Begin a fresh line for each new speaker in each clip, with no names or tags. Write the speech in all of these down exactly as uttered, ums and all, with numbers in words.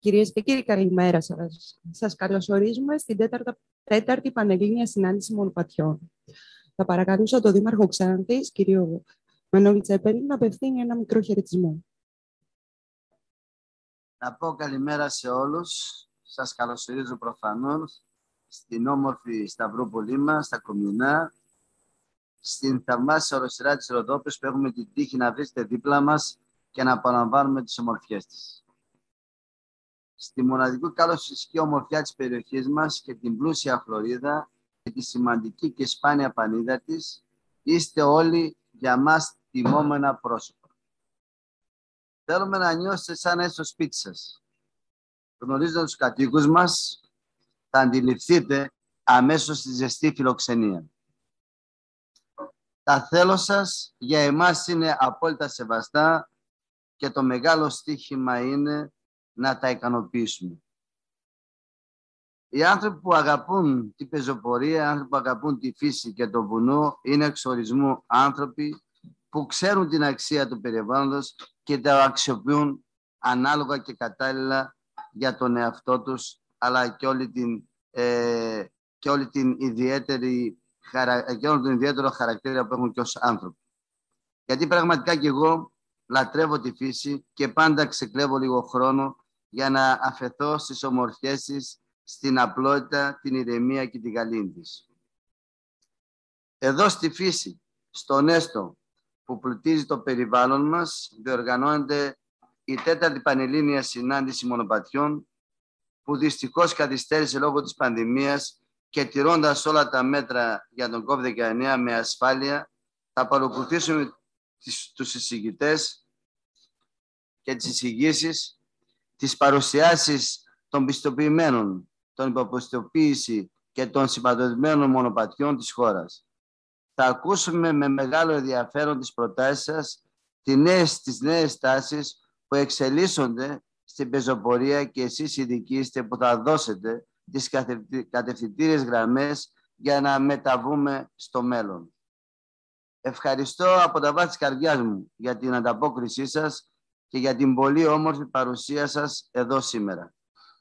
Κυρίες και κύριοι, καλημέρα σας. Σας καλωσορίζουμε στην τέταρτα, τέταρτη Πανελλήνια Συνάντηση Μονοπατιών. Θα παρακαλούσα τον Δήμαρχο Ξάνθης, κύριο Μανώλη Τσέπελη, να απευθύνει ένα μικρό χαιρετισμό.
Να πω καλημέρα σε όλους. Σας καλωσορίζω προφανώς στην όμορφη Σταυρούπολη μας, στα Κομινά, στην θαυμάσια οροσειρά της Ροδόπης που έχουμε την τύχη να βρίσκεται δίπλα μας και να απολαμβάνουμε τις ομορφιές της. Στη μοναδική καλοφυσική ομορφιά της περιοχής μας και την πλούσια χλωρίδα και τη σημαντική και σπάνια πανίδα της, είστε όλοι για μας τιμόμενα πρόσωπα. Θέλουμε να νιώσετε σαν να είστε στο σπίτι σας. Γνωρίζοντας τους κατοίκους μας, θα αντιληφθείτε αμέσως τη ζεστή φιλοξενία. Τα θέλω σας για εμάς είναι απόλυτα σεβαστά και το μεγάλο στοίχημα είναι να τα ικανοποιήσουμε. Οι άνθρωποι που αγαπούν την πεζοπορία, οι άνθρωποι που αγαπούν τη φύση και το βουνό, είναι εξ ορισμού άνθρωποι που ξέρουν την αξία του περιβάλλοντος και τα αξιοποιούν ανάλογα και κατάλληλα για τον εαυτό τους, αλλά και όλη την, ε, και όλη την ιδιαίτερη, και όλο τον ιδιαίτερο χαρακτήρα που έχουν και ως άνθρωποι. Γιατί πραγματικά και εγώ λατρεύω τη φύση και πάντα ξεκλέβω λίγο χρόνο για να αφαιθώ στις ομορφιές της, στην απλότητα, την ηρεμία και την γαλήνη της. Εδώ στη φύση, στον έστω που πλουτίζει το περιβάλλον μας, διοργανώνεται η τέταρτη Πανελλήνια Συνάντηση Μονοπατιών, που δυστυχώς καθυστέρησε λόγω της πανδημίας και τηρώντας όλα τα μέτρα για τον κόβιντ δεκαεννέα με ασφάλεια, θα παρακολουθήσουμε τους εισηγητές και τις εισηγήσεις, τις παρουσιάσεις των πιστοποιημένων, των υποπιστοποίηση και των συμπαντοτημένων μονοπατιών της χώρας. Θα ακούσουμε με μεγάλο ενδιαφέρον τις προτάσεις σας, τις νέες, τις νέες τάσεις που εξελίσσονται στην πεζοπορία και εσείς ειδικοί είστε που θα δώσετε τις κατευθυντήριες γραμμές για να μεταβούμε στο μέλλον. Ευχαριστώ από τα βάθη της καρδιάς μου για την ανταπόκρισή σας και για την πολύ όμορφη παρουσία σας εδώ σήμερα.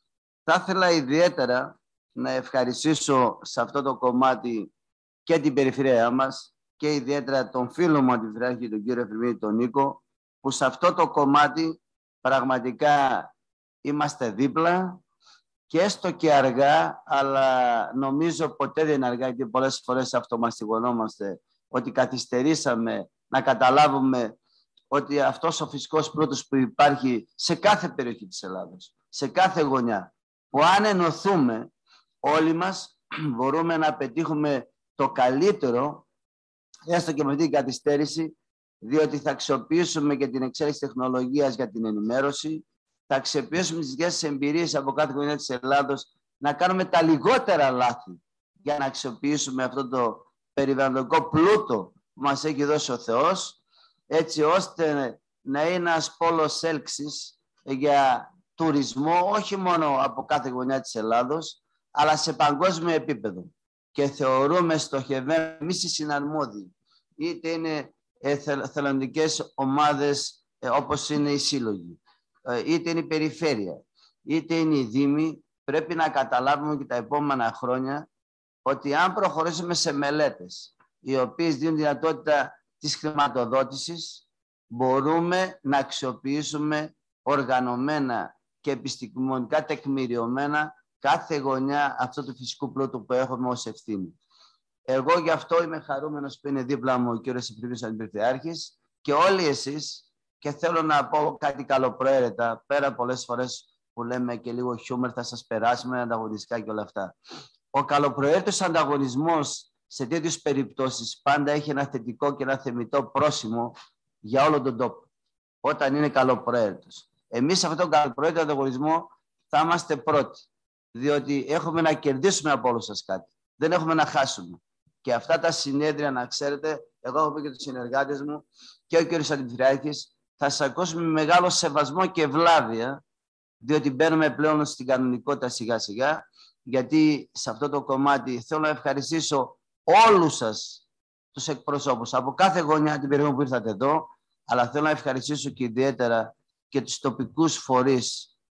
Θα ήθελα ιδιαίτερα να ευχαριστήσω σε αυτό το κομμάτι και την περιφέρειά μας και ιδιαίτερα τον φίλο μου αντιφράχη, τον κύριο Εφημίδη, τον Νίκο, που σε αυτό το κομμάτι πραγματικά είμαστε δίπλα και έστω και αργά, αλλά νομίζω ποτέ δεν είναι αργά, γιατί πολλές φορές αυτομαστιγωνόμαστε ότι καθυστερήσαμε να καταλάβουμε ότι αυτός ο φυσικός πλούτος που υπάρχει σε κάθε περιοχή της Ελλάδος, σε κάθε γωνιά, που αν ενωθούμε όλοι μας μπορούμε να πετύχουμε το καλύτερο, έστω και με αυτή την καθυστέρηση, διότι θα αξιοποιήσουμε και την εξέλιξη τεχνολογίας για την ενημέρωση, θα αξιοποιήσουμε τις δικές εμπειρίες από κάθε γωνιά της Ελλάδος να κάνουμε τα λιγότερα λάθη για να αξιοποιήσουμε αυτό το περιβαλλοντικό πλούτο που μας έχει δώσει ο Θεός, έτσι ώστε να είναι ένας πόλος έλξης για τουρισμό, όχι μόνο από κάθε γωνιά της Ελλάδος, αλλά σε παγκόσμιο επίπεδο. Και θεωρούμε στοχευμένοι εμείς οι συναρμόδιοι, είτε είναι εθελοντικές ομάδες ε, όπως είναι οι σύλλογοι, ε, είτε είναι η περιφέρεια, είτε είναι οι δήμοι, πρέπει να καταλάβουμε και τα επόμενα χρόνια ότι αν προχωρήσουμε σε μελέτες οι οποίες δίνουν δυνατότητα της χρηματοδότησης, μπορούμε να αξιοποιήσουμε οργανωμένα και επιστημονικά τεκμηριωμένα κάθε γωνιά αυτού του φυσικού πλούτου που έχουμε ως ευθύνη. Εγώ γι' αυτό είμαι χαρούμενος που είναι δίπλα μου ο κύριος Εφημίδης Αντιπρεφιάρχης και όλοι εσείς, και θέλω να πω κάτι καλοπροαίρετα, πέρα πολλές φορές που λέμε και λίγο χιούμερ θα σας περάσουμε ανταγωνιστικά και όλα αυτά. Ο καλοπροαίρετος ανταγωνισμός σε τέτοιες περιπτώσεις πάντα έχει ένα θετικό και ένα θεμιτό πρόσημο για όλο τον τόπο, όταν είναι καλοπροαίρετος. Εμείς σε αυτόν τον καλοπροαίρετο ανταγωνισμό θα είμαστε πρώτοι, διότι έχουμε να κερδίσουμε από όλους σας κάτι. Δεν έχουμε να χάσουμε. Και αυτά τα συνέδρια, να ξέρετε, εγώ έχω πει και τους συνεργάτες μου και ο κ. Αντιφυλάκης, θα σας ακούσουμε με μεγάλο σεβασμό και ευλάβεια, διότι μπαίνουμε πλέον στην κανονικότητα σιγά σιγά, γιατί σε αυτό το κομμάτι θέλω να ευχαριστήσω όλους σας τους εκπροσώπους από κάθε γωνιά την περιοχή που ήρθατε εδώ, αλλά θέλω να ευχαριστήσω και ιδιαίτερα και τους τοπικούς φορείς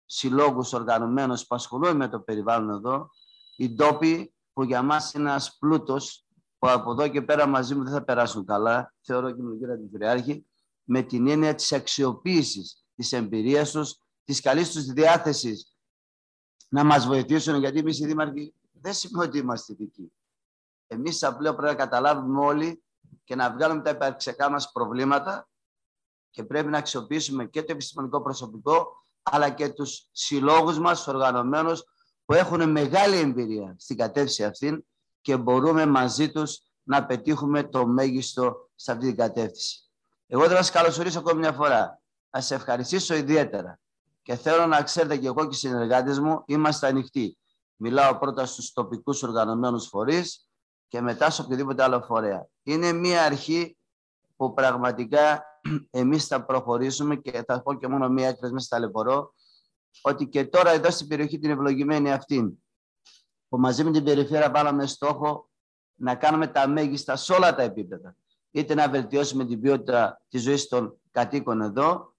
συλλόγους οργανωμένους που ασχολούν με το περιβάλλον εδώ, οι ντόπιοι, που για μας είναι ένας πλούτος, που από εδώ και πέρα μαζί μου δεν θα περάσουν καλά, θεωρώ και με τον κύριο Αντιπυριάρχη, με την έννοια της αξιοποίησης της εμπειρίας τους, της καλής τους διάθεσης να μας βοηθήσουν, γιατί εμείς οι δήμαρχοι δεν σημαίνει ότι είμαστε ειδικοί. Εμείς απλά πρέπει να καταλάβουμε όλοι και να βγάλουμε τα υπαρξιακά μας προβλήματα και πρέπει να αξιοποιήσουμε και το επιστημονικό προσωπικό, αλλά και τους συλλόγους μας, τους οργανωμένους, που έχουν μεγάλη εμπειρία στην κατεύθυνση αυτή και μπορούμε μαζί τους να πετύχουμε το μέγιστο σε αυτή την κατεύθυνση. Εγώ θα σας καλωσορίσω ακόμη μια φορά. Να σε ευχαριστήσω ιδιαίτερα. Και θέλω να ξέρετε και εγώ και οι συνεργάτες μου, είμαστε ανοιχτοί. Μιλάω πρώτα στους τοπικούς οργανωμένους φορείς και μετά σε οποιοδήποτε άλλο φορέα. Είναι μια αρχή που πραγματικά εμείς θα προχωρήσουμε και θα πω και μόνο μία έκφραση μέσα στα ταλαιπωρώ, ότι και τώρα εδώ στην περιοχή την ευλογημένη αυτή, που μαζί με την περιφέρεια βάλαμε στόχο να κάνουμε τα μέγιστα σε όλα τα επίπεδα. Είτε να βελτιώσουμε την ποιότητα της ζωής των κατοίκων εδώ,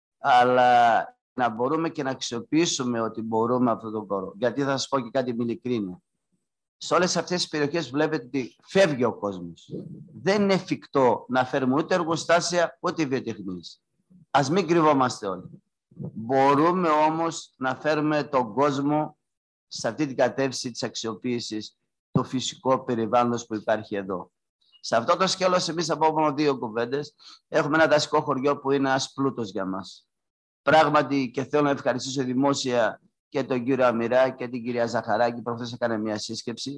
αλλά να μπορούμε και να αξιοποιήσουμε ότι μπορούμε αυτόν τον χώρο. Γιατί θα σας πω και κάτι με ειλικρίνεια. Σε όλες αυτές τις περιοχές βλέπετε ότι φεύγει ο κόσμος. Δεν είναι εφικτό να φέρουμε ούτε εργοστάσια ούτε βιοτεχνίες. Ας μην κρυβόμαστε όλοι. Μπορούμε όμως να φέρουμε τον κόσμο σε αυτή την κατεύθυνση της αξιοποίησης του φυσικού περιβάλλοντος που υπάρχει εδώ. Σε αυτό το σκέλος εμείς θα πω μόνο δύο κουβέντες. Έχουμε ένα δασικό χωριό που είναι ένας πλούτος για μας. Πράγματι, και θέλω να ευχαριστήσω δημόσια και τον κύριο Αμυρά και την κυρία Ζαχαράκη, προχθές έκανε μια σύσκεψη,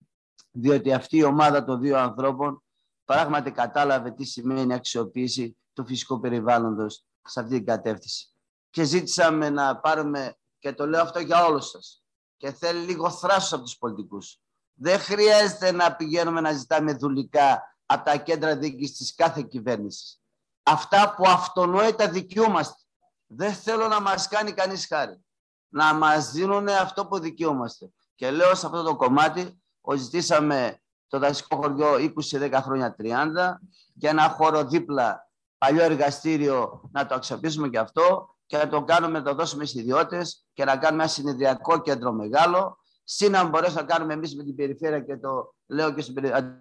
διότι αυτή η ομάδα των δύο ανθρώπων πράγματι κατάλαβε τι σημαίνει αξιοποίηση του φυσικού περιβάλλοντος σε αυτή την κατεύθυνση. Και ζήτησαμε να πάρουμε, και το λέω αυτό για όλους σας, και θέλει λίγο θράσος από τους πολιτικούς. Δεν χρειάζεται να πηγαίνουμε να ζητάμε δουλικά από τα κέντρα διοίκησης της κάθε κυβέρνησης. Αυτά που αυτονόητα δικαιούμαστε. Δεν θέλω να μας κάνει κανείς χάρη. Να μας δίνουν αυτό που δικαιούμαστε. Και λέω σε αυτό το κομμάτι, ότι ζητήσαμε το δασικό χωριό είκοσι δέκα χρόνια τριάντα και ένα χώρο δίπλα, παλιό εργαστήριο, να το αξιοποιήσουμε και αυτό και να το κάνουμε, να το δώσουμε στις ιδιώτες και να κάνουμε ένα συνεδριακό κέντρο μεγάλο. Συν να μπορέσουμε να κάνουμε εμείς με την περιφέρεια, και το λέω και στην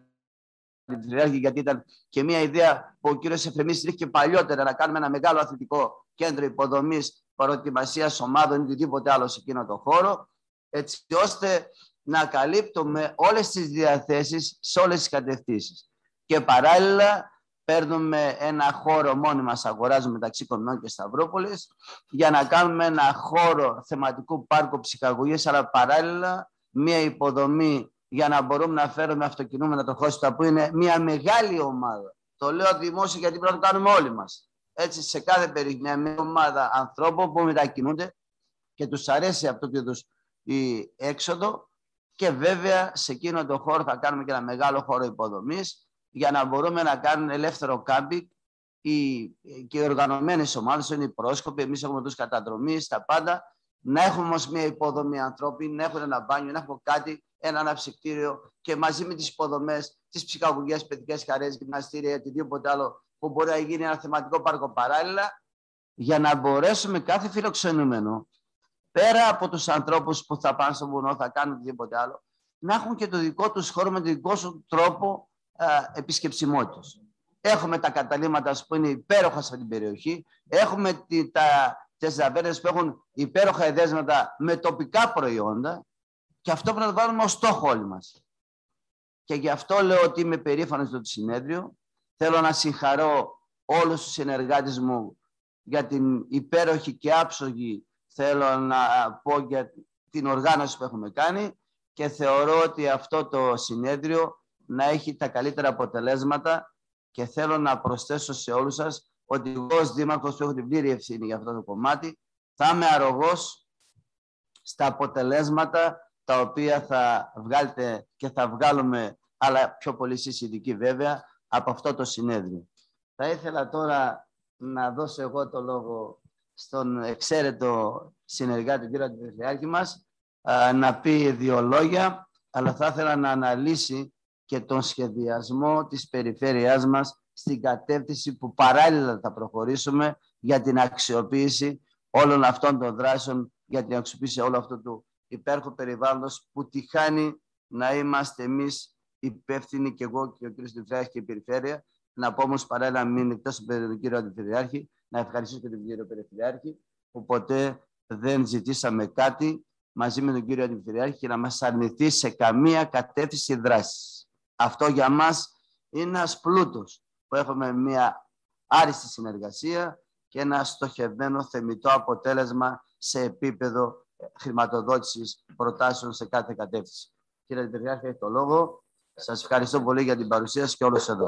περιφέρεια, γιατί ήταν και μια ιδέα που ο κύριος Εφρεμής ρίχθηκε παλιότερα, να κάνουμε ένα μεγάλο αθλητικό κέντρο υποδομής, προετοιμασίας ομάδων ή οτιδήποτε άλλο σε εκείνο το χώρο, έτσι ώστε να καλύπτουμε όλες τις διαθέσεις σε όλες τις κατευθύνσεις. Και παράλληλα παίρνουμε ένα χώρο, μόνοι μας αγοράζουμε μεταξύ Κομινών και Σταυρούπολης, για να κάνουμε ένα χώρο θεματικού πάρκου ψυχαγωγίας, αλλά παράλληλα μια υποδομή για να μπορούμε να φέρουμε αυτοκινούμενα τροχόστα, που είναι μια μεγάλη ομάδα. Το λέω δημόσια γιατί πρέπει να το κάνουμε όλοι μας. Έτσι, σε κάθε περιοχή, μια ομάδα ανθρώπων που μετακινούνται και τους αρέσει αυτό το είδους η έξοδο, και βέβαια σε εκείνο το χώρο θα κάνουμε και ένα μεγάλο χώρο υποδομής για να μπορούμε να κάνουν ελεύθερο κάμπινγκ και οι οργανωμένες ομάδες, είναι οι πρόσκοποι, εμείς έχουμε τους καταδρομείς, τα πάντα, να έχουμε όμως μια υποδομή ανθρώπινη, να έχουν ένα μπάνιο, να έχουμε κάτι, ένα αναψυκτήριο και μαζί με τις υποδομές, τις ψυχαγωγικές, παιδικές χαρές, γυμναστήρια, οτιδήποτε άλλο που μπορεί να γίνει ένα θεματικό πάρκο παράλληλα, για να μπορέσουμε κάθε φιλοξενούμενο, πέρα από τους ανθρώπους που θα πάνε στο βουνό, θα κάνουν οτιδήποτε άλλο, να έχουν και το δικό τους χώρο με τον δικό σου τρόπο επισκεψιμότητας. Έχουμε τα καταλύματα που είναι υπέροχα σε αυτή την περιοχή, έχουμε τη, τα, τις ταβέρνες που έχουν υπέροχα εδέσματα με τοπικά προϊόντα, και αυτό πρέπει να το βάλουμε ως στόχο όλοι μας. Και γι' αυτό λέω ότι είμαι περήφανος για το συνέδριο. Θέλω να συγχαρώ όλους τους συνεργάτες μου για την υπέροχη και άψογη, θέλω να πω, για την οργάνωση που έχουμε κάνει, και θεωρώ ότι αυτό το συνέδριο να έχει τα καλύτερα αποτελέσματα, και θέλω να προσθέσω σε όλους σας ότι εγώ ως δήμαρχος που έχω την πλήρη ευθύνη για αυτό το κομμάτι, θα είμαι αρρωγός στα αποτελέσματα τα οποία θα βγάλετε και θα βγάλουμε, αλλά πιο πολύ εσείς ειδικοί βέβαια, από αυτό το συνέδριο. Θα ήθελα τώρα να δώσω εγώ το λόγο στον εξαίρετο συνεργάτη, τον κύριο Αντιπυριάρχη μας, να πει δύο λόγια, αλλά θα ήθελα να αναλύσει και τον σχεδιασμό της περιφέρειάς μας στην κατεύθυνση που παράλληλα θα προχωρήσουμε για την αξιοποίηση όλων αυτών των δράσεων για την αξιοποίηση όλου αυτού του υπέροχου περιβάλλοντος που τυχάνει να είμαστε εμείς υπεύθυνοι, και εγώ και ο κ. Αντιπυριάρχη και η Περιφέρεια. Να πω όμως παράλληλα, μην εκτός από τον κύριο Αντιπυριάρχη, να ευχαριστήσω και τον κύριο Περιφερειάρχη, που ποτέ δεν ζητήσαμε κάτι μαζί με τον κύριο Αντιπυριάρχη και να μας αρνηθεί σε καμία κατεύθυνση δράσης. Αυτό για μας είναι ένας πλούτος που έχουμε μια άριστη συνεργασία και ένα στοχευμένο θεμιτό αποτέλεσμα σε επίπεδο χρηματοδότησης προτάσεων σε κάθε κατεύθυνση. Κύριε Αντιπυριάρχη, έχει το λόγο. Σας ευχαριστώ πολύ για την παρουσία σας και όλους εδώ.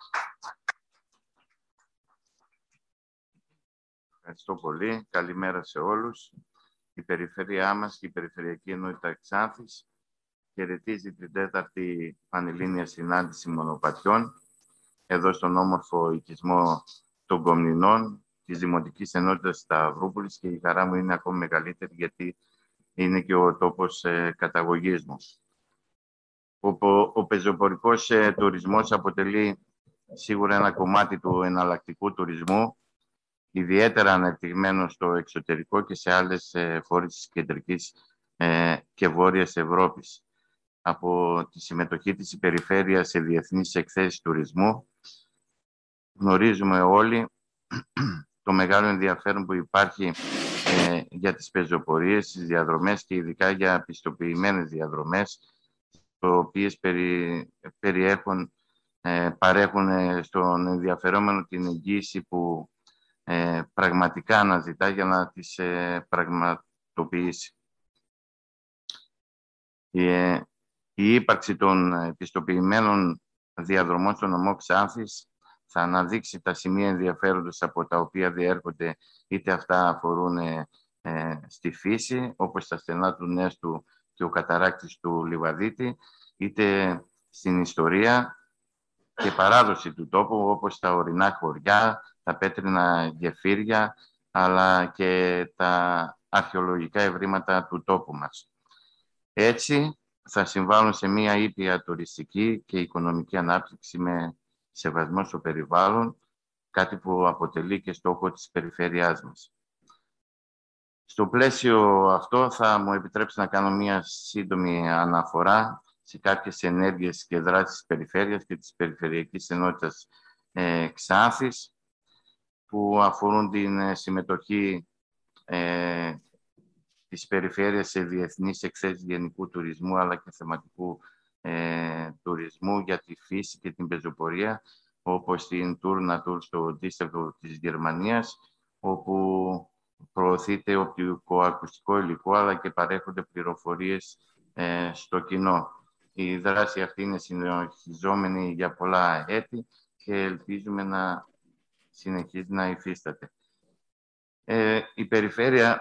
Ευχαριστώ πολύ. Καλημέρα σε όλους. Η περιφέρειά μας και η Περιφερειακή Ενότητα Ξάνθης χαιρετίζει την τέταρτη Πανελλήνια Συνάντηση Μονοπατιών εδώ στον όμορφο οικισμό των Κομνηνών της Δημοτικής Ενότητας Σταυρούπολης, και η χαρά μου είναι ακόμη μεγαλύτερη γιατί είναι και ο τόπος ε, καταγωγής μου. Ο, ο, ο πεζοπορικός ε, τουρισμός αποτελεί σίγουρα ένα κομμάτι του εναλλακτικού τουρισμού, ιδιαίτερα ανεπτυγμένο στο εξωτερικό και σε άλλες ε, χώρες της κεντρικής ε, και βόρειας Ευρώπης. Από τη συμμετοχή της η περιφέρεια σε διεθνείς εκθέσεις τουρισμού, γνωρίζουμε όλοι το μεγάλο ενδιαφέρον που υπάρχει ε, για τις πεζοπορίες, τις διαδρομές και ειδικά για πιστοποιημένες διαδρομές, οι οποίες περι, περιέχουν, ε, παρέχουν ε, στον ενδιαφερόμενο την εγγύηση που ε, πραγματικά αναζητά για να τις ε, πραγματοποιήσει. Ε, η ύπαρξη των πιστοποιημένων διαδρομών στον νομό Ξάνθης θα αναδείξει τα σημεία ενδιαφέροντος από τα οποία διέρχονται, είτε αυτά αφορούν ε, ε, στη φύση, όπως τα στενά του Νέστου και ο καταράκτης του Λιβαδίτη, είτε στην ιστορία και παράδοση του τόπου, όπως τα ορεινά χωριά, τα πέτρινα γεφύρια, αλλά και τα αρχαιολογικά ευρήματα του τόπου μας. Έτσι, θα συμβάλλουν σε μια ήπια τουριστική και οικονομική ανάπτυξη με σεβασμό στο περιβάλλον, κάτι που αποτελεί και στόχο της περιφέρειάς μας. Στο πλαίσιο αυτό θα μου επιτρέψει να κάνω μια σύντομη αναφορά σε κάποιες ενέργειες και δράσεις της περιφέρειας και της Περιφερειακής Ενότητας ε, Ξάνθης, που αφορούν την συμμετοχή ε, της περιφέρειας σε διεθνείς εκθέσεις γενικού τουρισμού αλλά και θεματικού ε, τουρισμού για τη φύση και την πεζοπορία, όπως την Tour Natur στο Ντίσσελντορφ της Γερμανίας, όπου προωθείται οπτικοακουστικό υλικό αλλά και παρέχονται πληροφορίες ε, στο κοινό. Η δράση αυτή είναι συνεχιζόμενη για πολλά έτη και ελπίζουμε να συνεχίζει να υφίσταται. Ε, η περιφέρεια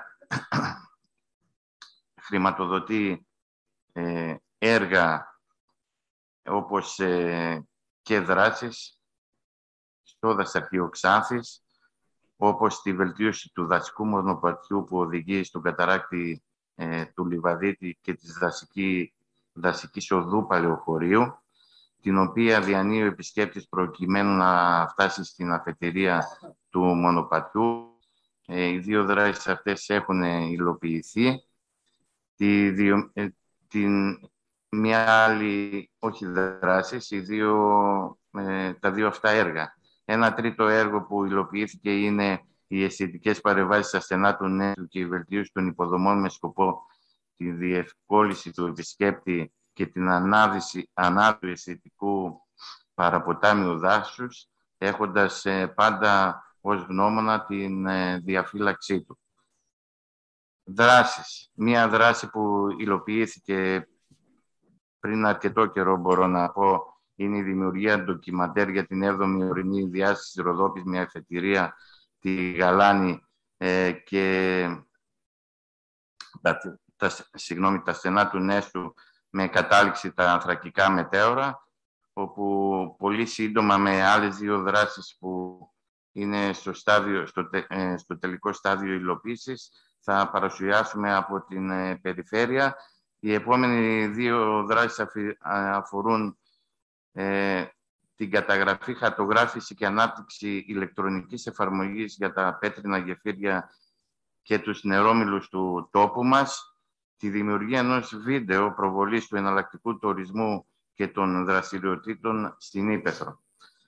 χρηματοδοτεί ε, έργα όπως ε, και δράσεις στο Δασαρχείο Ξάνθης, όπως τη βελτίωση του δασικού μονοπατιού που οδηγεί στον καταράκτη ε, του Λιβαδίτη και της δασική, δασικής οδού Παλαιοχωρίου, την οποία διανύει ο επισκέπτης προκειμένου να φτάσει στην αφετηρία του μονοπατιού. Ε, οι δύο δράσεις αυτές έχουν υλοποιηθεί. Τη διο, ε, την, μια άλλη, όχι δράσεις, οι δύο, ε, τα δύο αυτά έργα. Ένα τρίτο έργο που υλοποιήθηκε είναι οι αισθητικές παρεμβάσεις στα στενά του Νέστου και η βελτίωση των υποδομών με σκοπό τη διευκόλυνση του επισκέπτη και την ανάδυση ανάδυση αισθητικού παραποτάμιου δάσους, έχοντας ε, πάντα ως γνώμονα την ε, διαφύλαξή του. Δράσεις. Μία δράση που υλοποιήθηκε πριν αρκετό καιρό, μπορώ να πω, είναι η δημιουργία ντοκιμαντέρ για την έβδομη ορεινή διάσταση της Ροδόπης, μια εφετηρία, τη Γαλάνη ε, και τα, τα, συγγνώμη, τα στενά του Νέστου με κατάληξη τα ανθρακικά μετέωρα, όπου πολύ σύντομα με άλλες δύο δράσεις που είναι στο, στάδιο, στο, ε, στο τελικό στάδιο υλοποίησης θα παρουσιάσουμε από την ε, περιφέρεια. Οι επόμενοι δύο δράσεις αφορούν ε, την καταγραφή, χαρτογράφηση και ανάπτυξη ηλεκτρονικής εφαρμογής για τα πέτρινα γεφύρια και τους νερόμιλους του τόπου μας, τη δημιουργία ενός βίντεο προβολής του εναλλακτικού τουρισμού και των δραστηριοτήτων στην Ύπαιθρο.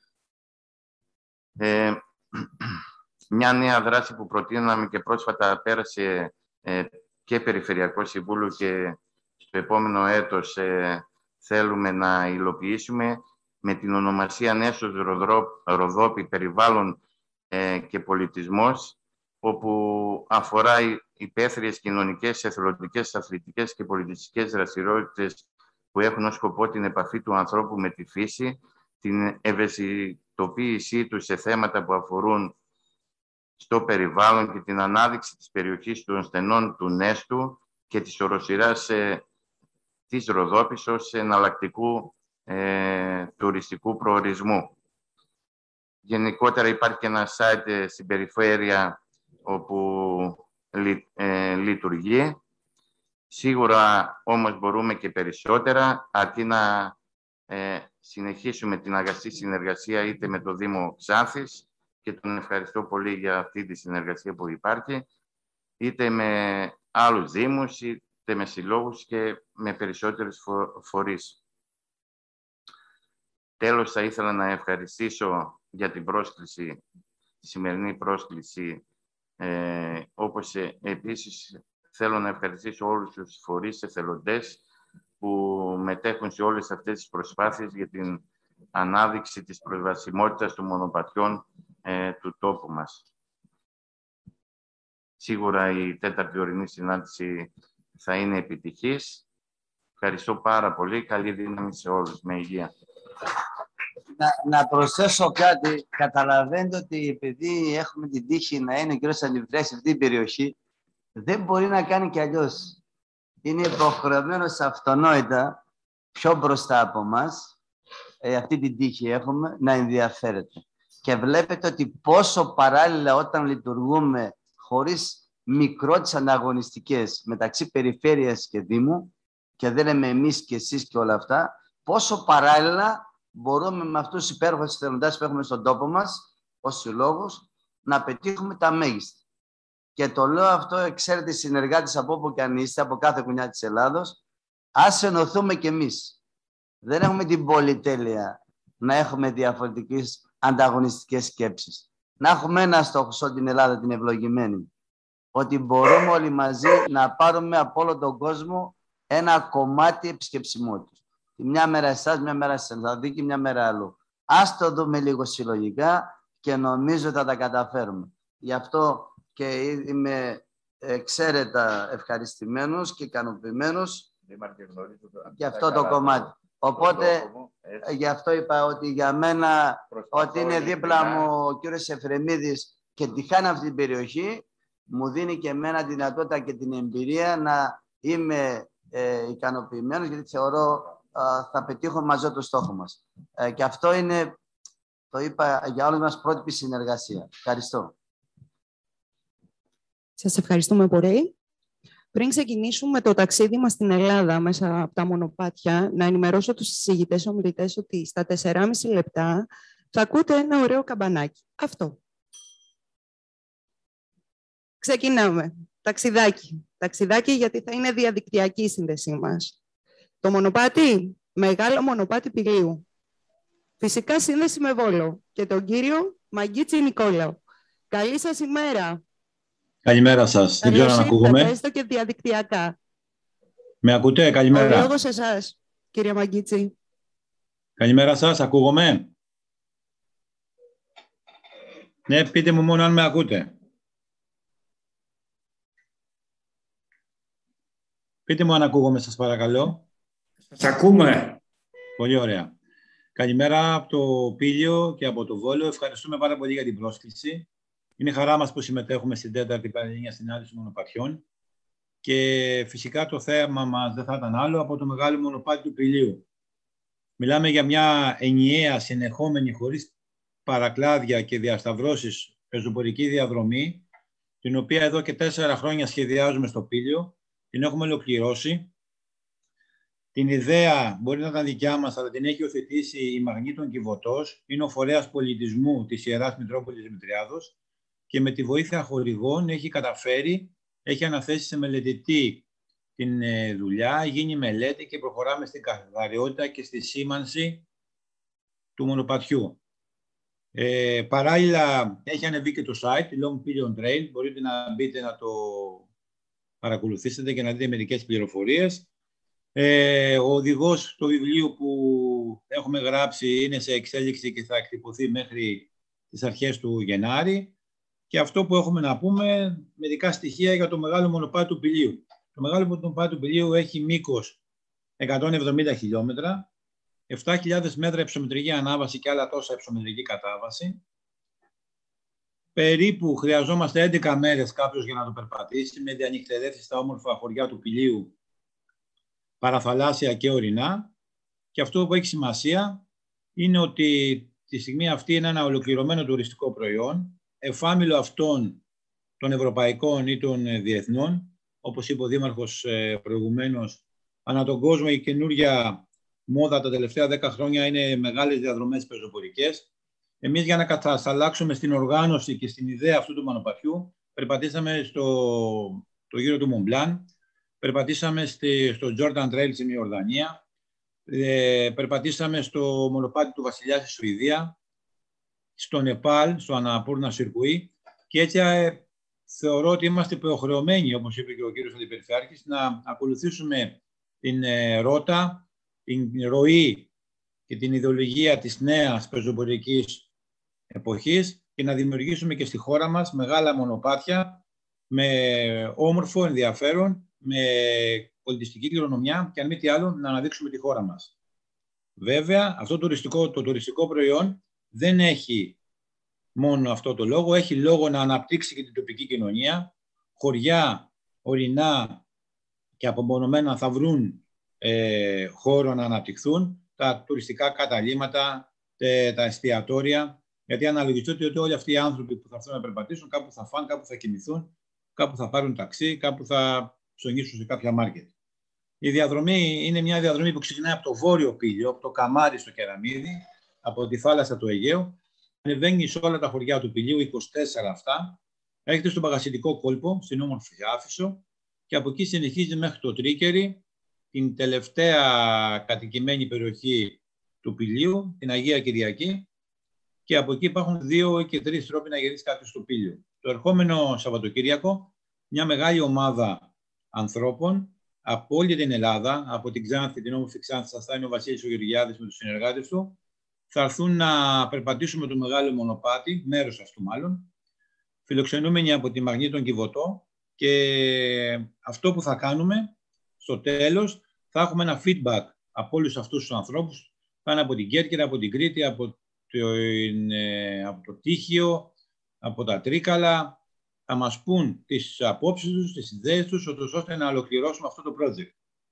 Ε, μια νέα δράση που προτείναμε και πρόσφατα πέρασε ε, και Περιφερειακό Συμβούλιο και στο επόμενο έτος ε, θέλουμε να υλοποιήσουμε με την ονομασία Νέσος Ροδόπη Περιβάλλον ε, και Πολιτισμός, όπου αφορά υπαίθριες κοινωνικές, εθελοντικές, αθλητικές και πολιτιστικές δραστηριότητες που έχουν ως σκοπό την επαφή του ανθρώπου με τη φύση, την ευαισθητοποίησή του σε θέματα που αφορούν στο περιβάλλον και την ανάδειξη της περιοχής των στενών του Νέστου και της οροσειράς ε, της Ροδόπης ως εναλλακτικού ε, τουριστικού προορισμού. Γενικότερα υπάρχει και ένα site στην περιφέρεια όπου λει, ε, λειτουργεί. Σίγουρα όμως μπορούμε και περισσότερα, αρκεί να ε, συνεχίσουμε την αγαστή συνεργασία είτε με το Δήμο Ξάνθης, και τον ευχαριστώ πολύ για αυτή τη συνεργασία που υπάρχει, είτε με άλλους δήμους, είτε με συλλόγους και με περισσότερες φο φορείς. Τέλος, θα ήθελα να ευχαριστήσω για την πρόσκληση, τη σημερινή πρόσκληση, ε, όπως ε, επίσης θέλω να ευχαριστήσω όλους τους φορείς εθελοντές που μετέχουν σε όλες αυτές τις προσπάθειες για την ανάδειξη της προσβασιμότητας των μονοπατιών ε, του τόπου μας. Σίγουρα η τέταρτη ορεινή συνάντηση θα είναι επιτυχής. Ευχαριστώ πάρα πολύ. Καλή δύναμη σε όλους. Με υγεία.
Να, να προσθέσω κάτι. Καταλαβαίνετε ότι επειδή έχουμε την τύχη να είναι ο κ. Αντιβρέας σε αυτή την περιοχή, δεν μπορεί να κάνει κι αλλιώς. Είναι υποχρεωμένος αυτονόητα πιο μπροστά από εμάς, ε, αυτή την τύχη έχουμε, να ενδιαφέρεται. Και βλέπετε ότι πόσο παράλληλα όταν λειτουργούμε χωρίς μικρότητες ανταγωνιστικές μεταξύ περιφέρειας και Δήμου, και δεν λέμε εμείς και εσείς και όλα αυτά, πόσο παράλληλα μπορούμε με αυτούς τους υπέροχους εθελοντές που έχουμε στον τόπο μας, ως συλλόγους, να πετύχουμε τα μέγιστα. Και το λέω αυτό, εξαίρετοι συνεργάτες από όπου και αν είστε, από κάθε κουνιά της Ελλάδος, ας ενωθούμε κι εμείς. Δεν έχουμε την πολυτέλεια να έχουμε διαφορετικές ανταγωνιστικές σκέψεις. Να έχουμε ένα στόχο σε την Ελλάδα, την ευλογημένη. Ότι μπορούμε όλοι μαζί να πάρουμε από όλο τον κόσμο ένα κομμάτι επισκεψιμότητας. Μια μέρα εσάς, μια μέρα στην Θεσσαλονίκη, μια μέρα αλλού. Ας το δούμε λίγο συλλογικά και νομίζω θα τα καταφέρουμε. Γι' αυτό και είμαι εξαίρετα ευχαριστημένος και ικανοποιημένος για αυτό το κομμάτι. Οπότε, γι' αυτό είπα ότι για μένα, ότι είναι δίπλα μου ο κύριος Εφρεμίδης και τυχάνει αυτή την περιοχή, μου δίνει και εμένα τη δυνατότητα και την εμπειρία να είμαι ε, ικανοποιημένος, γιατί θεωρώ ε, θα πετύχω μαζί το στόχο μας. Ε, και αυτό είναι, το είπα, για όλους μας πρότυπη συνεργασία. Ευχαριστώ.
Σας ευχαριστούμε πολύ. Πριν ξεκινήσουμε το ταξίδι μας στην Ελλάδα μέσα από τα μονοπάτια, να ενημερώσω τους συζητητές ομιλητές ότι στα τεσσεράμισι λεπτά θα ακούτε ένα ωραίο καμπανάκι. Αυτό. Ξεκινάμε. Ταξιδάκι. Ταξιδάκι γιατί θα είναι διαδικτυακή η σύνδεσή μας. Το μονοπάτι, μεγάλο μονοπάτι Πηλίου. Φυσικά σύνδεση με Βόλο και τον κύριο Μαγκίτσι Νικόλαο. Καλή σας ημέρα.
Καλημέρα σας. Δεν ξέρω αν ακούγομαι.
Έστω και διαδικτυακά.
Με ακούτε? Καλημέρα.
Ο λόγος σε εσάς, κύριε Μαγκίτσι.
Καλημέρα σας. Ακούγομαι? Ναι, πείτε μου μόνο αν με ακούτε. Πείτε μου αν ακούγομαι, σας παρακαλώ.
Σας ακούμε.
Πολύ ωραία. Καλημέρα από το Πήλιο και από το Βόλο. Ευχαριστούμε πάρα πολύ για την πρόσκληση. Είναι χαρά μας που συμμετέχουμε στην τέταρτη Πανελλήνια Συνάντηση Μονοπατιών και φυσικά το θέμα μας δεν θα ήταν άλλο από το μεγάλο μονοπάτι του Πηλίου. Μιλάμε για μια ενιαία, συνεχόμενη, χωρίς παρακλάδια και διασταυρώσεις πεζοπορική διαδρομή, την οποία εδώ και τέσσερα χρόνια σχεδιάζουμε στο Πήλιο, την έχουμε ολοκληρώσει. Την ιδέα μπορεί να ήταν δικιά μας, αλλά την έχει υιοθετήσει η Μαγνήτων Κιβωτός, είναι ο φορέας πολιτισμού της Ιεράς Μητρόπολης Δημητριάδος, και με τη βοήθεια χορηγών έχει καταφέρει, έχει αναθέσει σε μελετητή την δουλειά, γίνει μελέτη και προχωράμε στην καθαριότητα και στη σήμανση του μονοπατιού. Ε, παράλληλα, έχει ανεβεί και το site, Long Pillion Trail. Μπορείτε να μπείτε να το παρακολουθήσετε και να δείτε μερικές πληροφορίες. Ε, ο οδηγός του βιβλίου που έχουμε γράψει είναι σε εξέλιξη και θα εκτυπωθεί μέχρι τις αρχές του Γενάρη. Και αυτό που έχουμε να πούμε, μερικά στοιχεία για το μεγάλο μονοπάτι του Πηλίου. Το μεγάλο μονοπάτι του Πηλίου έχει μήκος εκατόν εβδομήντα χιλιόμετρα, επτά χιλιάδες μέτρα υψομετρική ανάβαση και άλλα τόσα υψομετρική κατάβαση. Περίπου χρειαζόμαστε έντεκα μέρες κάποιος για να το περπατήσει, με διανυκτερεύσει στα όμορφα χωριά του Πηλίου, παραθαλάσσια και ορεινά. Και αυτό που έχει σημασία είναι ότι τη στιγμή αυτή είναι ένα ολοκληρωμένο τουριστικό προϊόν, εφάμιλο αυτών των ευρωπαϊκών ή των διεθνών. Όπως είπε ο Δήμαρχος προηγουμένως, ανά τον κόσμο η καινούργια μόδα τα τελευταία δέκα χρόνια είναι μεγάλες διαδρομές πεζοπορικές. Εμείς, για να κατασταλάξουμε στην οργάνωση και στην ιδέα αυτού του μονοπατιού, περπατήσαμε στο το γύρο του Μομπλάν, περπατήσαμε στη, στο Jordan Trail στην Ιορδανία, ε, περπατήσαμε στο μονοπάτι του Βασιλιά στη Σουηδία, στο Νεπάλ, στο Αναπούρνα Σιρκουί, και έτσι ε, θεωρώ ότι είμαστε υποχρεωμένοι, όπως είπε και ο κύριος Αντιπεριφερειάρχης, να ακολουθήσουμε την ε, ρότα, την ροή και την ιδεολογία της νέας πεζοπορικής εποχής και να δημιουργήσουμε και στη χώρα μας μεγάλα μονοπάτια με όμορφο ενδιαφέρον, με πολιτιστική κληρονομιά και αν μη τι άλλο να αναδείξουμε τη χώρα μας. Βέβαια, αυτό το τουριστικό, το τουριστικό προϊόν δεν έχει μόνο αυτό το λόγο, έχει λόγο να αναπτύξει και την τοπική κοινωνία. Χωριά, ορεινά και απομονωμένα θα βρουν ε, χώρο να αναπτυχθούν, τα τουριστικά καταλύματα, τε, τα εστιατόρια, γιατί αναλογιστείτε ότι όλοι αυτοί οι άνθρωποι που θα έρθουν να περπατήσουν κάπου θα φάνε, κάπου θα κοιμηθούν, κάπου θα πάρουν ταξί, κάπου θα ψωνίσουν σε κάποια μάρκετ. Η διαδρομή είναι μια διαδρομή που ξεκινάει από το βόρειο Πήλιο, από το Καμάρι στο Κεραμίδι, από τη θάλασσα του Αιγαίου, ανεβαίνει σε όλα τα χωριά του Πηλίου, είκοσι τέσσερα αυτά, έρχεται στον Παγασιτικό κόλπο, στην όμορφη Άφησο, και από εκεί συνεχίζει μέχρι το Τρίκερι, την τελευταία κατοικημένη περιοχή του Πηλίου, την Αγία Κυριακή, και από εκεί υπάρχουν δύο και τρεις τρόποι να γυρίσει κάποιος στο Πήλιο. Το ερχόμενο Σαββατοκύριακο, μια μεγάλη ομάδα ανθρώπων από όλη την Ελλάδα, από την Ξάνθη, την όμορφη Ξάνθη, θα στάνει ο Βασίλης ο Γεωργιάδης με τους συνεργάτες του, θα έρθουν να περπατήσουμε το μεγάλο μονοπάτι, μέρος αυτού μάλλον, φιλοξενούμενοι από τη Μαγνήτων Κιβωτό, και αυτό που θα κάνουμε στο τέλος, θα έχουμε ένα feedback από όλους αυτούς τους ανθρώπους, πάνε από την Κέρκυρα, από την Κρήτη, από το, από το Τύχιο, από τα Τρίκαλα, θα μας πούν τις απόψεις τους, τις ιδέες τους, ώστε να ολοκληρώσουμε αυτό το project.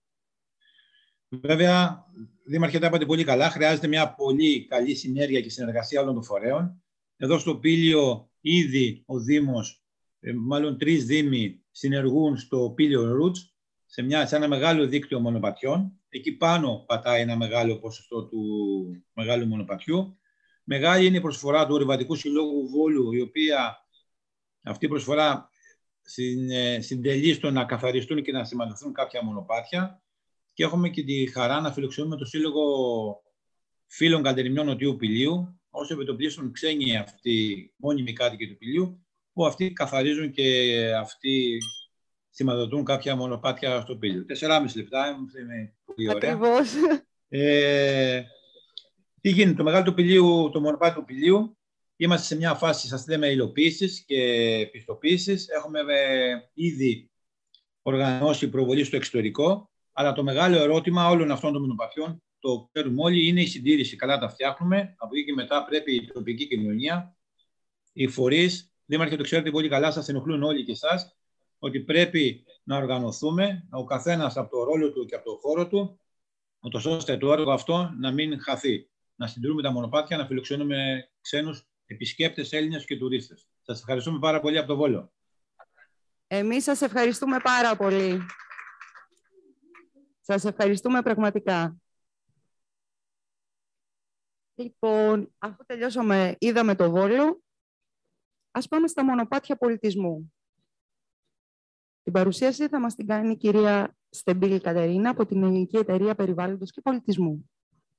Βέβαια, Δήμαρχε, τα είπατε πολύ καλά, χρειάζεται μια πολύ καλή συνέργεια και συνεργασία όλων των φορέων. Εδώ στο Πήλιο ήδη ο Δήμος, μάλλον τρεις δήμοι, συνεργούν στο Πήλιο Roots, σε, μια, σε ένα μεγάλο δίκτυο μονοπατιών. Εκεί πάνω πατάει ένα μεγάλο ποσοστό του μεγάλου μονοπατιού. Μεγάλη είναι η προσφορά του Ορειβατικού Συλλόγου Βόλου, η οποία αυτή η προσφορά συντελεί στο να καθαριστούν και να σημαντηθούν κάποια μονοπάτια. Και έχουμε και τη χαρά να φιλοξενούμε το Σύλλογο Φίλων Κατεριμιών Νοτιού Πηλίου, όσο επιτοπλίστων ξένοι αυτοί μόνιμοι κάτοικοι του Πηλίου, που αυτοί καθαρίζουν και αυτοί σηματοδοτούν κάποια μονοπάτια στο Πήλιο. Τεσσεράμιση λεπτά, είναι πολύ ωραία.
Ακριβώς.
Ε, τι γίνεται, το μεγάλο του Πηλίου, το μονοπάτι του Πηλίου, είμαστε σε μια φάση, σας λέμε, υλοποίησης και πιστοποίησης. Έχουμε ε, ήδη οργανώσει προβολή στο εξωτερικό, αλλά το μεγάλο ερώτημα όλων αυτών των μονοπατιών, το ξέρουμε όλοι, είναι η συντήρηση. Καλά τα φτιάχνουμε, από εκεί και μετά πρέπει η τοπική κοινωνία, οι φορείς, Δήμαρχε, το ξέρετε πολύ καλά, σας ενοχλούν όλοι και εσάς, ότι πρέπει να οργανωθούμε, ο καθένας από το ρόλο του και από το χώρο του, ώστε το έργο αυτό να μην χαθεί. Να συντηρούμε τα μονοπάτια, να φιλοξενούμε ξένους επισκέπτες, Έλληνες και τουρίστες. Σας ευχαριστούμε πάρα πολύ από το Βόλο.
Εμείς σας ευχαριστούμε πάρα πολύ. Σας ευχαριστούμε πραγματικά. Λοιπόν, αφού τελειώσαμε, είδαμε το Βόλο, Ας πάμε στα μονοπάτια πολιτισμού. Την παρουσίαση θα μας την κάνει η κυρία Στεμπίλη Κατερίνα από την Ελληνική Εταιρεία Περιβάλλοντος και Πολιτισμού.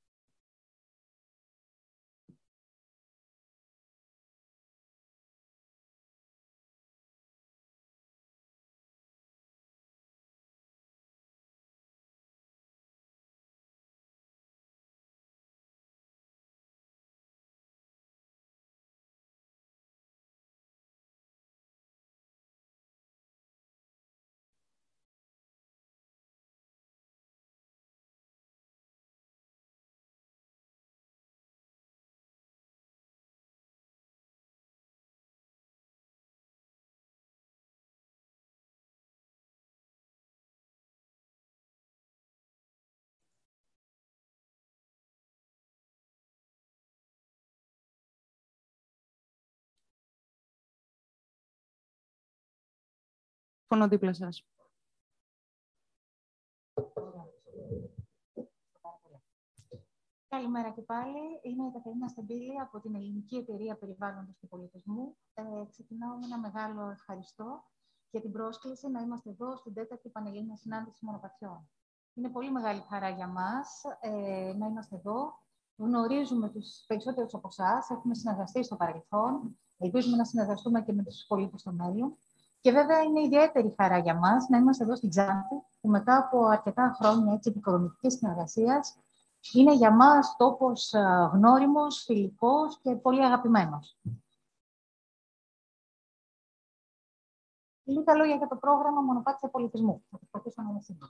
Φωνώ δίπλα σας.
Καλημέρα και πάλι. Είμαι η Κατερίνα Στεμπίλη από την Ελληνική Εταιρεία Περιβάλλοντος και Πολιτισμού. Ε, ξεκινάω με ένα μεγάλο ευχαριστώ για την πρόσκληση να είμαστε εδώ στην τέταρτη Πανελλήνια Συνάντηση Μονοπατιών. Είναι πολύ μεγάλη χαρά για μας ε, να είμαστε εδώ. Γνωρίζουμε τους περισσότερους από εσάς, έχουμε συνεργαστεί στο παρελθόν. Ελπίζουμε να συνεργαστούμε και με τους υπολείπους στο μέλλον. Και βέβαια είναι ιδιαίτερη χαρά για μας να είμαστε εδώ στην Ξάνθη, που μετά από αρκετά χρόνια έτσι, επικοδομητικής συνεργασίας, είναι για μας τόπος γνώριμος, φιλικός και πολύ αγαπημένος. Λίγα λόγια για το πρόγραμμα Μονοπάτια Πολιτισμού. Θα προσπαθήσω να είναι σύντομο.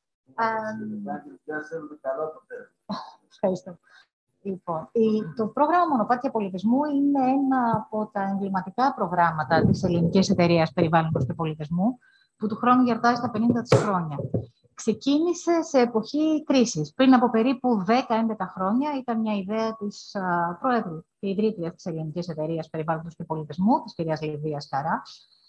Ευχαριστώ. Λοιπόν, το πρόγραμμα Μονοπάτια Πολιτισμού είναι ένα από τα εμβληματικά προγράμματα της Ελληνικής Εταιρείας Περιβάλλοντος και Πολιτισμού, που του χρόνου γιορτάζει τα πενήντα της χρόνια. Ξεκίνησε σε εποχή κρίσης. Πριν από περίπου δέκα με έντεκα χρόνια ήταν μια ιδέα της α, Προέδρου και ιδρύτριας της Ελληνικής Εταιρείας Περιβάλλοντος και Πολιτισμού, της κυρίας Λιδίας Καρά.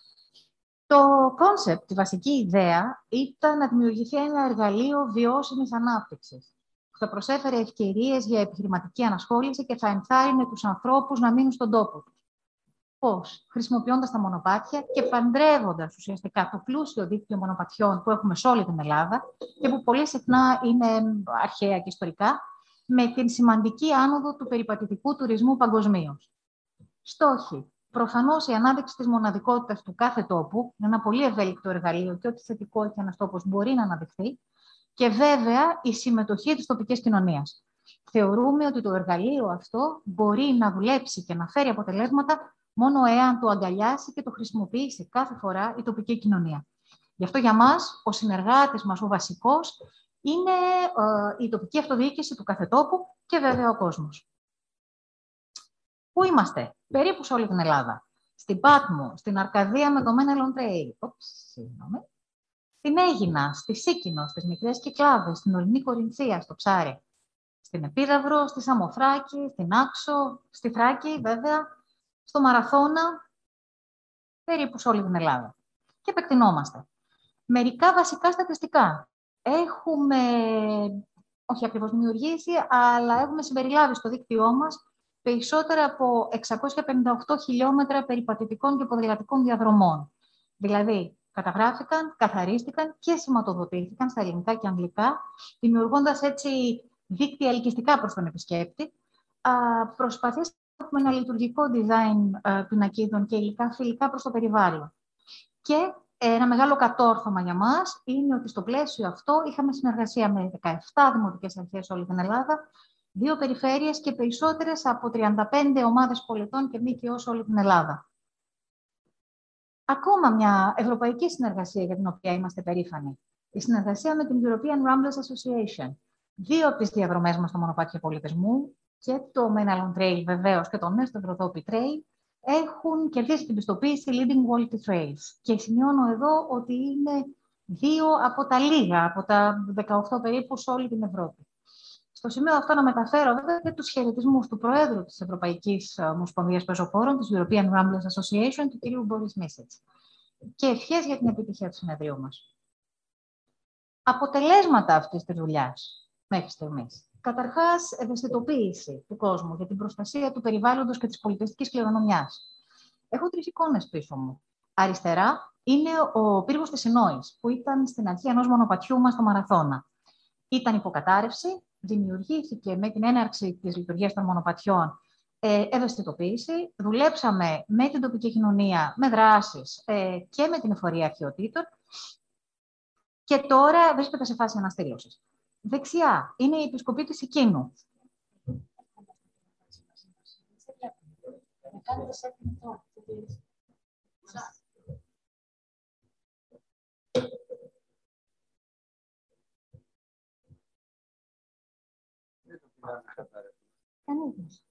Το κόνσεπτ, η βασική ιδέα, ήταν να δημιουργηθεί ένα εργαλείο βιώσιμης ανάπτυξης, που θα προσέφερε ευκαιρίες για επιχειρηματική ανασχόληση και θα ενθάρρυνε τους ανθρώπους να μείνουν στον τόπο τους. Πώς? Χρησιμοποιώντας τα μονοπάτια και παντρεύοντας ουσιαστικά το πλούσιο δίκτυο μονοπατιών που έχουμε σε όλη την Ελλάδα και που πολύ συχνά είναι αρχαία και ιστορικά, με την σημαντική άνοδο του περιπατητικού τουρισμού παγκοσμίως. Στόχοι. Προφανώς η ανάδειξη της μοναδικότητας του κάθε τόπου, είναι ένα πολύ ευέλικτο εργαλείο και ό,τι θετικό έχει ένας τόπος μπορεί να αναδειχθεί, και βέβαια η συμμετοχή της τοπικής κοινωνίας. Θεωρούμε ότι το εργαλείο αυτό μπορεί να δουλέψει και να φέρει αποτελέσματα μόνο εάν το αγκαλιάσει και το χρησιμοποιήσει κάθε φορά η τοπική κοινωνία. Γι' αυτό για μας, ο συνεργάτης μας, ο βασικός, είναι ε, η τοπική αυτοδιοίκηση του κάθε τόπου και βέβαια ο κόσμος. Πού είμαστε? Περίπου σε όλη την Ελλάδα. Στην Πάτμο, στην Αρκαδία με το Μένελον Trail, στην Αίγινα, στη Σίκινο, στις Μικρές Κυκλάδες, στην Ορεινή Κορινθία, στο Ψάρι, στην Επίδαυρο, στη Σαμοθράκη, στην Άξο, στη Θράκη βέβαια, στο Μαραθώνα, περίπου σε όλη την Ελλάδα. Και επεκτηνόμαστε. Μερικά βασικά στατιστικά. Έχουμε, όχι ακριβώς δημιουργήσει, αλλά έχουμε συμπεριλάβει στο δίκτυό μας περισσότερα από εξακόσια πενήντα οκτώ χιλιόμετρα περιπατητικών και ποδηλατικών διαδρομών. Δηλαδή, καταγράφηκαν, καθαρίστηκαν και σηματοδοτήθηκαν στα ελληνικά και αγγλικά, δημιουργώντας έτσι δίκτυα ελκυστικά προς τον επισκέπτη. Προσπαθήσαμε έχουμε ένα λειτουργικό design uh, πινακίδων και υλικά φιλικά προς το περιβάλλον. Και ένα μεγάλο κατόρθωμα για μας είναι ότι στο πλαίσιο αυτό είχαμε συνεργασία με δεκαεπτά δημοτικές αρχές σε όλη την Ελλάδα, δύο περιφέρειες και περισσότερες από τριάντα πέντε ομάδες πολιτών και ΜΚΟ σε όλη την Ελλάδα. Ακόμα μια ευρωπαϊκή συνεργασία για την οποία είμαστε περήφανοι. Η συνεργασία με την European Ramblers Association. Δύο από τις διαδρομές μας στο Μονοπάτια Πολιτισμού, και το Μένελον Trail βεβαίως και το Νέστο Ευρωδόπη Trail, έχουν κερδίσει την πιστοποίηση Leading Quality Trails. Και σημειώνω εδώ ότι είναι δύο από τα λίγα, από τα δεκαοκτώ περίπου σε όλη την Ευρώπη. Στο σημείο αυτό να μεταφέρω βέβαια και τους χαιρετισμούς του Προέδρου της Ευρωπαϊκής Ομοσπονδίας Πεζοπόρων, της European Ramblers Association, του κ. Μπόρις Μίσετς. Και ευχές για την επιτυχία του συνεδρίου μας. Αποτελέσματα αυτής της δουλειάς μέχρι στιγμής. Καταρχάς, ευαισθητοποίηση του κόσμου για την προστασία του περιβάλλοντος και της πολιτιστικής κληρονομιάς. Έχω τρεις εικόνες πίσω μου. Αριστερά είναι ο πύργος της Συνόης, που ήταν στην αρχή ενός μονοπατιού μας στο Μαραθώνα. Ήταν υποκατάρρευση, δημιουργήθηκε με την έναρξη της λειτουργίας των μονοπατιών ε, ευαισθητοποίηση. Δουλέψαμε με την τοπική κοινωνία, με δράσεις ε, και με την εφορία αρχαιοτήτων. Και τώρα βρίσκεται σε φάση αναστήλωσης. Δεξιά είναι η επισκοπή της Οικίνου. Κανείς.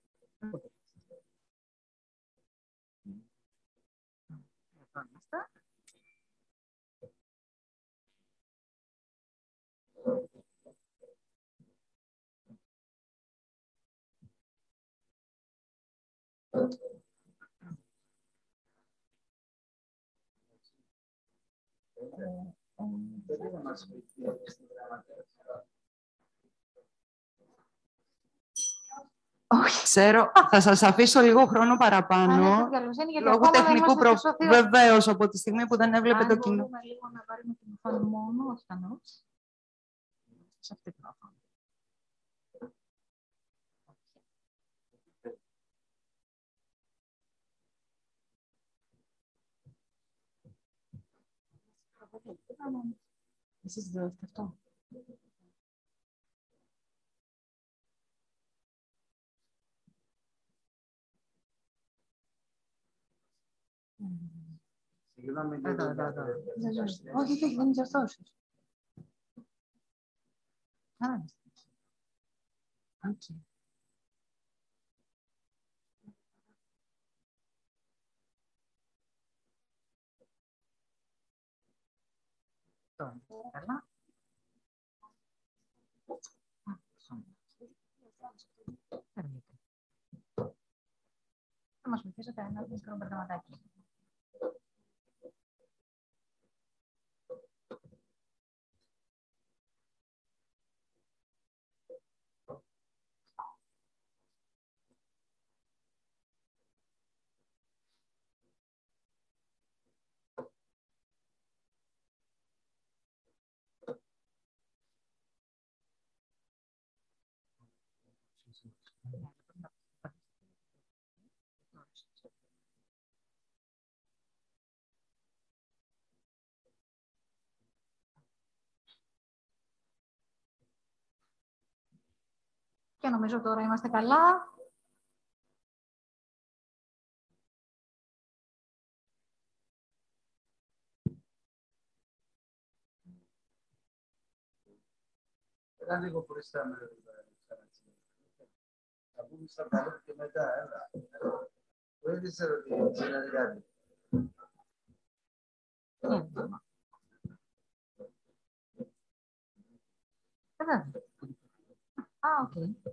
Όχι, ξέρω. Θα σας αφήσω λίγο χρόνο παραπάνω. Λόγω τεχνικού προβλήματος. Βεβαίως, από τη στιγμή που δεν έβλεπε το κοινό.
Μπορούμε λίγο να πάρουμε την οθόνη μόνο, όχι τα νότς. Σε αυτή την οθόνη. Εσείς δεν έχετε αυτό. Όχι, όχι, δεν είναι αυτός. Άρα. Okay. Καλά. Θα μας βοηθήσετε ένα μικρό μπερδεματάκι. Και νομίζω τώρα είμαστε καλά.
Έλα λίγο μπροστά με θα πούμε στα παλιά και μετά, έλα. Δεν ξέρω τι είναι κάτι.
Α, οκ.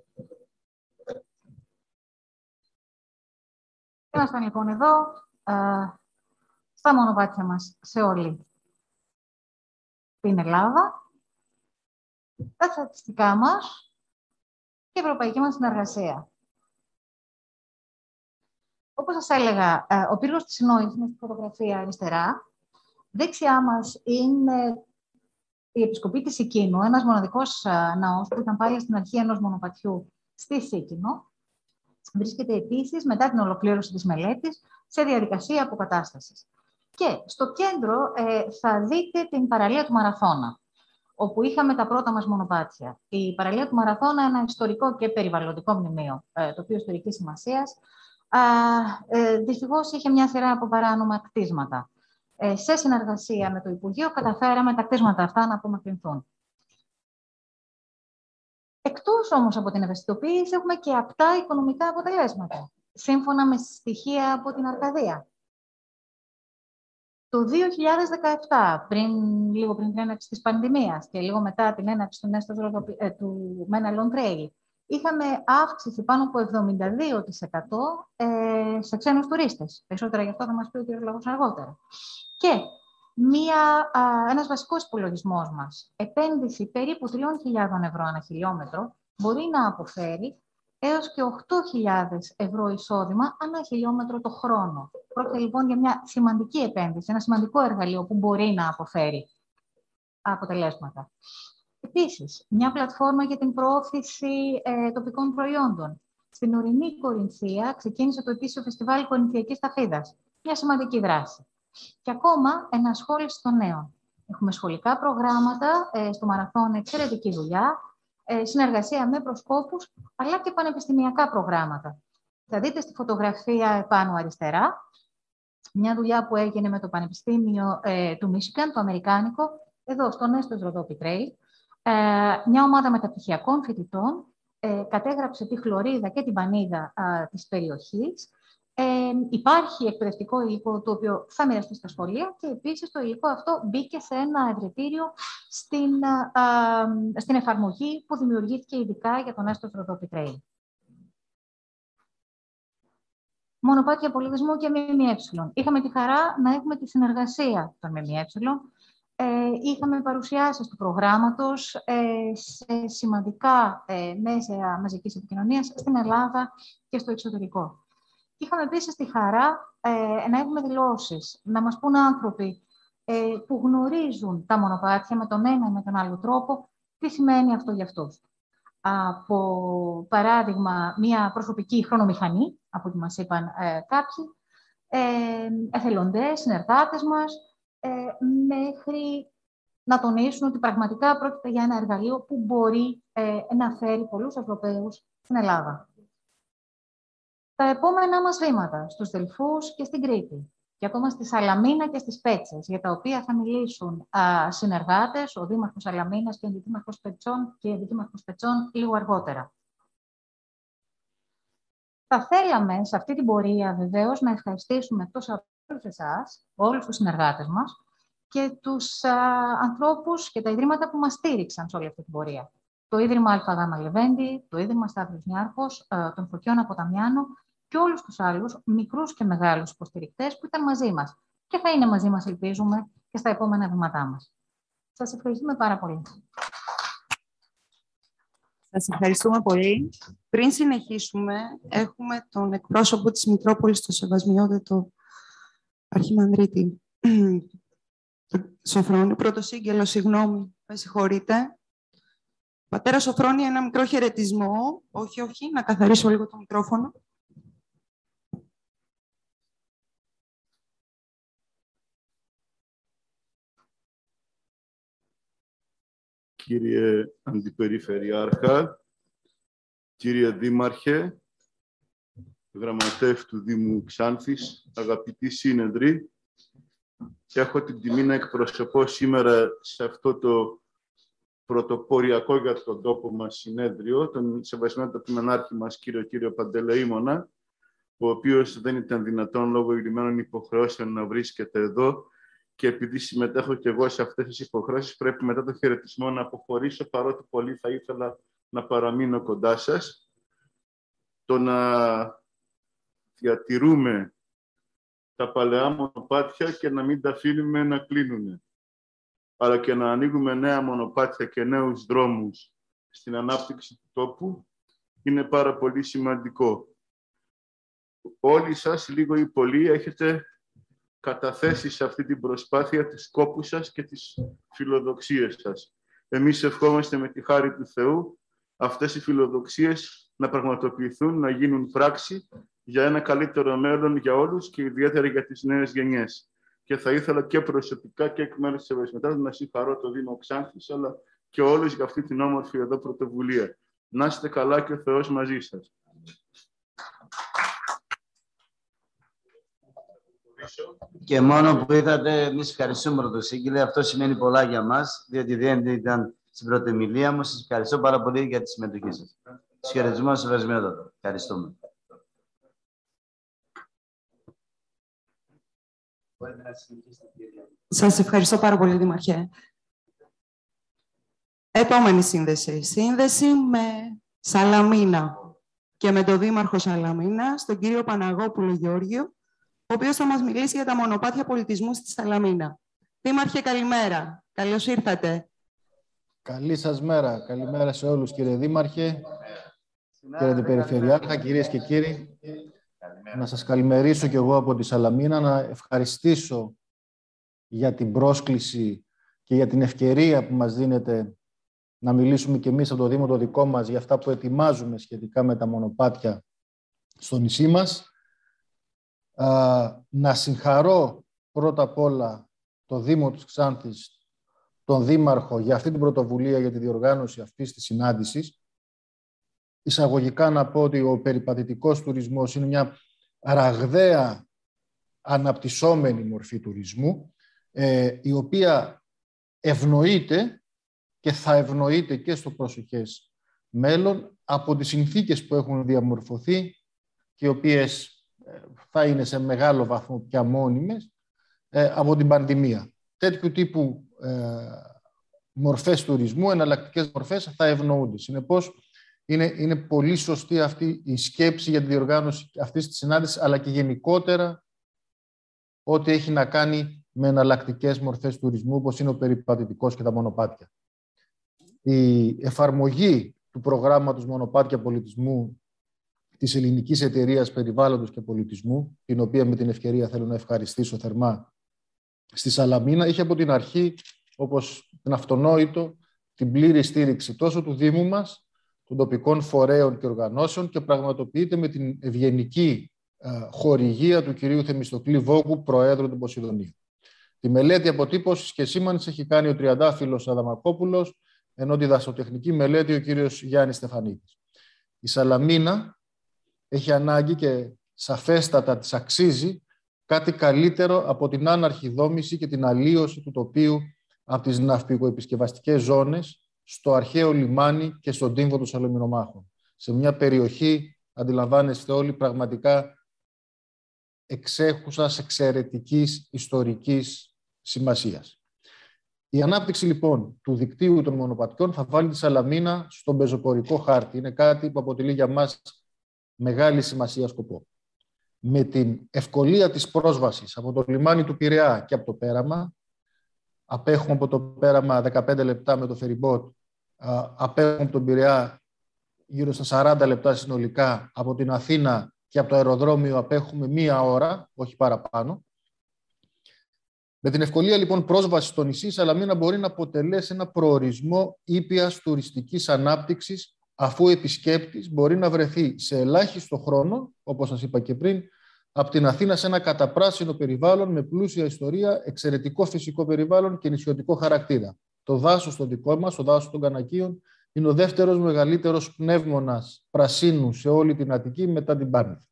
Ήμασταν λοιπόν εδώ, ε, στα μονοπάτια μας, σε όλη την Ελλάδα, τα στατιστικά μας και η ευρωπαϊκή μας συνεργασία. Όπως σας έλεγα, ε, ο πύργος της Συνόης είναι στη φωτογραφία αριστερά. Δεξιά μας είναι η επισκοπή της Οικίνου, ένας μοναδικός ναός που ήταν πάλι στην αρχή ενός μονοπατιού στη Σίκινο. Βρίσκεται επίσης, μετά την ολοκλήρωση της μελέτης, σε διαδικασία αποκατάστασης. Και στο κέντρο ε, θα δείτε την παραλία του Μαραθώνα, όπου είχαμε τα πρώτα μας μονοπάτια. Η παραλία του Μαραθώνα, ένα ιστορικό και περιβαλλοντικό μνημείο, ε, τοπίο ιστορικής σημασίας, ε, δυστυχώς είχε μια σειρά από παράνομα κτίσματα. Ε, σε συνεργασία με το Υπουργείο, καταφέραμε τα κτίσματα αυτά να απομακρυνθούν. Εκτός όμως από την ευαισθητοποίηση, έχουμε και απτά οικονομικά αποτελέσματα, σύμφωνα με στοιχεία από την Αρκαδία. Το δύο χιλιάδες δεκαεπτά, πριν, λίγο πριν την έναρξη της πανδημίας και λίγο μετά την έναρξη του, ε, του Μέναλον Trail, είχαμε αύξηση πάνω από εβδομήντα δύο τοις εκατό ε, σε ξένους τουρίστες. Περισσότερα γι' αυτό θα μας πει ο κ. Λαγός αργότερα. Και μία, α, ένας βασικός υπολογισμός μας, επένδυση περίπου τρεις χιλιάδες ευρώ ανά χιλιόμετρο, μπορεί να αποφέρει έως και οκτώ χιλιάδες ευρώ εισόδημα ανά χιλιόμετρο το χρόνο. Πρόκειται λοιπόν για μια σημαντική επένδυση, ένα σημαντικό εργαλείο που μπορεί να αποφέρει αποτελέσματα. Επίσης, μια πλατφόρμα για την προώθηση ε, τοπικών προϊόντων. Στην ορεινή Κορινθία ξεκίνησε το ετήσιο φεστιβάλ Κορινθιακής Ταφίδας. Μια σημαντική δράση. Και ακόμα ενασχόληση των νέων. Έχουμε σχολικά προγράμματα, ε, στο Μαραθών εξαιρετική δουλειά, ε, συνεργασία με προσκόπους, αλλά και πανεπιστημιακά προγράμματα. Θα δείτε στη φωτογραφία επάνω αριστερά μια δουλειά που έγινε με το Πανεπιστήμιο ε, του Μίσικαν, το Αμερικάνικο, εδώ στο Νέστος Ροδόπι Τρέιλ. Ε, μια ομάδα μεταπτυχιακών φοιτητών ε, κατέγραψε τη χλωρίδα και την πανίδα ε, της περιοχής. Ε, υπάρχει εκπαιδευτικό υλικό το οποίο θα μοιραστεί στα σχολεία και επίσης το υλικό αυτό μπήκε σε ένα ευρετήριο στην, α, α, στην εφαρμογή που δημιουργήθηκε ειδικά για τον Νέστος Ροδόπι Τρέιλ. Μονοπάτια πολιτισμού και ΜΜΕ. Είχαμε τη χαρά να έχουμε τη συνεργασία των ΜΜΕ. Ε, είχαμε παρουσιάσεις του προγράμματος ε, σε σημαντικά ε, μέσα μαζικής επικοινωνίας στην Ελλάδα και στο εξωτερικό. Είχαμε επίσης τη χαρά ε, να έχουμε δηλώσεις, να μας πούν άνθρωποι ε, που γνωρίζουν τα μονοπάτια με τον ένα ή με τον άλλο τρόπο, τι σημαίνει αυτό για αυτούς. Από παράδειγμα, μια προσωπική χρονομηχανή, από ό,τι μας είπαν ε, κάποιοι, ε, εθελοντές, συνεργάτες μας, ε, μέχρι να τονίσουν ότι πραγματικά πρόκειται για ένα εργαλείο που μπορεί ε, να φέρει πολλούς Ευρωπαίους στην Ελλάδα. Τα επόμενά μας βήματα στους Δελφούς και στην Κρήτη και ακόμα στη Σαλαμίνα και στις Πέτσες, για τα οποία θα μιλήσουν α, συνεργάτες, ο Δήμαρχος Σαλαμίνας και ο Αντιδήμαρχος Πετσών και ο Αντιδήμαρχος Πετσών λίγο αργότερα. Θα θέλαμε σε αυτή την πορεία βεβαίως να ευχαριστήσουμε εκτός από όλους εσάς, όλους τους συνεργάτες μας και τους α, ανθρώπους και τα ιδρύματα που μας στήριξαν σε όλη αυτή την πορεία. Το Ίδρυμα ΑΓ Λεβέντη, το Ίδρυμα Σταύρος Νιάρχος, των Φωτιών Αποταμιάνου και όλους τους άλλους μικρούς και μεγάλους υποστηρικτές που ήταν μαζί μας και θα είναι μαζί μας, ελπίζουμε, και στα επόμενα βήματά μας. Σας ευχαριστούμε πάρα πολύ.
Σας ευχαριστούμε πολύ. Πριν συνεχίσουμε, έχουμε τον εκπρόσωπο της Μητρόπολης, το Σεβασμιότατο Αρχιμανδρίτη Σοφρόνη. Πρωτοσύγγελο, συγγνώμη, με συγχωρείτε. Πατέρα Σοφρόνη, ένα μικρό χαιρετισμό. Όχι, όχι, να καθαρίσω λίγο το μικρόφωνο.
Κύριε Αντιπεριφερειάρχα, κύριε Δήμαρχε, γραμματεύ του Δήμου Ξάνθης, αγαπητοί σύνεδροι, έχω την τιμή να εκπροσωπώ σήμερα σε αυτό το πρωτοποριακό για τον τόπο μας συνέδριο, τον Σεβασμιότατο Μενάρχη μας, κύριο κύριο Παντελεήμονα, ο οποίος δεν ήταν δυνατόν λόγω ειρημένων υποχρεώσεων να βρίσκεται εδώ και επειδή συμμετέχω και εγώ σε αυτές τις υποχρεώσεις, πρέπει μετά το χαιρετισμό να αποχωρήσω, παρότι πολύ θα ήθελα να παραμείνω κοντά σας. Το να διατηρούμε τα παλαιά μονοπάτια και να μην τα αφήνουμε να κλείνουν, αλλά και να ανοίγουμε νέα μονοπάτια και νέους δρόμους στην ανάπτυξη του τόπου, είναι πάρα πολύ σημαντικό. Όλοι σας, λίγο ή πολύ, έχετε καταθέσει σε αυτή την προσπάθεια τις σκόπους σας και τις φιλοδοξίες σας. Εμείς ευχόμαστε με τη χάρη του Θεού αυτές οι φιλοδοξίες να πραγματοποιηθούν, να γίνουν πράξη για ένα καλύτερο μέλλον για όλους και ιδιαίτερα για τις νέες γενιές. Και θα ήθελα και προσωπικά και εκ μέρους της Σεβασμιότητας να συγχαρώ το Δήμο Ξάνθης, αλλά και όλους για αυτή την όμορφη εδώ πρωτοβουλία. Να είστε καλά και ο Θεός μαζί σας.
Και μόνο που είδατε, εμείς ευχαριστούμε πρωτοσύγγελε. Αυτό σημαίνει πολλά για μας, διότι δεν ήταν στην πρώτη ομιλία μου. Σας ευχαριστώ πάρα πολύ για τη συμμετοχή σας. Τους χαιρετισμούς στο Σεβασμιότατο. Ευχαριστούμε.
Σας ευχαριστώ πάρα πολύ, Δήμαρχε. Επόμενη σύνδεση. Σύνδεση με Σαλαμίνα και με τον Δήμαρχο Σαλαμίνα, τον κύριο Παναγόπουλο Γεώργιο, ο οποίος θα μας μιλήσει για τα μονοπάτια πολιτισμού στη Σαλαμίνα. Δήμαρχε, καλημέρα. Καλώς ήρθατε.
Καλή σας μέρα. Καλημέρα σε όλους, κύριε Δήμαρχε. Κύριε Αντιπεριφερειάρχα, κυρίες και κύριοι, να σας καλημερίσω και εγώ από τη Σαλαμίνα, να ευχαριστήσω για την πρόσκληση και για την ευκαιρία που μας δίνεται να μιλήσουμε και εμείς από το Δήμο το δικό μας για αυτά που ετοιμάζουμε σχετικά με τα μονοπάτια στο νησί μας. Να συγχαρώ πρώτα απ' όλα το Δήμο της Ξάνθης, τον Δήμαρχο, για αυτή την πρωτοβουλία, για τη διοργάνωση αυτής της συνάντησης. Εισαγωγικά να πω ότι ο περιπατητικός τουρισμός είναι μια ραγδαία αναπτυσσόμενη μορφή τουρισμού, ε, η οποία ευνοείται και θα ευνοείται και στο προσεχές μέλλον από τις συνθήκες που έχουν διαμορφωθεί και οι οποίες θα είναι σε μεγάλο βαθμό πια μόνιμες ε, από την πανδημία. Τέτοιου τύπου ε, μορφές τουρισμού, εναλλακτικές μορφές, θα ευνοούνται. Συνεπώς, είναι, είναι πολύ σωστή αυτή η σκέψη για τη διοργάνωση αυτής της συνάντησης, αλλά και γενικότερα ό,τι έχει να κάνει με εναλλακτικές μορφές τουρισμού, όπως είναι ο περιπατητικός και τα μονοπάτια. Η εφαρμογή του προγράμματος Μονοπάτια Πολιτισμού της Ελληνικής Εταιρείας Περιβάλλοντος και Πολιτισμού, την οποία με την ευκαιρία θέλω να ευχαριστήσω θερμά, στη Σαλαμίνα, είχε από την αρχή, όπως την αυτονόητο, την πλήρη στήριξη τόσο του Δήμου μας, των τοπικών φορέων και οργανώσεων, και πραγματοποιείται με την ευγενική χορηγία του κυρίου Θεμιστοκλή Βόγκου, Προέδρου του Ποσειδονίου. Τη μελέτη αποτύπωσης και σήμανσης έχει κάνει ο τριαντάφυλλος Αδαμακόπουλος, ενώ τη δασοτεχνική μελέτη ο κύριος Γιάννης Στεφανίδης. Η Σαλαμίνα έχει ανάγκη και σαφέστατα της αξίζει κάτι καλύτερο από την άναρχη δόμηση και την αλλίωση του τοπίου από τις ναυπηγοεπισκευαστικές ζώνες στο αρχαίο λιμάνι και στον τύμβο των Σαλαμινομάχων. Σε μια περιοχή, αντιλαμβάνεστε όλοι, πραγματικά εξέχουσας, εξαιρετικής ιστορικής σημασίας. Η ανάπτυξη λοιπόν του δικτύου των μονοπατιών θα βάλει τη Σαλαμίνα στον πεζοπορικό χάρτη. Είναι κάτι που αποτελεί για μας μεγάλη σημασία σκοπό. Με την ευκολία της πρόσβασης από το λιμάνι του Πειραιά και από το πέραμα, απέχουμε από το πέραμα δεκαπέντε λεπτά με το φεριμπότ, απέχουμε από τον Πειραιά γύρω στα σαράντα λεπτά συνολικά, από την Αθήνα και από το αεροδρόμιο απέχουμε μία ώρα, όχι παραπάνω. Με την ευκολία λοιπόν πρόσβαση στο νησί, η Σαλαμίνα μπορεί να αποτελέσει ένα προορισμό ήπιας τουριστικής ανάπτυξης, αφού ο επισκέπτης μπορεί να βρεθεί σε ελάχιστο χρόνο, όπως σας είπα και πριν, από την Αθήνα σε ένα καταπράσινο περιβάλλον με πλούσια ιστορία, εξαιρετικό φυσικό περιβάλλον και νησιωτικό χαρακτήρα. Το δάσος το δικό μας, το δάσος των Κανακίων, είναι ο δεύτερος μεγαλύτερος πνεύμονας πρασίνου σε όλη την Αττική μετά την Πάρνηθα.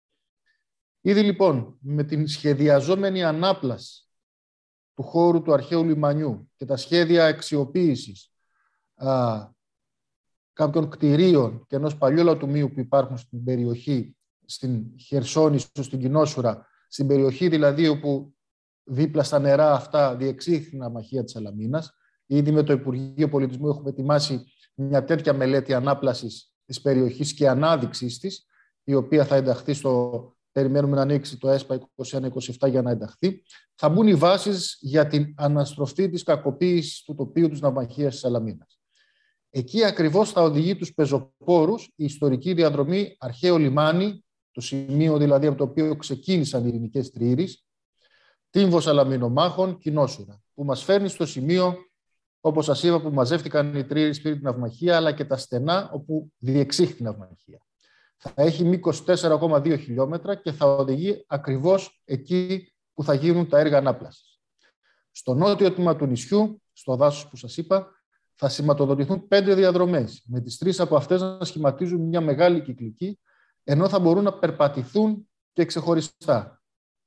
Ήδη λοιπόν με την σχεδιαζόμενη ανάπλαση του χώρου του αρχαίου λιμανιού και τα σχέδια αξιοποίησης α, κάποιων κτηρίων και ενός παλιού λατομείου που υπάρχουν στην περιοχή, στην Χερσόνησο, στην Κοινόσουρα, στην περιοχή δηλαδή όπου δίπλα στα νερά αυτά διεξήχθη την αμαχία της Σαλαμίνας. Ήδη με το Υπουργείο Πολιτισμού έχουμε ετοιμάσει μια τέτοια μελέτη ανάπλασης της περιοχής και ανάδειξης της, η οποία θα ενταχθεί στο... Περιμένουμε να ανοίξει το ΕΣΠΑ είκοσι ένα είκοσι επτά για να ενταχθεί. Θα μπουν οι βάσεις για την αναστροφή της κακοποίησης του τοπίου της ναυμαχίας της Σαλαμίνας. Εκεί ακριβώς θα οδηγεί τους πεζοπόρους η ιστορική διαδρομή αρχαίο λιμάνι, το σημείο δηλαδή από το οποίο ξεκίνησαν οι ειρηνικές τριήρεις, τύμβο Σαλαμινομάχων, Κοινόσουρα, που μας φέρνει στο σημείο, όπως σας είπα, που μαζεύτηκαν οι τριήρεις πριν την ναυμαχία, αλλά και τα στενά όπου διεξήχθη την ναυμαχία. Θα έχει μήκος τέσσερα κόμμα δύο χιλιόμετρα και θα οδηγεί ακριβώς εκεί που θα γίνουν τα έργα ανάπλασης. Στο νότιο τμήμα του νησιού, στο δάσος που σας είπα, θα σηματοδοτηθούν πέντε διαδρομές, με τις τρεις από αυτές να σχηματίζουν μια μεγάλη κυκλική, ενώ θα μπορούν να περπατηθούν και ξεχωριστά.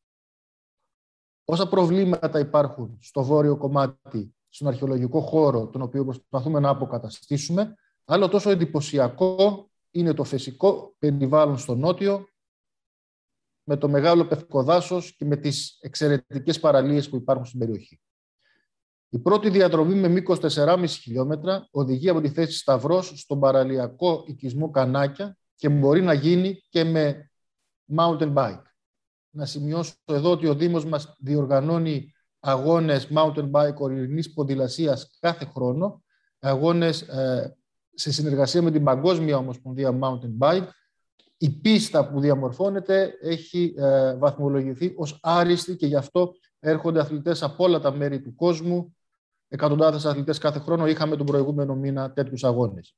Όσα προβλήματα υπάρχουν στο βόρειο κομμάτι, στον αρχαιολογικό χώρο, τον οποίο προσπαθούμε να αποκαταστήσουμε, άλλο τόσο εντυπωσιακό είναι το φυσικό περιβάλλον στο νότιο, με το μεγάλο πευκοδάσος και με τις εξαιρετικές παραλίες που υπάρχουν στην περιοχή. Η πρώτη διαδρομή με μήκος τέσσερα κόμμα πέντε χιλιόμετρα οδηγεί από τη θέση Σταυρός στον παραλιακό οικισμό Κανάκια και μπορεί να γίνει και με mountain bike. Να σημειώσω εδώ ότι ο Δήμος μας διοργανώνει αγώνες mountain bike ορεινής ποδηλασίας κάθε χρόνο, αγώνες ε, σε συνεργασία με την Παγκόσμια Ομοσπονδία Mountain Bike, η πίστα που διαμορφώνεται έχει ε, βαθμολογηθεί ως άριστη και γι' αυτό έρχονται αθλητές από όλα τα μέρη του κόσμου, εκατοντάδες αθλητές κάθε χρόνο. Είχαμε τον προηγούμενο μήνα τέτοιους αγώνες.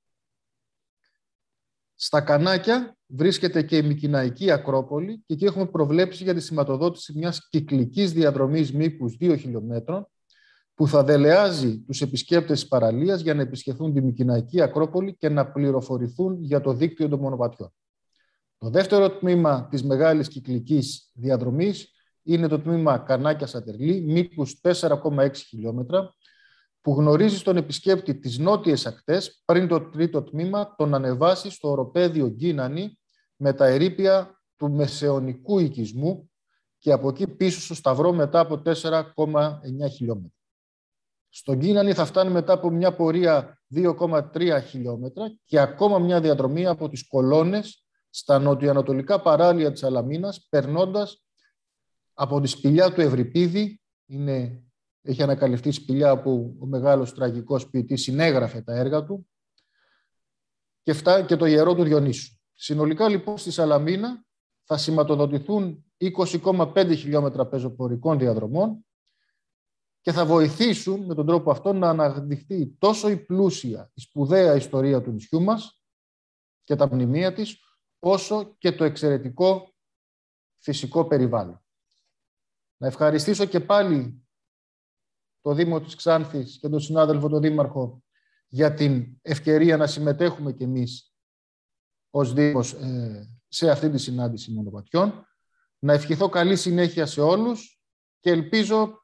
Στα Κανάκια βρίσκεται και η Μικηναϊκή Ακρόπολη και εκεί έχουμε προβλέψει για τη σηματοδότηση μιας κυκλικής διαδρομής μήκους δύο χιλιόμετρων που θα δελεάζει τους επισκέπτες της παραλίας για να επισκεφθούν τη Μικηναϊκή Ακρόπολη και να πληροφορηθούν για το δίκτυο των μονοπατιών. Το δεύτερο τμήμα της μεγάλης κυκλικής διαδρομής είναι το τμήμα Κανάκια-Σατερλή, μήκους τέσσερα κόμμα έξι χιλιόμετρα, που γνωρίζει στον επισκέπτη τις νότιες ακτές πριν το τρίτο τμήμα τον ανεβάσει στο οροπέδιο Γκίνανη με τα ερείπια του μεσαιωνικού οικισμού και από εκεί πίσω στο Σταυρό μετά από τέσσερα κόμμα εννιά χιλιόμετρα. Στον Γκίνανη θα φτάνει μετά από μια πορεία δύο κόμμα τρία χιλιόμετρα και ακόμα μια διαδρομή από τις Κολώνες στα νοτιοανατολικά παράλια της Σαλαμίνας, περνώντας από τη σπηλιά του Ευρυπίδη. Είναι, έχει ανακαλυφθεί σπηλιά όπου ο μεγάλος τραγικός ποιητής συνέγραφε τα έργα του, και, φτά, και το ιερό του Διονύσου. Συνολικά λοιπόν στη Σαλαμίνα θα σηματοδοτηθούν είκοσι κόμμα πέντε χιλιόμετρα πεζοπορικών διαδρομών και θα βοηθήσουν με τον τρόπο αυτό να αναδειχθεί τόσο η πλούσια, η σπουδαία ιστορία του νησιού μας και τα μνημεία της, όσο και το εξαιρετικό φυσικό περιβάλλον. Να ευχαριστήσω και πάλι το Δήμο της Ξάνθης και τον συνάδελφο τον Δήμαρχο για την ευκαιρία να συμμετέχουμε κι εμείς ως Δήμος σε αυτή τη συνάντηση μονοπατιών. Να ευχηθώ καλή συνέχεια σε όλους και ελπίζω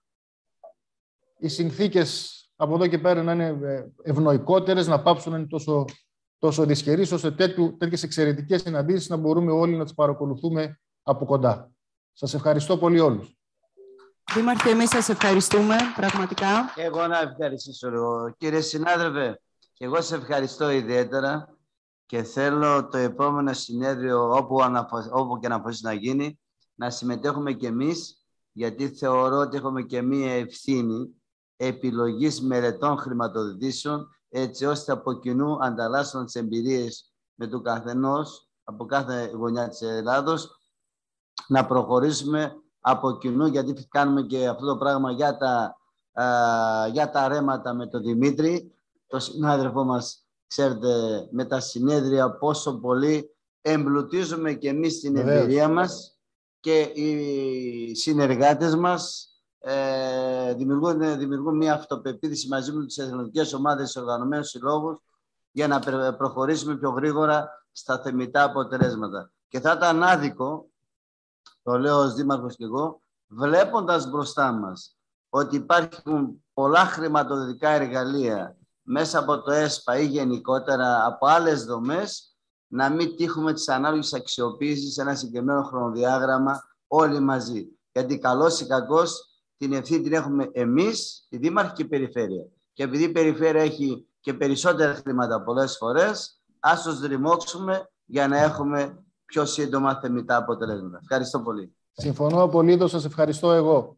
οι συνθήκες από εδώ και πέρα να είναι ευνοϊκότερες, να πάψουν να είναι τόσο, τόσο δυσχερείς, ώστε τέτοιου, τέτοιες εξαιρετικές συναντήσεις να μπορούμε όλοι να τις παρακολουθούμε από κοντά. Σας ευχαριστώ πολύ όλους.
Δήμαρχε, εμείς σας ευχαριστούμε πραγματικά.
Εγώ να ευχαριστήσω λίγο. Κύριε συνάδελφε, και εγώ σας ευχαριστώ ιδιαίτερα και θέλω το επόμενο συνέδριο, όπου, αναφο... όπου και να αποφασίσει να γίνει, να συμμετέχουμε κι εμείς, γιατί θεωρώ ότι έχουμε και μία ευθύνη επιλογής μελετών χρηματοδοτήσεων, έτσι ώστε από κοινού, ανταλλάσσοντας τις εμπειρίες με του καθενός, από κάθε γωνιά της Ελλάδος, να προχωρήσουμε από κοινού, γιατί κάνουμε και αυτό το πράγμα για τα, α, για τα ρέματα με τον Δημήτρη, τον συνάδελφό μας, ξέρετε, με τα συνέδρια πόσο πολύ εμπλουτίζουμε και εμείς την εμπειρία μας και οι συνεργάτες μας ε, δημιουργούν, δημιουργούν μια αυτοπεποίθηση μαζί με τις εθνικές ομάδες, τις οργανωμένους συλλόγους, για να προχωρήσουμε πιο γρήγορα στα θεμιτά αποτελέσματα. Και θα ήταν άδικο, το λέω ως Δήμαρχος και εγώ, βλέποντας μπροστά μας ότι υπάρχουν πολλά χρηματοδοτικά εργαλεία μέσα από το ΕΣΠΑ ή γενικότερα από άλλες δομές, να μην τύχουμε τις ανάλογες αξιοποίησεις σε ένα συγκεκριμένο χρονοδιάγραμμα όλοι μαζί. Γιατί καλώς ή κακώς την ευθύνη την έχουμε εμείς, η Δήμαρχη και η Περιφέρεια. Και επειδή η Περιφέρεια έχει και περισσότερα χρήματα πολλές φορές, ας τους ρημώξουμε για να έχουμε πιο σύντομα θεμιτά αποτελέσματα. Ευχαριστώ πολύ.
Συμφωνώ απολύτως. Σας ευχαριστώ εγώ.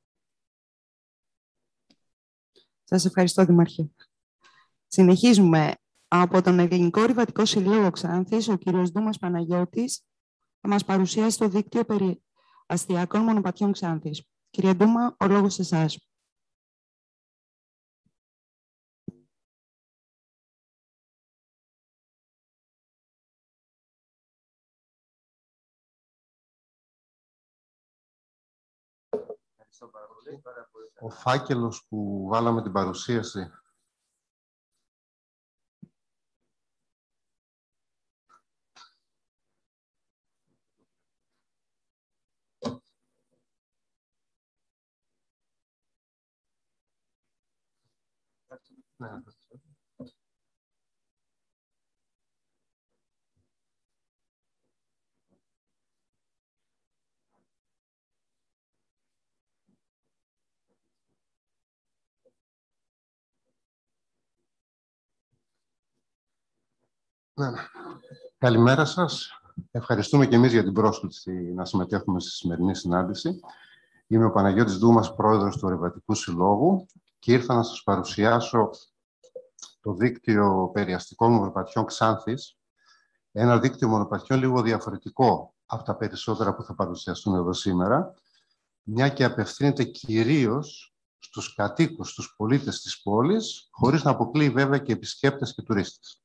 Σας ευχαριστώ, Δήμαρχε. Συνεχίζουμε. Από τον Ελληνικό Ορειβατικό Συλλόγο Ξάνθης, ο κύριος Δούμας Παναγιώτης θα μας παρουσιάσει το δίκτυο περί αστιακών μονοπατιών Ξάνθης. Κύριε Δούμα, ο λόγος σε εσάς.
Ο φάκελος που βάλαμε την παρουσίαση. Ναι. Καλημέρα σας. Ευχαριστούμε και εμείς για την πρόσκληση να συμμετέχουμε στη σημερινή συνάντηση. Είμαι ο Παναγιώτης Δούμας, πρόεδρος του Ορειβατικού Συλλόγου και ήρθα να σας παρουσιάσω το δίκτυο περιαστικών μονοπατιών Ξάνθης, ένα δίκτυο μονοπατιών λίγο διαφορετικό από τα περισσότερα που θα παρουσιαστούν εδώ σήμερα, μια και απευθύνεται κυρίως στους κατοίκους, στους πολίτες της πόλης, χωρίς να αποκλείει βέβαια και επισκέπτες και τουρίστες.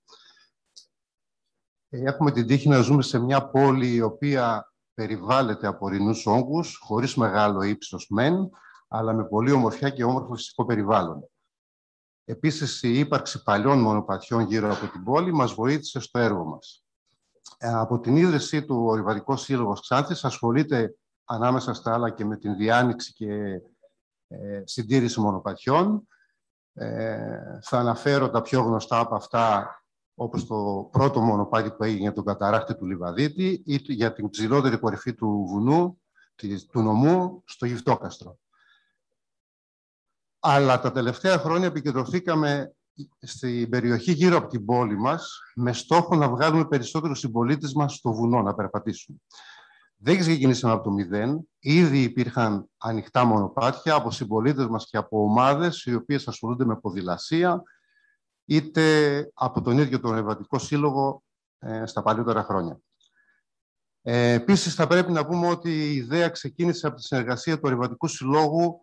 Έχουμε την τύχη να ζούμε σε μια πόλη η οποία περιβάλλεται από ορεινούς όγκους, χωρίς μεγάλο ύψος μεν, αλλά με πολύ ομορφιά και όμορφο φυσικό περιβάλλον. Επίσης, η ύπαρξη παλιών μονοπατιών γύρω από την πόλη μας βοήθησε στο έργο μας. Από την ίδρυσή του, ο Ορειβατικός Σύλλογος Ξάνθης ασχολείται ανάμεσα στα άλλα και με την διάνοιξη και ε, συντήρηση μονοπατιών. Ε, θα αναφέρω τα πιο γνωστά από αυτά, όπως το πρώτο μονοπάτι που έγινε για τον καταράκτη του Λιβαδίτη ή για την ψηλότερη κορυφή του βουνού, του νομού, στο Γυφτόκαστρο. Αλλά τα τελευταία χρόνια επικεντρωθήκαμε στην περιοχή γύρω από την πόλη μας με στόχο να βγάλουμε περισσότερους συμπολίτες μας στο βουνό να περπατήσουν. Δεν ξεκινήσαμε από το μηδέν. Ήδη υπήρχαν ανοιχτά μονοπάτια από συμπολίτες μας και από ομάδες οι οποίες ασχολούνται με ποδηλασία, είτε από τον ίδιο τον Ορειβατικό Σύλλογο ε, στα παλιότερα χρόνια. Ε, επίσης, θα πρέπει να πούμε ότι η ιδέα ξεκίνησε από τη συνεργασία του Ορειβατικού Συλλόγου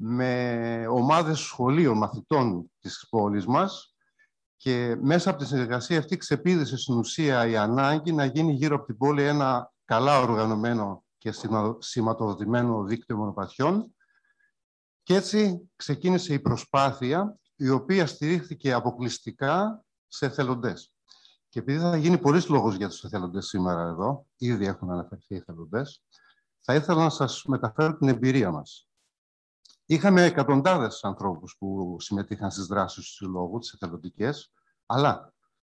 με ομάδες σχολείων μαθητών της πόλης μας και μέσα από τη συνεργασία αυτή ξεπήδησε στην ουσία η ανάγκη να γίνει γύρω από την πόλη ένα καλά οργανωμένο και σηματοδοτημένο δίκτυο μονοπατιών και έτσι ξεκίνησε η προσπάθεια η οποία στηρίχθηκε αποκλειστικά σε εθελοντές. Και επειδή θα γίνει πολλής λόγος για τους εθελοντές σήμερα εδώ, ήδη έχουν αναφερθεί οι εθελοντές, θα ήθελα να σας μεταφέρω την εμπειρία μας. Είχαμε εκατοντάδες ανθρώπους που συμμετείχαν στις δράσεις του Συλλόγου, τις εθελοντικές, αλλά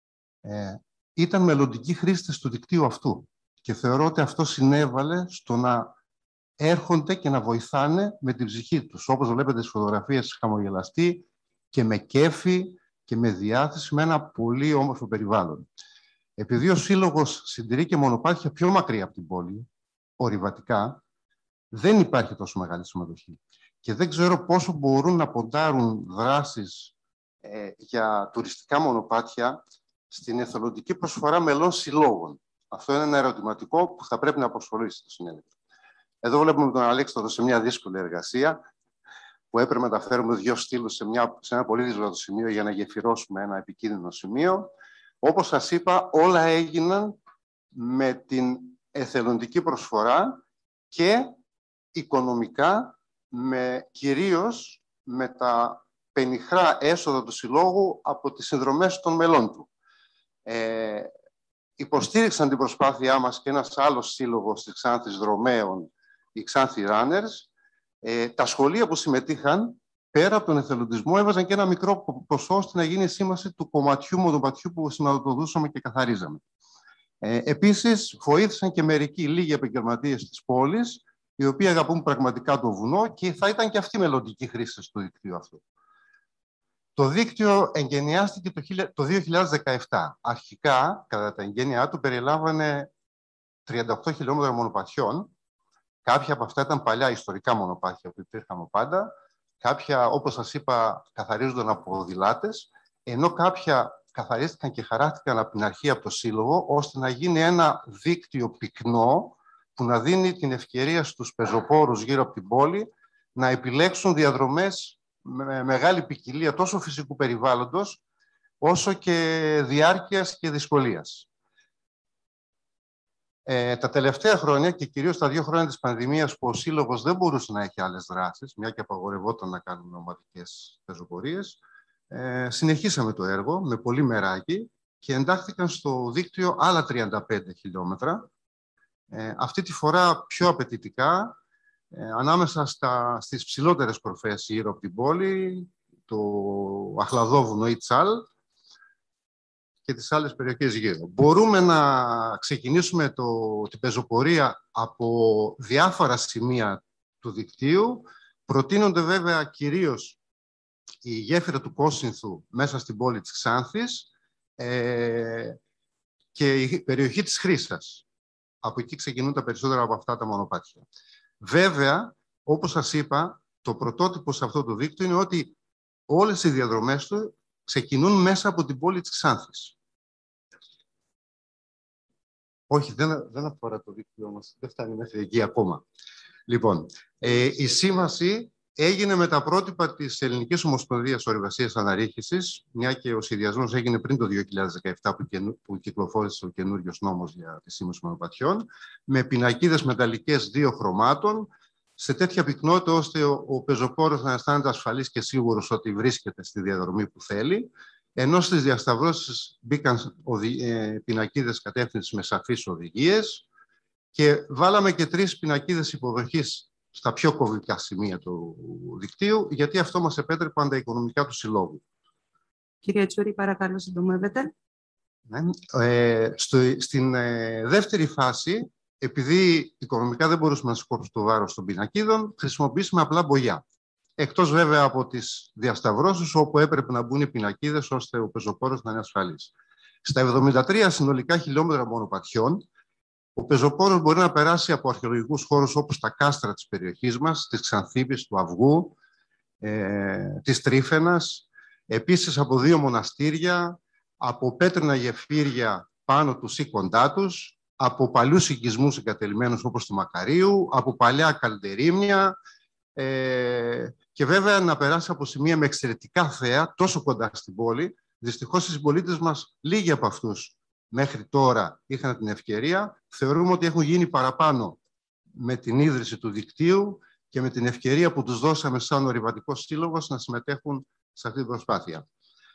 ε, ήταν μελλοντικοί χρήστες του δικτύου αυτού. Και θεωρώ ότι αυτό συνέβαλε στο να έρχονται και να βοηθάνε με την ψυχή τους. Όπως βλέπετε στις φωτογραφίες, χαμογελαστοί και με κέφι και με διάθεση, με ένα πολύ όμορφο περιβάλλον. Επειδή ο Σύλλογος συντηρεί και μονοπάτια πιο μακριά από την πόλη, ορειβατικά, δεν υπάρχει τόσο μεγάλη συμμετοχή. Και δεν ξέρω πόσο μπορούν να ποντάρουν δράσεις ε, για τουριστικά μονοπάτια στην εθελοντική προσφορά μελών συλλόγων. Αυτό είναι ένα ερωτηματικό που θα πρέπει να αποσχολήσει το συνέδριο. Εδώ βλέπουμε τον Αλέξανδρο σε μια δύσκολη εργασία, που έπρεπε να τα φέρουμε δύο στήλους σε, μια, σε ένα πολύ δύσκολο σημείο για να γεφυρώσουμε ένα επικίνδυνο σημείο. Όπως σας είπα, όλα έγιναν με την εθελοντική προσφορά και οικονομικά, με, κυρίως με τα πενιχρά έσοδα του Συλλόγου από τις συνδρομές των μελών του. Ε, υποστήριξαν την προσπάθειά μας και ένας άλλος σύλλογος της Ξάνθης Δρομέων, οι Ξάνθη Runners. Ε, τα σχολεία που συμμετείχαν, πέρα από τον εθελοντισμό, έβαζαν και ένα μικρό ποσό ώστε να γίνει η σήμαση του κομματιού μονοπατιού που σηματοδοτούσαμε και καθαρίζαμε. Ε, επίσης, βοήθησαν και μερικοί λίγοι επαγγελματίες της πόλης, οι οποίοι αγαπούν πραγματικά το βουνό και θα ήταν και αυτοί μελλοντικοί χρήστες του δικτύου αυτού. Το δίκτυο εγκαινιάστηκε το δύο χιλιάδες δεκαεπτά. Αρχικά, κατά τα εγγένειά του, περιλάμβανε τριάντα οκτώ χιλιόμετρα μονοπατιών. Κάποια από αυτά ήταν παλιά ιστορικά μονοπάτια που υπήρχαν πάντα. Κάποια, όπως σας είπα, καθαρίζονταν από ποδηλάτες, ενώ κάποια καθαρίστηκαν και χαράχτηκαν από την αρχή από το Σύλλογο, ώστε να γίνει ένα δίκτυο πυκνό που να δίνει την ευκαιρία στους πεζοπόρους γύρω από την πόλη να επιλέξουν διαδρομές με μεγάλη ποικιλία τόσο φυσικού περιβάλλοντος, όσο και διάρκειας και δυσκολίας. Ε, τα τελευταία χρόνια και κυρίως τα δύο χρόνια της πανδημίας που ο Σύλλογος δεν μπορούσε να έχει άλλες δράσεις, μια και απαγορευόταν να κάνουμε ομαδικές πεζοπορίες, ε, συνεχίσαμε το έργο με πολύ μεράκι και εντάχθηκαν στο δίκτυο άλλα τριάντα πέντε χιλιόμετρα. Ε, αυτή τη φορά πιο απαιτητικά, ε, ανάμεσα στα, στις ψηλότερες κορφές γύρω από την πόλη, το Αχλαδόβουνο ή Τσάλ, και τις άλλες περιοχές γύρω. Μπορούμε να ξεκινήσουμε το, την πεζοπορία από διάφορα σημεία του δικτύου. Προτείνονται βέβαια κυρίως η γέφυρα του Κόσυνθου μέσα στην πόλη της Ξάνθης ε, και η περιοχή της Χρύσσας. Από εκεί ξεκινούν τα περισσότερα από αυτά τα μονοπάτια. Βέβαια, όπως σας είπα, το πρωτότυπο σε αυτό το δίκτυο είναι ότι όλες οι διαδρομές του ξεκινούν μέσα από την πόλη της Ξάνθης. Όχι, δεν, δεν αφορά το δίκτυο μας, δεν φτάνει μέχρι εκεί ακόμα. Λοιπόν, ε, η σύμβαση έγινε με τα πρότυπα της Ελληνικής Ομοσπονδίας Ορειβασίας Αναρρίχησης, μια και ο σχεδιασμός έγινε πριν το δύο χιλιάδες δεκαεπτά που, καινου, που κυκλοφόρησε ο καινούριος νόμος για τη σύμβαση μονοπατιών, με πινακίδες μεταλλικές δύο χρωμάτων, σε τέτοια πυκνότητα ώστε ο, ο πεζοπόρος να αισθάνεται ασφαλής και σίγουρος ότι βρίσκεται στη διαδρομή που θέλει, ενώ στις διασταυρώσεις μπήκαν οδη, ε, πινακίδες κατεύθυνσης με σαφείς οδηγίες και βάλαμε και τρεις πινακίδες υποδοχής στα πιο κομβικά σημεία του δικτύου, γιατί αυτό μας επέτρεπαν τα οικονομικά του συλλόγου.
Κύριε Τσούρη, παρακαλώ, συντομεύετε.
Ναι. Ε, στο, στην ε, δεύτερη φάση, επειδή οικονομικά δεν μπορούσαμε να σηκώσουμε το βάρος των πινακίδων, χρησιμοποιήσαμε απλά μπογιά. Εκτός βέβαια από τις διασταυρώσεις, όπου έπρεπε να μπουν οι πινακίδες, ώστε ο πεζοπόρος να είναι ασφαλής. Στα εβδομήντα τρία συνολικά χιλιόμετρα μονοπατιών, ο πεζοπόρος μπορεί να περάσει από αρχαιολογικούς χώρους όπως τα κάστρα της περιοχής μας, της Ξανθήπης, του Αυγού, ε, της Τρίφαινας, επίσης από δύο μοναστήρια, από πέτρινα γεφύρια πάνω τους ή κοντά τους, από παλιούς οικισμούς εγκατελειμμένους όπως του Μακαρίου, από παλιά καλντερίμια ε, και βέβαια να περάσει από σημεία με εξαιρετικά θέα τόσο κοντά στην πόλη. Δυστυχώς οι συμπολίτες μας, λίγοι από αυτούς μέχρι τώρα είχαν την ευκαιρία. Θεωρούμε ότι έχουν γίνει παραπάνω με την ίδρυση του δικτύου και με την ευκαιρία που τους δώσαμε σαν ορειβατικός σύλλογος να συμμετέχουν σε αυτή την προσπάθεια.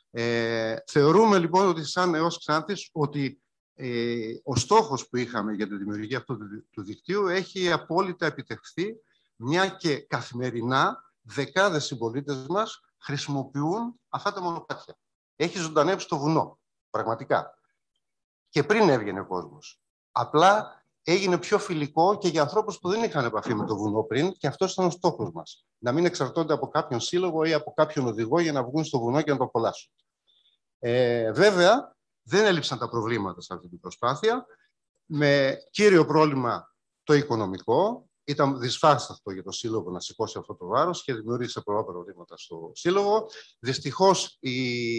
Ε, θεωρούμε λοιπόν ότι σαν ΕΟΣ Ξάνθης ότι ε, ο στόχος που είχαμε για τη δημιουργία αυτού του, του δικτύου έχει απόλυτα επιτευχθεί, μια και καθημερινά δεκάδες συμπολίτες μας χρησιμοποιούν αυτά τα μονοπάτια. Έχει ζωντανέψει το βουνό, πραγματικά. Και πριν έβγαινε ο κόσμος. Απλά έγινε πιο φιλικό και για ανθρώπους που δεν είχαν επαφή με το βουνό πριν, και αυτό ήταν ο στόχος μας. Να μην εξαρτώνται από κάποιον σύλλογο ή από κάποιον οδηγό για να βγουν στο βουνό και να το απολαύσουν. Ε, βέβαια, δεν έλειψαν τα προβλήματα σε αυτή την προσπάθεια. Με κύριο πρόβλημα το οικονομικό. Ήταν δυσφάστατο για το σύλλογο να σηκώσει αυτό το βάρος και δημιούργησε πολλά προβλήματα στο σύλλογο. Δυστυχώς, η...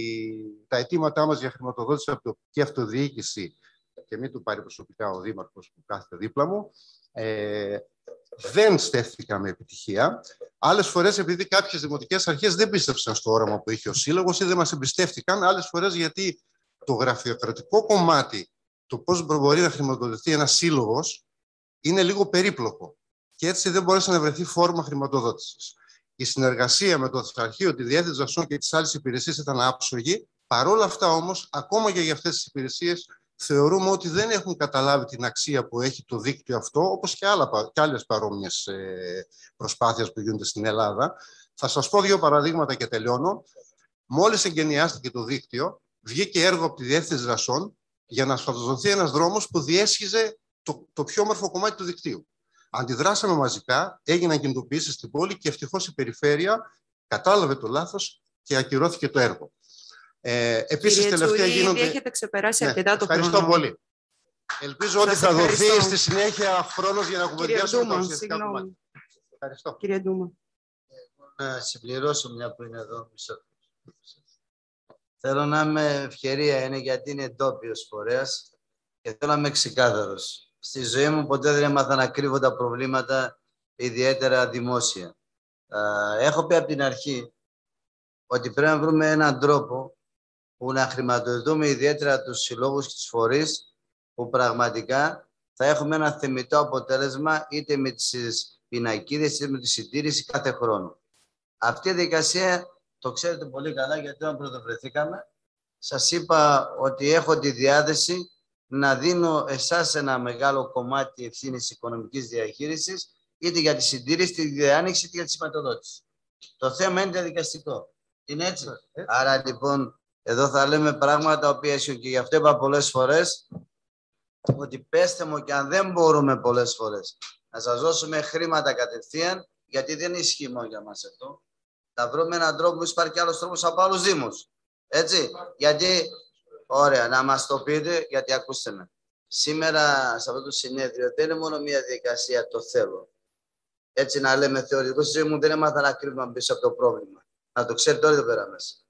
τα αιτήματά μας για χρηματοδότηση από την τοπική αυτοδιοίκηση, και μην του πάρει προσωπικά ο δήμαρχος που κάθεται δίπλα μου, ε, δεν στέφθηκαν με επιτυχία. Άλλες φορές, επειδή κάποιες δημοτικές αρχές δεν πίστευσαν στο όραμα που είχε ο σύλλογος ή δεν μας εμπιστεύτηκαν, άλλες φορές γιατί το γραφειοκρατικό κομμάτι, το πώς μπορεί να χρηματοδοτηθεί ένας σύλλογος, είναι λίγο περίπλοκο. Και έτσι δεν μπόρεσε να βρεθεί φόρμα χρηματοδότησης. Η συνεργασία με το Αρχείο, τη Διεύθυνση Δασών και τις άλλες υπηρεσίες ήταν άψογη. Παρ' όλα αυτά όμως, ακόμα και για αυτές τις υπηρεσίες, θεωρούμε ότι δεν έχουν καταλάβει την αξία που έχει το δίκτυο αυτό, όπως και, άλλα, και άλλες παρόμοιες ε, προσπάθειες που γίνονται στην Ελλάδα. Θα σας πω δύο παραδείγματα και τελειώνω. Μόλις εγκαινιάστηκε το δίκτυο, βγήκε έργο από τη Διεύθυνση Δασών για να ασφαλτοθεί ένας δρόμος που διέσχιζε το, το πιο όμορφο κομμάτι του δικτύου. Αντιδράσαμε μαζικά, έγιναν κινητοποιήσεις στην πόλη και ευτυχώς η περιφέρεια κατάλαβε το λάθος και ακυρώθηκε το έργο. Ε, επίσης, τελευταία
Τσουρί,
γίνονται...
έχετε ξεπεράσει
ναι,
αρκετά το χρόνο.
Ευχαριστώ πολύ. Ελπίζω
Σας
ότι θα
ευχαριστώ.
δοθεί στη συνέχεια χρόνος για να κουβεντιάσουμε τα ουσιαστικά κομμάτια. Ευχαριστώ.
Κύριε Ντούμα.
Να συμπληρώσω μια που είναι εδώ. Θέλω να είμαι ευκαιρία, είναι γιατί είναι ντόπιος φορέας και θέλω να είμαι ξεκάθαρος. Στη ζωή μου ποτέ δεν έμαθα να κρύβω τα προβλήματα, ιδιαίτερα δημόσια. Έχω πει από την αρχή ότι πρέπει να βρούμε έναν τρόπο που να χρηματοδοτούμε ιδιαίτερα τους συλλόγους και τους φορείς που πραγματικά θα έχουμε ένα θεμιτό αποτέλεσμα είτε με τις πινακίδες είτε με τη συντήρηση κάθε χρόνο. Αυτή η διαδικασία το ξέρετε πολύ καλά γιατί όταν πρωτοβρεθήκαμε σας είπα ότι έχω τη διάθεση να δίνω εσάς ένα μεγάλο κομμάτι ευθύνης οικονομικής διαχείρισης είτε για τη συντήρηση, τη διάνοιξη είτε για τη σηματοδότηση. Το θέμα είναι διαδικαστικό. Είναι έτσι. έτσι. Άρα λοιπόν εδώ θα λέμε πράγματα τα οποία ίσως και γι' αυτό είπα πολλές φορές ότι πέστε μου και αν δεν μπορούμε πολλές φορές να σας δώσουμε χρήματα κατευθείαν γιατί δεν ισχύει μόνο για μας αυτό. Θα βρούμε έναν τρόπο που υπάρχει και άλλος τρόπος από άλλους δήμους. Έτσι. Γιατί, ωραία, να μας το πείτε, γιατί ακούστε με. Σήμερα σε αυτό το συνέδριο δεν είναι μόνο μια διαδικασία το θέλω. Έτσι να λέμε θεωρητικό στη ζωή μου δεν έμαθα να κρύβουμε πίσω από το πρόβλημα. Να το ξέρετε όλοι εδώ πέρα μέσα.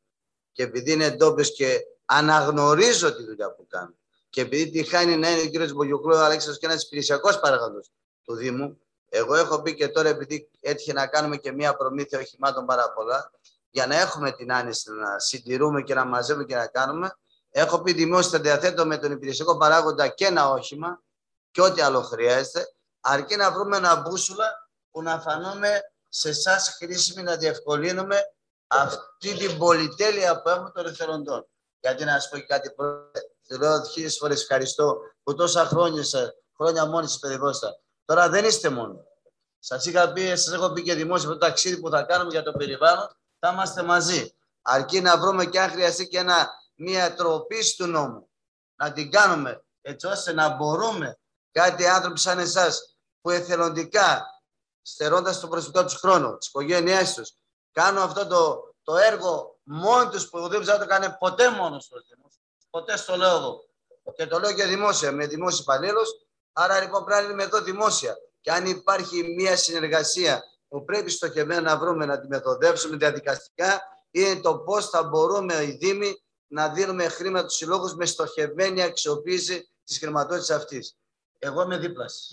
και επειδή είναι ντόπιος και αναγνωρίζω τη δουλειά που κάνω και επειδή τη χάνει να είναι ο κύριος Μπογιουκλού Αλέξανδρος και ένας υπηρεσιακός παράγοντος του Δήμου, εγώ έχω πει και τώρα, επειδή έτυχε να κάνουμε και μία προμήθεια οχημάτων πάρα πολλά, για να έχουμε την άνεση να συντηρούμε και να μαζεύουμε και να κάνουμε, έχω πει δημόσια διαθέτω με τον υπηρεσιακό παράγοντα και ένα όχημα και ό,τι άλλο χρειάζεται, αρκεί να βρούμε ένα μπούσουλα που να φανούμε σε εσάς χρήσιμοι, να διευκολύνουμε αυτή την πολυτέλεια που έχουμε των εθελοντών. Γιατί να σας πω και κάτι πρώτο, το λέω χίλιες φορές ευχαριστώ που τόσα χρόνια, χρόνια μόνοι σας περιβόστα. Τώρα δεν είστε μόνοι. Σας είχα πει, σας έχω πει και δημόσια το ταξίδι που θα κάνουμε για το περιβάλλον, θα είμαστε μαζί. Αρκεί να βρούμε και αν χρειαστεί και ένα, μια τροποποίηση του νόμου. Να την κάνουμε έτσι ώστε να μπορούμε κάτι άνθρωποι σαν εσάς που εθελοντικά, στερώντας τον προσωπικό τους χρόνο, της οικογένειάς τους, κάνουν αυτό το, το έργο μόνοι τους που δεν θα το κάνει ποτέ μόνος τους. Ποτέ στο λέω εγώ. Και το λέω και δημόσια, με δημόσιο υπαλλήλους. Άρα λοιπόν πρέπει να είμαι εδώ δημόσια. Και αν υπάρχει μια συνεργασία που πρέπει στοχευμένα να βρούμε, να τη μεθοδεύσουμε διαδικαστικά, είναι το πώς θα μπορούμε οι Δήμοι να δίνουμε χρήματα στους συλλόγους με στοχευμένη αξιοποίηση της χρηματοδότησης αυτής. Εγώ είμαι δίπλα σας.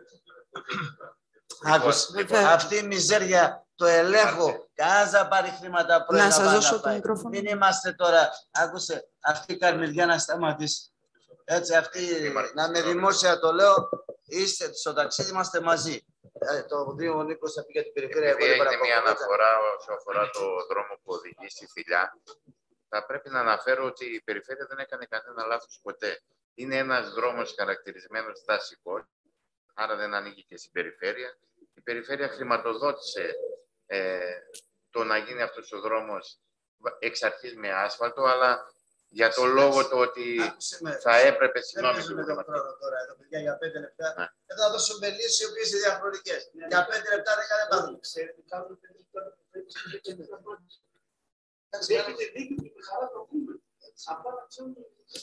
Άκουσε, αυτή η μιζέρια το ελέγχω. Κανένας θα πάρει χρήματα πρώτα.
Να σας δώσω το μικρόφωνο.
Μην είμαστε τώρα, άκουσε, αυτή η καρμιδιά να σταματήσει. Έτσι, αυτή, να με δημόσια το λέω, είστε στο ταξίδι, είμαστε μαζί. Ε, το Δήμο ο Νίκος θα πει για την περιφέρεια.
Επειδή έγινε μια αναφορά όσο αφορά το δρόμο που οδηγεί στη Θηλιά, θα πρέπει να αναφέρω ότι η περιφέρεια δεν έκανε κανένα λάθος ποτέ. Είναι ένας δρόμος χαρακτηρισμένος δασικός, άρα δεν ανήκει και στην περιφέρεια. Η περιφέρεια χρηματοδότησε ε, το να γίνει αυτός ο δρόμος εξ αρχής με άσφαλτο, αλλά για το λόγο το ότι θα έπρεπε, συγγνώμη,
δεν το χρόνο τώρα, εδώ παιδιά, για πέντε λεπτά. Ναι. Εδώ θα δώσουμε λύσεις οι οποίες είναι διαχρονικές. Ναι. Για πέντε λεπτά δεν κάνει πάνω. Έχετε δίκιο και με χαρά το πούμε. Απλά να ξέρουμε.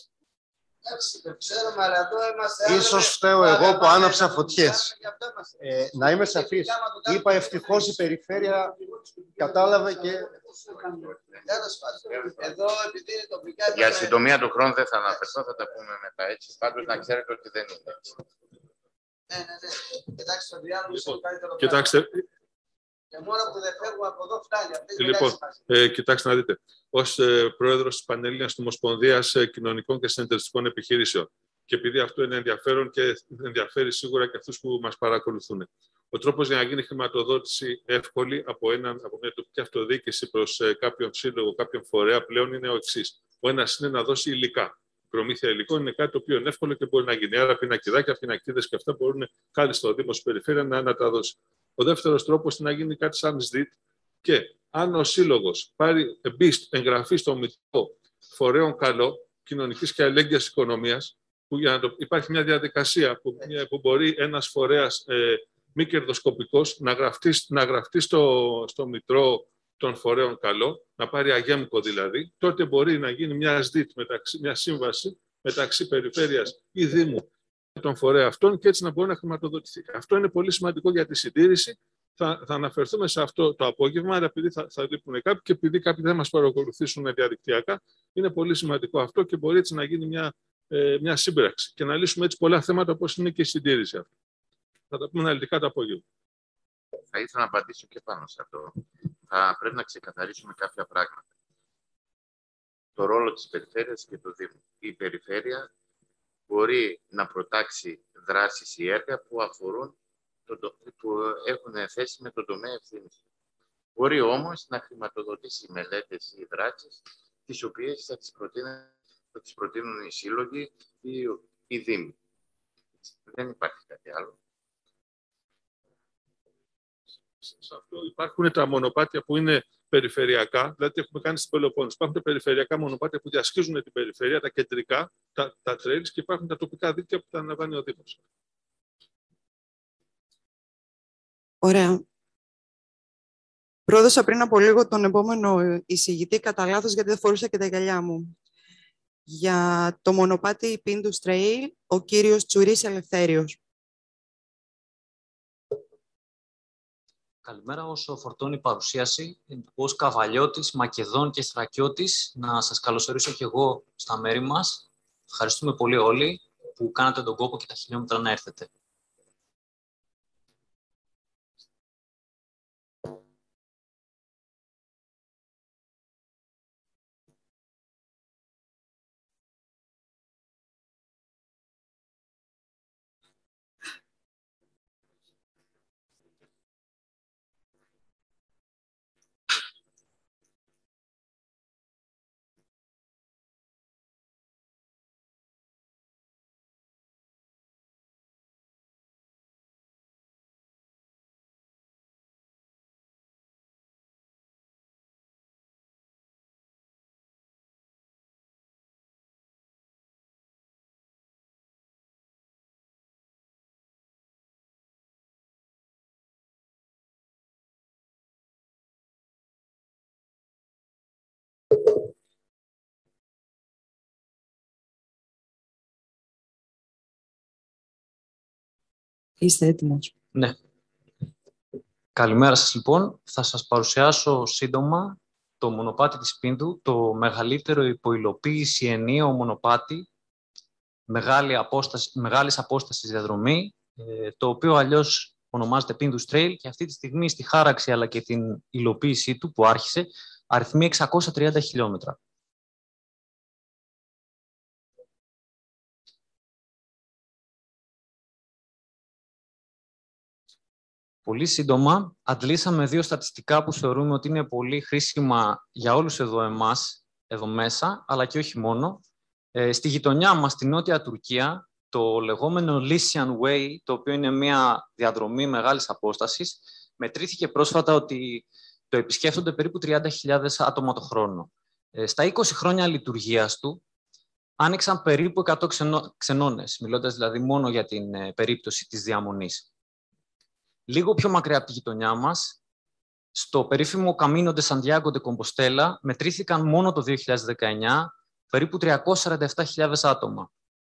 Ίσως φταίω εγώ που άναψα φωτιές. Ε, να είμαι σαφής. Είπα ευτυχώς η περιφέρεια κατάλαβε και...
Για συντομία του χρόνου δεν θα αναφερθώ, θα τα πούμε μετά έτσι. Πάντως να ξέρετε ότι δεν είναι έτσι.
Ναι, ναι, ναι. Κοιτάξτε, το διάλογο είναι το καλύτερο.
Κοιτάξτε.
Και μόνο που δεν φεύγουμε από εδώ φτάνει.
Λοιπόν, ε, κοιτάξτε να δείτε. Ως ε, πρόεδρος της Πανελλήνιας Ομοσπονδίας ε, Κοινωνικών και Συνεταιριστικών Επιχειρήσεων, και επειδή αυτό είναι ενδιαφέρον και ενδιαφέρει σίγουρα και αυτούς που μας παρακολουθούν, ο τρόπος για να γίνει χρηματοδότηση εύκολη από, έναν, από μια τοπική αυτοδιοίκηση προς ε, κάποιον σύλλογο, κάποιον φορέα πλέον είναι ο εξής. Ο ένας είναι να δώσει υλικά. Η προμήθεια υλικών είναι κάτι το οποίο είναι εύκολο και μπορεί να γίνει. Άρα, πινακιδάκια, πινακίδες και αυτά μπορούν κάλλιστα ο Δήμος Περιφέρεια να, να τα δώσει. Ο δεύτερος τρόπος είναι να γίνει κάτι σαν ΣΔΙΤ και αν ο σύλλογος πάρει εγγραφή στο Μητρό Φορέων Καλό Κοινωνικής και Αλληλέγγυας Οικονομίας, που για να το, υπάρχει μια διαδικασία που, που μπορεί ένας φορέας ε, μη κερδοσκοπικός να γραφτεί, να γραφτεί στο, στο Μητρό των Φορέων Καλό, να πάρει αγέμκο δηλαδή, τότε μπορεί να γίνει μια ΣΔΙΤ, μεταξύ, μια σύμβαση μεταξύ Περιφέρειας ή Δήμου των φορέα αυτών και έτσι να μπορεί να χρηματοδοτηθεί. Αυτό είναι πολύ σημαντικό για τη συντήρηση. Θα, θα αναφερθούμε σε αυτό το απόγευμα, αλλά επειδή θα, θα λείπουν κάποιοι και επειδή κάποιοι δεν μας παρακολουθήσουν διαδικτυακά, είναι πολύ σημαντικό αυτό και μπορεί έτσι να γίνει μια, ε, μια σύμπραξη και να λύσουμε έτσι πολλά θέματα όπως είναι και η συντήρηση αυτή. Θα τα πούμε αναλυτικά το απόγευμα.
Θα ήθελα να απαντήσω και πάνω σε αυτό. Θα πρέπει να ξεκαθαρίσουμε κάποια πράγματα. Το ρόλο της περιφέρειας και του Δήμου. Η περιφέρεια μπορεί να προτάξει δράσεις ή έργα που αφορούν, το, που έχουν θέση με τον τομέα ευθύνης. Μπορεί όμως να χρηματοδοτήσει μελέτες ή δράσεις, τις οποίες θα τις προτείνουν, θα τις προτείνουν οι σύλλογοι ή οι Δήμοι. Δεν υπάρχει κάτι άλλο.
Σε αυτό υπάρχουν τα μονοπάτια που είναι περιφερειακά, δηλαδή έχουμε κάνει στην Πελοπόννησο. Υπάρχουν τα περιφερειακά μονοπάτια που διασχίζουν την περιφέρεια, τα κεντρικά, τα, τα trails και υπάρχουν τα τοπικά δίκτυα που τα αναλαμβάνει ο Δήμος.
Ωραία. Πρόδωσα πριν από λίγο τον επόμενο εισηγητή, κατά λάθος, γιατί δεν φορούσα και τα γυαλιά μου. Για το μονοπάτι Πίντους Trail, ο κύριος Τσουρής Ελευθέριος.
Καλημέρα. Όσο φορτώνει η παρουσίαση, ως Καβαλιώτης, Μακεδόν και Θρακιώτης, να σας καλωσορίσω και εγώ στα μέρη μας. Ευχαριστούμε πολύ όλοι που κάνατε τον κόπο και τα χιλιόμετρα να έρθετε.
Είστε έτοιμος?
Ναι. Καλημέρα σας λοιπόν. Θα σας παρουσιάσω σύντομα το μονοπάτι της Πίνδου, το μεγαλύτερο υπουλοποίηση ενιαίο μονοπάτι, μεγάλη απόσταση, μεγάλης απόστασης διαδρομή, το οποίο αλλιώς ονομάζεται Pindus Trail και αυτή τη στιγμή στη χάραξη αλλά και την υλοποίησή του που άρχισε αριθμεί εξακόσια τριάντα χιλιόμετρα. Πολύ σύντομα, αντλήσαμε δύο στατιστικά που θεωρούμε ότι είναι πολύ χρήσιμα για όλους εδώ εμάς, εδώ μέσα, αλλά και όχι μόνο. Ε, στη γειτονιά μας, στη Νότια Τουρκία, το λεγόμενο Lycian Way, το οποίο είναι μια διαδρομή μεγάλης απόστασης, μετρήθηκε πρόσφατα ότι το επισκέφτονται περίπου τριάντα χιλιάδες άτομα το χρόνο. Ε, στα είκοσι χρόνια λειτουργίας του, άνοιξαν περίπου εκατό ξενό, ξενώνες, μιλώντας δηλαδή μόνο για την ε, περίπτωση της διαμονής. Λίγο πιο μακριά από τη γειτονιά μας, στο περίφημο Camino de Santiago de Compostela, μετρήθηκαν μόνο το δύο χιλιάδες δεκαεννιά περίπου τριακόσιες σαράντα επτά χιλιάδες άτομα.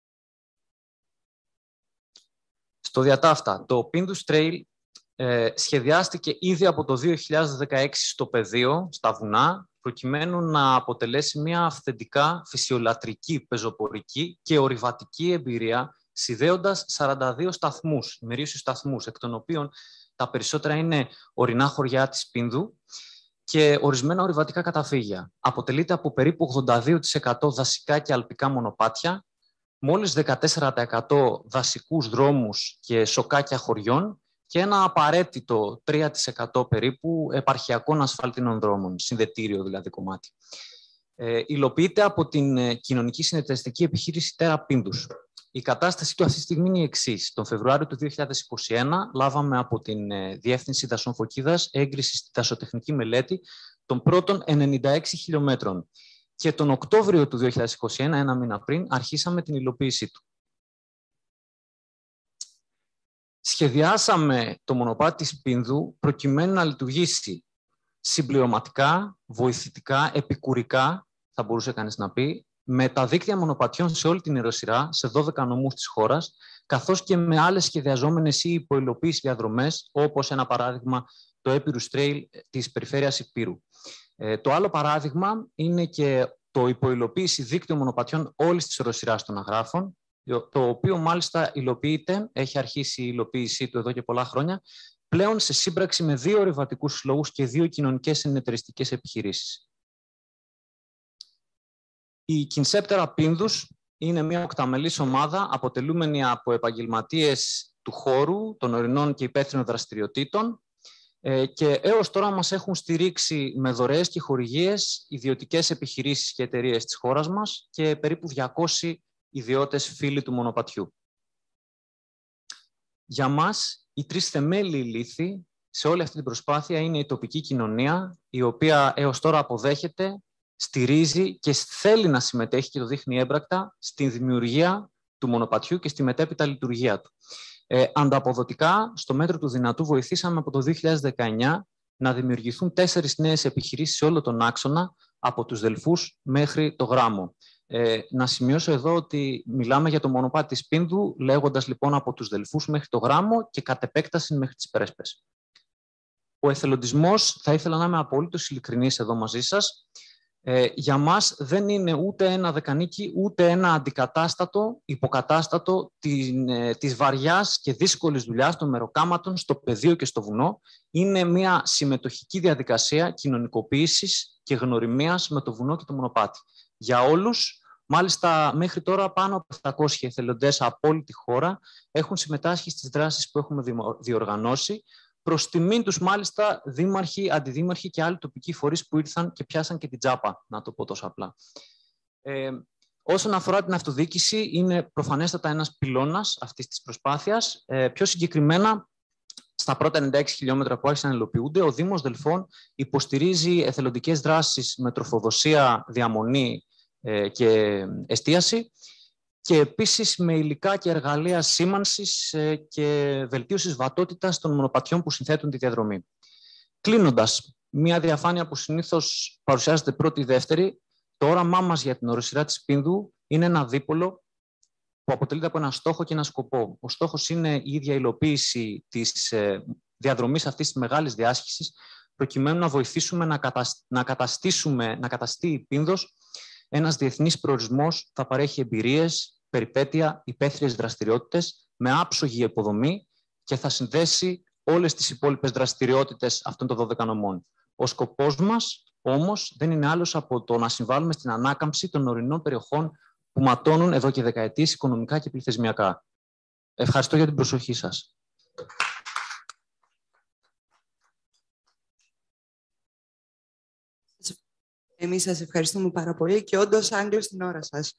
Στο διατάφτα, το Pindus Trail ε, σχεδιάστηκε ήδη από το δύο χιλιάδες δεκαέξι στο πεδίο, στα βουνά, προκειμένου να αποτελέσει μια αυθεντικά φυσιολατρική, πεζοπορική και ορειβατική εμπειρία, συνδέοντας σαράντα δύο σταθμούς, ημερήσιους σταθμούς, εκ των οποίων τα περισσότερα είναι ορεινά χωριά της Πίνδου και ορισμένα ορειβατικά καταφύγια. Αποτελείται από περίπου ογδόντα δύο τοις εκατό δασικά και αλπικά μονοπάτια, μόλις δεκατέσσερα τοις εκατό δασικούς δρόμους και σοκάκια χωριών και ένα απαραίτητο τρία τοις εκατό περίπου επαρχιακών ασφαλτινών δρόμων, συνδετήριο δηλαδή κομμάτι. Ε, υλοποιείται από την κοινωνική συνεταιριστική επιχείρηση Terra Pindus. Η κατάσταση του αυτή τη στιγμή είναι η εξής. Τον Φεβρουάριο του δύο χιλιάδες είκοσι ένα λάβαμε από την Διεύθυνση Δασών Φωκίδας έγκριση στη δασοτεχνική μελέτη των πρώτων ενενήντα έξι χιλιόμετρων. Και τον Οκτώβριο του δύο χιλιάδες είκοσι ένα, ένα μήνα πριν, αρχίσαμε την υλοποίησή του. Σχεδιάσαμε το μονοπάτι της Πίνδου προκειμένου να λειτουργήσει συμπληρωματικά, βοηθητικά, επικουρικά, θα μπορούσε κανείς να πει, με τα δίκτυα μονοπατιών σε όλη την ιεροσυρά, σε δώδεκα νομούς της χώρας, καθώς και με άλλες σχεδιαζόμενες ή υπουλοποίηση διαδρομές, όπως ένα παράδειγμα το Epirus Trail της περιφέρειας Υπήρου. Ε, το άλλο παράδειγμα είναι και το υπουλοποίηση δίκτυο μονοπατιών όλης της ιεροσυράς των Αγράφων, το οποίο μάλιστα υλοποιείται, έχει αρχίσει η υλοποίησή του εδώ και πολλά χρόνια, πλέον σε σύμπραξη με δύο ορειβατικούς συλλόγους και δύο κοινωνικές συνεταιριστικές επιχειρήσεις. Η Κινσέπτερα Pindus είναι μια οκταμελής ομάδα αποτελούμενη από επαγγελματίες του χώρου, των ορεινών και υπεύθυνων δραστηριοτήτων και έως τώρα μας έχουν στηρίξει με δωρεές και χορηγίες ιδιωτικές επιχειρήσεις και εταιρείες της χώρας μας και περίπου διακόσιοι ιδιώτες φίλοι του μονοπατιού. Για μας, οι τρεις θεμέλιοι λίθοι σε όλη αυτή την προσπάθεια είναι η τοπική κοινωνία, η οποία έως τώρα αποδέχεται, στηρίζει και θέλει να συμμετέχει και το δείχνει έμπρακτα στην δημιουργία του μονοπατιού και στη μετέπειτα λειτουργία του. Ε, ανταποδοτικά, στο μέτρο του δυνατού, βοηθήσαμε από το δύο χιλιάδες δεκαεννιά να δημιουργηθούν τέσσερις νέες επιχειρήσεις σε όλο τον άξονα, από τους Δελφούς μέχρι το Γράμμο. Ε, να σημειώσω εδώ ότι μιλάμε για το μονοπάτι της Πίνδου, λέγοντας λοιπόν από τους Δελφούς μέχρι το Γράμμο και κατ' επέκταση μέχρι τις Πρέσπες. Ο εθελοντισμός, θα ήθελα να είμαι απολύτως ειλικρινής εδώ μαζί σας, ε, για μας δεν είναι ούτε ένα δεκανίκι, ούτε ένα αντικατάστατο, υποκατάστατο την, ε, της βαριάς και δύσκολης δουλειάς των μεροκάματων στο πεδίο και στο βουνό. Είναι μια συμμετοχική διαδικασία κοινωνικοποίησης και γνωριμίας με το βουνό και το μονοπάτι. Για όλους, μάλιστα μέχρι τώρα πάνω από επτακόσιοι εθελοντές από όλη τη χώρα έχουν συμμετάσχει στις δράσεις που έχουμε διοργανώσει. Προς τιμήν τους, μάλιστα, δήμαρχοι, αντιδήμαρχοι και άλλοι τοπικοί φορείς που ήρθαν και πιάσαν και την τσάπα, να το πω τόσο απλά. Ε, όσον αφορά την αυτοδιοίκηση, είναι προφανέστατα ένας πυλώνας αυτής της προσπάθειας. Ε, πιο συγκεκριμένα, στα πρώτα ενενήντα έξι χιλιόμετρα που άρχισαν να υλοποιούνται, ο Δήμος Δελφών υποστηρίζει εθελοντικές δράσεις με τροφοδοσία, διαμονή ε, και εστίαση, και επίσης με υλικά και εργαλεία σήμανσης και βελτίωσης βατότητας των μονοπατιών που συνθέτουν τη διαδρομή. Κλείνοντας, μια διαφάνεια που συνήθως παρουσιάζεται πρώτη ή δεύτερη, το όραμά μας για την οροσειρά της Πίνδου είναι ένα δίπολο που αποτελείται από ένα στόχο και ένα σκοπό. Ο στόχος είναι η ίδια υλοποίηση της διαδρομής αυτής της μεγάλης διάσχησης, προκειμένου να βοηθήσουμε να, κατασ... να καταστήσουμε, να καταστεί η Πίνδος ένας διεθνής προορισμός, θα παρέχει εμπειρίες, περιπέτεια, υπαίθριες δραστηριότητες με άψογη υποδομή και θα συνδέσει όλες τις υπόλοιπες δραστηριότητες αυτών των δώδεκα νομών. Ο σκοπός μας όμως δεν είναι άλλος από το να συμβάλλουμε στην ανάκαμψη των ορεινών περιοχών που ματώνουν εδώ και δεκαετίες οικονομικά και πληθυσμιακά. Ευχαριστώ για την προσοχή σας.
Εμείς σας ευχαριστούμε πάρα πολύ και όντως Άγγλος στην ώρα σας.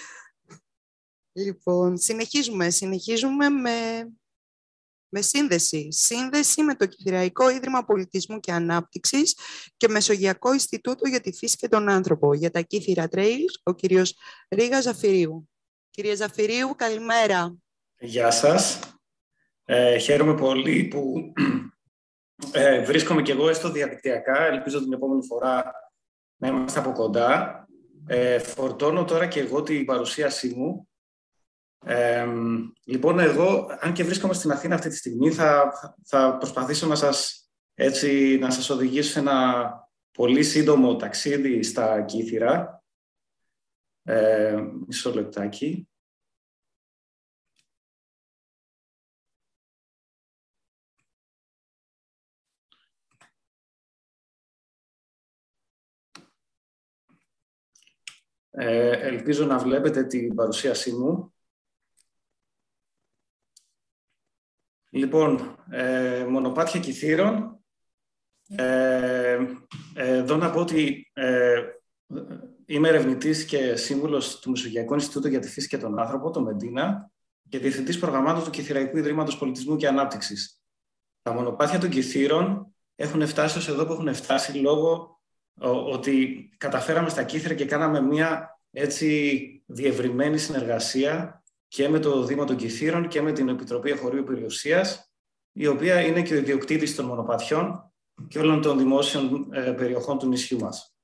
Λοιπόν, συνεχίζουμε. Συνεχίζουμε με, με σύνδεση. Σύνδεση με το Κηφειραϊκό Ίδρυμα Πολιτισμού και Ανάπτυξης και Μεσογειακό Ινστιτούτο για τη Φύση και τον Άνθρωπο. Για τα Κύθυρα Trails, ο κύριος Ρίγα Ζαφυρίου. Κύριε Ζαφυρίου, καλημέρα.
Γεια σας. Ε, χαίρομαι πολύ που ε, βρίσκομαι και εγώ έστω διαδικτυακά. Ελπίζω την επόμενη φορά να είμαστε από κοντά. Ε, φορτώνω τώρα και εγώ την παρουσίασή μου. Ε, λοιπόν, εγώ, αν και βρίσκομαι στην Αθήνα αυτή τη στιγμή, θα, θα προσπαθήσω να σας, έτσι, να σας οδηγήσω σε ένα πολύ σύντομο ταξίδι στα Κύθυρα. Ε, μισό λεπτάκι. Ε, ελπίζω να βλέπετε την παρουσίασή μου. Λοιπόν, ε, μονοπάτια Κυθύρων. Ε, εδώ να πω ότι ε, είμαι ερευνητής και σύμβουλος του Μεσογειακού Ινστιτούτου για τη Φύση και τον Άνθρωπο, το Μεντίνα, και διευθυντής προγραμμάτων του Κηφειραϊκού Ιδρύματος Πολιτισμού και Ανάπτυξης. Τα μονοπάτια των Κυθύρων έχουν φτάσει ως εδώ που έχουν φτάσει λόγω ότι καταφέραμε στα Κύθυρα και κάναμε μια έτσι διευρυμένη συνεργασία και με το Δήμο των Κυθύρων και με την Επιτροπή Εχωρίου Περιουσίας, η οποία είναι και ο ιδιοκτήτης των μονοπατιών και όλων των δημόσιων ε, περιοχών του νησιού μας.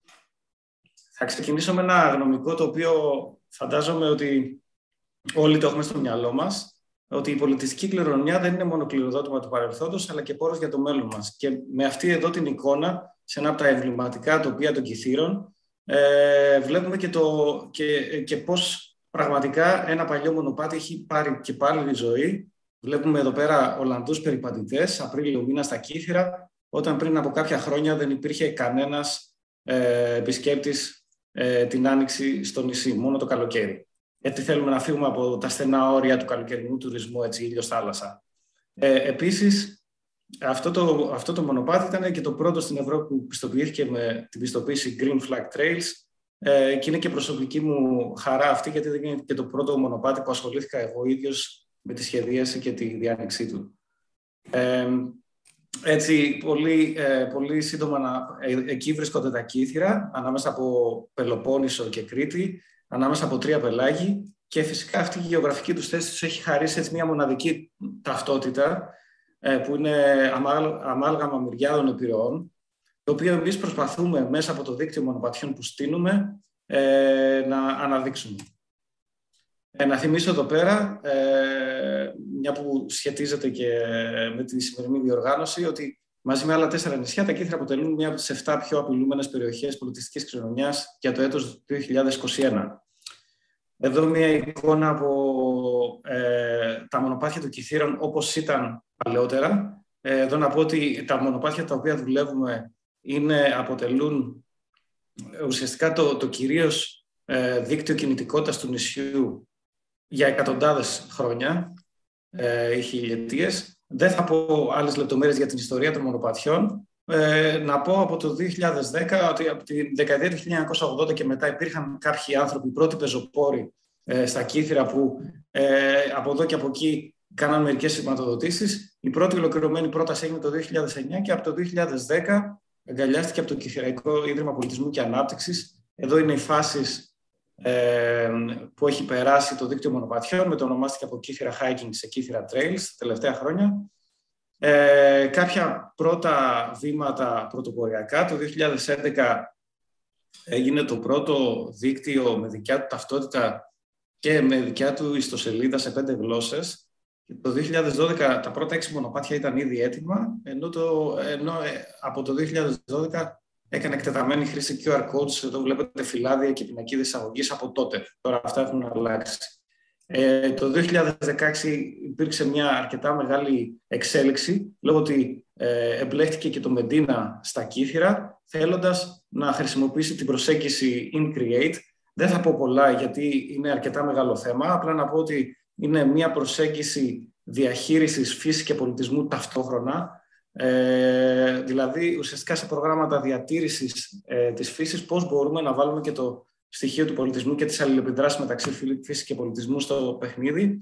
Θα ξεκινήσω με ένα γνωμικό το οποίο φαντάζομαι ότι όλοι το έχουμε στο μυαλό μας, ότι η πολιτιστική κληρονομιά δεν είναι μόνο κληροδότημα του παρελθόντος, αλλά και πόρος για το μέλλον μας. Και με αυτή εδώ την εικόνα, σε ένα από τα εμβληματικά τοπία των Κυθύρων, ε, βλέπουμε και, το, και, και πώς πραγματικά ένα παλιό μονοπάτι έχει πάρει και πάλι ζωή. Βλέπουμε εδώ πέρα Ολλανδούς περιπατητές, Απρίλιο μήνα στα Κύθυρα, όταν πριν από κάποια χρόνια δεν υπήρχε κανένας ε, επισκέπτης ε, την άνοιξη στο νησί, μόνο το καλοκαίρι. Έτσι θέλουμε να φύγουμε από τα στενά όρια του καλοκαιρινού τουρισμού, έτσι, ήλιος θάλασσα. Ε, επίσης, αυτό το, αυτό το μονοπάτι ήταν και το πρώτο στην Ευρώπη που πιστοποιήθηκε με την πιστοποίηση Green Flag Trails, ε, και είναι και προσωπική μου χαρά αυτή, γιατί δεν είναι και το πρώτο μονοπάτι που ασχολήθηκα εγώ ίδιος με τη σχεδίαση και τη διάνοιξή του. Ε, έτσι, πολύ, ε, πολύ σύντομα, να, ε, εκεί βρίσκονται τα Κύθυρα, ανάμεσα από Πελοπόννησο και Κρήτη, ανάμεσα από τρία πελάγη, και φυσικά αυτή η γεωγραφική τους θέση τους έχει χαρίσει έτσι μια μοναδική ταυτότητα, ε, που είναι αμάλγαμα μυριάδων επιρροών, το οποίο εμείς προσπαθούμε μέσα από το δίκτυο μονοπατιών που στείνουμε ε, να αναδείξουμε. Ε, να θυμίσω εδώ πέρα, ε, μια που σχετίζεται και με τη σημερινή διοργάνωση, ότι Μαζί με άλλα τέσσερα νησιά, τα Κύθυρα αποτελούν μία από τις επτά πιο απειλούμενες περιοχές πολιτιστικής κληρονομιάς για το έτος δύο χιλιάδες είκοσι ένα. Εδώ μία εικόνα από ε, τα μονοπάτια των Κυθύρων όπως ήταν παλαιότερα. Ε, εδώ να πω ότι τα μονοπάτια τα οποία δουλεύουμε είναι, αποτελούν ουσιαστικά το, το κυρίως ε, δίκτυο κινητικότητας του νησιού για εκατοντάδες χρόνια ε, ή χιλιετίες. Δεν θα πω άλλες λεπτομέρειες για την ιστορία των μονοπατιών. Ε, να πω από το δύο χιλιάδες δέκα ότι από τη δεκαετία του χίλια εννιακόσια ογδόντα και μετά υπήρχαν κάποιοι άνθρωποι, πρώτοι πεζοπόροι ε, στα Κύθυρα που ε, από εδώ και από εκεί κάναν μερικές σηματοδοτήσεις. Η πρώτη ολοκληρωμένη πρόταση έγινε το δύο χιλιάδες εννιά και από το δύο χιλιάδες δέκα αγκαλιάστηκε από το Κυθυραϊκό Ίδρυμα Πολιτισμού και Ανάπτυξης. Εδώ είναι οι φάσεις ε, που έχει περάσει το δίκτυο μονοπατιών, με το ονομάστηκε από Κύθυρα Hiking σε Κύθυρα Trails τα τελευταία χρόνια. Ε, κάποια πρώτα βήματα πρωτοποριακά. Το δύο χιλιάδες έντεκα έγινε το πρώτο δίκτυο με δικιά του ταυτότητα και με δικιά του ιστοσελίδα σε πέντε γλώσσες. Το δύο χιλιάδες δώδεκα τα πρώτα έξι μονοπάτια ήταν ήδη έτοιμα, ενώ, το, ενώ ε, από το δύο χιλιάδες δώδεκα έκανε εκτεταμένη χρήση κιου αρ codes. Εδώ βλέπετε φυλάδια και πινακίδες εισαγωγής από τότε. Τώρα αυτά έχουν αλλάξει. Ε, το δύο χιλιάδες δεκαέξι υπήρξε μια αρκετά μεγάλη εξέλιξη, λόγω ότι ε, εμπλέχτηκε και το Μεντίνα στα Κύθυρα, θέλοντας να χρησιμοποιήσει την προσέγγιση In-Create. Δεν θα πω πολλά γιατί είναι αρκετά μεγάλο θέμα, απλά να πω ότι είναι μια προσέγγιση διαχείρισης φύσης και πολιτισμού ταυτόχρονα, ε, δηλαδή ουσιαστικά σε προγράμματα διατήρησης ε, της φύσης πώς μπορούμε να βάλουμε και το στοιχείο του πολιτισμού και της αλληλεπιδράσης μεταξύ φύσης και πολιτισμού στο παιχνίδι.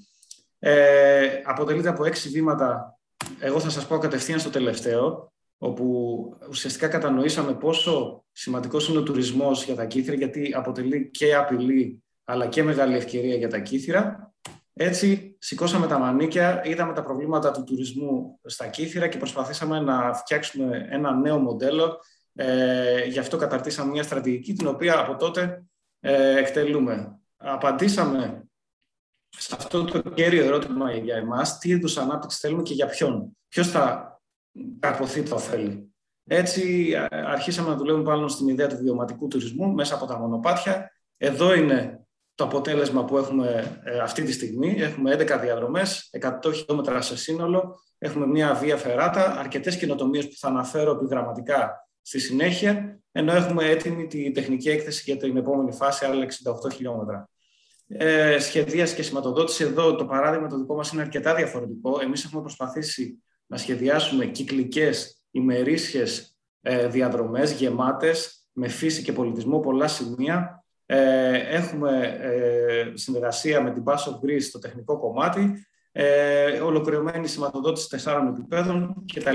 Ε, αποτελείται από έξι βήματα. Εγώ θα σας πω κατευθείαν στο τελευταίο, όπου ουσιαστικά κατανοήσαμε πόσο σημαντικός είναι ο τουρισμός για τα Κύθυρα, γιατί αποτελεί και απειλή αλλά και μεγάλη ευκαιρία για τα Κύθυρα. Έτσι, σηκώσαμε τα μανίκια, είδαμε τα προβλήματα του τουρισμού στα Κύθυρα και προσπαθήσαμε να φτιάξουμε ένα νέο μοντέλο. Ε, γι' αυτό καταρτήσαμε μια στρατηγική, την οποία από τότε ε, εκτελούμε. Απαντήσαμε σε αυτό το κέριο ερώτημα για εμάς, τι είδους ανάπτυξη θέλουμε και για ποιον. Ποιος θα καρποθεί τα ωφέλη. Έτσι, αρχίσαμε να δουλεύουμε πάνω στην ιδέα του βιωματικού τουρισμού μέσα από τα μονοπάτια. Εδώ είναι το αποτέλεσμα που έχουμε ε, αυτή τη στιγμή. Έχουμε έντεκα διαδρομές, εκατό χιλιόμετρα σε σύνολο. Έχουμε μια βία φεράτα, αρκετές καινοτομίες που θα αναφέρω επιγραμματικά στη συνέχεια, ενώ έχουμε έτοιμη τη τεχνική έκθεση για την επόμενη φάση, άλλα εξήντα οκτώ χιλιόμετρα. Ε, σχεδίαση και σηματοδότηση. Εδώ το παράδειγμα το δικό μας είναι αρκετά διαφορετικό. Εμείς έχουμε προσπαθήσει να σχεδιάσουμε κυκλικές, ημερήσιες ε, διαδρομές γεμάτες με φύση και πολιτισμό, πολλά σημεία. Ε, έχουμε ε, συνεργασία με την Pass of Greece στο τεχνικό κομμάτι, ε, ολοκληρωμένη σηματοδότηση τεσσάρων επιπέδων κτλ.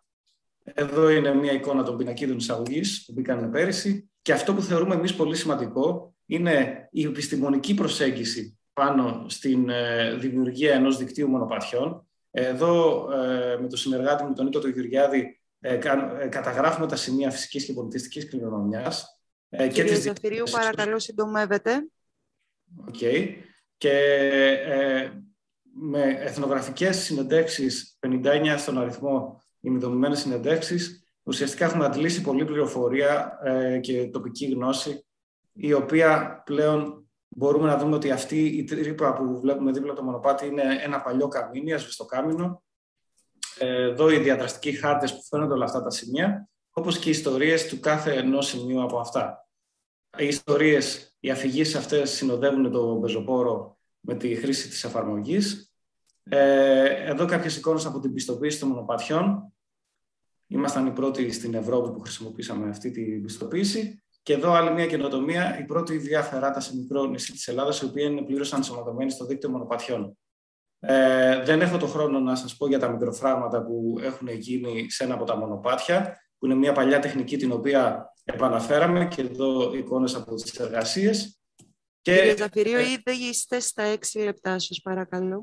Εδώ είναι μια εικόνα των πινακίδων εισαγωγής που μπήκαν πέρυσι. Και αυτό που θεωρούμε εμείς πολύ σημαντικό είναι η επιστημονική προσέγγιση πάνω στην ε, δημιουργία ενός δικτύου μονοπατιών. Εδώ ε, με τον συνεργάτη μου, τον Νίκο τον Γεωργιάδη, ε, κα, ε, καταγράφουμε τα σημεία φυσικής και πολιτιστικής κληρονομιάς. Ε,
Κύριε Ζαφυρίου, παρακαλώ συντομεύετε.
Οκ. Okay. Και ε, με εθνογραφικές συνεντεύξεις, πενήντα εννιά στον αριθμό ημιδομημένες συνεντεύξεις, ουσιαστικά έχουμε αντλήσει πολλή πληροφορία ε, και τοπική γνώση, η οποία πλέον μπορούμε να δούμε ότι αυτή η τρύπα που βλέπουμε δίπλα από το μονοπάτι είναι ένα παλιό καμίνι, ασβεστοκάμινο. Ε, εδώ οι διαδραστικοί χάρτες που φαίνονται όλα αυτά τα σημεία, όπως και οι ιστορίες του κάθε ενός σημείου από αυτά. Οι ιστορίες, οι αφηγήσεις αυτές συνοδεύουν τον πεζοπόρο με τη χρήση της εφαρμογής. Ε, εδώ κάποιες εικόνες από την πιστοποίηση των μονοπατιών. Ήμασταν οι πρώτοι στην Ευρώπη που χρησιμοποίησαμε αυτή την πιστοποίηση. Και εδώ άλλη μια καινοτομία, η πρώτη βία φεράτα σε μικρό νησί της Ελλάδας, η οποία είναι πλήρως ενσωματωμένη στο δίκτυο μονοπατιών. Ε, δεν έχω το χρόνο να σας πω για τα μικροφράγματα που έχουν γίνει σε ένα από τα μονοπάτια, που είναι μια παλιά τεχνική την οποία επαναφέραμε, και εδώ εικόνες από τις εργασίες.
Κύριε Ζαφυρίου, ε, ήδη είστε στα έξι λεπτά σας, παρακαλώ.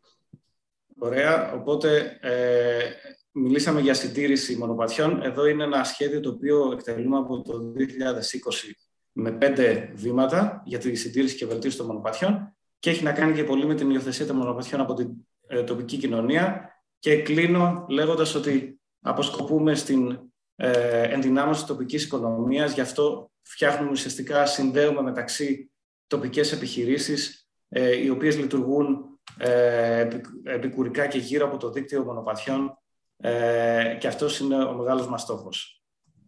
Ωραία, οπότε ε, μιλήσαμε για συντήρηση μονοπατιών. Εδώ είναι ένα σχέδιο το οποίο εκτελούμε από το δύο χιλιάδες είκοσι με πέντε βήματα για τη συντήρηση και βελτίωση των μονοπατιών, και έχει να κάνει και πολύ με την υιοθεσία των μονοπατιών από την ε, τοπική κοινωνία. Και κλείνω λέγοντας ότι αποσκοπούμε στην ε, ενδυνάμωση της τοπικής οικονομίας, γι' αυτό φτιάχνουμε ουσιαστικά, συνδέουμε μεταξύ τοπικές επιχειρήσεις, ε, οι οποίες λειτουργούν ε, επικουρικά και γύρω από το δίκτυο μονοπατιών, ε, και αυτός είναι ο μεγάλος μας στόχος.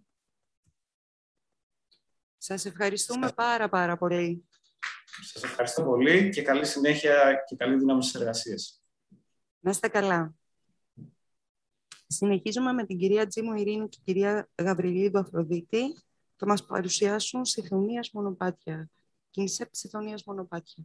Σας ευχαριστούμε πάρα πάρα πολύ.
Σας ευχαριστώ πολύ και καλή συνέχεια και καλή δύναμη στις εργασίες.
Να είστε καλά. Συνεχίζουμε με την κυρία Τζίμου Ειρήνη και την κυρία Γαβριλίδου Αφροδίτη. Θα μας παρουσιάσουν Συθωνίας Μονοπάτια. Κινσέπ Συθωνίας Μονοπάτια.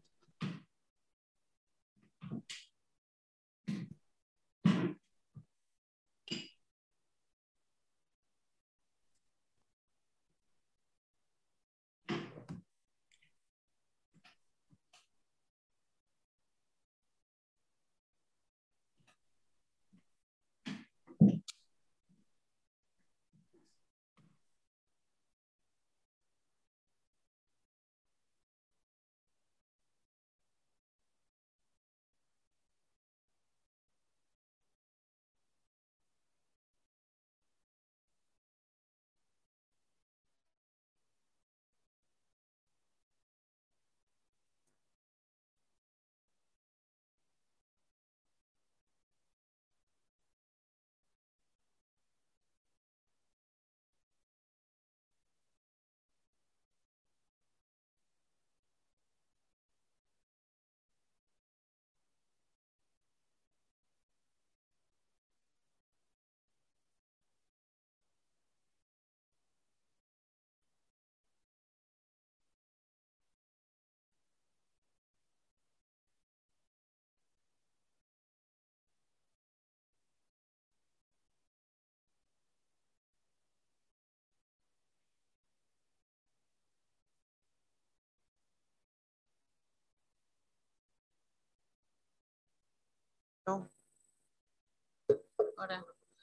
Ωραία.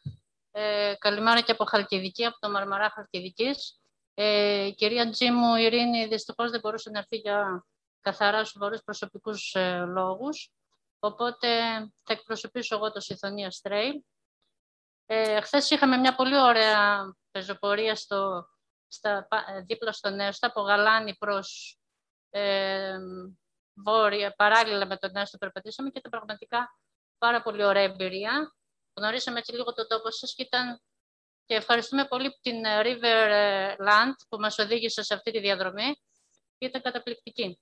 Ε, καλημέρα και από Χαλκιδική, από το Μαρμαρά Χαλκιδικής. Ε, η κυρία Τζίμου Ειρήνη δυστυχώς δεν μπορούσε να έρθει για καθαρά σοβαρούς προσωπικούς ε, λόγους. Οπότε θα εκπροσωπήσω εγώ το Συθωνίας Trail. Ε, χθες είχαμε μια πολύ ωραία πεζοπορία στο, στα, δίπλα στο Νέστο, από Γαλάνη προς ε, βόρεια, παράλληλα με το Νέστο περπατήσαμε και ήταν πραγματικά πάρα πολύ ωραία εμπειρία. Γνωρίσαμε έτσι λίγο τον τόπο σας και, ήταν... και ευχαριστούμε πολύ την Riverland που μας οδήγησε σε αυτή τη διαδρομή και ήταν καταπληκτική.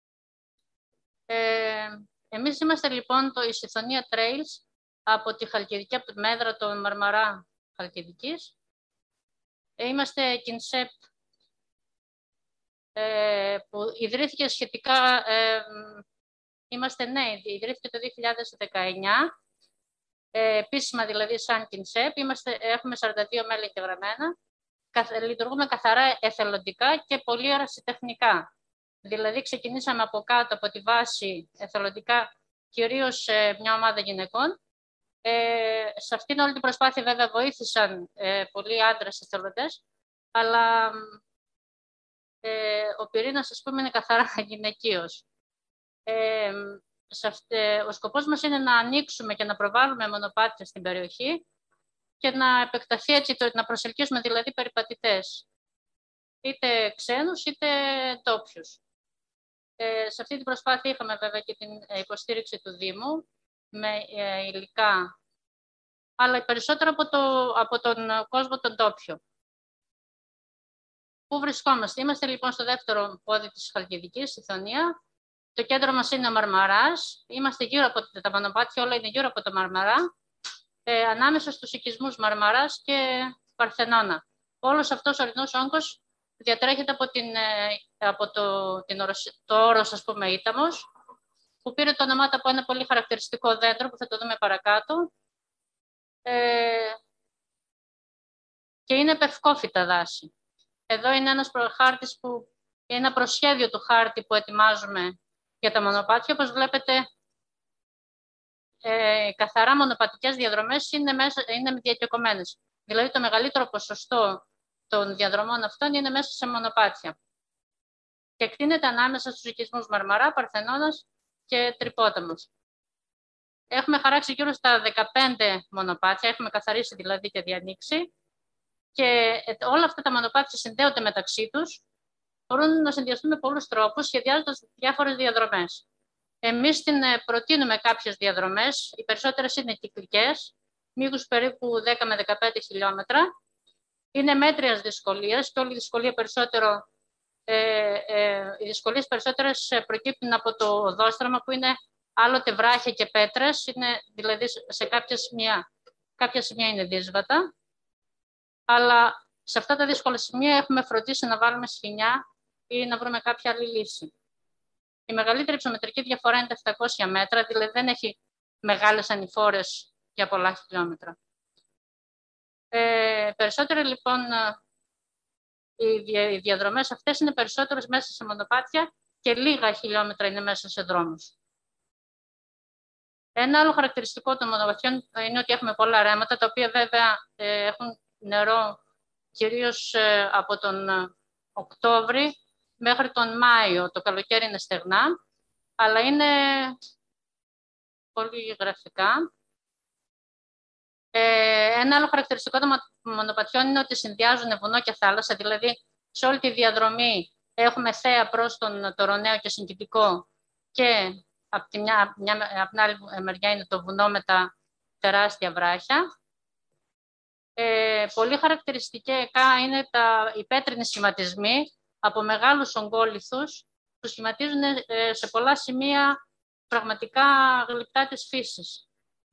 Ε, εμείς είμαστε λοιπόν το η Συθωνία Trails από τη Χαλκιδική, από τη Μέδρα, το Μαρμαρά Χαλκιδικής. Ε, είμαστε Κινσέπ ε, που ιδρύθηκε σχετικά, ε, είμαστε νέοι, ιδρύθηκε το δύο χιλιάδες δεκαεννιά. Ε, επίσημα δηλαδή σαν Κινσέπ, είμαστε, έχουμε σαράντα δύο μέλη εγγεγραμμένα, λειτουργούμε καθαρά εθελοντικά και πολύ ερασιτεχνικά. Δηλαδή ξεκινήσαμε από κάτω, από τη βάση εθελοντικά, κυρίως ε, μια ομάδα γυναικών. Ε, σε αυτήν όλη την προσπάθεια βέβαια βοήθησαν ε, πολλοί άντρες εθελοντές, αλλά ε, ο πυρήνας, ας πούμε, είναι καθαρά γυναικείος. Ε, Αυτε, ο σκοπός μας είναι να ανοίξουμε και να προβάλλουμε μονοπάτια στην περιοχή και να επεκταθεί έτσι, να προσελκύσουμε δηλαδή περιπατητές, είτε ξένους είτε ντόπιους. Ε, σε αυτή την προσπάθεια είχαμε βέβαια και την υποστήριξη του Δήμου με ε, υλικά, αλλά περισσότερο από, το, από τον κόσμο τον ντόπιο. Πού βρισκόμαστε? Είμαστε λοιπόν στο δεύτερο πόδι της Χαλκιδικής, Συθωνία. Το κέντρο μας είναι ο Μαρμαράς. Είμαστε γύρω από τα μονοπάτια, όλα είναι γύρω από το Μαρμαρά, ε, ανάμεσα στους οικισμούς Μαρμαράς και Παρθενώνα. Όλος αυτός ο ορεινός όγκος διατρέχεται από, την, ε, από το, την ορος, το όρος, ας πούμε, Ήταμος, που πήρε το όνομά του από ένα πολύ χαρακτηριστικό δέντρο που θα το δούμε παρακάτω. Ε, και είναι πευκόφυτα δάση. Εδώ είναι ένας χάρτης που είναι ένα προσχέδιο του χάρτη που ετοιμάζουμε για τα μονοπάτια. Όπως βλέπετε, ε, καθαρά μονοπατικές διαδρομές είναι, μέσα, είναι διακεκομένες. Δηλαδή, το μεγαλύτερο ποσοστό των διαδρομών αυτών είναι μέσα σε μονοπάτια. Και εκτείνεται ανάμεσα στους οικισμούς Μαρμαρά, Παρθενώνας και Τρυπόταμος. Έχουμε χαράξει γύρω στα δεκαπέντε μονοπάτια, έχουμε καθαρίσει δηλαδή και διανοίξει. Και όλα αυτά τα μονοπάτια συνδέονται μεταξύ τους. Μπορούν να συνδυαστούν με πολλούς τρόπους, σχεδιάζοντας διάφορες διαδρομές. Εμείς την προτείνουμε κάποιες διαδρομές, οι περισσότερες είναι κυκλικές, μήκους περίπου δέκα με δεκαπέντε χιλιόμετρα. Είναι μέτριας δυσκολίας και όλη η δυσκολία περισσότερο, ε, ε, οι δυσκολίες περισσότερες προκύπτουν από το οδόστρωμα, που είναι άλλοτε βράχια και πέτρες, είναι, δηλαδή σε κάποια σημεία, κάποια σημεία είναι δύσβατα. Αλλά σε αυτά τα δύσκολα σημεία έχουμε φροντίσει να βάλουμε σχοινιά ή να βρούμε κάποια άλλη λύση. Η μεγαλύτερη υψομετρική διαφορά είναι τα επτακόσια μέτρα, δηλαδή δεν έχει μεγάλες ανηφόρες για πολλά χιλιόμετρα. Ε, περισσότερο λοιπόν, οι, δια, οι διαδρομές αυτές είναι περισσότερες μέσα σε μονοπάτια και λίγα χιλιόμετρα είναι μέσα σε δρόμους. Ένα άλλο χαρακτηριστικό των μονοπατιών είναι ότι έχουμε πολλά ρέματα, τα οποία βέβαια ε, έχουν νερό κυρίως ε, από τον Οκτώβρη μέχρι τον Μάιο. Το καλοκαίρι είναι στεγνά, αλλά είναι πολύ γραφικά. Ε, ένα άλλο χαρακτηριστικό των μονοπατιών είναι ότι συνδυάζουν βουνό και θάλασσα, δηλαδή σε όλη τη διαδρομή έχουμε θέα προς τον Τωροναίο και Συγκητικό και από τη μια, μια, από την άλλη μεριά είναι το βουνό με τα τεράστια βράχια. Ε, πολύ χαρακτηριστικά είναι τα, οι πέτρινοι σχηματισμοί από μεγάλους ογκόλιθους που σχηματίζουν ε, σε πολλά σημεία πραγματικά γλυπτά της φύσης.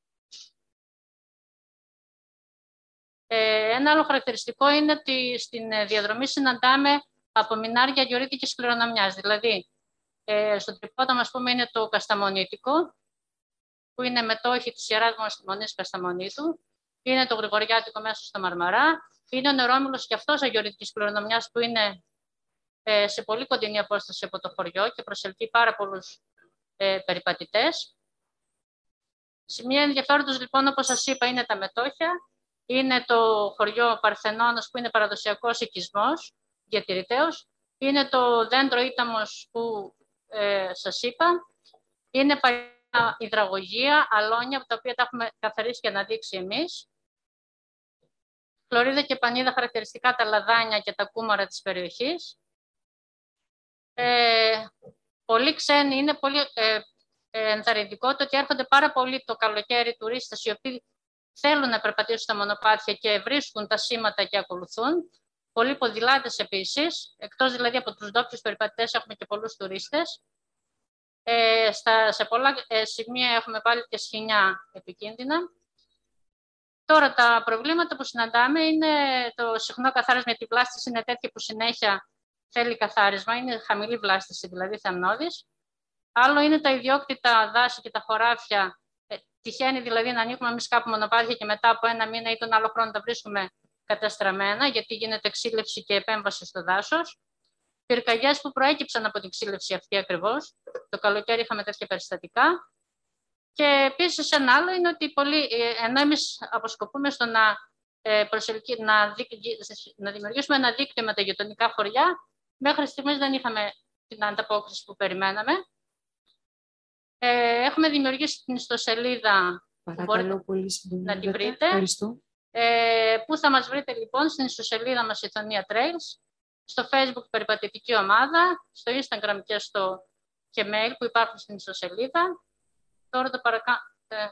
Ε, ένα άλλο χαρακτηριστικό είναι ότι στην διαδρομή συναντάμε απομεινάρια γιορίτικης κληρονομιάς. Δηλαδή, ε, στο τρυπόταμο, ας πούμε, είναι το Κασταμονίτικο, που είναι μετόχοι της Ιεράς Μονής Κασταμονίτου. Είναι το Γρηγοριάτικο μέσα στο Μαρμαρά. Είναι ο Νερόμυλος και αυτός αγιορίτικης κληρονομιάς, που είναι ε, σε πολύ κοντινή απόσταση από το χωριό και προσελκύει πάρα πολλούς ε, περιπατητές. Σημεία ενδιαφέροντος, λοιπόν, όπως σας είπα, είναι τα μετόχια. Είναι το χωριό Παρθενώνος, που είναι παραδοσιακός οικισμός, διατηρητέος. Είναι το δέντρο Ήταμος, που ε, σας είπα. Είναι παλιά υδραγωγεία, αλόνια, τα οποία τα έχουμε καθαρίσει και αναδείξει εμείς. Χλωρίδα και πανίδα, χαρακτηριστικά τα λαδάνια και τα κούμαρα της περιοχής. Ε, πολύ ξένοι, είναι πολύ ε, ε, ενθαρρυντικό το ότι έρχονται πάρα πολύ το καλοκαίρι τουρίστες, οι οποίοι θέλουν να περπατήσουν στα μονοπάτια και βρίσκουν τα σήματα και ακολουθούν. Πολλοί ποδηλάτες επίσης, εκτός δηλαδή από τους ντόπιους περιπατητές, έχουμε και πολλούς τουρίστες. Ε, στα, σε πολλά ε, σημεία έχουμε πάλι και σχοινιά επικίνδυνα. Τώρα, τα προβλήματα που συναντάμε είναι το συχνό καθάρισμα, γιατί η βλάστηση είναι τέτοια που συνέχεια θέλει καθάρισμα, είναι χαμηλή βλάστηση, δηλαδή θαμνώδης. Άλλο είναι τα ιδιόκτητα δάση και τα χωράφια. Ε, τυχαίνει δηλαδή να ανοίγουμε εμείς κάπου μονοπάτια και μετά από ένα μήνα ή τον άλλο χρόνο τα βρίσκουμε καταστραμμένα, γιατί γίνεται ξύλευση και επέμβαση στο δάσος. Πυρκαγιές που προέκυψαν από την ξύλευση αυτή ακριβώς. Το καλοκαίρι είχαμε τέτοια περιστατικά. Και επίσης ένα άλλο είναι ότι πολλοί, ενώ εμείς αποσκοπούμε στο να, προσελκύ, να, δι, να δημιουργήσουμε ένα δίκτυο με τα γειτονικά χωριά, μέχρι στιγμής δεν είχαμε την ανταπόκριση που περιμέναμε. Ε, έχουμε δημιουργήσει την ιστοσελίδα,
Παρακαλώ, πολύ
να την βρείτε. Ε, πού θα μας βρείτε λοιπόν? Στην ιστοσελίδα μας Ηθωνία Trails, στο Facebook Περιπατητική Ομάδα, στο Instagram και στο και mail που υπάρχουν στην ιστοσελίδα. Τώρα το παρακάνω. Ε,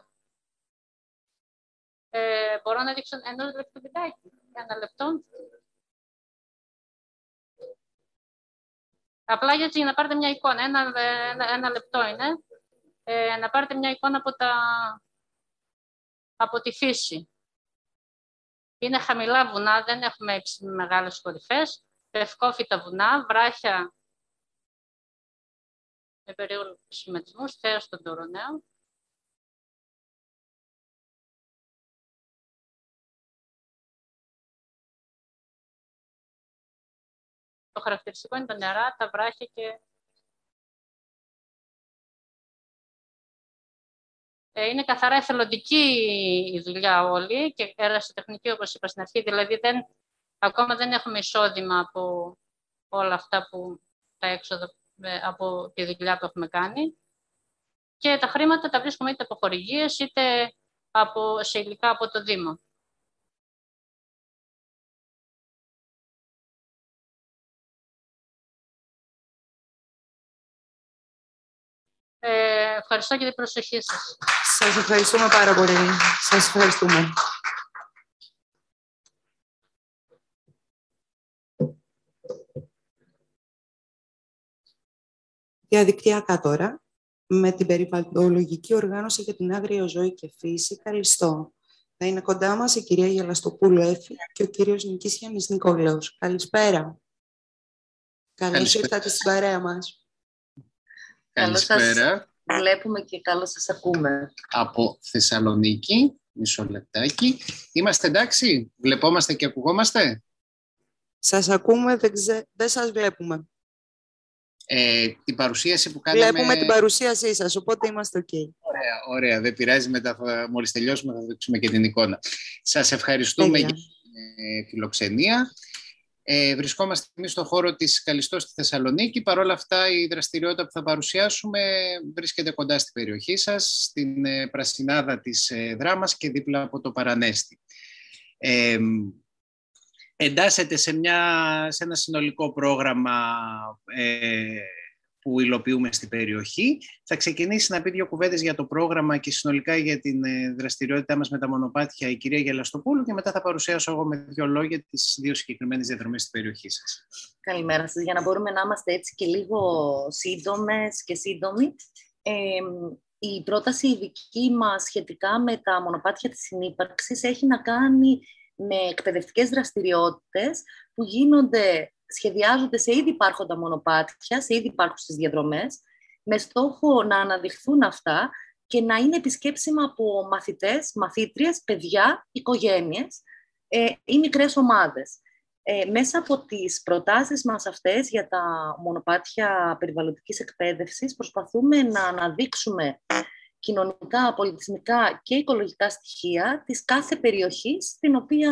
ε, μπορώ να δείξω ενός λεπτού βιντεάκι. Ένα λεπτό. Απλά γιατί για να πάρετε μια εικόνα. Ένα, ένα, ένα λεπτό είναι. Ε, να πάρετε μια εικόνα από, τα, από τη φύση. Είναι χαμηλά βουνά, δεν έχουμε μεγάλες κορυφές. Πευκόφυτα βουνά, βράχια με περίεργους σχηματισμούς, θέα στον Τωροναίο. Το χαρακτηριστικό είναι τα νερά, τα βράχια και... Ε, είναι καθαρά εθελοντική η δουλειά όλη και ερασιτεχνική, όπως είπα στην αρχή. Δηλαδή, δεν, ακόμα δεν έχουμε εισόδημα από όλα αυτά που τα έξοδο από τη δουλειά που έχουμε κάνει. και τα χρήματα τα βρίσκουμε είτε από χορηγίες, είτε από, σε υλικά από το Δήμο. Ε, ευχαριστώ για την προσοχή σας.
Σας ευχαριστούμε πάρα πολύ. Σας ευχαριστούμε. Διαδικτυακά τώρα, με την περιβαλλοντολογική οργάνωση για την άγρια ζωή και φύση, καλιστώ. Θα είναι κοντά μας η κυρία Γελαστοπούλου Έφη και ο κύριος Νικήσιανης Νικόλαος. Καλησπέρα. Καλώς ήρθατε στην παρέα μας.
Καλησπέρα. Καλώς σας βλέπουμε και καλώς σας ακούμε. Από Θεσσαλονίκη, μισό λεπτάκι. Είμαστε εντάξει, βλεπόμαστε και ακουγόμαστε.
Σας ακούμε, δεν, ξε... δεν σας βλέπουμε.
Ε, την παρουσίαση που κάναμε...
Βλέπουμε την παρουσίασή σας, οπότε είμαστε ok.
Ωραία, ωραία, δεν πειράζει, μετά θα, μόλις τελειώσουμε θα δείξουμε και την εικόνα. Σας ευχαριστούμε Έγια. για την ε, φιλοξενία. Ε, βρισκόμαστε εμείς στον χώρο της Καλιστός στη Θεσσαλονίκη. Παρ' όλα αυτά η δραστηριότητα που θα παρουσιάσουμε βρίσκεται κοντά στην περιοχή σας, στην ε, πρασινάδα της ε, Δράμας και δίπλα από το Παρανέστη. Ε, εντάσσεται σε, μια, σε ένα συνολικό πρόγραμμα ε, που υλοποιούμε στην περιοχή. Θα ξεκινήσει να πει δύο κουβέντες για το πρόγραμμα και συνολικά για την ε, δραστηριότητά μας με τα μονοπάτια η κυρία Γελαστοπούλου και μετά θα παρουσιάσω εγώ με δύο λόγια τις δύο συγκεκριμένες διαδρομές στην περιοχή σας.
Καλημέρα σας. Για να μπορούμε να είμαστε έτσι και λίγο σύντομες και σύντομοι, ε, η πρόταση η δική μας σχετικά με τα μονοπάτια της συνύπαρξης έχει να κάνει με εκπαιδευτικές δραστηριότητες που γίνονται, σχεδιάζονται σε ήδη υπάρχοντα μονοπάτια, σε ήδη υπάρχουσες διαδρομές, με στόχο να αναδειχθούν αυτά και να είναι επισκέψιμα από μαθητές, μαθήτριες, παιδιά, οικογένειες ε, ή μικρές ομάδες. Ε, μέσα από τις προτάσεις μας αυτές για τα μονοπάτια περιβαλλοντικής εκπαίδευσης προσπαθούμε να αναδείξουμε κοινωνικά, πολιτισμικά και οικολογικά στοιχεία της κάθε περιοχής στην οποία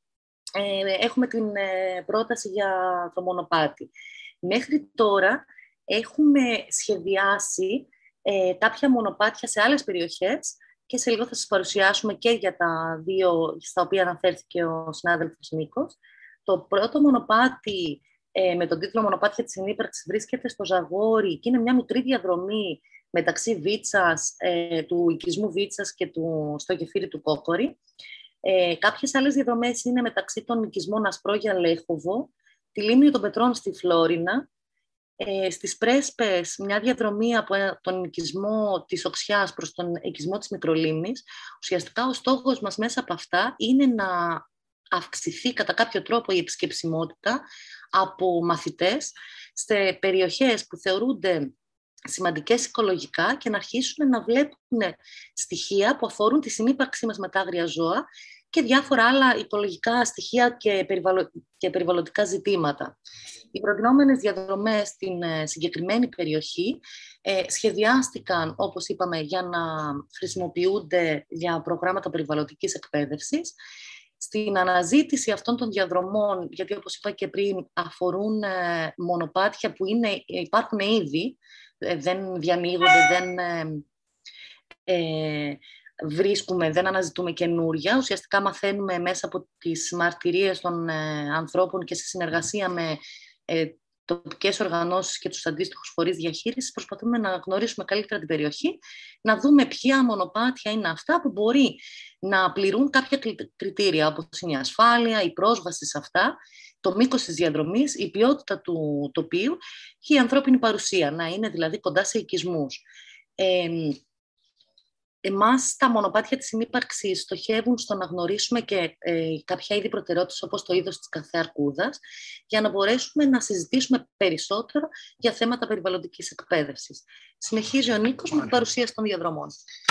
ε, έχουμε την ε, πρόταση για το μονοπάτι. Μέχρι τώρα έχουμε σχεδιάσει ε, κάποια μονοπάτια σε άλλες περιοχές και σε λίγο θα σας παρουσιάσουμε και για τα δύο στα οποία αναφέρθηκε ο συνάδελφος Νίκος. Το πρώτο μονοπάτι ε, με τον τίτλο «Μονοπάτια της συνύπαρξης» βρίσκεται στο Ζαγόρι και είναι μια μικρή διαδρομή μεταξύ Βίτσας, ε, του οικισμού Βίτσας και του, στο γεφύρι του Κόκορη. Ε, κάποιες άλλες διαδρομές είναι μεταξύ των οικισμών Ασπρόγια Λέχοβο, τη Λίμνη των Πετρών στη Φλόρινα, ε, στις Πρέσπες μια διαδρομή από τον οικισμό της Οξιάς προς τον οικισμό της Μικρολίμνης. Ουσιαστικά ο στόχος μας μέσα από αυτά είναι να αυξηθεί κατά κάποιο τρόπο η επισκεψιμότητα από μαθητές σε περιοχές που θεωρούνται σημαντικές οικολογικά και να αρχίσουν να βλέπουν στοιχεία που αφορούν τη συνύπαρξή μας με τα άγρια ζώα και διάφορα άλλα οικολογικά στοιχεία και, περιβαλλον... και περιβαλλοντικά ζητήματα. Οι προτινόμενες διαδρομές στην συγκεκριμένη περιοχή ε, σχεδιάστηκαν, όπως είπαμε, για να χρησιμοποιούνται για προγράμματα περιβαλλοντικής εκπαίδευσης. Στην αναζήτηση αυτών των διαδρομών, γιατί όπως είπα και πριν, αφορούν ε, μονοπάτια που είναι, υπάρχουν ήδη, ε, δεν διανοίγονται, δεν ε, ε, βρίσκουμε, δεν αναζητούμε καινούρια. Ουσιαστικά μαθαίνουμε μέσα από τις μαρτυρίες των ε, ανθρώπων και σε συνεργασία με ε, τοπικές οργανώσεις και τους αντίστοιχους φορείς διαχείρισης, προσπαθούμε να γνωρίσουμε καλύτερα την περιοχή, να δούμε ποια μονοπάτια είναι αυτά που μπορεί να πληρούν κάποια κριτήρια, όπως είναι η ασφάλεια, η πρόσβαση σε αυτά, το μήκος της διαδρομής, η ποιότητα του τοπίου και η ανθρώπινη παρουσία, να είναι δηλαδή κοντά σε οικισμούς. Ε, Εμάς τα μονοπάτια της συνύπαρξης στοχεύουν στο να γνωρίσουμε και ε, κάποια είδη προτεραιότητας όπως το είδος της κάθε αρκούδας για να μπορέσουμε να συζητήσουμε περισσότερο για θέματα περιβαλλοντικής εκπαίδευσης. Συνεχίζει ο Νίκος με την παρουσίαση των διαδρομών.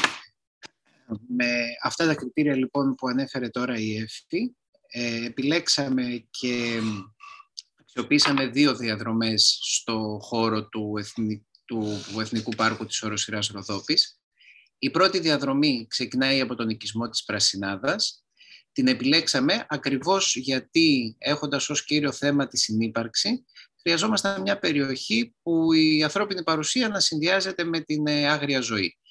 Με αυτά τα κριτήρια λοιπόν που ανέφερε τώρα η Εύη, ε, επιλέξαμε και αξιοποιήσαμε δύο διαδρομές στο χώρο του, Εθνικού, του Εθνικού Πάρκου της Οροσειράς Ροδόπης. Η πρώτη διαδρομή ξεκινάει από τον οικισμό της Πρασινάδας. Την επιλέξαμε ακριβώς γιατί, έχοντας ως κύριο θέμα τη συνύπαρξη, χρειαζόμασταν μια περιοχή που η ανθρώπινη παρουσία να συνδυάζεται με την άγρια ζωή.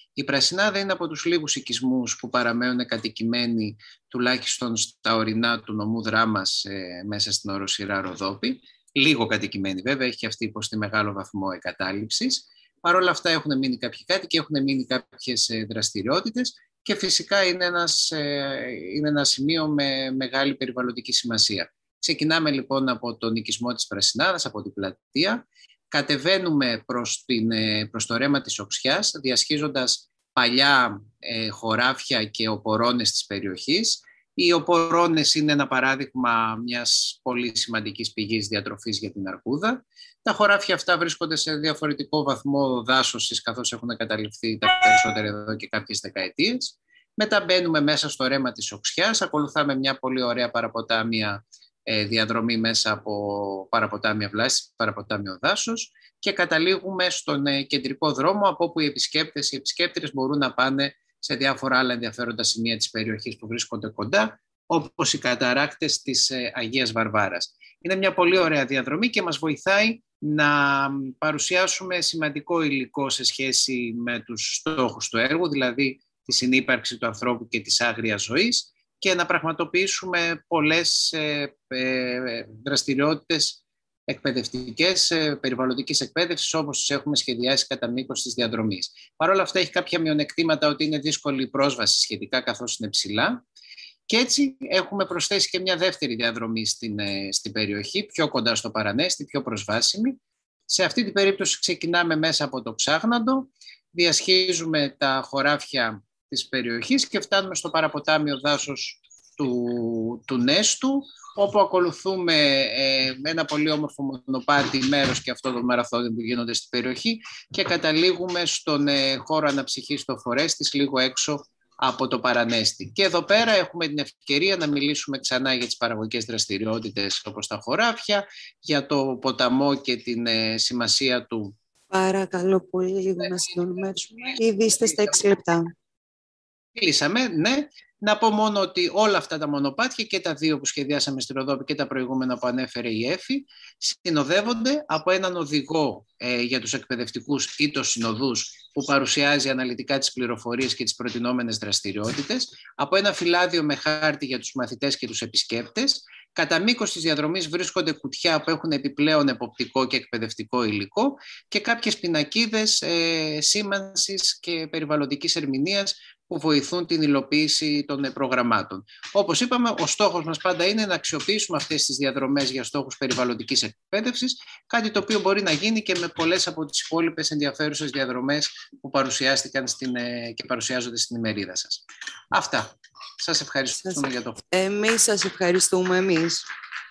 Η Πρασινάδα είναι από τους λίγους οικισμούς που παραμένουν κατοικημένοι τουλάχιστον στα ορεινά του νομού Δράμας ε, μέσα στην οροσειρά Ροδόπη. Λίγο κατοικημένοι βέβαια, έχει αυτή υποστεί μεγάλο βαθμό εγκατάλειψης. Παρ' όλα αυτά έχουν μείνει κάποιοι κάτοικοι, έχουν μείνει κάποιες ε, δραστηριότητες και φυσικά είναι, ένας, ε, είναι ένα σημείο με μεγάλη περιβαλλοντική σημασία. Ξεκινάμε λοιπόν από τον οικισμό της Πρασινάδας, από την πλατεία. Κατεβαίνουμε προς, την, προς το ρέμα της Οξιάς, διασχίζοντας παλιά ε, χωράφια και οπορώνες της περιοχής. Οι οπορώνες είναι ένα παράδειγμα μιας πολύ σημαντικής πηγής διατροφής για την αρκούδα. Τα χωράφια αυτά βρίσκονται σε διαφορετικό βαθμό δάσωσης, καθώς έχουν καταληφθεί τα περισσότερα εδώ και κάποιες δεκαετίες. Μετά μπαίνουμε μέσα στο ρέμα της Οξιάς, ακολουθάμε μια πολύ ωραία παραποτάμια διαδρομή μέσα από παραποτάμια βλάση, παραποτάμιο δάσος και καταλήγουμε στον κεντρικό δρόμο από όπου οι επισκέπτες, οι επισκέπτες μπορούν να πάνε σε διάφορα άλλα ενδιαφέροντα σημεία της περιοχής που βρίσκονται κοντά, όπως οι καταράκτες της Αγίας Βαρβάρας. Είναι μια πολύ ωραία διαδρομή και μας βοηθάει να παρουσιάσουμε σημαντικό υλικό σε σχέση με τους στόχους του έργου, δηλαδή τη συνύπαρξη του ανθρώπου και της άγριας ζωής, και να πραγματοποιήσουμε πολλές ε, ε, δραστηριότητες εκπαιδευτικές, ε, περιβαλλοντικής εκπαίδευσης, όπως τις έχουμε σχεδιάσει κατά μήκος της διαδρομής. Παρ' όλα αυτά έχει κάποια μειονεκτήματα ότι είναι δύσκολη η πρόσβαση σχετικά, καθώς είναι ψηλά. Και έτσι έχουμε προσθέσει και μια δεύτερη διαδρομή στην, ε, στην περιοχή, πιο κοντά στο Παρανέστη, πιο προσβάσιμη. Σε αυτή την περίπτωση ξεκινάμε μέσα από το Ξάγναντο, διασχίζουμε τα χωράφια της περιοχής και φτάνουμε στο παραποτάμιο δάσος του, του Νέστου, όπου ακολουθούμε ε, ένα πολύ όμορφο μονοπάτι, μέρος και αυτό των μαραθώνιων που γίνονται στην περιοχή, και καταλήγουμε στον ε, χώρο αναψυχής στο Φορέστης, λίγο έξω από το Παρανέστη. Και εδώ πέρα έχουμε την ευκαιρία να μιλήσουμε ξανά για τις παραγωγικές δραστηριότητες όπως τα χωράφια, για το ποταμό και την ε, σημασία του.
Παρακαλώ πολύ λίγο να συντονίσουμε. Ήδη είστε στα έξι λεπτά.
Κλείσαμε, ναι. Να πω μόνο ότι όλα αυτά τα μονοπάτια, και τα δύο που σχεδιάσαμε στη Ροδόπη και τα προηγούμενα που ανέφερε η Έφη, συνοδεύονται από έναν οδηγό ε, για τους εκπαιδευτικούς ή τους συνοδούς που παρουσιάζει αναλυτικά τις πληροφορίες και τις προτινόμενες δραστηριότητες, από ένα φυλάδιο με χάρτη για τους μαθητές και τους επισκέπτες. Κατά μήκος της διαδρομής βρίσκονται κουτιά που έχουν επιπλέον εποπτικό και εκπαιδευτικό υλικό και κάποιες πινακίδες ε, σήμανσης και περιβαλλοντικής ερμηνείας που βοηθούν την υλοποίηση των προγραμμάτων. Όπως είπαμε, ο στόχος μας πάντα είναι να αξιοποιήσουμε αυτές τις διαδρομές για στόχους περιβαλλοντικής εκπαίδευσης, κάτι το οποίο μπορεί να γίνει και με πολλές από τις υπόλοιπες ενδιαφέρουσες διαδρομές που παρουσιάστηκαν στην, και παρουσιάζονται στην ημερίδα σας. Αυτά. Σας ευχαριστούμε σας... για το χρόνο.
Εμείς σας ευχαριστούμε εμείς.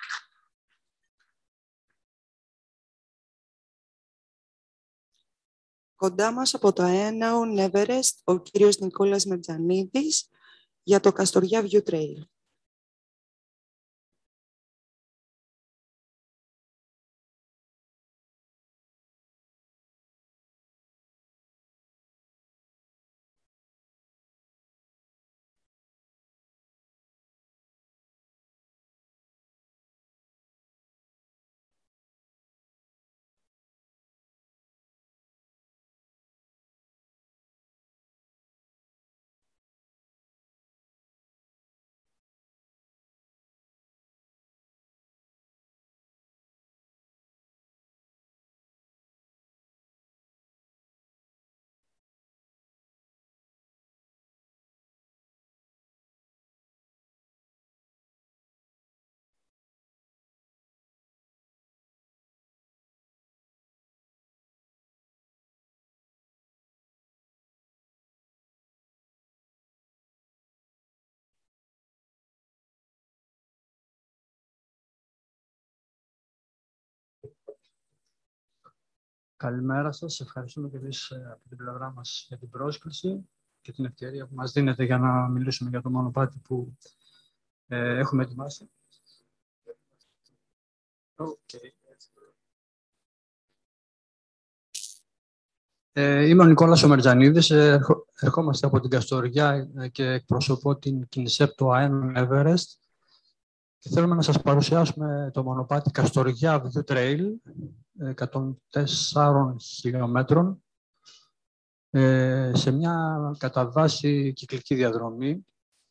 Κοντά μας από το Unknown Everest, ο κύριος Νικόλας Μετζανίδης για το Καστοριά View Trail.
Καλημέρα σας. Ευχαριστούμε και εμείς από την πλευρά μας για την πρόσκληση και την ευκαιρία που μας δίνετε για να μιλήσουμε για το μονοπάτι που ε, έχουμε ετοιμάσει. Okay. Ε, είμαι ο Νικόλας ο Μερτζανίδης. Ε, ερχόμαστε από την Καστοριά και εκπροσωπώ την Κινσέπτο Unknown Everest. Και θέλουμε να σας παρουσιάσουμε το μονοπάτι Καστοριά View Trail, εκατόν τέσσερα χιλιόμετρων, ε, σε μια κατά βάση κυκλική διαδρομή.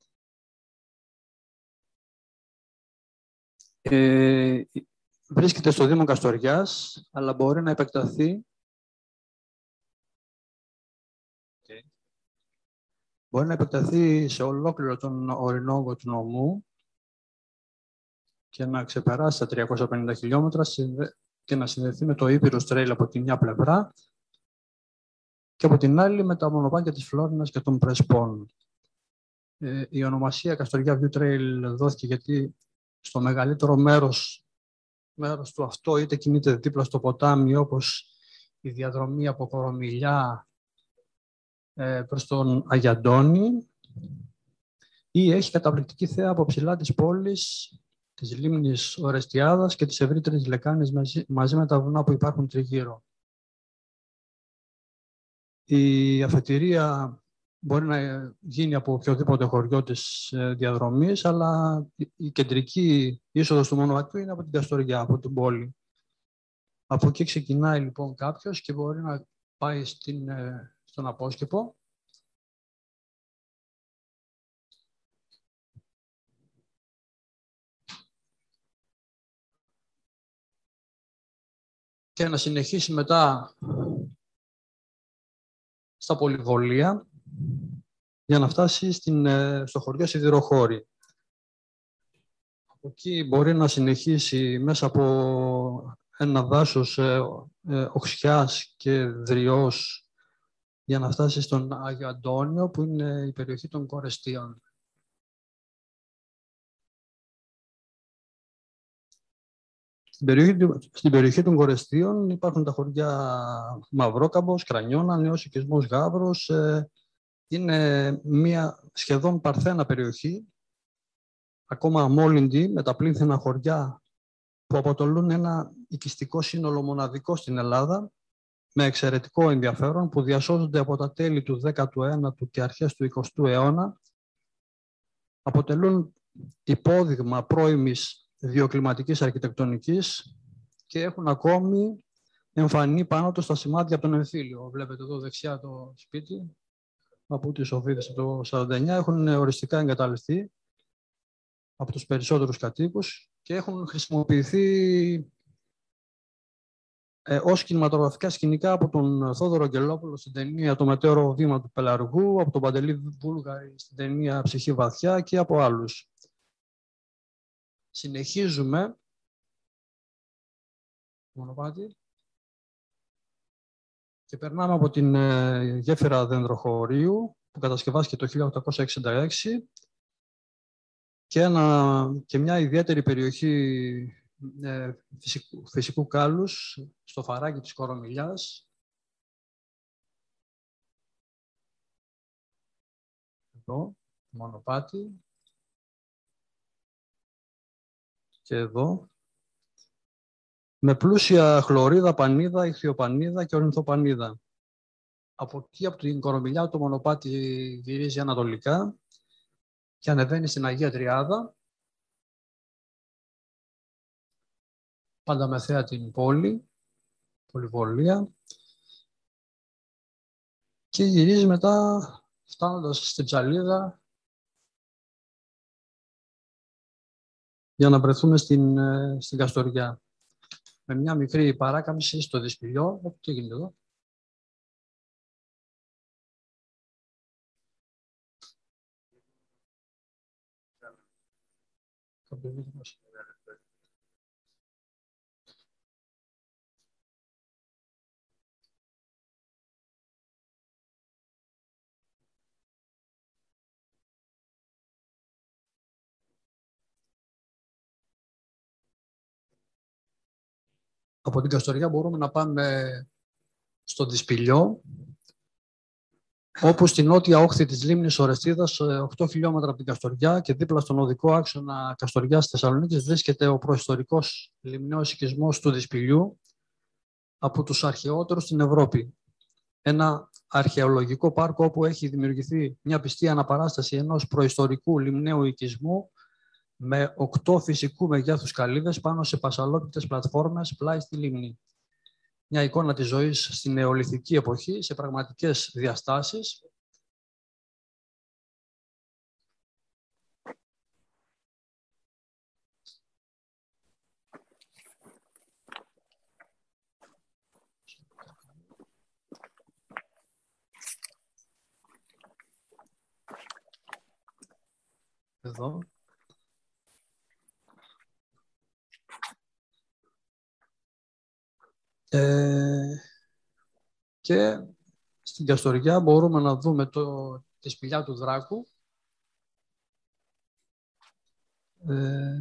Ε, βρίσκεται στο Δήμο Καστοριάς, αλλά μπορεί να επεκταθεί okay. μπορεί να επεκταθεί σε ολόκληρο τον ορεινόγκο του νομού και να ξεπεράσει τα τριακόσια πενήντα χιλιόμετρα και να συνδεθεί με το Ήπειρος Τρέιλ από τη μια πλευρά και από την άλλη με τα μονοπάτια της Φλόρινας και των Πρεσπών. Ε, η ονομασία Καστοριά View Trail δόθηκε γιατί στο μεγαλύτερο μέρος, μέρος του αυτό είτε κινείται δίπλα στο ποτάμι, όπως η διαδρομή από Κορομιλιά ε, προς τον Αγιαντώνη, ή έχει καταπληκτική θέα από ψηλά της πόλης, της λίμνης Ορεστιάδας και της ευρύτερης λεκάνης μαζί, μαζί με τα βουνά που υπάρχουν τριγύρω. Η αφετηρία μπορεί να γίνει από οποιοδήποτε χωριό της διαδρομής, αλλά η κεντρική είσοδος του μονοπατιού είναι από την Καστοριά, από την πόλη. Από εκεί ξεκινάει λοιπόν κάποιος και μπορεί να πάει στην, στον Απόσκεπο. Και να συνεχίσει μετά στα Πολυβολία για να φτάσει στην, στο χωριό Σιδηροχώρη. Από εκεί μπορεί να συνεχίσει μέσα από ένα δάσος ε, ε, οξιάς και δριός για να φτάσει στον Άγιο Αντώνιο, που είναι η περιοχή των Κορεστίων. Στην περιοχή, στην περιοχή των Κορεστίων υπάρχουν τα χωριά Μαυρόκαμπος, Κρανιώνα, Νέος Οικισμός Γάβρος. Ε, είναι μια σχεδόν παρθένα περιοχή, ακόμα αμόλυντη, με τα πλήθυνα χωριά που αποτελούν ένα οικιστικό σύνολο μοναδικό στην Ελλάδα, με εξαιρετικό ενδιαφέρον, που διασώζονται από τα τέλη του δέκατου ένατου και αρχές του εικοστού αιώνα, αποτελούν υπόδειγμα πρώιμης βιοκλιματικής αρχιτεκτονικής και έχουν ακόμη εμφανεί πάνω τους τα σημάδια από τον εμφύλιο. Βλέπετε εδώ δεξιά το σπίτι, από τις Σοφίδες το σαράντα εννιά, έχουν οριστικά εγκαταλειφθεί από τους περισσότερους κατοίκους και έχουν χρησιμοποιηθεί ε, ως κινηματογραφικά σκηνικά από τον Θόδωρο Αγγελόπουλο στην ταινία «Το μετέωρο βήμα του Πελαργού», από τον Παντελή Βούλγαρη στην ταινία «Ψυχή βαθιά» και από άλλους. Συνεχίζουμε. Μονοπάτι. Και περνάμε από την ε, γέφυρα Δενδροχωρίου, που κατασκευάστηκε το χίλια οκτακόσια εξήντα έξι, και, ένα, και μια ιδιαίτερη περιοχή ε, φυσικού, φυσικού κάλους στο φαράγγι της Κορομιλιάς. Εδώ, μονοπάτι. Και εδώ, με πλούσια χλωρίδα, πανίδα, ηχθειοπανίδα και ορνηθοπανίδα. Από εκεί, από την Κορομιλιά, το μονοπάτι γυρίζει ανατολικά και ανεβαίνει στην Αγία Τριάδα, πάντα με θέα την πόλη, Πολυβολία, και γυρίζει μετά, φτάνοντας στην Ψαλίδα, για να βρεθούμε στην, στην Καστοριά. Με μια μικρή παράκαμψη στο Δυσπηλιό. Τι γίνεται εδώ? Από την Καστοριά μπορούμε να πάμε στο Δυσπηλιό, όπου στη νότια όχθη της λίμνης Ορεστίδας, οκτώ χιλιόμετρα από την Καστοριά και δίπλα στον οδικό άξονα Καστοριάς-Θεσσαλονίκης, βρίσκεται ο προϊστορικός λιμναίος οικισμός του Δυσπηλιού, από τους αρχαιότερους στην Ευρώπη. Ένα αρχαιολογικό πάρκο όπου έχει δημιουργηθεί μια πιστή αναπαράσταση ενός προϊστορικού λιμναίου οικισμού με οκτώ φυσικού μεγέθους καλύβες πάνω σε πασαλόπιτες πλατφόρμες πλάι στη λίμνη. μια εικόνα της ζωής στην νεολιθική εποχή, σε πραγματικές διαστάσεις. Εδώ. Ε, και στην Καστοριά μπορούμε να δούμε το, τη σπηλιά του Δράκου, ε,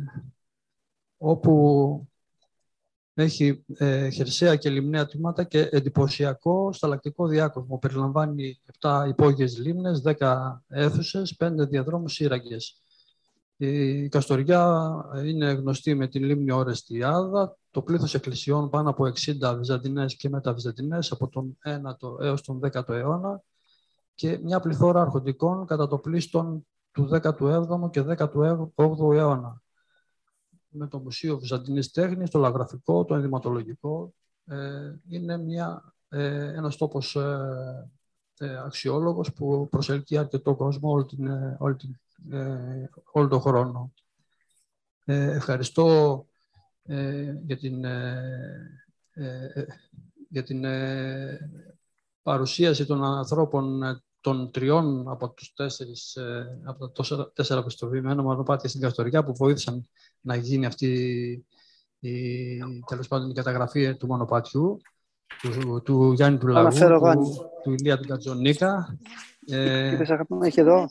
όπου έχει ε, χερσαία και λιμναία τμήματα και εντυπωσιακό σταλακτικό διάκοσμο. Περιλαμβάνει επτά υπόγειες λίμνες, δέκα αίθουσες, πέντε διαδρόμους σύραγγες. Η Καστοριά είναι γνωστή με την λίμνη Ορεστιάδα, το πλήθος εκκλησιών πάνω από εξήντα βυζαντινές και μεταβυζαντινές από τον ένατο έως τον δέκατο αιώνα και μια πληθώρα αρχοντικών κατά το πλείστον του δέκατου έβδομου και δέκατου όγδοου αιώνα. Με το Μουσείο Βυζαντινής Τέχνης, το λαγραφικό, το ενδυματολογικό. Ε, είναι μια, ε, ένας τόπος ε, ε, αξιόλογος που προσελκύει αρκετό κόσμο όλη την, όλη την Ε, όλο τον χρόνο. Ε, ευχαριστώ ε, για την, ε, ε, για την ε, παρουσίαση των ανθρώπων ε, των τριών από τους τέσσερις, ε, από τα τέσσερα, τέσσερα πιστοποιημένα μονοπάτια στην Καστοριά που βοήθησαν να γίνει αυτή η, τέλος πάντων, η καταγραφή του μονοπατιού, του, του Γιάννη του Λαγού, του, του Ηλία του Κατζονίκα. Ε,
Είπες αγαπητέ, έχει εδώ.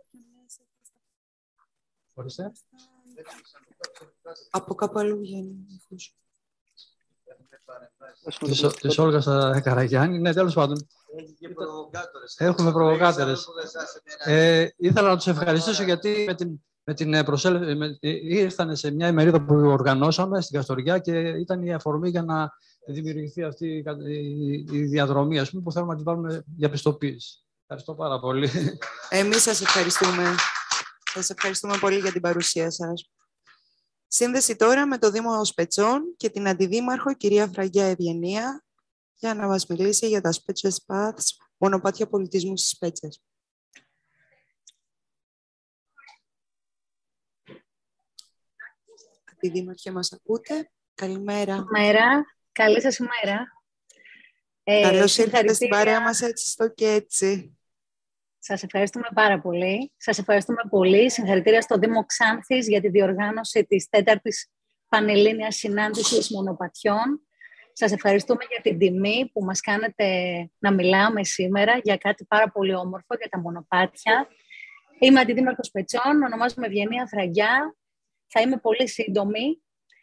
Από κάπου αλλού βγαίνει.
Της Όλγας Καραγιάννη. Ναι, τέλος πάντων. Έχουμε προβοκάτερες. Ε, ήθελα να τους ευχαριστήσω γιατί με την, με την προσέλευση, με, ήρθαν σε μια ημερίδα που οργανώσαμε στην Καστοριά και ήταν η αφορμή για να δημιουργηθεί αυτή η, η διαδρομή, ας πούμε, που θέλουμε να την βάλουμε για πιστοποίηση. Ευχαριστώ πάρα πολύ.
Εμείς σας ευχαριστούμε. Σας ευχαριστούμε πολύ για την παρουσία σας. Σύνδεση τώρα με το Δήμο Σπετσών και την Αντιδήμαρχο, κυρία Φραγκιά Ευγενία, για να μας μιλήσει για τα Spetses Paths, μονοπάτια πολιτισμού στις Σπέτσες. Αντιδήμαρχε, μας ακούτε? Καλημέρα.
Καλημέρα. Καλή σας ημέρα. Ε,
Καλώς ήρθατε στην παρέα μας έτσι στο και έτσι.
Σας ευχαριστούμε πάρα πολύ. Σας ευχαριστούμε πολύ. Συγχαρητήρια στο Δήμο Ξάνθης για τη διοργάνωση της τέταρτης Πανελλήνιας Συνάντησης Μονοπατιών. Σας ευχαριστούμε για την τιμή που μας κάνετε να μιλάμε σήμερα για κάτι πάρα πολύ όμορφο, για τα μονοπάτια. Είμαι Αντιδήμαρχος Σπετσών, ονομάζομαι Ευγενία Φραγκιά. Θα είμαι πολύ σύντομη.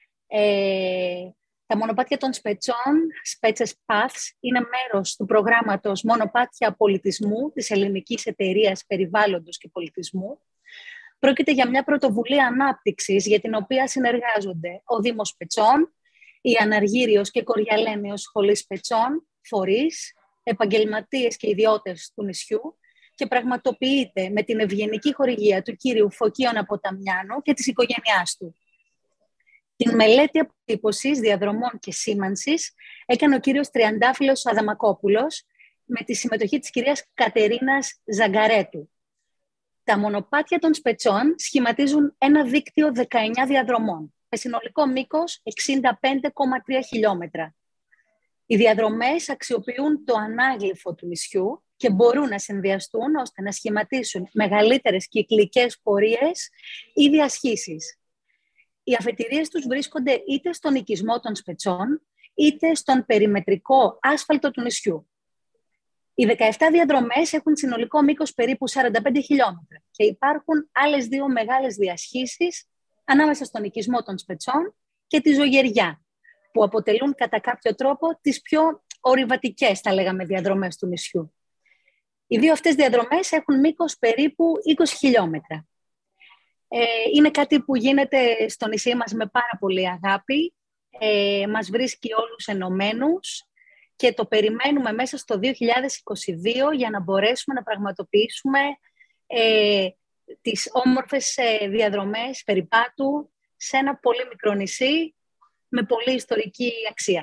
Ε, Τα μονοπάτια των Σπετσών, Spetses Paths, είναι μέρος του προγράμματος Μονοπάτια Πολιτισμού της Ελληνικής Εταιρείας Περιβάλλοντος και Πολιτισμού. Πρόκειται για μια πρωτοβουλία ανάπτυξης για την οποία συνεργάζονται ο Δήμος Σπετσών, η Αναργύριος και Κοριαλένιος Σχολή Σπετσών, φορείς, επαγγελματίες και ιδιώτες του νησιού και πραγματοποιείται με την ευγενική χορηγία του κύριου Φωκίων Αποταμιάνου και της οικογένειάς του. Την μελέτη αποτύπωσης, διαδρομών και σήμανσης έκανε ο κύριος Τριαντάφυλλος Αδαμακόπουλος με τη συμμετοχή της κυρίας Κατερίνας Ζαγκαρέτου. Τα μονοπάτια των Σπετσών σχηματίζουν ένα δίκτυο δεκαεννιά διαδρομών, με συνολικό μήκος εξήντα πέντε κόμμα τρία χιλιόμετρα. Οι διαδρομές αξιοποιούν το ανάγλυφο του νησιού και μπορούν να συνδυαστούν ώστε να σχηματίσουν μεγαλύτερες κυκλικές πορείες ή διασχίσεις. Οι αφετηρίες τους βρίσκονται είτε στον οικισμό των Σπετσών, είτε στον περιμετρικό άσφαλτο του νησιού. Οι δεκαεπτά διαδρομές έχουν συνολικό μήκος περίπου σαράντα πέντε χιλιόμετρα και υπάρχουν άλλες δύο μεγάλες διασχίσεις ανάμεσα στον οικισμό των Σπετσών και τη Ζωγεριά, που αποτελούν κατά κάποιο τρόπο τις πιο ορειβατικές, θα λέγαμε, διαδρομές του νησιού. Οι δύο αυτές διαδρομές έχουν μήκος περίπου είκοσι χιλιόμετρα. Ε, είναι κάτι που γίνεται στο νησί μας με πάρα πολύ αγάπη. Ε, μας βρίσκει όλους ενωμένους και το περιμένουμε μέσα στο δύο χιλιάδες είκοσι δύο για να μπορέσουμε να πραγματοποιήσουμε ε, τις όμορφες ε, διαδρομές περιπάτου σε ένα πολύ μικρό νησί με πολύ ιστορική αξία.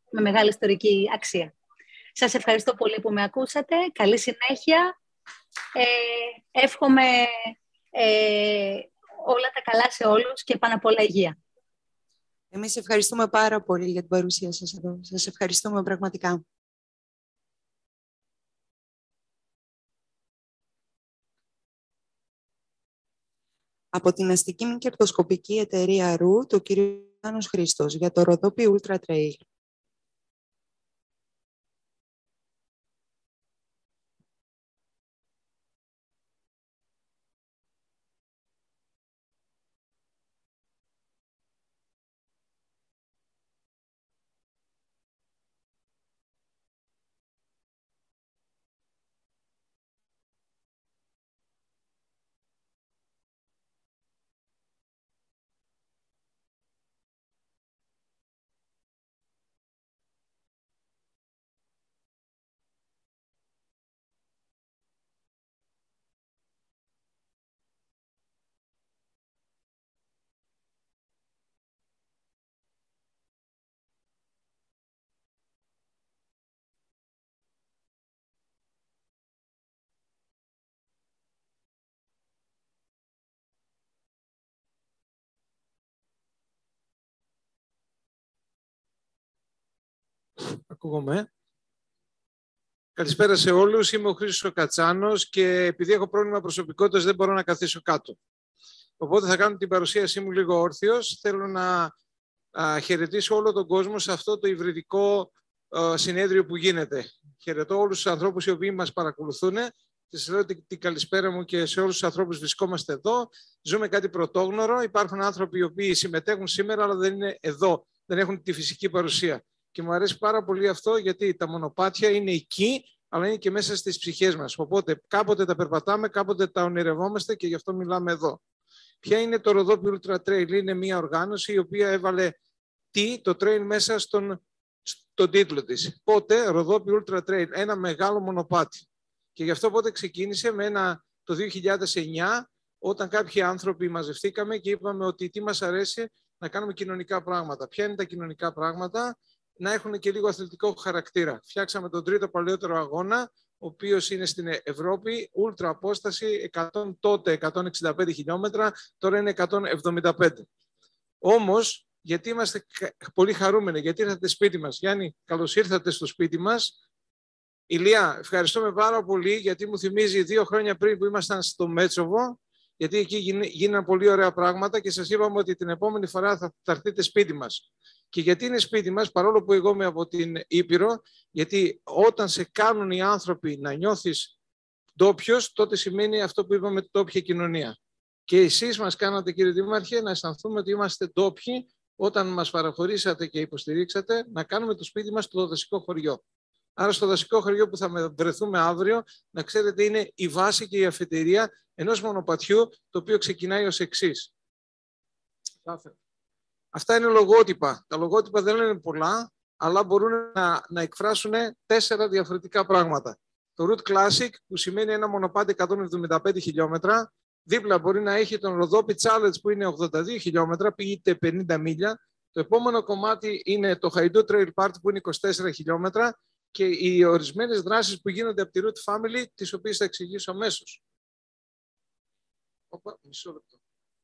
με μεγάλη ιστορική αξία. Σας ευχαριστώ πολύ που με ακούσατε. Καλή συνέχεια. Ε, εύχομαι ε, όλα τα καλά σε όλους και πάνω απ' όλα υγεία.
Εμείς ευχαριστούμε πάρα πολύ για την παρουσία σας εδώ. Σας ευχαριστούμε πραγματικά. Από την αστική κερδοσκοπική εταιρεία Ρου, το κύριο Άνος Χρήστος, για το Ροδόπι Ultra Trail.
Ακούγομαι. Καλησπέρα σε όλους. Είμαι ο Χρήστος Κατσάνος και επειδή έχω πρόβλημα προσωπικότητας δεν μπορώ να καθίσω κάτω. Οπότε θα κάνω την παρουσίασή μου λίγο όρθιος. Θέλω να α, χαιρετήσω όλο τον κόσμο σε αυτό το υβριδικό α, συνέδριο που γίνεται. Χαιρετώ όλους τους ανθρώπους οι οποίοι μας παρακολουθούν. Και σας λέω την, την καλησπέρα μου και σε όλους τους ανθρώπους που βρισκόμαστε εδώ. Ζούμε κάτι πρωτόγνωρο. Υπάρχουν άνθρωποι οι οποίοι συμμετέχουν σήμερα αλλά δεν είναι εδώ. Δεν έχουν τη φυσική παρουσία. Και μου αρέσει πάρα πολύ αυτό γιατί τα μονοπάτια είναι εκεί, αλλά είναι και μέσα στις ψυχές μας. Οπότε κάποτε τα περπατάμε, κάποτε τα ονειρευόμαστε και γι' αυτό μιλάμε εδώ. Ποια είναι το Ροδόπι Ultra Trail? Είναι μια οργάνωση η οποία έβαλε τι, το trail μέσα στον, στον τίτλο της. Πότε, Ροδόπι Ultra Trail, ένα μεγάλο μονοπάτι. Και γι' αυτό πότε ξεκίνησε με ένα, το δύο χιλιάδες εννιά, όταν κάποιοι άνθρωποι μαζευτήκαμε και είπαμε ότι τι μας αρέσει να κάνουμε κοινωνικά πράγματα. Ποια είναι τα κοινωνικά πράγματα? Να έχουν και λίγο αθλητικό χαρακτήρα. Φτιάξαμε τον τρίτο παλαιότερο αγώνα, ο οποίος είναι στην Ευρώπη, ούλτρα απόσταση, εκατό, τότε εκατόν εξήντα πέντε χιλιόμετρα, τώρα είναι εκατόν εβδομήντα πέντε. Όμως, γιατί είμαστε πολύ χαρούμενοι, γιατί ήρθατε σπίτι μας. Γιάννη, καλώς ήρθατε στο σπίτι μας. Ηλία, ευχαριστούμε πάρα πολύ, γιατί μου θυμίζει δύο χρόνια πριν που ήμασταν στο Μέτσοβο, γιατί εκεί γίνανε πολύ ωραία πράγματα και σας είπαμε ότι την επόμενη φορά θα, θα έρθετε σπίτι μας. Και γιατί είναι σπίτι μας, παρόλο που εγώ είμαι από την Ήπειρο, γιατί όταν σε κάνουν οι άνθρωποι να νιώθεις ντόπιος, τότε σημαίνει αυτό που είπαμε ντόπια κοινωνία. Και εσείς μας κάνατε, κύριε Δήμαρχε, να αισθανθούμε ότι είμαστε ντόπιοι όταν μας παραχωρήσατε και υποστηρίξατε να κάνουμε το σπίτι μας στο δασικό χωριό. Άρα στο δασικό χωριό που θα βρεθούμε αύριο, να ξέρετε, είναι η βάση και η αφετηρία ενός μονοπατιού, το οποίο ξεκινάει ως εξής. Αυτά είναι λογότυπα. Τα λογότυπα δεν είναι πολλά, αλλά μπορούν να, να εκφράσουν τέσσερα διαφορετικά πράγματα. Το Route Classic, που σημαίνει ένα μονοπάτι εκατόν εβδομήντα πέντε χιλιόμετρα, δίπλα μπορεί να έχει τον Ροδόπι Challenge που είναι ογδόντα δύο χιλιόμετρα, πήγε πενήντα μίλια. Το επόμενο κομμάτι είναι το Χαϊντού Trail Park που είναι είκοσι τέσσερα χιλιόμετρα και οι ορισμένες δράσεις που γίνονται από τη Route Family, τις οποίες θα εξηγήσω αμέσως. Οπα, μισό λεπτό.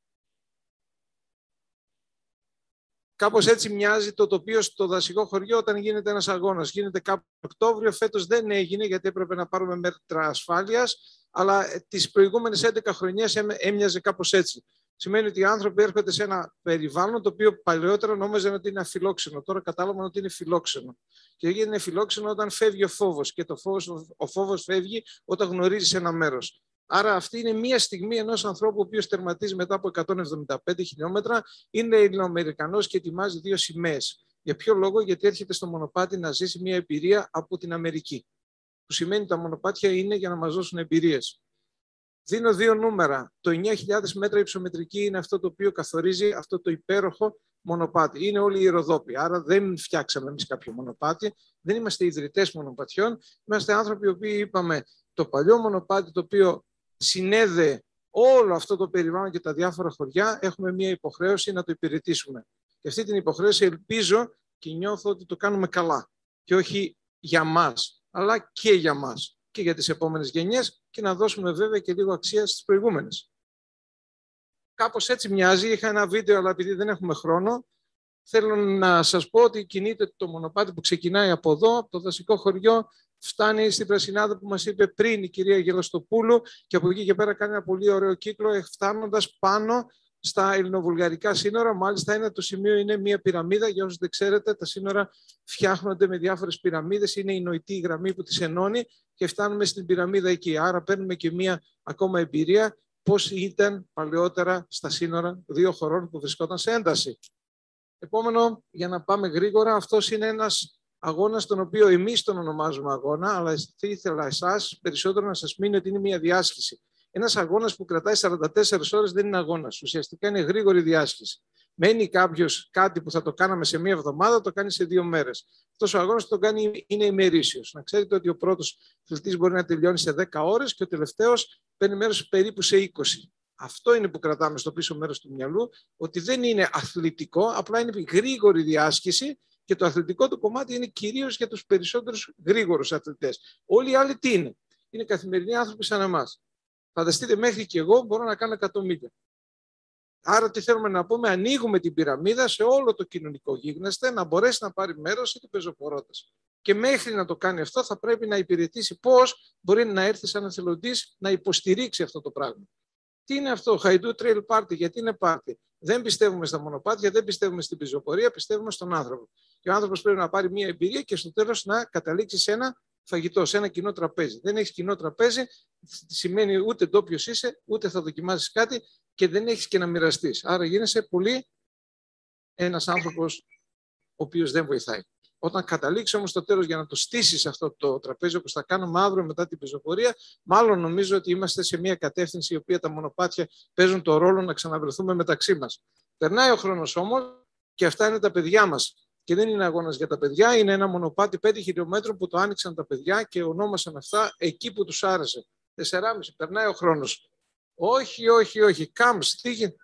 Κάπως έτσι μοιάζει το τοπίο στο δασικό χωριό όταν γίνεται ένας αγώνας. Γίνεται κάπου Οκτώβριο, φέτος δεν έγινε γιατί έπρεπε να πάρουμε μέτρα ασφάλειας, αλλά τις προηγούμενες έντεκα χρονιές έμοιαζε κάπως έτσι. Σημαίνει ότι οι άνθρωποι έρχονται σε ένα περιβάλλον το οποίο παλαιότερα νόμιζαν ότι είναι αφιλόξενο. Τώρα κατάλαβαν ότι είναι φιλόξενο. Και είναι φιλόξενο όταν φεύγει ο φόβος. Και το φόβος, ο φόβος φεύγει όταν γνωρίζεις ένα μέρος. Άρα αυτή είναι μία στιγμή ενός ανθρώπου ο οποίος τερματίζει μετά από εκατόν εβδομήντα πέντε χιλιόμετρα, είναι Ελληνοαμερικανός και ετοιμάζει δύο σημαίες. Για ποιο λόγο? Γιατί έρχεται στο μονοπάτι να ζήσει μία εμπειρία από την Αμερική. Που σημαίνει ότι τα μονοπάτια είναι για να μας δώσουν εμπειρίες. Δίνω δύο νούμερα. Το εννιά χιλιάδες μέτρα υψομετρική είναι αυτό το οποίο καθορίζει αυτό το υπέροχο μονοπάτι. Είναι όλοι οι Ροδόποι. Άρα δεν φτιάξαμε εμείς κάποιο μονοπάτι. Δεν είμαστε ιδρυτές μονοπατιών. Είμαστε άνθρωποι οι οποίοι είπαμε το παλιό μονοπάτι το οποίο συνέδε όλο αυτό το περιβάλλον και τα διάφορα χωριά, έχουμε μια υποχρέωση να το υπηρετήσουμε. Και αυτή την υποχρέωση ελπίζω και νιώθω ότι το κάνουμε καλά. Και όχι για μας, αλλά και για μας και για τις επόμενες γενιές και να δώσουμε βέβαια και λίγο αξία στις προηγούμενες. Κάπως έτσι μοιάζει. Είχα ένα βίντεο, αλλά επειδή δεν έχουμε χρόνο, θέλω να σας πω ότι κινείται το μονοπάτι που ξεκινάει από εδώ, από το δασικό χωριό, φτάνει στην Πρασινάδα που μας είπε πριν η κυρία Γελαστοπούλου και από εκεί και πέρα κάνει ένα πολύ ωραίο κύκλο, φτάνοντας πάνω στα ελληνοβουλγαρικά σύνορα. Μάλιστα, ένα το σημείο είναι μια πυραμίδα. Για όσους δεν ξέρετε, τα σύνορα φτιάχνονται με διάφορες πυραμίδες. Είναι η νοητή γραμμή που τις ενώνει και φτάνουμε στην πυραμίδα εκεί. Άρα παίρνουμε και μια ακόμα εμπειρία πώς ήταν παλαιότερα στα σύνορα δύο χωρών που βρισκόταν σε ένταση. Επόμενο, για να πάμε γρήγορα, αυτός είναι ένας αγώνας τον οποίο εμείς τον ονομάζουμε αγώνα, αλλά θα ήθελα εσάς περισσότερο να σας μείνει ότι είναι μια διάσκηση. Ένας αγώνας που κρατάει σαράντα τέσσερις ώρες δεν είναι αγώνας. Ουσιαστικά είναι γρήγορη διάσκηση. Μένει κάποιος κάτι που θα το κάναμε σε μία εβδομάδα, το κάνει σε δύο μέρες. Αυτός ο αγώνας το κάνει είναι ημερήσιος. Να ξέρετε ότι ο πρώτος αθλητής μπορεί να τελειώνει σε δέκα ώρες και ο τελευταίος παίρνει μέρος περίπου σε είκοσι. Αυτό είναι που κρατάμε στο πίσω μέρος του μυαλού, ότι δεν είναι αθλητικό, απλά είναι γρήγορη διάσκηση και το αθλητικό του κομμάτι είναι κυρίως για τους περισσότερους γρήγορους αθλητές. Όλοι οι άλλοι τι είναι? Είναι καθημερινοί άνθρωποι σαν εμάς. Φανταστείτε, μέχρι και εγώ μπορώ να κάνω εκατό μίλια. Άρα τι θέλουμε να πούμε? Ανοίγουμε την πυραμίδα σε όλο το κοινωνικό γίγνεσθε να μπορέσει να πάρει μέρος είτε πεζοπορώτας. Και μέχρι να το κάνει αυτό θα πρέπει να υπηρετήσει πώς μπορεί να έρθει σαν εθελοντής να υποστηρίξει αυτό το πράγμα. Τι είναι αυτό? Χαϊντού Trail Party. Γιατί είναι πάρτι? Δεν πιστεύουμε στα μονοπάτια, δεν πιστεύουμε στην πεζοπορία, πιστεύουμε στον άνθρωπο. Και ο άνθρωπος πρέπει να πάρει μια εμπειρία και στο τέλος να καταλήξει σε ένα φαγητό, σε ένα κοινό τραπέζι. Δεν έχεις κοινό τραπέζι, σημαίνει ούτε ντόπιος είσαι, ούτε θα δοκιμάσεις κάτι και δεν έχεις και να μοιραστείς. Άρα γίνεσαι πολύ ένας άνθρωπος ο οποίος δεν βοηθάει. Όταν καταλήξει όμως το τέλος για να το στήσεις αυτό το τραπέζι, όπως θα κάνουμε αύριο μετά την πεζοπορία, μάλλον νομίζω ότι είμαστε σε μια κατεύθυνση η οποία τα μονοπάτια παίζουν το ρόλο να ξαναβρεθούμε μεταξύ μας. Περνάει ο χρόνος όμως και αυτά είναι τα παιδιά μας. Και δεν είναι αγώνας για τα παιδιά, είναι ένα μονοπάτι πέντε χιλιόμετρων που το άνοιξαν τα παιδιά και ονόμασαν αυτά εκεί που τους άρεσε. τεσσεράμισι, περνάει ο χρόνος. Όχι, όχι, όχι. Κάμψ, τι γίνεται?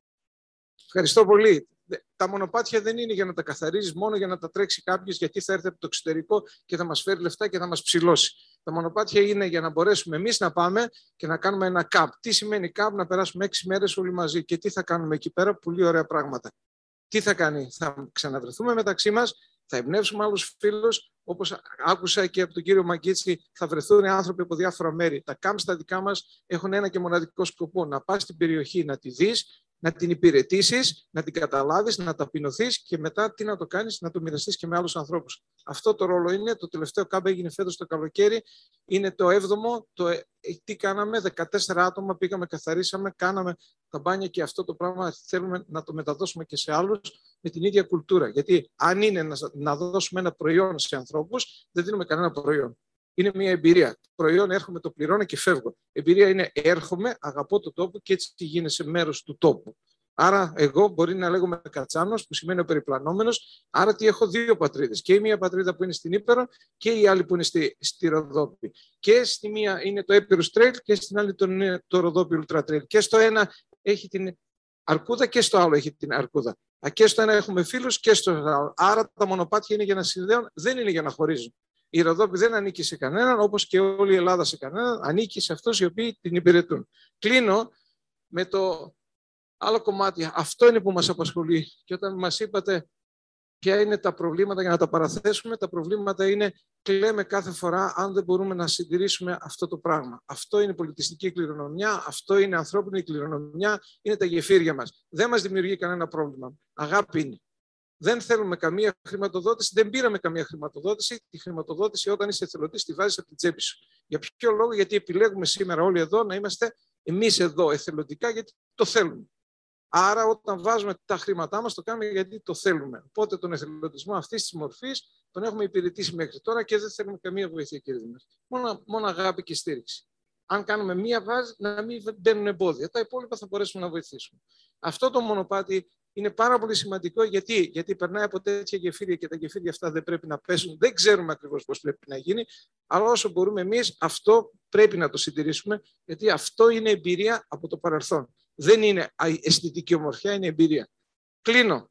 Ευχαριστώ πολύ. Τα μονοπάτια δεν είναι για να τα καθαρίζεις μόνο για να τα τρέξει κάποιος, γιατί θα έρθει από το εξωτερικό και θα μας φέρει λεφτά και θα μας ψηλώσει. Τα μονοπάτια είναι για να μπορέσουμε εμείς να πάμε και να κάνουμε ένα camp. Τι σημαίνει camp? Να περάσουμε έξι μέρες όλοι μαζί. Και τι θα κάνουμε εκεί πέρα? Πολύ ωραία πράγματα. Τι θα κάνει? Θα ξαναβρεθούμε μεταξύ μας, θα εμπνεύσουμε άλλους φίλους. Όπως άκουσα και από τον κύριο Μαγκίτση, θα βρεθούν άνθρωποι από διάφορα μέρη. Τα camps τα δικά μας έχουν ένα και μοναδικό σκοπό: να πας στην περιοχή, να τη δεις, να την υπηρετήσεις, να την καταλάβεις, να ταπεινωθείς και μετά τι να το κάνεις? Να το μοιραστείς και με άλλους ανθρώπους. Αυτό το ρόλο είναι. Το τελευταίο κάμπ έγινε φέτος το καλοκαίρι. Είναι το έβδομο. Το, ε, τι κάναμε? δεκατέσσερα άτομα πήγαμε, καθαρίσαμε, κάναμε τα μπάνια και αυτό το πράγμα θέλουμε να το μεταδώσουμε και σε άλλους με την ίδια κουλτούρα. Γιατί αν είναι να, να δώσουμε ένα προϊόν σε ανθρώπους, δεν δίνουμε κανένα προϊόν. Είναι μια εμπειρία. Προϊόν, έρχομαι, το πληρώνω και φεύγω. Εμπειρία είναι έρχομαι, αγαπώ τον τόπο και έτσι γίνεσαι μέρος του τόπου. Άρα, εγώ μπορεί να λέγομαι Κατσάνος, που σημαίνει ο περιπλανόμενος. Άρα, τι έχω? Δύο πατρίδες. Και η μία πατρίδα που είναι στην Ήπειρο και η άλλη που είναι στη, στη Ροδόπη. Και στη μία είναι το Epirus Trail και στην άλλη το, το Ροδόπη Ultra Trail. Και στο ένα έχει την Αρκούδα και στο άλλο έχει την Αρκούδα. Και στο ένα έχουμε φίλους και στο άλλο. Άρα, τα μονοπάτια είναι για να συνδέουν, δεν είναι για να χωρίζουν. Η Ροδόπη δεν ανήκει σε κανέναν, όπως και όλη η Ελλάδα σε κανέναν, ανήκει σε αυτούς οι οποίοι την υπηρετούν. Κλείνω με το άλλο κομμάτι. Αυτό είναι που μας απασχολεί. Και όταν μας είπατε ποια είναι τα προβλήματα, για να τα παραθέσουμε, τα προβλήματα είναι κλαίμε κάθε φορά αν δεν μπορούμε να συντηρήσουμε αυτό το πράγμα. Αυτό είναι πολιτιστική κληρονομιά, αυτό είναι ανθρώπινη κληρονομιά, είναι τα γεφύρια μας. Δεν μας δημιουργεί κανένα πρόβλημα. Αγάπη είναι. Δεν θέλουμε καμία χρηματοδότηση, δεν πήραμε καμία χρηματοδότηση. Τη χρηματοδότηση, όταν είσαι εθελοντής, τη βάζεις από την τσέπη σου. Για ποιο λόγο? Γιατί επιλέγουμε σήμερα όλοι εδώ να είμαστε εμείς εδώ εθελοντικά, γιατί το θέλουμε. Άρα, όταν βάζουμε τα χρήματά μας, το κάνουμε γιατί το θέλουμε. Οπότε, τον εθελοντισμό αυτής της μορφής τον έχουμε υπηρετήσει μέχρι τώρα και δεν θέλουμε καμία βοήθεια, κύριε Δήμαρχε. Μόνο, μόνο αγάπη και στήριξη. Αν κάνουμε μία βάση, να μην μπαίνουν εμπόδια. Τα υπόλοιπα θα μπορέσουμε να βοηθήσουμε. Αυτό το μονοπάτι είναι πάρα πολύ σημαντικό. Γιατί? Γιατί περνάει από τέτοια γεφύρια και τα γεφύρια αυτά δεν πρέπει να πέσουν. Δεν ξέρουμε ακριβώς πώς πρέπει να γίνει. Αλλά όσο μπορούμε εμείς, αυτό πρέπει να το συντηρήσουμε. Γιατί αυτό είναι εμπειρία από το παρελθόν. Δεν είναι αισθητική ομορφιά, είναι εμπειρία. Κλείνω.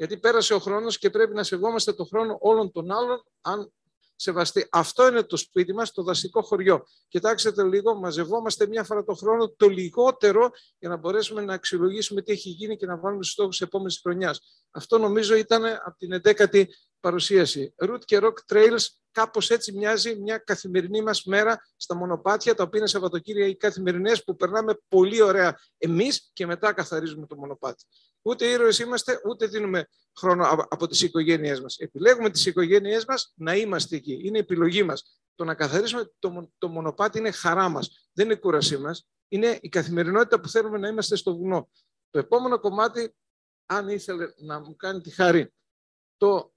Γιατί πέρασε ο χρόνος και πρέπει να σεβόμαστε το χρόνο όλων των άλλων, αν σεβαστεί. Αυτό είναι το σπίτι μας, το δασικό χωριό. Κοιτάξτε λίγο, μαζευόμαστε μία φορά το χρόνο, το λιγότερο, για να μπορέσουμε να αξιολογήσουμε τι έχει γίνει και να βάλουμε στους στόχους της επόμενης χρονιάς. Αυτό νομίζω ήταν από την εντέκατη παρουσίαση. Route και Rock Trails, κάπως έτσι μοιάζει μια καθημερινή μας μέρα στα μονοπάτια, τα οποία είναι Σαββατοκύρια ή καθημερινές, που περνάμε πολύ ωραία εμείς και μετά καθαρίζουμε το μονοπάτι. Ούτε ήρωες είμαστε, ούτε δίνουμε χρόνο από τις οικογένειές μας. Επιλέγουμε τις οικογένειές μας να είμαστε εκεί. Είναι επιλογή μας. Το να καθαρίσουμε το, το μονοπάτι είναι χαρά μας. Δεν είναι κούρασή μας. Είναι η καθημερινότητα που θέλουμε να είμαστε στο βουνό. Το επόμενο κομμάτι, αν ήθελε να μου κάνει τη χάρη, το...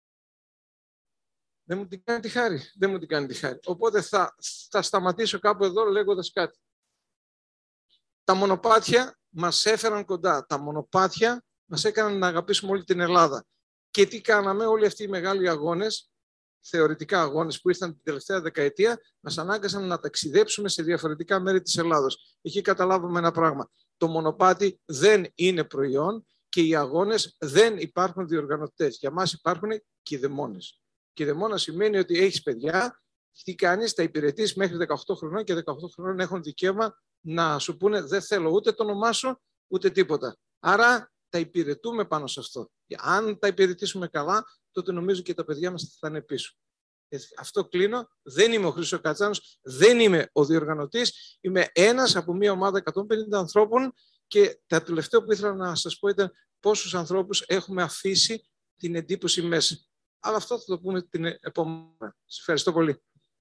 δεν μου την κάνει τη χάρη. Δεν μου την κάνει τη χάρη. Οπότε θα, θα σταματήσω κάπου εδώ λέγοντας κάτι. Τα μονοπάτια μας έφεραν κοντά. Τα μονοπάτια μας έκαναν να αγαπήσουμε όλη την Ελλάδα. Και τι κάναμε, όλοι αυτοί οι μεγάλοι αγώνες, θεωρητικά αγώνες που ήρθαν την τελευταία δεκαετία, μας ανάγκασαν να ταξιδέψουμε σε διαφορετικά μέρη της Ελλάδος. Εκεί καταλάβουμε ένα πράγμα. Το μονοπάτι δεν είναι προϊόν και οι αγώνες δεν υπάρχουν διοργανωτές. Για μας υπάρχουν κηδεμόνες. Κηδεμόνα σημαίνει ότι έχεις παιδιά, τι κάνεις, τα υπηρετείς μέχρι δεκαοκτώ χρονών και δεκαοκτώ χρονών έχουν δικαίωμα να σου πούνε δεν θέλω ούτε το όνομά σου, ούτε τίποτα. Άρα τα υπηρετούμε πάνω σε αυτό. Αν τα υπηρετήσουμε καλά, τότε νομίζω και τα παιδιά μας θα είναι πίσω. Αυτό κλείνω. Δεν είμαι ο Χρήστος Κατσάνος, δεν είμαι ο διοργανωτής. Είμαι ένας από μια ομάδα εκατόν πενήντα ανθρώπων και τα τελευταία που ήθελα να σας πω ήταν πόσους ανθρώπους έχουμε αφήσει την εντύπωση μέσα. Αλλά αυτό θα το πούμε την επόμενη. Σας ευχαριστώ πολύ.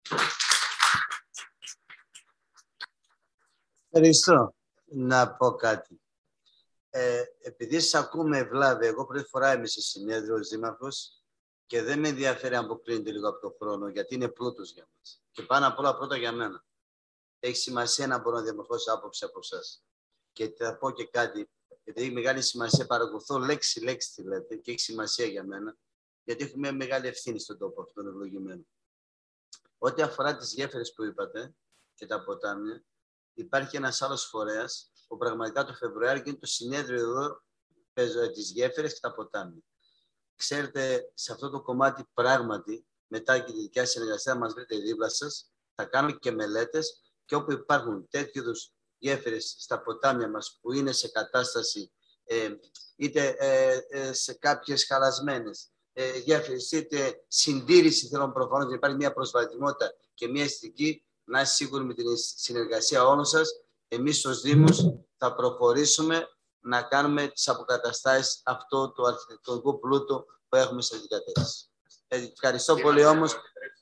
Ευχαριστώ. Να πω κάτι. Ε, επειδή σας ακούμε ευλάβη, εγώ πρώτη φορά είμαι σε συνέδριο ως δήμαρχος και δεν με ενδιαφέρει αν αποκλίνεται λίγο από τον χρόνο, γιατί είναι πλούτος για μας. Και πάνω απ' όλα πρώτα για μένα. Έχει σημασία να μπορώ να διαμορφώσω άποψη από εσάς. Και θα πω και κάτι, επειδή έχει μεγάλη σημασία, παρακολουθώ λέξη-λέξη τι λέτε και έχει σημασία για μένα, γιατί έχουμε μεγάλη ευθύνη στον τόπο αυτόν τον ευλογημένο. Ό,τι αφορά τις γέφυρες που είπατε και τα ποτάμια, υπάρχει ένας άλλος φορέας που πραγματικά το Φεβρουάριο γίνεται το συνέδριο εδώ τις γέφυρες και τα ποτάμια. Ξέρετε, σε αυτό το κομμάτι πράγματι, μετά και τη δικιά συνεργασία μας βρείτε δίπλα σας, θα κάνουμε και μελέτες και όπου υπάρχουν τέτοιου είδους γέφυρες στα ποτάμια μας που είναι σε κατάσταση ε, είτε ε, ε, σε κάποιες χαλασμένες ε, γέφυρες, είτε συντήρηση θέλουν προφανώς να υπάρχει μια προσβατιμότητα και μια αισθητική, να είστε σίγουροι με την συνεργασία όλων σας, εμείς ως Δήμος θα προχωρήσουμε να κάνουμε τις αποκαταστάσεις αυτό το αρχιτεκτονικό πλούτο που έχουμε σε δικατές. Ε, ευχαριστώ πολύ όμως.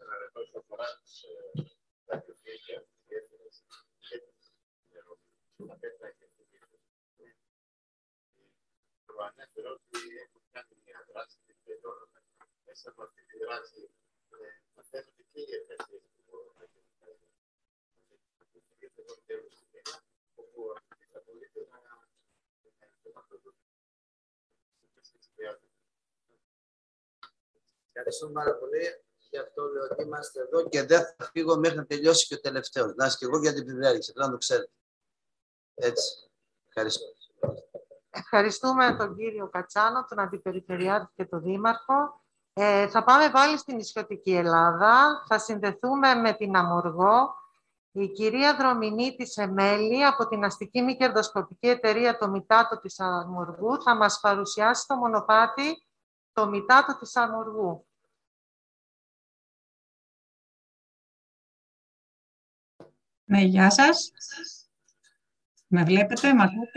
Ευχαριστούμε πάρα πολύ. Γι' αυτό λέω ότι είμαστε εδώ και δεν θα φύγω μέχρι να τελειώσει και ο τελευταίος. Να είσαι και εγώ για την επιβράδυση. Πρέπει να το ξέρετε. Έτσι. Ευχαριστώ.
Ευχαριστούμε τον κύριο Κατσάνο, τον Αντιπεριφερειάρχη και τον Δήμαρχο. Ε, θα πάμε πάλι στην νησιωτική Ελλάδα. Θα συνδεθούμε με την Αμοργό. Η κυρία Δρομινίτη Σεμέλη από την αστική μη κερδοσκοπική εταιρεία το Μητάτο της Αμοργού θα μας παρουσιάσει το μονοπάτι το Μητάτο της Αμοργού.
Ναι, γεια σας. Με βλέπετε, με ακούτε?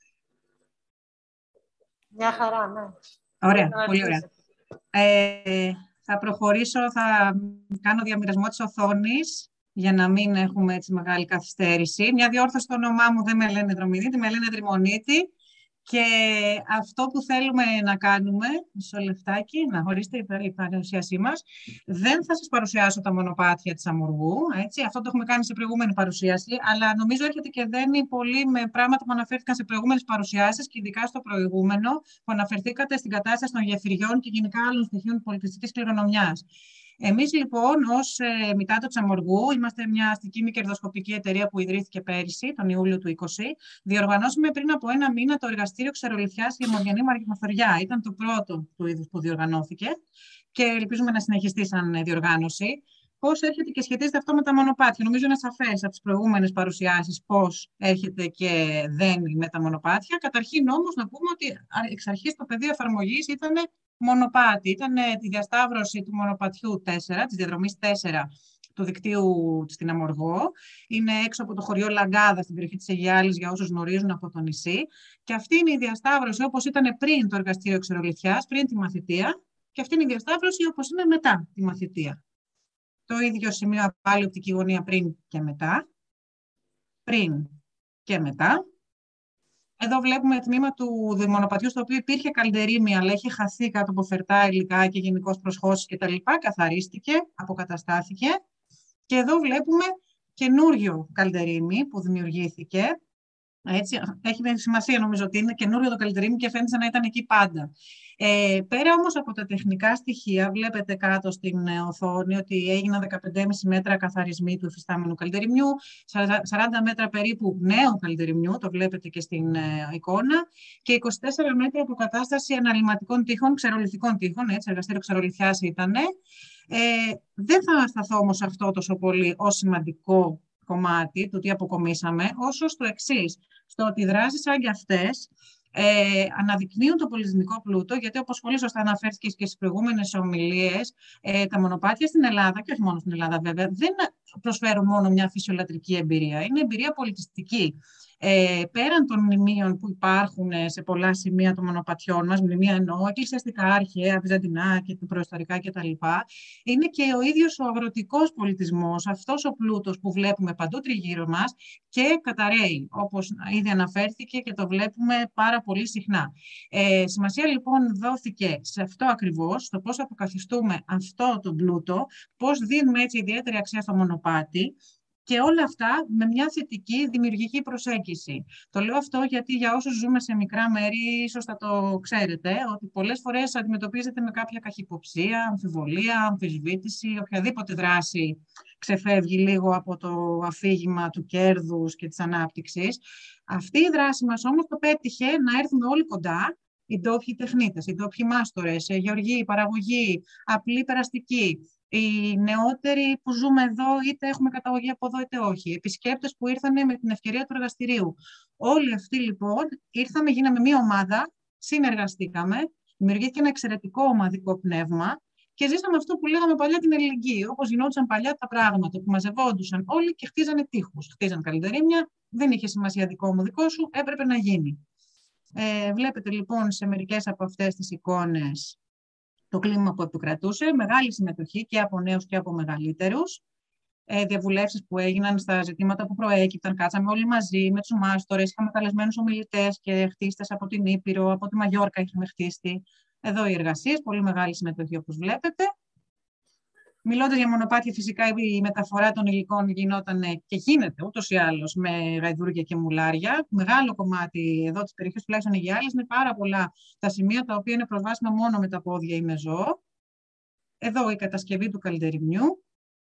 Μια χαρά, ναι.
Ωραία, πολύ ωραία. Ε, θα προχωρήσω, θα κάνω διαμοιρασμό της οθόνης για να μην έχουμε έτσι μεγάλη καθυστέρηση. Μια διόρθωση στο όνομά μου, δεν με λένε Δρομινίτη, με λένε Δρυμονίτη. Και αυτό που θέλουμε να κάνουμε, μισό λεπτάκι, να χωρίσετε η παρουσίασή μας, δεν θα σας παρουσιάσω τα μονοπάτια της Αμοργού, έτσι, αυτό το έχουμε κάνει σε προηγούμενη παρουσίαση, αλλά νομίζω έρχεται και δένει πολύ με πράγματα που αναφέρθηκαν σε προηγούμενες παρουσιάσεις και ειδικά στο προηγούμενο, που αναφερθήκατε στην κατάσταση των γεφυριών και γενικά άλλων στοιχείων πολιτιστικής κληρονομιάς. Εμείς λοιπόν ως ε, Μητάτο Τσαμοργού, είμαστε μια αστική μη κερδοσκοπική εταιρεία που ιδρύθηκε πέρυσι, τον Ιούλιο του είκοσι. Διοργανώσαμε πριν από ένα μήνα το εργαστήριο Ξερολιθιάς για Μοριανή Μαρμαθωριά. Ήταν το πρώτο του είδους που διοργανώθηκε και ελπίζουμε να συνεχιστεί σαν διοργάνωση. Πώς έρχεται και σχετίζεται αυτό με τα μονοπάτια. Νομίζω είναι σαφές από τις προηγούμενες παρουσιάσεις πώς έρχεται και δένει με τα μονοπάτια. Καταρχήν όμως να πούμε ότι εξ αρχής το πεδίο εφαρμογής ήταν μονοπάτι. Ήταν τη διασταύρωση του μονοπατιού τέσσερα, της διαδρομής τέσσερα του δικτύου στην Αμοργό. Είναι έξω από το χωριό Λαγκάδα, στην περιοχή της Αιγιάλης, για όσους γνωρίζουν από το νησί. Και αυτή είναι η διασταύρωση όπως ήταν πριν το εργαστήριο Ξερολιθιάς, πριν τη μαθητεία. Και αυτή είναι η διασταύρωση όπως είναι μετά τη μαθητεία. Το ίδιο σημείο από άλλη οπτική γωνία πριν και μετά. Πριν και μετά. Εδώ βλέπουμε τμήμα του μονοπατιού, στο οποίο υπήρχε καλντερίμη, αλλά είχε χαθεί κάτω από φερτά υλικά και γενικώς προσχώσεις κτλ. Καθαρίστηκε, αποκαταστάθηκε. Και εδώ βλέπουμε καινούριο καλντερίμη που δημιουργήθηκε. Έτσι, έχει σημασία νομίζω ότι είναι καινούριο το καλντερίμη και φαίνεται να ήταν εκεί πάντα. Ε, πέρα όμως από τα τεχνικά στοιχεία, βλέπετε κάτω στην οθόνη ότι έγιναν δεκαπέντε κόμμα πέντε μέτρα καθαρισμοί του υφιστάμενου καλντεριμιού, σαράντα μέτρα περίπου νέου καλντεριμιού, το βλέπετε και στην ε, εικόνα, και είκοσι τέσσερα μέτρα αποκατάσταση αναλυματικών τείχων, ξερολιθικών τείχων, έτσι, εργαστήριο Ξερολιθιάς ήταν. Ε, δεν θα σταθώ όμως αυτό τόσο πολύ ως σημαντικό κομμάτι του τι αποκομίσαμε, όσο στο εξής, στο ότι δράσεις σαν και αυτές Ε, αναδεικνύουν το πολιτισμικό πλούτο, γιατί όπως πολύ σωστά αναφέρθηκε και στις προηγούμενες ομιλίες, ε, τα μονοπάτια στην Ελλάδα, και όχι μόνο στην Ελλάδα βέβαια, δεν προσφέρουν μόνο μια φυσιολατρική εμπειρία, είναι εμπειρία πολιτιστική. Ε, πέραν των μνημείων που υπάρχουν σε πολλά σημεία των μονοπατιών μας, μνημεία εννοώ, εκκλησιαστικά, αρχαία, βυζαντινά και προϊστορικά κτλ., είναι και ο ίδιος ο αγροτικός πολιτισμός, αυτός ο πλούτος που βλέπουμε παντού τριγύρω μας και καταραίει, όπως ήδη αναφέρθηκε και το βλέπουμε πάρα πολύ συχνά. Ε, σημασία λοιπόν δόθηκε σε αυτό ακριβώς, στο πώς αποκαθιστούμε αυτό τον πλούτο, πώς δίνουμε έτσι ιδιαίτερη αξία στο μονοπάτι. Και όλα αυτά με μια θετική δημιουργική προσέγγιση. Το λέω αυτό γιατί για όσους ζούμε σε μικρά μέρη, ίσως θα το ξέρετε, ότι πολλές φορές αντιμετωπίζετε με κάποια καχυποψία, αμφιβολία, αμφισβήτηση, οποιαδήποτε δράση ξεφεύγει λίγο από το αφήγημα του κέρδους και της ανάπτυξης. Αυτή η δράση μας όμως το πέτυχε να έρθουμε όλοι κοντά, οι ντόπιοι τεχνίτες, οι ντόπιοι μάστορες, οι γεωργοί, οι παραγωγοί, απλοί περαστικοί. Οι νεότεροι που ζούμε εδώ, είτε έχουμε καταγωγή από εδώ είτε όχι. Επισκέπτες που ήρθαν με την ευκαιρία του εργαστηρίου. Όλοι αυτοί λοιπόν ήρθαμε, γίναμε μία ομάδα, συνεργαστήκαμε, δημιουργήθηκε ένα εξαιρετικό ομαδικό πνεύμα και ζήσαμε αυτό που λέγαμε παλιά την ελληνική. Όπως γινόντουσαν παλιά τα πράγματα, που μαζευόντουσαν όλοι και χτίζανε τείχους. Χτίζαν καλντερίμια, δεν είχε σημασία δικό μου, δικό σου, έπρεπε να γίνει. Ε, βλέπετε λοιπόν σε μερικές από αυτές τις εικόνες το κλίμα που επικρατούσε, μεγάλη συμμετοχή και από νέους και από μεγαλύτερους, ε, διαβουλεύσεις που έγιναν στα ζητήματα που προέκυπταν, κάτσαμε όλοι μαζί με τους μάστορες, είχαμε καλεσμένους ομιλητές και χτίστες από την Ήπειρο, από τη Μαγιόρκα είχαμε χτίστη. Εδώ οι εργασίες, πολύ μεγάλη συμμετοχή όπως βλέπετε. Μιλώντας για μονοπάτια, φυσικά η μεταφορά των υλικών γινόταν και γίνεται ούτως ή άλλως με γαϊδούρια και μουλάρια. Μεγάλο κομμάτι εδώ της περιοχής, τουλάχιστον Αιγιάλης, είναι πάρα πολλά τα σημεία τα οποία είναι προσβάσιμα μόνο με τα πόδια ή με ζώο. Εδώ η κατασκευή του καλντεριμιού,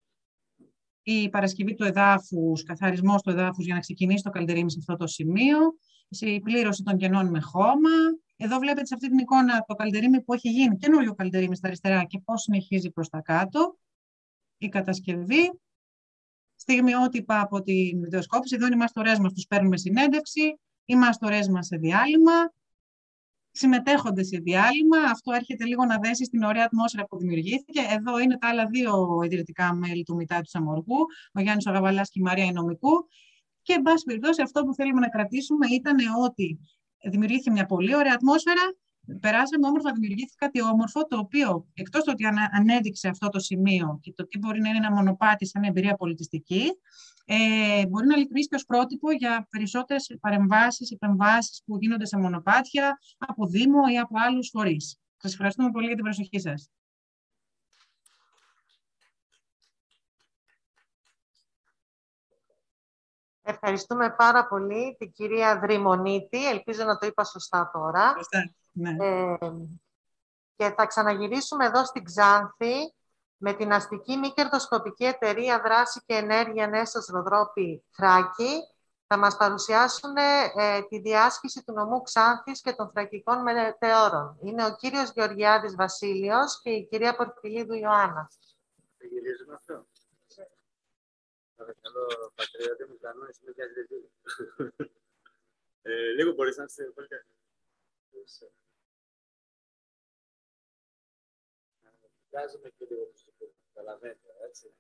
η παρασκευή του εδάφους, καθαρισμός του εδάφους για να ξεκινήσει το καλντερίμι σε αυτό το σημείο, η πλήρωση των κενών με χώμα. Εδώ βλέπετε σε αυτή την εικόνα το καλντερίμι που έχει γίνει, καινούριο καλντερίμι στα αριστερά και πώς συνεχίζει προς τα κάτω. Η κατασκευή, στιγμιότυπα από την βιντεοσκόπηση. Εδώ είναι οι μαστορές μας, τους παίρνουμε συνέντευξη, οι μαστορές μας σε διάλειμμα, συμμετέχονται σε διάλειμμα. Αυτό έρχεται λίγο να δέσει στην ωραία ατμόσφαιρα που δημιουργήθηκε. Εδώ είναι τα άλλα δύο ιδρυτικά μέλη του Μητάτου Τσαμοργού, ο Γιάννης ο Γαβαλάς και η Μαρία η Νομικού. Και, εν πάση περιπτώσει, αυτό που θέλουμε να κρατήσουμε ήταν ότι δημιουργήθηκε μια πολύ ωραία ατμόσφαιρα. Περάσαμε όμορφα, δημιουργήθηκε κάτι όμορφο, το οποίο εκτός του ότι ανέδειξε αυτό το σημείο και το τι μπορεί να είναι ένα μονοπάτι σαν εμπειρία πολιτιστική, ε, μπορεί να λειτουργήσει και ως πρότυπο για περισσότερες παρεμβάσεις, επεμβάσεις που γίνονται σε μονοπάτια από Δήμο ή από άλλους φορείς. Σας ευχαριστούμε πολύ για την προσοχή σας.
Ευχαριστούμε πάρα πολύ την κυρία Δρυμονίτη. Ελπίζω να το είπα σωστά τώρα.
Σωστά, ναι.
Ε, και θα ξαναγυρίσουμε εδώ στην Ξάνθη με την αστική μη κερδοσκοπική εταιρεία Δράση και Ενέργεια Νέστος Ροδρόπη Θράκη θα μας παρουσιάσουν ε, τη διάσκηση του νομού Ξάνθης και των θρακικών μετεώρων. Είναι ο κύριος Γεωργιάδης Βασίλειος και η κυρία Πορφιλίδου Ιωάννα.
Γυρίζουμε αυτό. Παρακαλώ, πατριώτη μου, κανόνες με πιάζει δεδί. Λίγο μπορείς να είστε πολύ καλή. Βγάζουμε και λίγο τους τύπους. Καταλαβαίνετε, έτσι.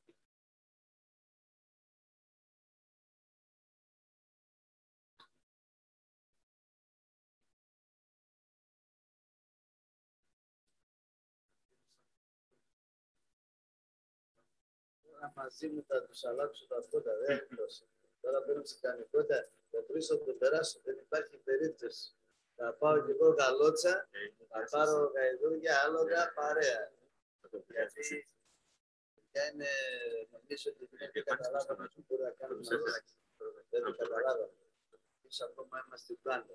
Μαζί μου θα τους αλλάξω τα φώτα, δεν έκδοσε. Τώρα παίρνω ψυχανικότητα, το τρίσω το περάσω, δεν υπάρχει περίπτωση. Θα πάω κι εγώ γαλότσα, θα πάρω γαϊδούρια, άλογα, παρέα. Γιατί είναι, νομίζω ότι δεν καταλάβαμε τι μπορεί να κάνουμε. Δεν το καταλάβαμε. Εμείς ακόμα είμαστε πλάνο.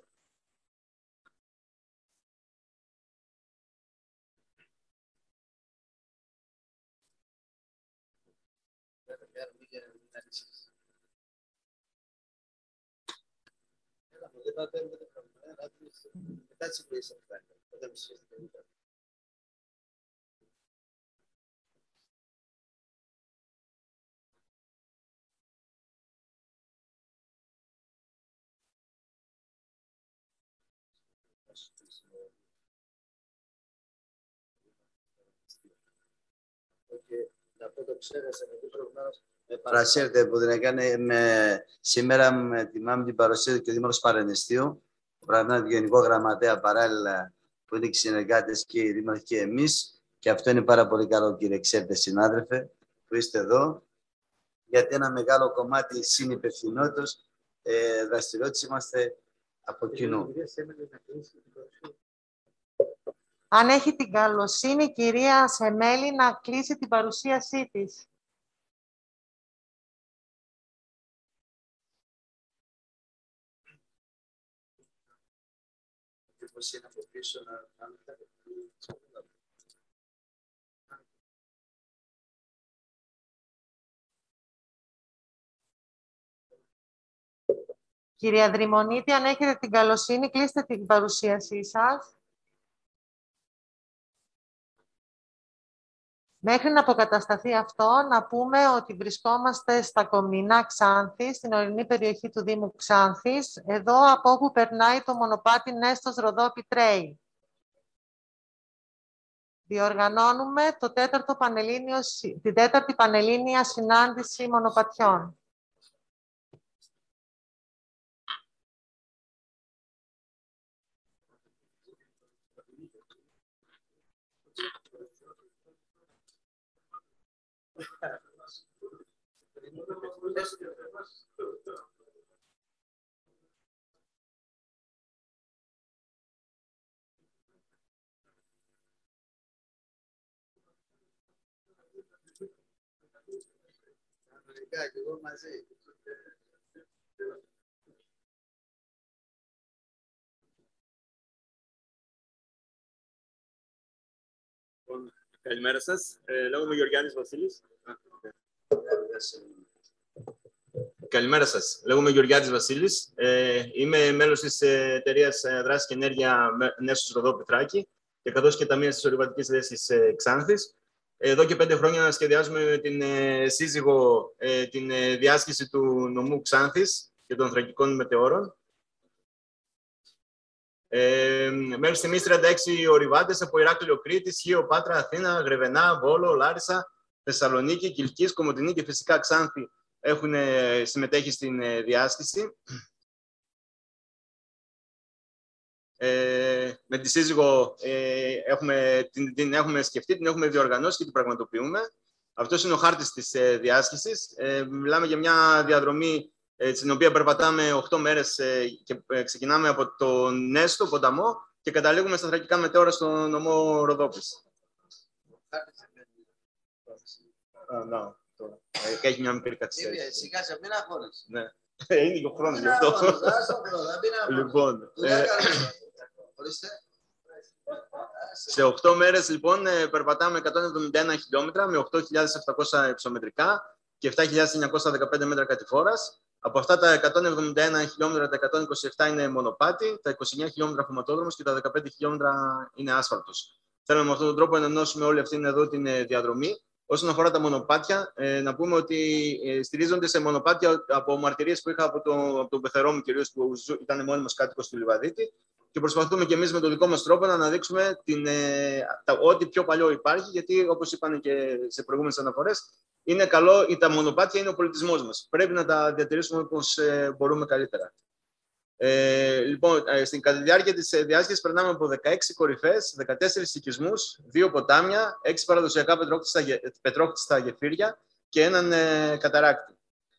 Δεν θα παίρνουμε το πρόβλημα. Μετά τις υπηρεσίες θα φτάνει. Δεν με σχέση με το να πω το ξέχασα, γιατί προηγουμένως
Πρασέρτε που την έκανε με, σήμερα με τιμάμε την παρουσία του και ο Δήμαρχος Παρενιστίου, πράγματι Γενικό Γραμματέα παράλληλα που είναι και οι συνεργάτες και οι Δήμαρχοι και εμείς. Και αυτό είναι πάρα πολύ καλό, κύριε Ξέρετε, συνάδελφε, που είστε εδώ. Γιατί ένα μεγάλο κομμάτι συνυπευθυνότητας, ε, δραστηριότητας είμαστε από κοινού.
Αν έχει την καλοσύνη, η κυρία Σεμέλη, να κλείσει την παρουσίασή της.
Πώς είναι από πίσω να κάνουμε τα
Κυρία Δρυμονίτη, αν έχετε την καλοσύνη, κλείστε την παρουσίασή σας. Μέχρι να αποκατασταθεί αυτό, να πούμε ότι βρισκόμαστε στα Κομινά Ξάνθη, στην ορεινή περιοχή του Δήμου Ξάνθης, εδώ από όπου περνάει το μονοπάτι Νέστος Ροδόπη Trail. Διοργανώνουμε το τέταρτο πανελλήνιο, την τέταρτη Πανελλήνια Συνάντηση Μονοπατιών.
και εγώ μαζί.
Καλημέρα σας. Ε, λέγομαι Γεωργιάδης Βασίλης. Καλημέρα σας. Λέγομαι Γεωργιάδης Βασίλης. Ε, είμαι μέλος της εταιρείας Δράση και Ενέργεια Νέστος Ροδόπη Θράκη και καθώς και ταμείας της ορειβατικής δέσης Ξάνθης. Εδώ και πέντε χρόνια σχεδιάζουμε με την ε, σύζυγο ε, την ε, διάσκηση του νομού Ξάνθης και των θρακικών μετεώρων. Ε, μέχρι στιγμής τριάντα έξι ορειβάτες από Ηράκλειο, Κρήτη, Χίο, Πάτρα, Αθήνα, Γρεβενά, Βόλο, Λάρισα, Θεσσαλονίκη, Κιλκής, Κομοτηνή και φυσικά Ξάνθη έχουν ε, συμμετέχει στην ε, διάσκηση. Ε, με τη σύζυγο ε, έχουμε, την, την έχουμε σκεφτεί, την έχουμε διοργανώσει και την πραγματοποιούμε. Αυτός είναι ο χάρτης της ε, διάσκησης. Ε, μιλάμε για μια διαδρομή ε, στην οποία περπατάμε οκτώ μέρες ε, και ε, ξεκινάμε από το Νέστο, ποταμό, και καταλήγουμε στα θρακικά μετέωρα στον νομό Ροδόπης. Έχει μια μικρή καθυστέρηση.
Σιγά σε μην αγχώνεσαι.
Ναι. Είναι και ο χρόνος γι' αυτό. Λοιπόν.
Ορίστε.
Σε οκτώ μέρες, λοιπόν, περπατάμε εκατόν εβδομήντα ένα χιλιόμετρα με οκτώ χιλιάδες επτακόσια υψομετρικά και επτά χιλιάδες εννιακόσια δεκαπέντε μέτρα κατηφόρας. Από αυτά τα εκατόν εβδομήντα ένα χιλιόμετρα, τα εκατόν είκοσι επτά είναι μονοπάτι, τα είκοσι εννέα χιλιόμετρα χωματόδρομος και τα δεκαπέντε χιλιόμετρα είναι άσφαλτος. Θέλουμε με αυτόν τον τρόπο να ενώσουμε όλη αυτήν εδώ την διαδρομή. Όσον αφορά τα μονοπάτια, ε, να πούμε ότι ε, στηρίζονται σε μονοπάτια από μαρτυρίες που είχα από, το, από τον πεθερό μου, κυρίως που ήταν μόνιμος κάτοικος του Λιβαδίτη, και προσπαθούμε και εμείς με τον δικό μας τρόπο να αναδείξουμε την, ε, τα, ό,τι πιο παλιό υπάρχει, γιατί όπως είπαν και σε προηγούμενες αναφορές, είναι καλό, τα μονοπάτια είναι ο πολιτισμός μας. Πρέπει να τα διατηρήσουμε όπως ε, μπορούμε καλύτερα. Ε, λοιπόν, ε, στην κατά τη διάρκεια της ε, διάσκεψης περνάμε από δεκαέξι κορυφές, δεκατέσσερις οικισμούς, δύο ποτάμια, έξι παραδοσιακά πετρόχτιστα γεφύρια και έναν ε, καταράκτη.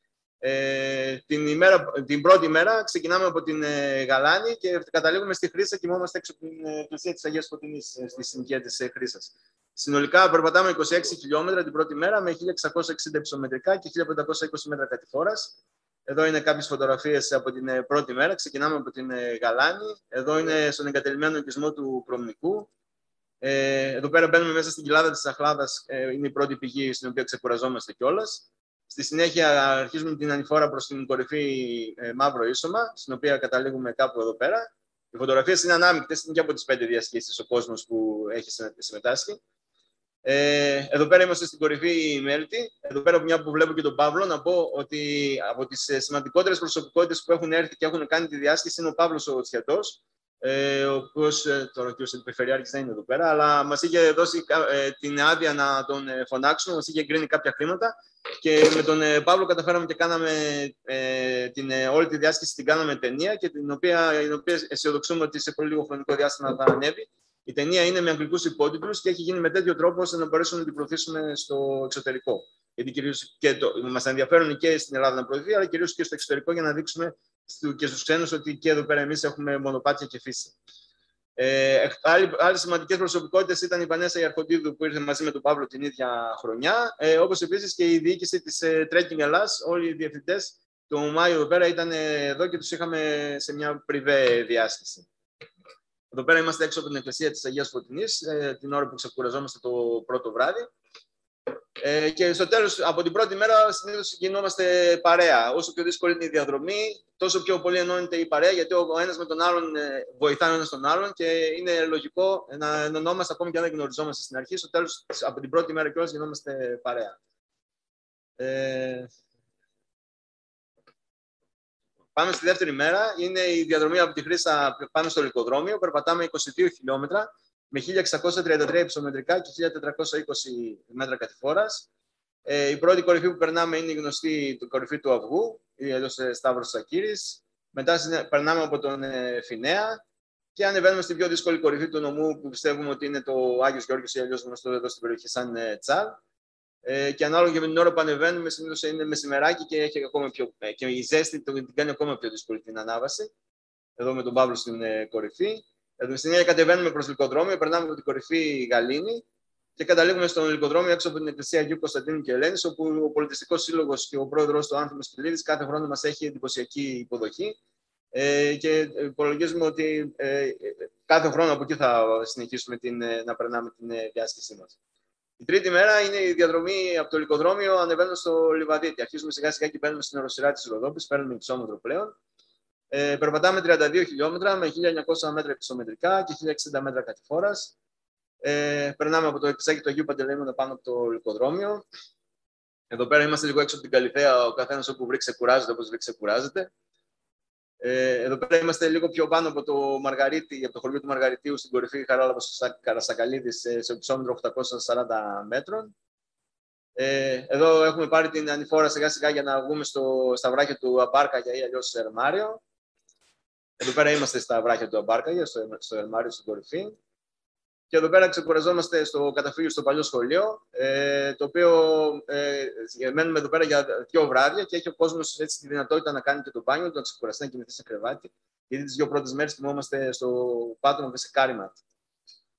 Ε, την, ημέρα, την πρώτη μέρα ξεκινάμε από την ε, Γαλάνη και καταλήγουμε στη Χρύσα, κοιμόμαστε έξω από την εκκλησία της Αγίας Φωτεινής, ε, στη συνοικία της ε, Χρύσας. Συνολικά περπατάμε είκοσι έξι χιλιόμετρα την πρώτη μέρα με χίλια εξακόσια εξήντα υψομετρικά και χίλια πεντακόσια είκοσι μέτρα κατηφόρας. Εδώ είναι κάποιες φωτογραφίες από την πρώτη μέρα. Ξεκινάμε από την Γαλάνη. Εδώ είναι στον εγκατελειμμένο οικισμό του Προμνικού. Ε, εδώ πέρα μπαίνουμε μέσα στην κοιλάδα της Αχλάδας. Ε, είναι η πρώτη πηγή στην οποία ξεκουραζόμαστε κιόλας. Στη συνέχεια αρχίζουμε την ανηφόρα προς την κορυφή ε, Μαύρο Ίσωμα, στην οποία καταλήγουμε κάπου εδώ πέρα. Οι φωτογραφίες είναι ανάμεικτες, είναι και από τις πέντε διασκήσεις ο κόσμος που έχει συμμετάσχει. Ε, εδώ πέρα είμαστε στην κορυφή Μέλτη. Εδώ πέρα, μια που βλέπω και τον Παύλο, να πω ότι από τις σημαντικότερες προσωπικότητες που έχουν έρθει και έχουν κάνει τη διάσκεψη είναι ο Παύλος ο Τσιατός, ε, ο οποίος, τώρα ο κ. Περιφερειάρχης δεν είναι εδώ πέρα, αλλά μας είχε δώσει ε, την άδεια να τον ε, φωνάξουμε, μας είχε εγκρίνει κάποια χρήματα και με τον ε, Παύλο καταφέραμε και κάναμε ε, την, ε, όλη τη διάσκεψη την κάναμε ταινία και την οποία, την οποία αισιοδοξούμε ότι σε πολύ λίγο χρονικό διάστημα θα ανέβει. Η ταινία είναι με αγγλικούς υπότιτλους και έχει γίνει με τέτοιο τρόπο ώστε να μπορέσουμε να την προωθήσουμε στο εξωτερικό. Γιατί κυρίως και το, μας ενδιαφέρουν και στην Ελλάδα να προωθηθεί, αλλά κυρίως και στο εξωτερικό για να δείξουμε και στους ξένους ότι και εδώ πέρα εμείς έχουμε μονοπάτια και φύση. Ε, Άλλες σημαντικές προσωπικότητες ήταν η Βανέσα Ιαρχοντίδου που ήρθε μαζί με τον Παύλο την ίδια χρονιά, ε, όπως επίσης και η διοίκηση της ε, Trekking Ελλάς, όλοι οι διευθυντές. Το Μάιο εδώ πέρα ήταν εδώ και τους είχαμε σε μια πριβέ διάσκεψη. Εδώ πέρα είμαστε έξω από την εκκλησία της Αγίας Φωτεινής, ε, την ώρα που ξεκουραζόμαστε το πρώτο βράδυ. Ε, και στο τέλος, από την πρώτη μέρα, συνήθως γινόμαστε παρέα. Όσο πιο δύσκολη είναι η διαδρομή, τόσο πιο πολύ ενώνεται η παρέα, γιατί ο ένας με τον άλλον ε, βοηθάει ο ένας τον άλλον και είναι λογικό να ενωνόμαστε ακόμη και αν δεν γνωριζόμαστε στην αρχή. Στο τέλος, από την πρώτη μέρα κιόλας γινόμαστε παρέα. Ε, Πάμε στη δεύτερη μέρα. Είναι η διαδρομή από τη Χρύσα πάνω στο Λυκοδρόμιο. Περπατάμε είκοσι δύο χιλιόμετρα με χίλια εξακόσια τριάντα τρία υψομετρικά και χίλια τετρακόσια είκοσι μέτρα κατηφόρας. Ε, η πρώτη κορυφή που περνάμε είναι η γνωστή κορυφή του Αυγού, ή αλλιώς Σταύρος Σακύρης. Μετά περνάμε από τον ε, Φινέα και ανεβαίνουμε στην πιο δύσκολη κορυφή του νομού που πιστεύουμε ότι είναι το Άγιος Γεώργιος ή αλλιώς γνωστό εδώ στην περιοχή σαν ε, Τσάλ. Ε, και ανάλογα και με την ώρα που ανεβαίνουμε, συνήθως είναι μεσημεράκι και, έχει ακόμα πιο, και η ζέστη την κάνει ακόμα πιο δύσκολη την ανάβαση. Εδώ με τον Παύλο στην ε, κορυφή. Εδώ στην συνέχεια κατεβαίνουμε προς Λυκοδρόμιο, περνάμε από την κορυφή Γαλήνη και καταλήγουμε στον Λυκοδρόμιο έξω από την εκκλησία Αγίου Κωνσταντίνου και Ελένης, όπου ο Πολιτιστικός Σύλλογος και ο πρόεδρος του Άνθιμος Κυλίδης κάθε χρόνο μας έχει εντυπωσιακή υποδοχή. Ε, και υπολογίζουμε ότι ε, κάθε χρόνο από εκεί θα συνεχίσουμε την, να περνάμε την ε, διάσκεψή μας. Η τρίτη μέρα είναι η διαδρομή από το Λυκοδρόμιο ανεβαίνοντας στο Λιβαδίτη. Αρχίζουμε σιγά σιγά και μπαίνουμε στην οροσειρά της Ροδόπης, παίρνουμε υψόμετρο πλέον. Ε, περπατάμε τριάντα δύο χιλιόμετρα με χίλια εννιακόσια μέτρα υψομετρικά και χίλια εξήντα μέτρα κατηφόρας. Ε, περνάμε από το εκκλησάκι του Αγίου Παντελεήμωνα πάνω από το Λυκοδρόμιο. Εδώ πέρα είμαστε λίγο έξω από την Καλυθέα, ο καθένας όπου βρει ξεκουράζεται, όπως βρει ξεκουράζεται. Ε, εδώ πέρα είμαστε λίγο πιο πάνω από το Μαργαρίτη, από το χωριό του Μαργαριτίου, στην κορυφή Χαράλαμπος Καρασακαλίδης, σε υψόμετρο οκτακόσια σαράντα μέτρων. Ε, εδώ έχουμε πάρει την ανηφόρα σιγά σιγά για να βγούμε στο, στα βράχια του Αμπάρκαγια ή αλλιώς στο Ερμάριο. Εδώ πέρα είμαστε στα βράχια του Αμπάρκαγια, στο, στο Ερμάριο, στην κορυφή. Και εδώ πέρα ξεκουραζόμαστε στο καταφύγιο στο παλιό σχολείο, ε, το οποίο ε, μένουμε εδώ πέρα για δύο βράδια και έχει ο κόσμος έτσι τη δυνατότητα να κάνει και το μπάνιο, να ξεκουραστεί, να κοιμηθεί σε κρεβάτι. Γιατί τις δύο πρώτες μέρες κοιμόμαστε στο πάτωμα και σε κάρι ματ.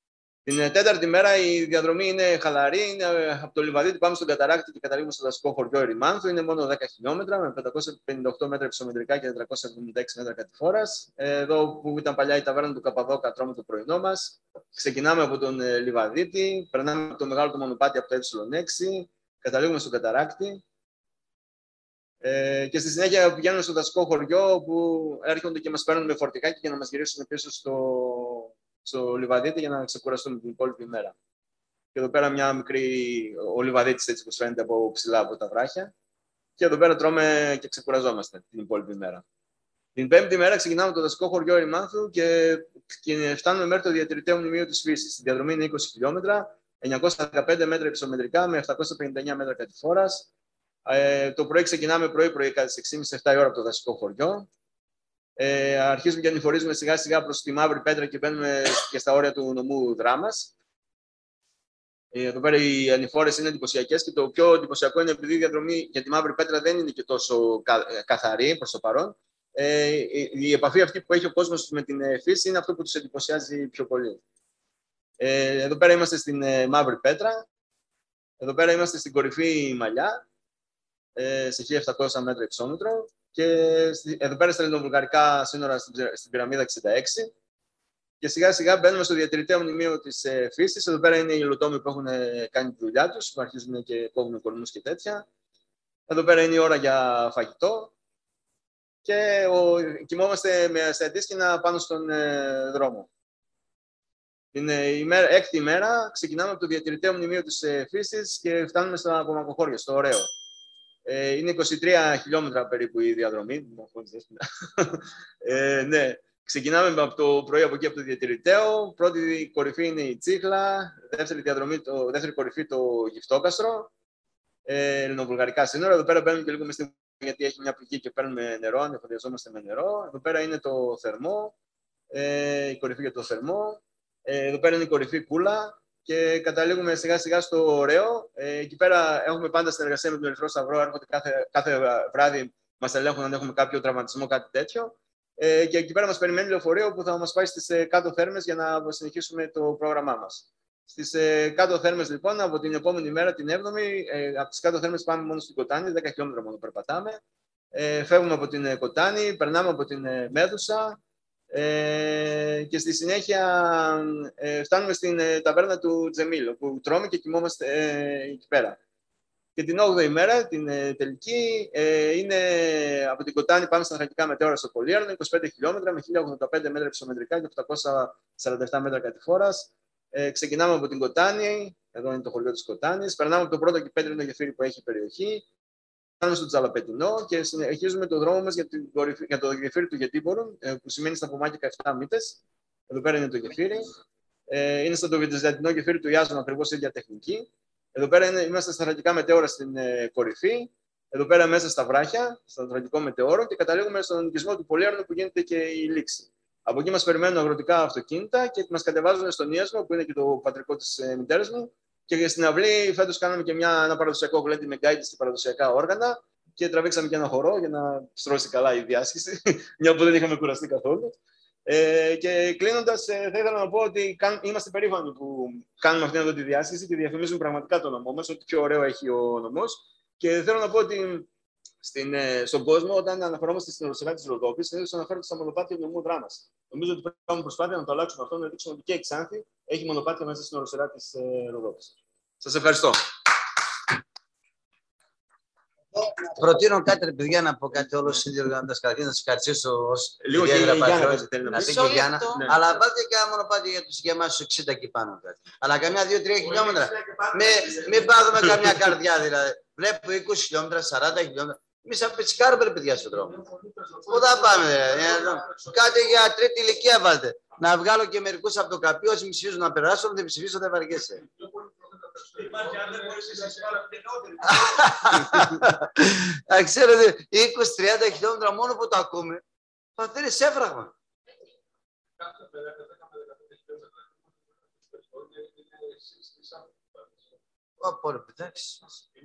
Την τέταρτη μέρα η διαδρομή είναι χαλαρή. Είναι από το Λιβαδίτη πάμε στον Καταράκτη και καταλήγουμε στο δασικό χωριό Ερημάνθου. Είναι μόνο δέκα χιλιόμετρα με πεντακόσια πενήντα οκτώ μέτρα υψομετρικά και τετρακόσια εβδομήντα έξι μέτρα κατηφόρας. Εδώ που ήταν παλιά η ταβέρνα του Καπαδόκα, τρώμε το πρωινό μας. Ξεκινάμε από τον Λιβαδίτη, περνάμε από το μεγάλο το μονοπάτι από το ε έξι, καταλήγουμε στον Καταράκτη. Ε, και στη συνέχεια πηγαίνουμε στο δασικό χωριό όπου έρχονται και μας παίρνουν με φορτηγάκι για να μας γυρίσουν πίσω στο, στο Λιβαδίτη για να ξεκουραστούμε την υπόλοιπη μέρα. Και εδώ πέρα μια μικρή, ο Λιβαδίτης έτσι που φαίνεται από ψηλά από τα βράχια. Και εδώ πέρα τρώμε και ξεκουραζόμαστε την υπόλοιπη μέρα. Την πέμπτη μέρα ξεκινάμε το δασικό χωριό Ερημάνθου και, και φτάνουμε μέχρι το διατηρητέο μνημείο της φύσης. Η διαδρομή είναι είκοσι χιλιόμετρα, εννιακόσια δεκαπέντε μέτρα υψομετρικά με επτακόσια πενήντα εννέα μέτρα κατηφόρας. Ε, το πρωί ξεκινάμε πρωί-πρωί κατά τις έξι και μισή με επτά η ώρα από το δασικό χωριό. Ε, αρχίζουμε και ανηφορίζουμε σιγά-σιγά προς τη Μαύρη Πέτρα και μπαίνουμε και στα όρια του νομού Δράμας. Ε, εδώ πέρα οι ανηφόρες είναι εντυπωσιακές και το πιο εντυπωσιακό είναι επειδή η διαδρομή για τη Μαύρη Πέτρα δεν είναι και τόσο κα, καθαρή προς το παρόν. Ε, η, η επαφή αυτή που έχει ο κόσμος με την φύση είναι αυτό που τους εντυπωσιάζει πιο πολύ. Ε, εδώ πέρα είμαστε στην ε, Μαύρη Πέτρα. Εδώ πέρα είμαστε στην κορυφή Μαλιά, ε, σε χίλια επτακόσια μέτρα υψόμετρο. Και εδώ πέρα στα ελληνοβουλγαρικά σύνορα στην, στην πυραμίδα εξήντα έξι. Και σιγά σιγά μπαίνουμε στο διατηρητέο μνημείο της ε, φύσης. Εδώ πέρα είναι οι υλοτόμοι που έχουν ε, κάνει τη δουλειά τους, που αρχίζουν και κόβουν κορμούς και τέτοια. Εδώ πέρα είναι η ώρα για φαγητό. Και ο, κοιμόμαστε με σε αντίσκηνα πάνω στον ε, δρόμο. Την ε, ημέρα, έκτη ημέρα ξεκινάμε από το διατηρητέο μνημείο της ε, φύσης και φτάνουμε στα απομακροχώρια, στο Ωραίο. Ε, είναι είκοσι τρία χιλιόμετρα περίπου η διαδρομή. ε, ναι. Ξεκινάμε από το πρωί από εκεί από το διατηρητέο. Πρώτη κορυφή είναι η Τσίχλα. Δεύτερη, διαδρομή, το, δεύτερη κορυφή το Γυφτόκαστρο. Ε, ελληνοβουλγαρικά σύνορα. Εδώ πέρα μπαίνουμε και λίγο μες γιατί έχει μια πηγή και παίρνουμε νερό, ανεφοδιαζόμαστε με νερό. Εδώ πέρα είναι το Θερμό, ε, η κορυφή για το Θερμό. Ε, εδώ πέρα είναι η κορυφή Κούλα και καταλήγουμε σιγά σιγά στο Ωραίο. Ε, εκεί πέρα έχουμε πάντα συνεργασία με τον Ερυθρό Σταυρό. Έρχονται κάθε, κάθε βράδυ, μας ελέγχουν αν έχουμε κάποιο τραυματισμό, κάτι τέτοιο. Ε, και εκεί πέρα μας περιμένει λεωφορείο που θα μας πάει στις ε, κάτω θέρμες για να συνεχίσουμε το πρόγραμμά μας. Στις ε, κάτω θέρμες, λοιπόν, από την επόμενη μέρα, την έβδομη, ε, από τις κάτω θέρμες πάμε μόνο στην Κοτάνη, δέκα χιλιόμετρα μόνο περπατάμε. Ε, φεύγουμε από την ε, Κοτάνη, περνάμε από την ε, Μέδουσα ε, και στη συνέχεια ε, φτάνουμε στην ε, ταβέρνα του Τζεμίλ, όπου τρώμε και κοιμόμαστε ε, εκεί πέρα. Και την όγδοη μέρα, την ε, τελική, ε, είναι από την Κοτάνη πάμε στα Θρακικά μετέωρα στο Πολύαρνο, είκοσι πέντε χιλιόμετρα με χίλια ογδόντα πέντε μέτρα υψομετρικά και οκτακόσια σαράντα επτά μέτρα κατηφόρας. Ε, ξεκινάμε από την Κοτάνη, εδώ είναι το χωριό της Κοτάνης, περνάμε από το πρώτο και πέτρινο γεφύρι που έχει η περιοχή, φτάνουμε στο Τζαλαπετινό και συνεχίζουμε το δρόμο μας για, την κορυφή, για το γεφύρι του Γετίπορου, ε, που σημαίνει στα Πομάκικα επτά μύτες. Εδώ πέρα είναι το γεφύρι. Ε, είναι στο βυζαντινό γεφύρι του Ιάζων, ακριβώς η ίδια τεχνική. Εδώ πέρα είναι, είμαστε στα θρακικά μετέωρα στην ε, κορυφή. Εδώ πέρα μέσα στα βράχια, στο θρακικό μετεώρο και καταλήγουμε στον οικισμό του Πολύαρνου που γίνεται και η λήξη. Από εκεί μας περιμένουν αγροτικά αυτοκίνητα και μας κατεβάζουν στον Ιέσμο, που είναι και το πατρικό της ε, μητέρας μου. Και στην αυλή φέτος κάναμε και μια, ένα παραδοσιακό γλέντι με γκάιντες και παραδοσιακά όργανα και τραβήξαμε και ένα χορό για να στρώσει καλά η διάσκηση, μια που δεν είχαμε κουραστεί καθόλου. Ε, και κλείνοντας, ε, θα ήθελα να πω ότι καν, είμαστε περήφανοι που κάνουμε αυτήν εδώ τη διάσκηση και διαφημίζουμε πραγματικά το νομό μας, ό,τι πιο ωραίο έχει ο νομός. Και θέλω να πω ότι στην, ε, στον κόσμο, όταν αναφερόμαστε στην οροσυρά της Ροδόπης, συνήθως αναφέρονται στα μονοπάτια του νομού Δράμας. Νομίζω ότι πρέπει να κάνουμε προσπάθεια να το αλλάξουμε αυτό, να δείξουμε ότι και η Ξάνθη έχει μονοπάτια μέσα στην οροσυρά της ε, Ροδόπης. Σας ευχαριστώ.
Προτείνω κάτι, ρε παιδιά, να πω κάτι όλο συνδιοργανώντας. Καταρχήν να σας ευχαριστήσω ως
λίγο και η Γιάννα
να πει και η Γιάννα. Αλλά πάτε και ένα μονοπάτι για τους για εμάς τους εξήντα εκεί πάνω. Αλλά καμιά δύο τρία χιλιόμετρα. Μην πάθουμε καμιά καρδιά δηλαδή. Βλέπω είκοσι χιλιόμετρα, σαράντα χιλιόμετρα. Εμείς θα πετσικάρουμε, ρε παιδιά, στον δρόμο. Πού θα πάμε, δηλαδή. Κάτι για τρίτη ηλικία βάλτε. Να βγάλω και μερικούς από το καπί, όσοι ψηφίζουν να περάσουν, δεν ψηφίζουν, δεν βαριέσαι. Να ξέρετε, είκοσι τριάντα χιλιόμετρα μόνο που το ακούμε, θα θέλει έφραγμα. Ωπω, ρε παιδάξεις.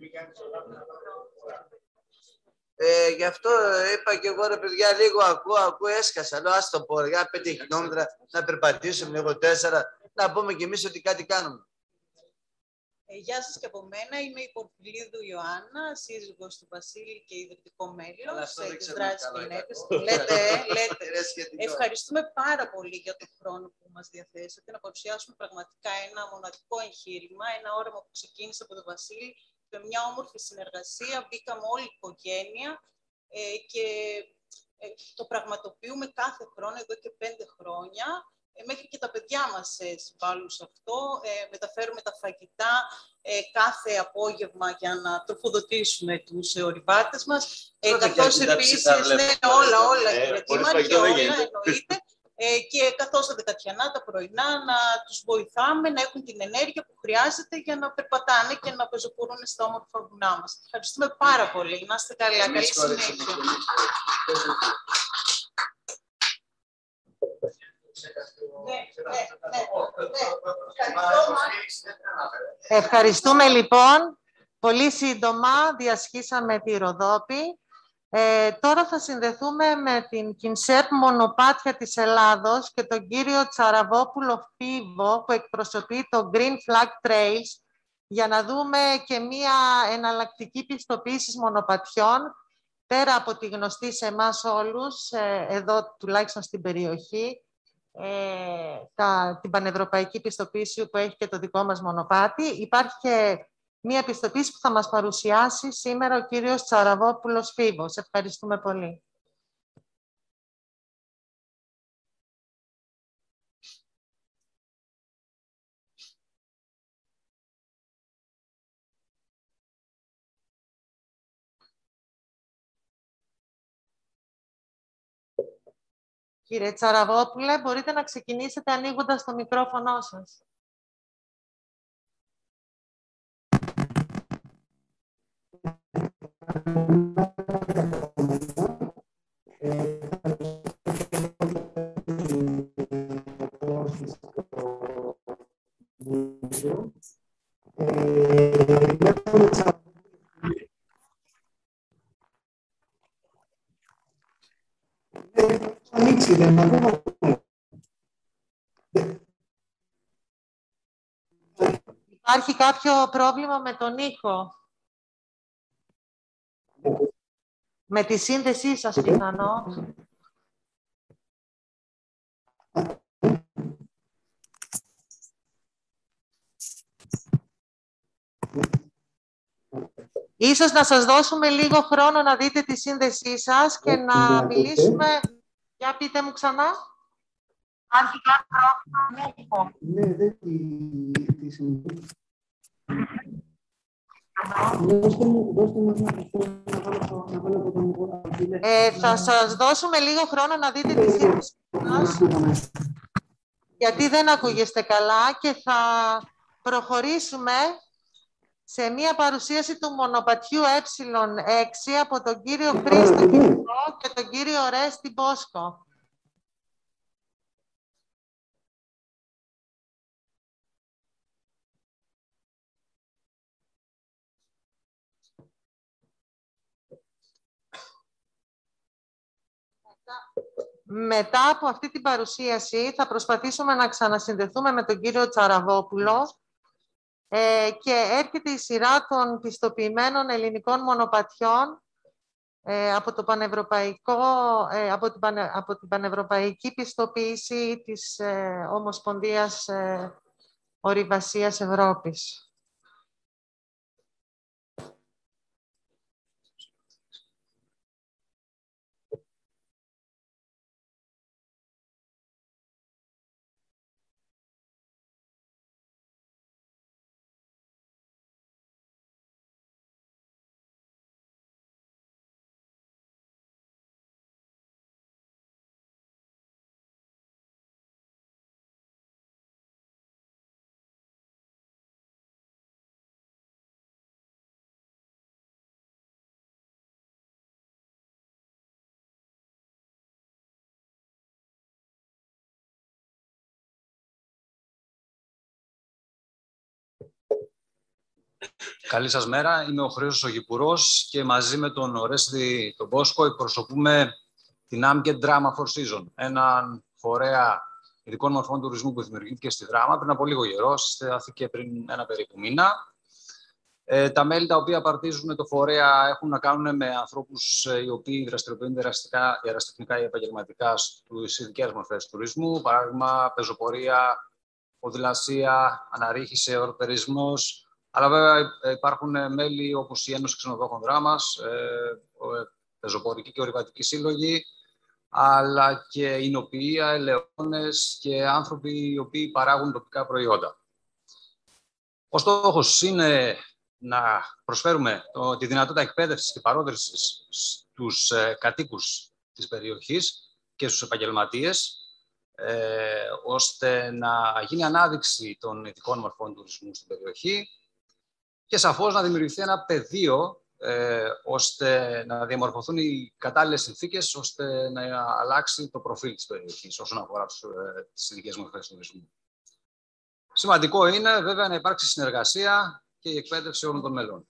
Ε, γι' αυτό είπα και εγώ, ρε παιδιά, λίγο ακούω, ακούω, έσκασα. Λέω, ας το πω, για πέντε χιλιόμετρα να περπατήσουμε λίγο τέσσερα. να πούμε κι εμείς ότι κάτι κάνουμε.
Ε, γεια σας και από μένα. Είμαι η Πορφιλίδου Ιωάννα, σύζυγος του Βασίλη και ιδρυτικό μέλος της δράσης Γυναίκες. Λέτε, λέτε. Ευχαριστούμε πάρα πολύ για τον χρόνο που μας διαθέσατε να παρουσιάσουμε πραγματικά ένα μοναδικό εγχείρημα, ένα όραμα που ξεκίνησε από τον Βασίλη με μια όμορφη συνεργασία. Μπήκαμε όλη η οικογένεια ε, και ε, το πραγματοποιούμε κάθε χρόνο εδώ και πέντε χρόνια. Ε, μέχρι και τα παιδιά μας ε, συμβάλλουν σε αυτό. Ε, μεταφέρουμε τα φαγητά ε, κάθε απόγευμα για να τροφοδοτήσουμε τους ε, ορειβάτες μας. Ε, καθώς επίσης, ναι, όλα, όλα,
ε,
κύριε Δήμαρχε, και όλα εννοείται. Ε, και καθώς τα δεκατιανά, τα πρωινά, να τους βοηθάμε να έχουν την ενέργεια που χρειάζεται για να περπατάνε και να πεζοπορούν στα όμορφα βουνά μας. Ευχαριστούμε πάρα πολύ. Να είστε καλά. Καλή συνέχεια.
Ευχαριστούμε λοιπόν. Πολύ σύντομα διασχίσαμε τη Ροδόπη. Ε, τώρα θα συνδεθούμε με την Κινσέπ Μονοπάτια της Ελλάδος και τον κύριο Τσαραβόπουλο Φίβο που εκπροσωπεί το Green Flag Trails για να δούμε και μία εναλλακτική πιστοποίηση μονοπατιών πέρα από τη γνωστή σε εμάς όλους, ε, εδώ τουλάχιστον στην περιοχή, Ε, τα, την πανευρωπαϊκή πιστοποίηση που έχει και το δικό μας μονοπάτι. Υπάρχει και μία πιστοποίηση που θα μας παρουσιάσει σήμερα ο κύριος Τσαραβόπουλος Φίβος. Ευχαριστούμε πολύ. Κύριε Τσαραβόπουλε, μπορείτε να ξεκινήσετε ανοίγοντας το μικρόφωνο σας. Υπάρχει κάποιο πρόβλημα με τον ήχο? Με τη σύνδεσή σας πιθανώς. Ίσως να σας δώσουμε λίγο χρόνο να δείτε τη σύνδεσή σας και να μιλήσουμε. Για πείτε μου ξανά. Υπάρχει κάποιο πρόβλημα?
Ναι, δεν τη συνδέσω.
Ε, θα σας δώσουμε λίγο χρόνο να δείτε τη σύνδεση μας, γιατί δεν ακούγεστε καλά και θα προχωρήσουμε σε μία παρουσίαση του μονοπατιού ε έξι από τον κύριο Χρήστο Κυρκό και τον κύριο Ρέστη Μπόσκο. Μετά από αυτή την παρουσίαση θα προσπαθήσουμε να ξανασυνδεθούμε με τον κύριο Τσαραβόπουλο ε, και έρχεται η σειρά των πιστοποιημένων ελληνικών μονοπατιών ε, από, το πανευρωπαϊκό, ε, από, την πανε, από την πανευρωπαϊκή πιστοποίηση της ε, Ομοσπονδίας ε, Ορειβασίας Ευρώπης.
Καλή σας μέρα. Είμαι ο Χρήστος ο Γυπουρός και μαζί με τον Ορέστη τον Μπόσκο εκπροσωπούμε την Amget Drama for Season, έναν φορέα ειδικών μορφών τουρισμού που δημιουργήθηκε στη Δράμα πριν από λίγο καιρό, συστάθηκε πριν ένα περίπου μήνα. Ε, τα μέλη τα οποία απαρτίζουν το φορέα έχουν να κάνουν με ανθρώπους οι οποίοι δραστηριοποιούνται ερασιτεχνικά ή επαγγελματικά στις ειδικές μορφές τουρισμού, παράδειγμα πεζοπορία, ποδηλασία, αναρρίχηση, ορπερισμός. Αλλά βέβαια υπάρχουν μέλη όπως η Ένωση Ξενοδόχων Δράμας, ε, πεζοπορική και ορειβατική σύλλογη, αλλά και εινοποιεία, ελαιώνες και άνθρωποι οι οποίοι παράγουν τοπικά προϊόντα. Ο στόχος είναι να προσφέρουμε το, τη δυνατότητα εκπαίδευσης και παρόδρυσης στους ε, κατοίκους της περιοχής και στους επαγγελματίες, ε, ώστε να γίνει ανάδειξη των ειδικών μορφών τουρισμού στην περιοχή και σαφώς να δημιουργηθεί ένα πεδίο ε, ώστε να διαμορφωθούν οι κατάλληλες συνθήκες ώστε να αλλάξει το προφίλ της περιοχής όσον αφορά τους, ε, τις ειδικές μορφές τουρισμού. Σημαντικό είναι βέβαια να υπάρξει συνεργασία και η εκπαίδευση όλων των μελών.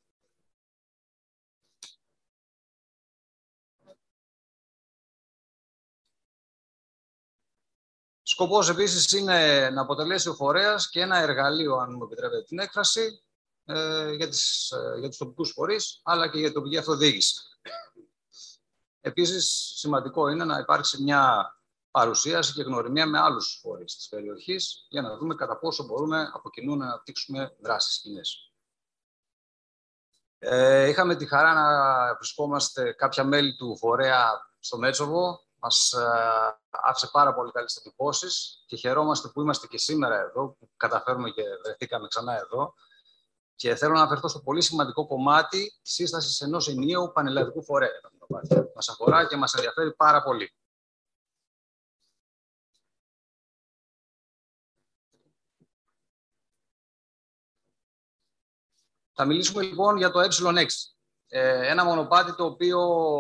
Σκοπός επίσης είναι να αποτελέσει ο φορέας και ένα εργαλείο, αν μου επιτρέπετε την έκφραση, ε, για, τις, ε, για τους τοπικούς φορείς, αλλά και για την τοπική αυτοδιοίκηση. Επίσης, σημαντικό είναι να υπάρξει μια παρουσίαση και γνωριμία με άλλους φορείς της περιοχής, για να δούμε κατά πόσο μπορούμε από κοινού να αναπτύξουμε δράσεις κοινές. Ε, είχαμε τη χαρά να βρισκόμαστε κάποια μέλη του φορέα στο Μέτσοβο. Μας ε, άφησε πάρα πολύ καλές εντυπώσεις και χαιρόμαστε που είμαστε και σήμερα εδώ, που καταφέρουμε και βρεθήκαμε ξανά εδώ. Και θέλω να αναφερθώ στο πολύ σημαντικό κομμάτι της σύστασης ενός ενιαίου πανελλαδικού φορέα. Μας αφορά και μας ενδιαφέρει πάρα πολύ. Θα μιλήσουμε λοιπόν για το ε έξι. Ε, ένα μονοπάτι το οποίο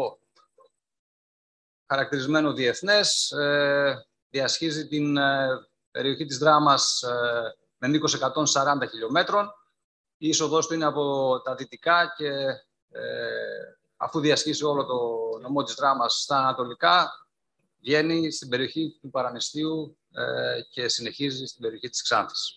χαρακτηρισμένο διεθνές, ε, διασχίζει την ε, περιοχή της Δράμας ε, με μήκος εκατόν σαράντα χιλιόμετρων. Η είσοδος του είναι από τα δυτικά και ε, αφού διασχίσει όλο το νομό της Δράμας στα ανατολικά, βγαίνει στην περιοχή του Παραναιστείου ε, και συνεχίζει στην περιοχή της Ξάνθης.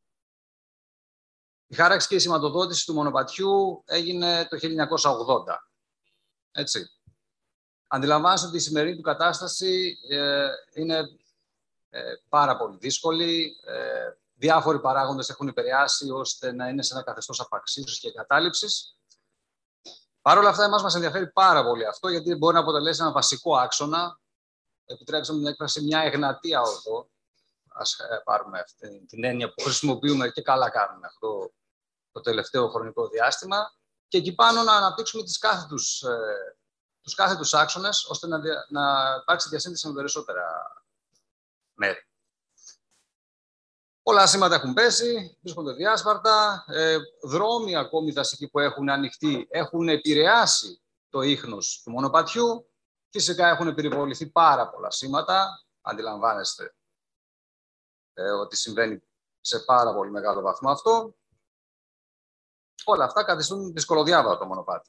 Η χάραξη και η σηματοδότηση του μονοπατιού έγινε το χίλια εννιακόσια ογδόντα. Έτσι. Αντιλαμβάνεστε ότι η σημερινή του κατάσταση ε, είναι ε, πάρα πολύ δύσκολη. Ε, διάφοροι παράγοντες έχουν επηρεάσει ώστε να είναι σε ένα καθεστώς απαξίωσης και εγκατάλειψης. Παρ' όλα αυτά, εμάς μας ενδιαφέρει πάρα πολύ αυτό, γιατί μπορεί να αποτελέσει ένα βασικό άξονα. Επιτρέψτε μου την έκφραση, μια εγνατία οδό. Ας πάρουμε αυτή την έννοια που χρησιμοποιούμε και καλά κάνουμε αυτό το τελευταίο χρονικό διάστημα. Και εκεί πάνω να αναπτύξουμε τις κάθετους, ε, τους κάθετους άξονες, ώστε να, δια, να υπάρξει διασύνδεση με περισσότερα μέρη. Πολλά σήματα έχουν πέσει, βρίσκονται διάσπαρτα. Ε, δρόμοι ακόμη δασικοί που έχουν ανοιχτεί έχουν επηρεάσει το ίχνος του μονοπατιού. Φυσικά έχουν περιβοληθεί πάρα πολλά σήματα. Αντιλαμβάνεστε ε, ότι συμβαίνει σε πάρα πολύ μεγάλο βαθμό αυτό. Όλα αυτά καθιστούν δυσκολοδιάβατο το μονοπάτι.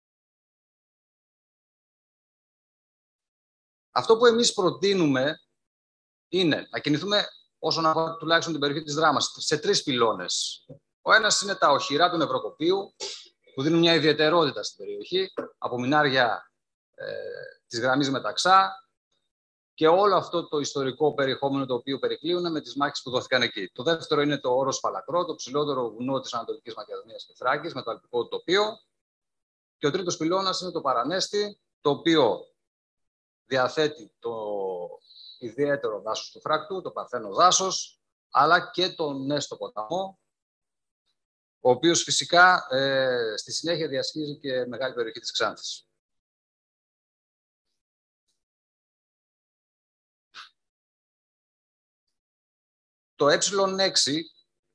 Αυτό που εμείς προτείνουμε είναι να κινηθούμε όσον αφορά τουλάχιστον την περιοχή της Δράμας σε τρεις πυλώνες. Ο ένας είναι τα οχυρά του Νευροκοπείου, που δίνουν μια ιδιαιτερότητα στην περιοχή, από μινάρια ε, της γραμμής Μεταξά και όλο αυτό το ιστορικό περιεχόμενο το οποίο περικλείουν με τις μάχες που δόθηκαν εκεί. Το δεύτερο είναι το όρος Φαλακρό, το ψηλότερο βουνό της Ανατολικής Μακεδονίας και Θράκης, με το αλπικό τοπίο. Και ο τρίτος πυλώνας είναι το Παρανέστη, το οποίο διαθέτει το ιδιαίτερο δάσος του Φράκτου, το παρθένο δάσος, αλλά και τον Νέστο ποταμό, ο οποίος φυσικά ε, στη συνέχεια διασχίζει και μεγάλη περιοχή της Ξάνθης. Το ε έξι,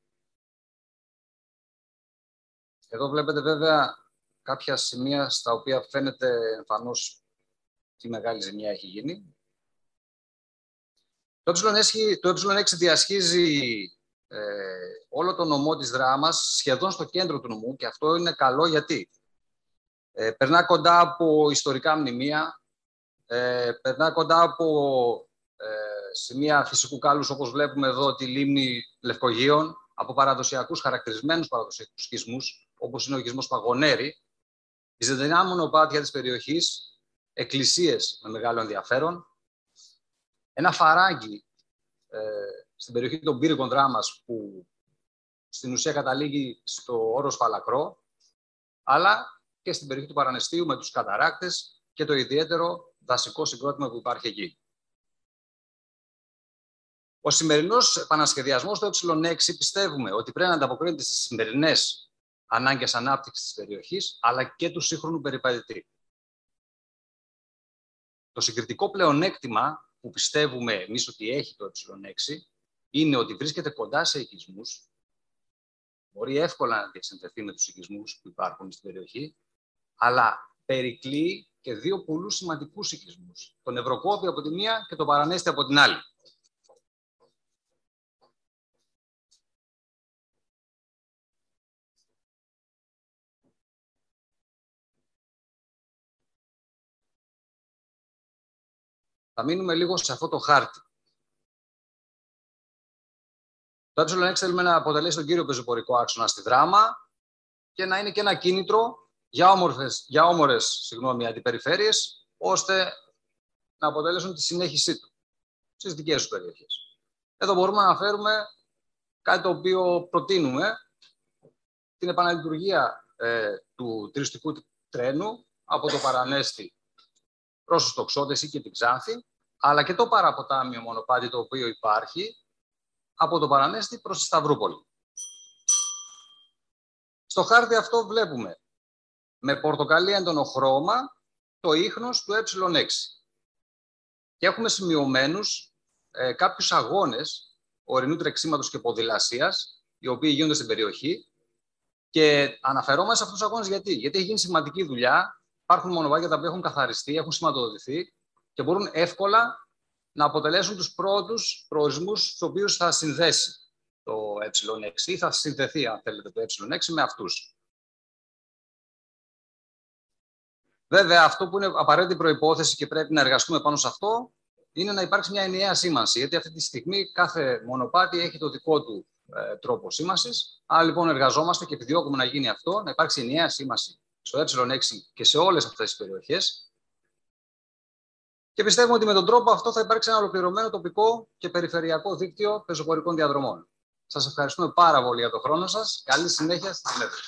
εδώ βλέπετε βέβαια κάποια σημεία στα οποία φαίνεται εμφανώς τι μεγάλη ζημιά έχει γίνει. Το ε έξι διασχίζει ε, όλο το νομό της Δράμας, σχεδόν στο κέντρο του νομού, και αυτό είναι καλό γιατί ε, περνά κοντά από ιστορικά μνημεία, ε, περνά κοντά από ε, σημεία φυσικού κάλους, όπως βλέπουμε εδώ τη λίμνη Λευκογείων, από παραδοσιακούς χαρακτηρισμένους παραδοσιακούς οικισμούς, όπως είναι ο οικισμός Παγωνέρη, βυζαντινά μονοπάτια της περιοχής, εκκλησίες με μεγάλο ενδιαφέρον, ένα φαράγγι ε, στην περιοχή των Πύρικων Δράμας, που στην ουσία καταλήγει στο όρος Φαλακρό, αλλά και στην περιοχή του Παραναιστείου με τους καταράκτες και το ιδιαίτερο δασικό συγκρότημα που υπάρχει εκεί. Ο σημερινός επανασχεδιασμός του ε έξι πιστεύουμε ότι πρέπει να ανταποκρίνεται στις σημερινές ανάγκες ανάπτυξης της περιοχής, αλλά και του σύγχρονου περιπατητή. Το συγκριτικό πλεονέκτημα που πιστεύουμε εμείς ότι έχει το ε έξι είναι ότι βρίσκεται κοντά σε οικισμούς, μπορεί εύκολα να διασυνδεθεί με τους οικισμούς που υπάρχουν στην περιοχή, αλλά περικλεί και δύο πολλούς σημαντικούς οικισμούς, τον Ευρωκόπη από τη μία και τον Παρανέστη από την άλλη. Θα μείνουμε λίγο σε αυτό το χάρτη. Το ε έξι θέλουμε να αποτελέσει τον κύριο πεζοπορικό άξονα στη Δράμα και να είναι και ένα κίνητρο για, όμορφες, για όμορες συγγνώμη, αντιπεριφέρειες, ώστε να αποτελέσουν τη συνέχισή του στις δικές τους περιοχές. Εδώ μπορούμε να αναφέρουμε κάτι το οποίο προτείνουμε, την επαναλειτουργία ε, του τουριστικού τρένου από το Παρανέστη προς τους Τοξότες ή και την Ξάνθη, αλλά και το παραποτάμιο μονοπάτι το οποίο υπάρχει από το Παρανέστη προς τη Σταυρούπολη. Στο χάρτη αυτό βλέπουμε με πορτοκαλί έντονο χρώμα το ίχνος του ε έξι. Και έχουμε σημειωμένους ε, κάποιους αγώνες ορεινού τρεξίματος και ποδηλασίας, οι οποίοι γίνονται στην περιοχή. Και αναφερόμαστε σε αυτούς τους αγώνες γιατί. Γιατί έχει γίνει σημαντική δουλειά. Υπάρχουν μονοπάτια τα οποία έχουν καθαριστεί, έχουν σηματοδοτηθεί και μπορούν εύκολα να αποτελέσουν τους πρώτους προορισμούς στους οποίους θα συνδέσει το ε έξι ή θα συνδεθεί, αν θέλετε, το ε έξι με αυτούς. Βέβαια, αυτό που είναι απαραίτητη προϋπόθεση και πρέπει να εργαστούμε πάνω σε αυτό είναι να υπάρξει μια ενιαία σήμανση. Γιατί αυτή τη στιγμή κάθε μονοπάτι έχει το δικό του ε, τρόπο σήμανσης. Άρα λοιπόν εργαζόμαστε και επιδιώκουμε να γίνει αυτό, να υπάρξει ενιαία σήμανση στο ε έξι και σε όλες αυτές τις περιοχές. Και πιστεύουμε ότι με τον τρόπο αυτό θα υπάρξει ένα ολοκληρωμένο τοπικό και περιφερειακό δίκτυο πεζοπορικών διαδρομών. Σας ευχαριστούμε πάρα πολύ για τον χρόνο σας. Καλή συνέχεια στη συνέντευξη.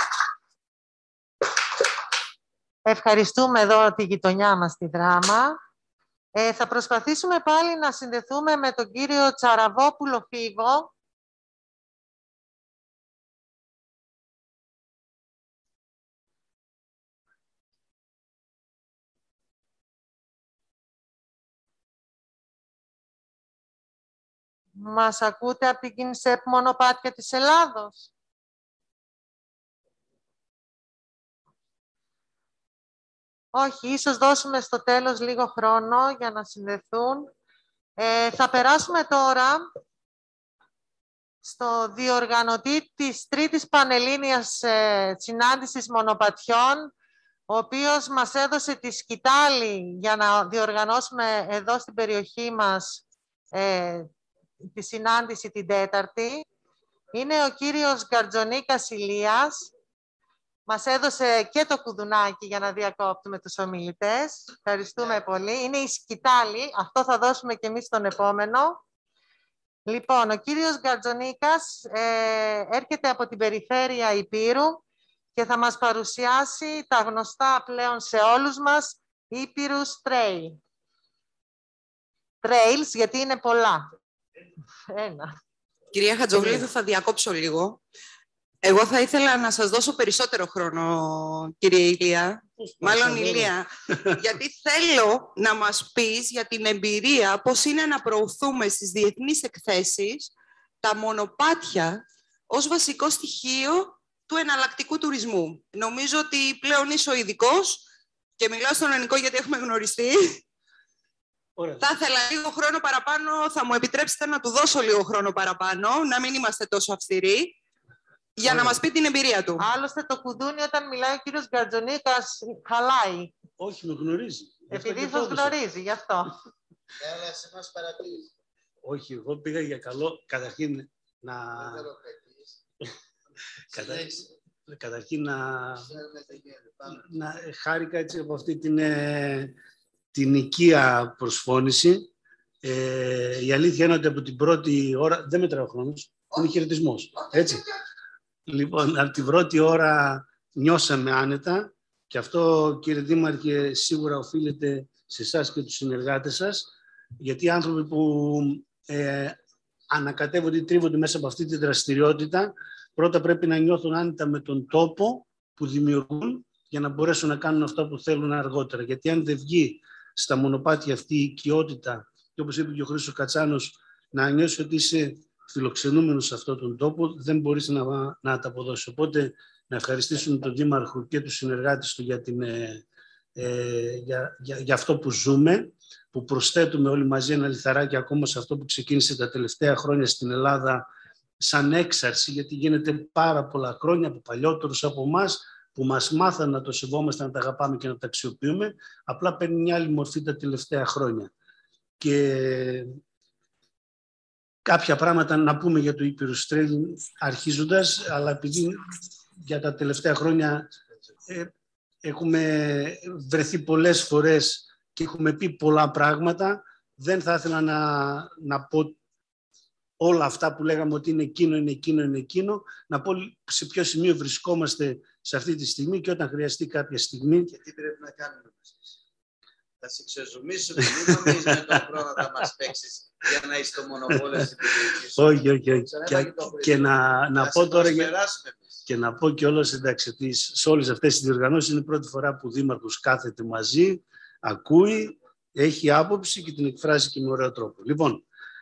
Ευχαριστούμε εδώ τη γειτονιά μας στη Δράμα. Ε, θα προσπαθήσουμε πάλι να συνδεθούμε με τον κύριο Τσαραβόπουλο Φίβο. Μας ακούτε από την Κινσέπ Μονοπάτια της Ελλάδος? Όχι, ίσως δώσουμε στο τέλος λίγο χρόνο για να συνδεθούν. Ε, θα περάσουμε τώρα στο διοργανωτή της τρίτης Πανελλήνιας ε, Συνάντησης Μονοπατιών, ο οποίος μας έδωσε τη σκητάλη για να διοργανώσουμε εδώ στην περιοχή μας ε, τη συνάντηση την Τέταρτη. Είναι ο κύριος Γκαρτζονίκας Ηλίας. Μας έδωσε και το κουδουνάκι για να διακόπτουμε τους ομιλητές. Ευχαριστούμε πολύ. Είναι η σκητάλη. Αυτό θα δώσουμε και εμείς στον επόμενο. Λοιπόν, ο κύριος Γκαρτζονίκας ε, έρχεται από την περιφέρεια Ηπείρου και θα μας παρουσιάσει τα γνωστά πλέον σε όλους μας Ηπείρους Trail. Trails, γιατί είναι πολλά. Ένα.
Κυρία Χατζοβλίδου, θα διακόψω λίγο. Εγώ θα ήθελα να σας δώσω περισσότερο χρόνο, κύριε Ηλία. Μάλλον Ηλία, γιατί θέλω να μας πεις για την εμπειρία πώς είναι να προωθούμε στις διεθνείς εκθέσεις τα μονοπάτια ως βασικό στοιχείο του εναλλακτικού τουρισμού. Νομίζω ότι πλέον είσαι ο ειδικός και μιλάω στον ελληνικό γιατί έχουμε γνωριστεί. Ωραία. Θα ήθελα λίγο χρόνο παραπάνω, θα μου επιτρέψετε να του δώσω λίγο χρόνο παραπάνω, να μην είμαστε τόσο αυστηροί, για Ωραία. να μας πει την εμπειρία του.
Άλλωστε το κουδούνι όταν μιλάει ο κύριος Γκαρτζονίκας χαλάει.
Όχι, με γνωρίζει.
Επειδή σας γνωρίζει, γι' αυτό.
Έλα, σε μας παρατήρησε.
Όχι, εγώ πήγα για καλό, καταρχήν να... Κατα... Καταρχήν να... να χάρηκα έτσι από αυτή την, ε, την οικία προσφώνηση. Ε, η αλήθεια είναι ότι από την πρώτη ώρα, δεν μετράω ο χρόνος, είναι χαιρετισμός, έτσι. Λοιπόν, από την πρώτη ώρα νιώσαμε άνετα και αυτό, κύριε Δήμαρχε, σίγουρα οφείλεται σε εσάς και τους συνεργάτες σας, γιατί οι άνθρωποι που ε, ανακατεύονται ή τρίβονται μέσα από αυτή τη δραστηριότητα, πρώτα πρέπει να νιώθουν άνετα με τον τόπο που δημιουργούν για να μπορέσουν να κάνουν αυτό που θέλουν αργότερα. Γιατί αν δεν βγει στα μονοπάτια αυτή η οικειότητα, και όπως είπε και ο Χρήστος Κατσάνος, να νιώσει ότι είσαι φιλοξενούμενος σε αυτόν τον τόπο, δεν μπορείς να, να τα αποδώσεις. Οπότε να ευχαριστήσουμε τον Δήμαρχο και τους συνεργάτες του για, την, ε, ε, για, για, για αυτό που ζούμε, που προσθέτουμε όλοι μαζί ένα λιθαράκι ακόμα σε αυτό που ξεκίνησε τα τελευταία χρόνια στην Ελλάδα σαν έξαρση, γιατί γίνεται πάρα πολλά χρόνια από παλιότερους από εμάς που μας μάθαν να το σεβόμαστε, να τα αγαπάμε και να τα αξιοποιούμε, απλά παίρνει μια άλλη μορφή τα τελευταία χρόνια. Και κάποια πράγματα να πούμε για το Epirus Trail αρχίζοντας, αλλά επειδή για τα τελευταία χρόνια ε, έχουμε βρεθεί πολλές φορές και έχουμε πει πολλά πράγματα, δεν θα ήθελα να, να πω όλα αυτά που λέγαμε ότι είναι εκείνο, είναι εκείνο, είναι εκείνο, να πω σε ποιο σημείο βρισκόμαστε σε αυτή τη στιγμή και όταν χρειαστεί κάποια στιγμή.
Και τι πρέπει να κάνουμε εμείς. Θα σε ξεζουμίσουμε, μην νομίζεις με τον χρόνο θα μας παίξεις για να είσαι το μονοπόλιο στην περιοχή σου.
Όχι, όχι, όχι. Και, και να, να πω τώρα για... Και να πω κιόλας, εντάξει, ότι σε όλες αυτές τις διοργανώσεις είναι η πρώτη φορά που ο Δήμαρχος κάθεται μαζί, ακούει, έχει άποψη και την εκφράζει και με ωραίο τρόπο. Λοιπόν,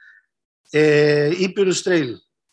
ε, Epirus Trail.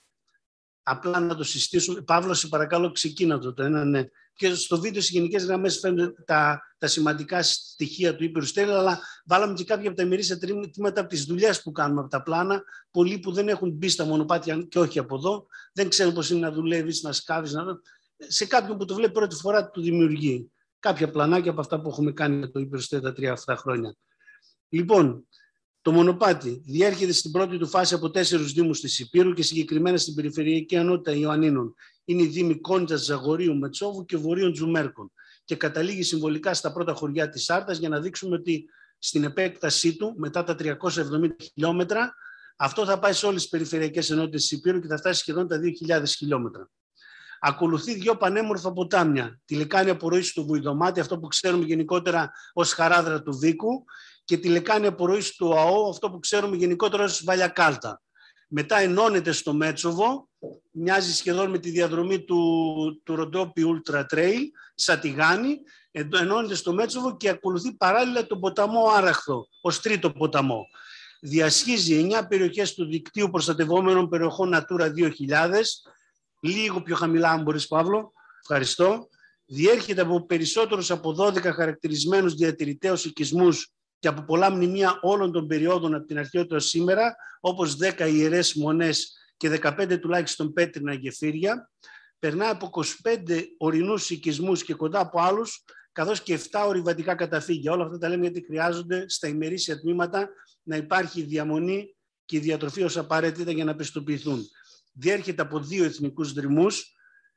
Απλά να το συστήσουμε. Παύλο, σε παρακαλώ, ξεκίνα το. το ένα, ναι. Και στο βίντεο στις γενικές γραμμές φαίνονται τα, τα σημαντικά στοιχεία του Epirus Trail, αλλά βάλαμε και κάποια από τα ημερήσια τμήματα από τις δουλειές που κάνουμε από τα πλάνα. Πολλοί που δεν έχουν μπει στα μονοπάτια και όχι από εδώ, δεν ξέρουν πώς είναι να δουλεύεις, να σκάβεις. Να... Σε κάποιον που το βλέπει πρώτη φορά του δημιουργεί. Κάποια πλανάκια από αυτά που έχουμε κάνει με το Epirus Trail τα τρία αυτά χρόνια. Λοιπόν, το μονοπάτι διέρχεται στην πρώτη του φάση από τέσσερους δήμους της Ηπείρου και συγκεκριμένα στην περιφερειακή ενότητα Ιωαννίνων. Είναι οι δήμοι Κόντζας, Ζαγορείου, Μετσόβου και Βορείων Τζουμέρκων. Και καταλήγει συμβολικά στα πρώτα χωριά της Άρτας για να δείξουμε ότι στην επέκτασή του, μετά τα τριακόσια εβδομήντα χιλιόμετρα, αυτό θα πάει σε όλες τις περιφερειακές ενότητες της Ηπείρου και θα φτάσει σχεδόν τα δύο χιλιάδες χιλιόμετρα. Ακολουθεί δύο πανέμορφα ποτάμια. Τη λεκάνη απορροής του Βουηδομάτη, αυτό που ξέρουμε γενικότερα ως Χαράδρα του Βίκου, και τη λεκάνη απορροής του ΑΟ, αυτό που ξέρουμε γενικότερα ως Βαλιακάλτα. Μετά ενώνεται στο Μέτσοβο, μοιάζει σχεδόν με τη διαδρομή του, του Ροντόπι Ultra Trail, Σατιγάνη, ενώνεται στο Μέτσοβο και ακολουθεί παράλληλα τον ποταμό Άραχθο, ως τρίτο ποταμό. Διασχίζει εννιά περιοχές του δικτύου προστατευόμενων περιοχών Natura δύο χιλιάδες, λίγο πιο χαμηλά αν μπορείς, Παύλο, ευχαριστώ. Διέρχεται από περισσότερους από δώδεκα χαρακτηρισμένους διατηρηταίους οικισμούς και από πολλά μνημεία όλων των περιόδων από την αρχαιότητα ως σήμερα, όπως δέκα ιερές μονές και δεκαπέντε τουλάχιστον πέτρινα γεφύρια. Περνά από είκοσι πέντε ορεινούς οικισμούς και κοντά από άλλους, καθώς και επτά ορειβατικά καταφύγια. Όλα αυτά τα λέμε γιατί χρειάζονται στα ημερήσια τμήματα να υπάρχει η διαμονή και η διατροφή ως απαραίτητα για να πιστοποιηθούν. Διέρχεται από δύο εθνικούς δρυμούς,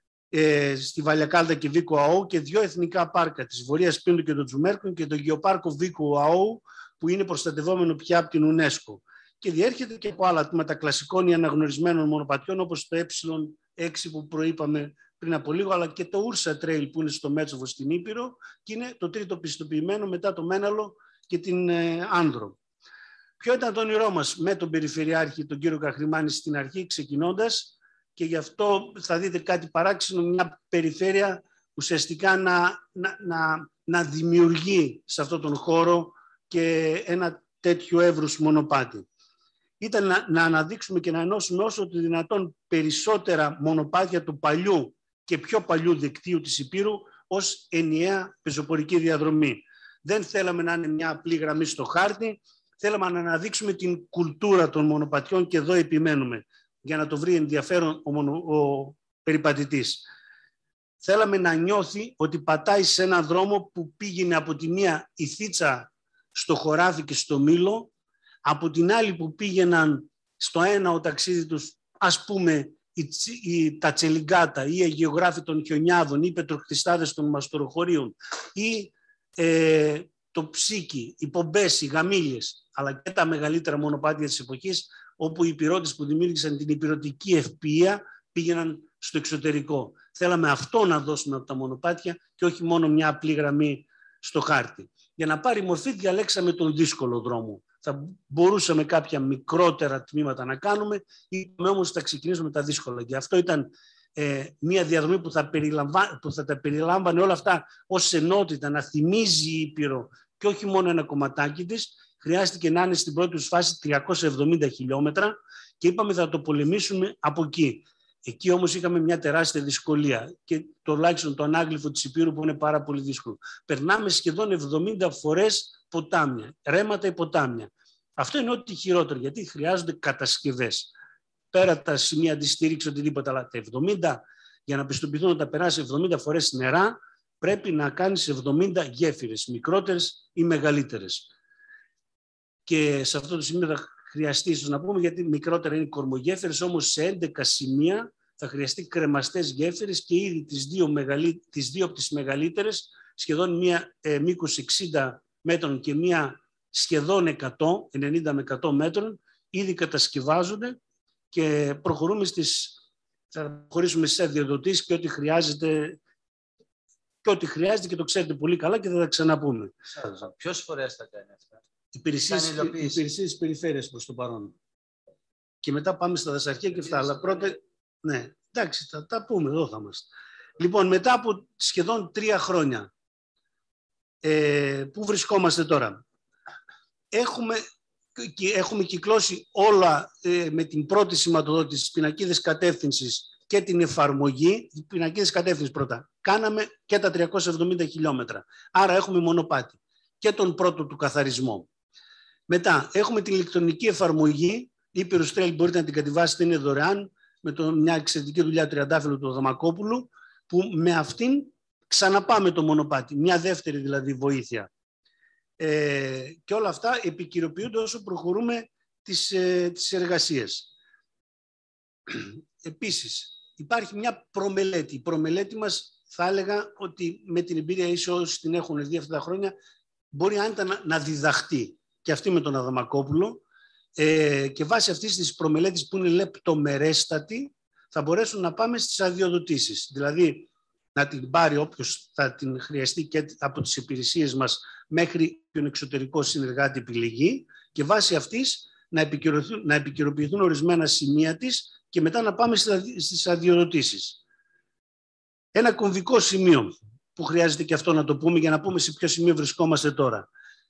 ε, στη Βαλιακάλτα και Βίκο ΑΟ, και δύο εθνικά πάρκα, της Βορείας Πίνδου και των Τζουμέρκων και το Γεωπάρκο Βίκο ΑΟ, που είναι προστατευόμενο πια από την UNESCO. Και διέρχεται και από άλλα τμήματα κλασικών ή αναγνωρισμένων μονοπατιών, όπως το ε έξι που προείπαμε πριν από λίγο, αλλά και το Ursa Trail που είναι στο Μέτσοβο στην Ήπειρο και είναι το τρίτο πιστοποιημένο μετά το Μέναλο και την ε, Άνδρο. Ποιο ήταν το όνειρό μας με τον Περιφερειάρχη, τον κύριο Καχρημάνη, στην αρχή ξεκινώντας, και γι' αυτό θα δείτε κάτι παράξενο, μια περιφέρεια ουσιαστικά να, να, να, να δημιουργεί σε αυτόν τον χώρο και ένα τέτοιο εύρους μονοπάτι. Ήταν να, να αναδείξουμε και να ενώσουμε όσο το δυνατόν περισσότερα μονοπάτια του παλιού και πιο παλιού δικτύου της Ηπείρου ως ενιαία πεζοπορική διαδρομή. Δεν θέλαμε να είναι μια απλή γραμμή στο χάρτη, θέλαμε να αναδείξουμε την κουλτούρα των μονοπατιών και εδώ επιμένουμε για να το βρει ενδιαφέρον ο, μονο, ο περιπατητής. Θέλαμε να νιώθει ότι πατάει σε έναν δρόμο που πήγαινε από τη μία Ιθίτσα στο Χωράφι και στο Μήλο, Από την άλλη που πήγαιναν στο ένα ο ταξίδι τους, ας πούμε, οι, οι, τα τσελιγκάτα ή οι αγιογράφοι των χιονιάδων ή οι πετροχριστάδες των μαστοροχωρίων ή ε, το ψίκι, οι πομπές, οι γαμήλιες, αλλά και τα μεγαλύτερα μονοπάτια της εποχής, όπου οι υπηρώτες που δημιούργησαν την υπηρετική ευπία πήγαιναν στο εξωτερικό. Θέλαμε αυτό να δώσουμε από τα μονοπάτια και όχι μόνο μια απλή γραμμή στο χάρτη. Για να πάρει μορφή διαλέξαμε τον δύσκολο δρόμο. Θα μπορούσαμε κάποια μικρότερα τμήματα να κάνουμε, είπαμε όμως θα ξεκινήσουμε τα δύσκολα. Και αυτό ήταν ε, μια διαδρομή που θα, που θα τα περιλάμβανε όλα αυτά ως ενότητα, να θυμίζει η Ήπειρο και όχι μόνο ένα κομματάκι της. Χρειάστηκε να είναι στην πρώτη τους φάση τριακόσια εβδομήντα χιλιόμετρα και είπαμε θα το πολεμήσουμε από εκεί. Εκεί όμως είχαμε μια τεράστια δυσκολία και τουλάχιστον το ανάγλυφο της Υπήρου που είναι πάρα πολύ δύσκολο. Περνάμε σχεδόν εβδομήντα φορές ποτάμια, ρέματα ή ποτάμια. Αυτό είναι ό,τι χειρότερο, γιατί χρειάζονται κατασκευές. Πέρα τα σημεία αντιστήριξη, οτιδήποτε, αλλά τα εβδομήντα, για να πιστοποιηθούν να τα περάσει εβδομήντα φορές νερά, πρέπει να κάνεις εβδομήντα γέφυρες, μικρότερες ή μεγαλύτερες. Και σε αυτό το σημείο θα χρειαστεί, ίσως να πούμε, γιατί μικρότερα είναι οι κορμογέφυρες, όμως σε έντεκα σημεία θα χρειαστεί κρεμαστές γέφυρες και ήδη τις δύο, μεγαλύ... τις δύο από τις μεγαλύτερες, σχεδόν μία ε, μήκος εξήντα μέτρων και μία σχεδόν εκατό, ενενήντα με εκατό μέτρων, ήδη κατασκευάζονται και προχωρούμε στις, θα προχωρήσουμε στις αδειοδοτήσεις και ό,τι χρειάζεται και ό,τι χρειάζεται και το ξέρετε πολύ καλά και θα τα ξαναπούμε.
Ποιος φορές θα κάνει αυτά?
Υπηρεσίες, υπηρεσίες περιφέρειας προς το παρόν. Και μετά πάμε στα δασαρχεία και αυτά. Αλλά πρώτα, ναι, εντάξει, θα τα πούμε, εδώ θα είμαστε. Λοιπόν, μετά από σχεδόν τρία χρόνια, ε, πού βρισκόμαστε τώρα? Έχουμε, έχουμε κυκλώσει όλα ε, με την πρώτη σηματοδότηση, τις πινακίδες κατεύθυνσης και την εφαρμογή. Οι πινακίδες κατεύθυνσης πρώτα. Κάναμε και τα τριακόσια εβδομήντα χιλιόμετρα. Άρα έχουμε μονοπάτι και τον πρώτο του καθαρισμό. Μετά έχουμε την ηλεκτρονική εφαρμογή. Η Ήπειρος Trail μπορείτε να την κατεβάσετε, είναι δωρεάν, με το, μια εξαιρετική δουλειά τριαντάφυλλου του Δαμακόπουλου, που με αυτήν ξαναπάμε το μονοπάτι, μια δεύτερη δηλαδή βοήθεια. Ε, και όλα αυτά επικυροποιούνται όσο προχωρούμε τις, ε, τις εργασίες. Επίσης, υπάρχει μια προμελέτη. Η προμελέτη μας θα έλεγα ότι με την εμπειρία ίσως όσοι την έχουν δει αυτά τα χρόνια, μπορεί άνετα να, να διδαχτεί. Και αυτή με τον Αδαμακόπουλο. Ε, και βάσει αυτής της προμελέτης που είναι λεπτομερέστατη, θα μπορέσουν να πάμε στις αδειοδοτήσεις. Δηλαδή, να την πάρει όποιος θα την χρειαστεί και από τις υπηρεσίες μας μέχρι τον εξωτερικό συνεργάτη επιλεγεί και βάσει αυτής να επικαιροποιηθούν, να επικαιροποιηθούν ορισμένα σημεία της και μετά να πάμε στις αδειοδοτήσεις. Ένα κομβικό σημείο που χρειάζεται και αυτό να το πούμε για να πούμε σε ποιο σημείο βρισκόμαστε τώρα.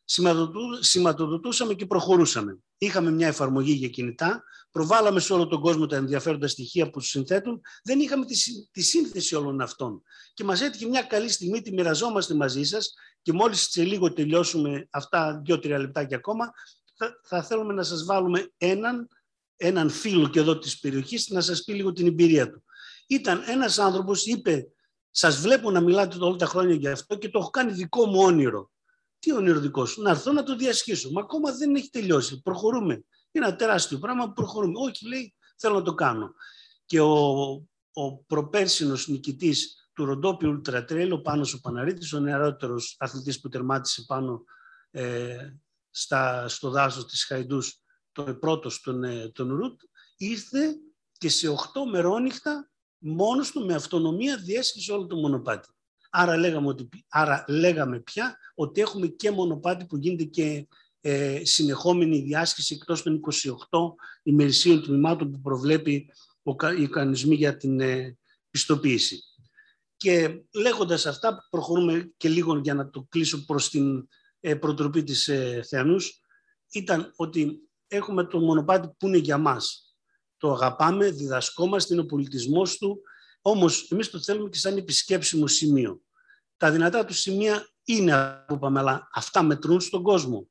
Σηματοδοτούσαμε και προχωρούσαμε. Είχαμε μια εφαρμογή για κινητά, προβάλαμε σε όλο τον κόσμο τα ενδιαφέροντα στοιχεία που τους συνθέτουν, δεν είχαμε τη, τη σύνθεση όλων αυτών. Και μας έτυχε μια καλή στιγμή, τη μοιραζόμαστε μαζί σας και μόλις σε λίγο τελειώσουμε αυτά δύο-τρία λεπτάκια ακόμα, θα, θα θέλουμε να σας βάλουμε έναν, έναν φίλο και εδώ της περιοχής να σας πει λίγο την εμπειρία του. Ήταν ένας άνθρωπος, είπε, σας βλέπω να μιλάτε όλα τα χρόνια για αυτό και το έχω κάνει δικό μου όνειρο. Τι όνειρο δικό σου? Να έρθω να το διασχίσω. Μα ακόμα δεν έχει τελειώσει. Προχωρούμε. Είναι ένα τεράστιο πράγμα που προχωρούμε. Όχι, λέει, θέλω να το κάνω. Και ο, ο προπέρσινος νικητής του Ροντόπι Ultra Trail, ο Πάνος ο Παναρίτης, ο νεαρότερος αθλητής που τερμάτισε πάνω ε, στα, στο δάσος της Χαϊντούς, το πρώτος τον, ε, τον Ρουτ, ήρθε και σε οκτώ μερόνυχτα μόνος του με αυτονομία διέσχισε όλο το μονοπάτι. Άρα λέγαμε, ότι, άρα λέγαμε πια ότι έχουμε και μονοπάτι που γίνεται και ε, συνεχόμενη διάσκηση εκτός των είκοσι οκτώ ημερησίων τμήματων που προβλέπει ο, οι κανονισμοί για την ε, πιστοποίηση. Και λέγοντας αυτά, προχωρούμε και λίγο για να το κλείσω προς την ε, προτροπή της ε, Θεανούς, ήταν ότι έχουμε το μονοπάτι που είναι για μας. Το αγαπάμε, διδασκόμαστε, είναι ο πολιτισμός του, όμως εμείς το θέλουμε και σαν επισκέψιμο σημείο. Τα δυνατά του σημεία είναι, που είπαμε, αλλά αυτά μετρούν στον κόσμο.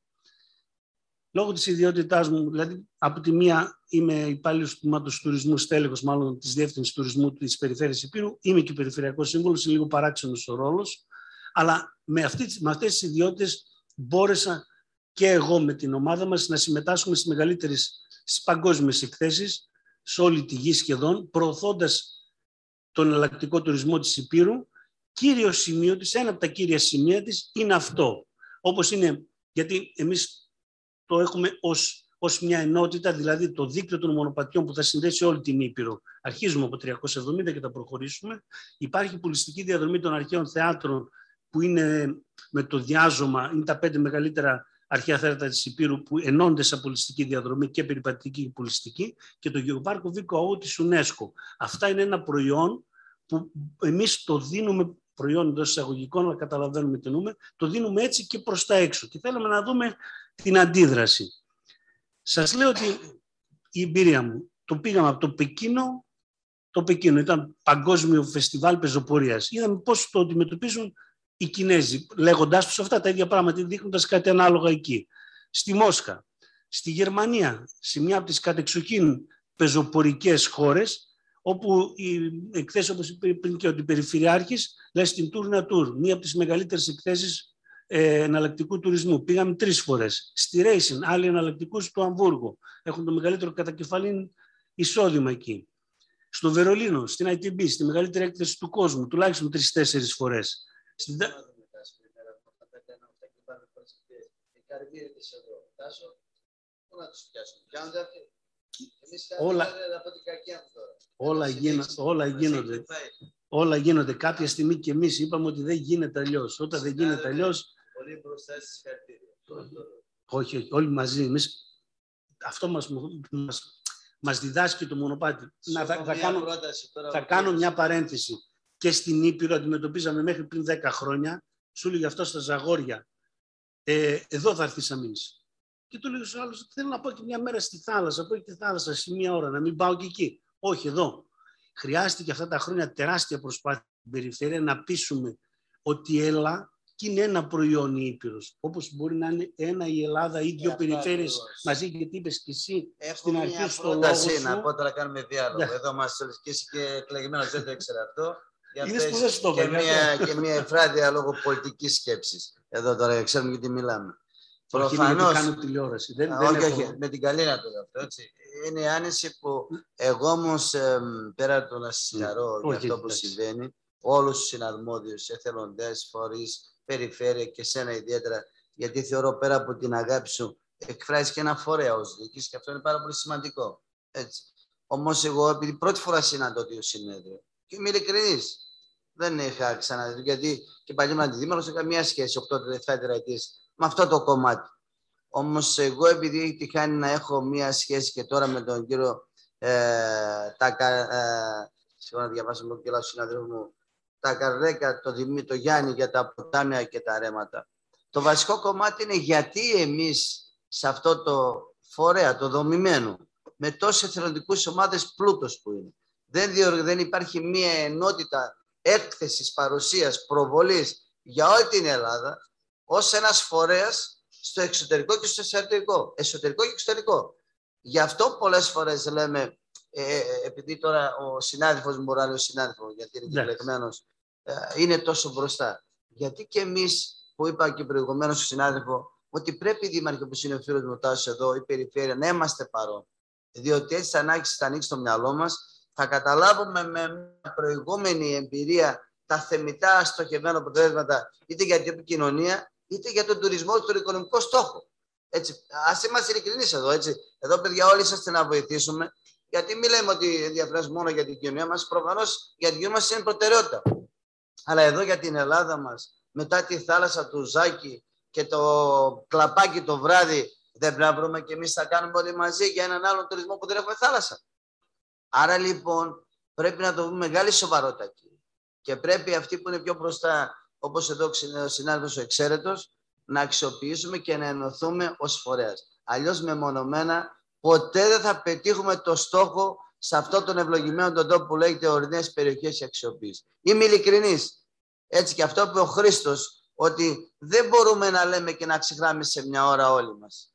Λόγω της ιδιότητάς μου, δηλαδή από τη μία είμαι υπάλληλος του τμήματος τουρισμού, στέλεχος μάλλον της Διεύθυνσης Τουρισμού της Περιφέρειας Υπήρου, είμαι και Περιφερειακός Σύμβουλος, είναι λίγο παράξενος ο ρόλος, αλλά με, αυτή, με αυτές τις ιδιότητες μπόρεσα και εγώ με την ομάδα μας να συμμετάσχουμε στις μεγαλύτερες, στις παγκόσμιες εκθέσεις, σε όλη τη γη σχεδόν, προωθώντας τον εναλλακτικό τουρισμό της Ηπείρου. Κύριο σημείο της, ένα από τα κύρια σημεία της είναι αυτό. Όπως είναι, γιατί εμείς το έχουμε ως, ως μια ενότητα, δηλαδή το δίκτυο των μονοπατιών που θα συνδέσει όλη την Ήπειρο. Αρχίζουμε από τριακόσια εβδομήντα και θα προχωρήσουμε. Υπάρχει πουλιστική διαδρομή των αρχαίων θεάτρων που είναι με το διάζωμα, είναι τα πέντε μεγαλύτερα αρχαία θέατα της Ηπείρου που ενώνται σε πουλιστική διαδρομή και περιπατητική και πουλιστική, και το γεωπάρκο Βίκο Αού της UNESCO. Αυτά είναι ένα προϊόν που εμείς το δίνουμε, προϊόν εντός εισαγωγικών, αλλά καταλαβαίνουμε τι εννοούμε, το δίνουμε έτσι και προς τα έξω. Και θέλουμε να δούμε την αντίδραση. Σας λέω ότι η εμπειρία μου, το πήγαμε από το Πεκίνο, το Πεκίνο ήταν παγκόσμιο φεστιβάλ πεζοπορίας. Είδαμε πώς το αντιμετωπίζουν οι Κινέζοι, λέγοντάς τους αυτά τα ίδια πράγματα, δείχνοντας κάτι ανάλογα εκεί. Στη Μόσχα, στη Γερμανία, σε μια από τις κατεξοχήν πεζοπορικές χώρες, όπου οι εκθέσεις, όπως είπε πριν και ο Περιφερειάρχης, λέει στην Tour Tour, μία από τις μεγαλύτερες εκθέσεις ε, εναλλακτικού τουρισμού. Πήγαμε τρεις φορές. Στη Racing, άλλοι εναλλακτικούς του Αμβούργο. Έχουν το μεγαλύτερο κατακεφαλήν εισόδημα εκεί. Στο Βερολίνο, στην άι τι μπι, στη μεγαλύτερη έκθεση του κόσμου, τουλάχιστον τρεις-τέσσερις φορές. Στην... Όλα, όλα, γίνονται, όλα, γίνονται, όλα γίνονται. Κάποια στιγμή και εμείς είπαμε ότι δεν γίνεται αλλιώς. Όταν δεν γίνεται αλλιώς...
Πολύ μπροστά στις χαρτίρια.
Όχι, όχι, όλοι μαζί. Εμείς, αυτό μας, μας, μας διδάσκει το μονοπάτι. Να, θα, θα, κάνω, θα κάνω μια παρένθεση. Και στην Ήπειρο αντιμετωπίζαμε μέχρι πριν δέκα χρόνια, σου έλεγε αυτό στα Ζαγόρια, ε, εδώ θα έρθεις να μείνεις. Και του λέει ο άλλος, θέλω να πάω και μια μέρα στη θάλασσα, πάω και τη θάλασσα σε μία ώρα, να μην πάω και εκεί. Όχι, εδώ. Χρειάστηκε αυτά τα χρόνια τεράστια προσπάθεια στην περιφέρεια να πείσουμε ότι έλα και είναι ένα προϊόν η Ήπειρος. Όπως μπορεί να είναι ένα η Ελλάδα ή δύο περιφέρειες μαζί, γιατί είπες και εσύ
Έχω
στην αρχή στο λόγο
πρόταση
σου.
να πω τώρα κάνουμε διάλογο.
Yeah.
Εδώ μας ελκύσει και εκλεγμένος, δεν το ήξερα αυτό. Για
Είναι σπουδές το
και,
βέβαια.
μια, και μια εφράδια λόγω πολιτικής σκέψης. Εδώ τώρα ξέρουμε γιατί μιλάμε.
Προφανώς. Κάνω τηλεόραση. Δεν,
Α,
δεν
όχι,
έχω...
όχι, με την καλή να το λέω αυτό. Έτσι. Είναι η άνεση που εγώ όμως ε, πέρα από το να συγχαρώ για αυτό που συμβαίνει, όλους τους συναρμόδιους, εθελοντές, φορείς, περιφέρεια και σένα ιδιαίτερα, γιατί θεωρώ πέρα από την αγάπη σου, εκφράζεις και ένα φορέα ως διοίκηση και αυτό είναι πάρα πολύ σημαντικό. Έτσι. Όμως εγώ, επειδή πρώτη φορά συναντώ το συνέδριο, και είμαι ειλικρινής, δεν είχα ξαναδεί, γιατί και παλιό αντιδήμαρχος είχα καμία σχέση οκτώ επτά ετίες με αυτό το κομμάτι. Όμως εγώ, επειδή έχει τυχάνει να έχω μία σχέση και τώρα με τον κύριο ε, Τακα, ε, συγγνώμη να διαβάσω λίγο και λάθος συναδέλφου μου, τα Καρδέκα, το, Δημή, το Γιάννη για τα ποτάμια και τα ρέματα. Το βασικό κομμάτι είναι γιατί εμείς σε αυτό το φορέα, το δομημένο, με τόσες εθελοντικούς ομάδες πλούτος που είναι, δεν, διοργ... δεν υπάρχει μία ενότητα έκθεσης, παρουσίας, προβολής για όλη την Ελλάδα, ως ένας φορέας στο εξωτερικό και στο εσωτερικό. Εσωτερικό και εξωτερικό. Γι' αυτό πολλές φορές λέμε, ε, επειδή τώρα ο συνάδελφος μου μπορεί να λέει ο συνάδελφος, γιατί είναι εκλεγμένος, ε, είναι τόσο μπροστά. Γιατί και εμείς, που είπα και προηγουμένως στο συνάδελφο, ότι πρέπει οι δήμαρχοι όπως είναι ο φίλος μου Τάσος εδώ, η περιφέρεια, να είμαστε παρόν. Διότι έτσι θα ανοίξει, θα ανοίξει το μυαλό μας, θα καταλάβουμε με μια προηγούμενη εμπειρία τα θεμιτά στοχευμένα αποτελέσματα είτε για την επικοινωνία είτε για τον τουρισμό, τον οικονομικό στόχο. Έτσι, ας είμαστε ειλικρινείς εδώ. Έτσι. Εδώ, παιδιά, όλοι είσαστε να βοηθήσουμε, γιατί μην λέμε ότι ενδιαφέρομαστε μόνο για την κοινωνία μας. Προφανώς για την κοινωνία μας είναι προτεραιότητα. Αλλά εδώ για την Ελλάδα μας, μετά τη θάλασσα του Ζάκη και το κλαπάκι το βράδυ, δεν πρέπει να βρούμε και εμείς θα κάνουμε όλοι μαζί για έναν άλλον τουρισμό που δεν έχουμε θάλασσα. Άρα λοιπόν πρέπει να το δούμε μεγάλη σοβαρότητα εκεί. Και πρέπει αυτοί που είναι πιο μπροστά, όπως εδώ ο συνάδελφος ο εξαίρετος, να αξιοποιήσουμε και να ενωθούμε ως φορέας. Αλλιώς μεμονωμένα ποτέ δεν θα πετύχουμε το στόχο σε αυτό τον ευλογημένο τον τόπο που λέγεται ορεινές περιοχές και αξιοποίηση. Είμαι ειλικρινής. Έτσι και αυτό που είπε ο Χρήστος, ότι δεν μπορούμε να λέμε και να ξεχνάμε σε μια ώρα όλοι μας.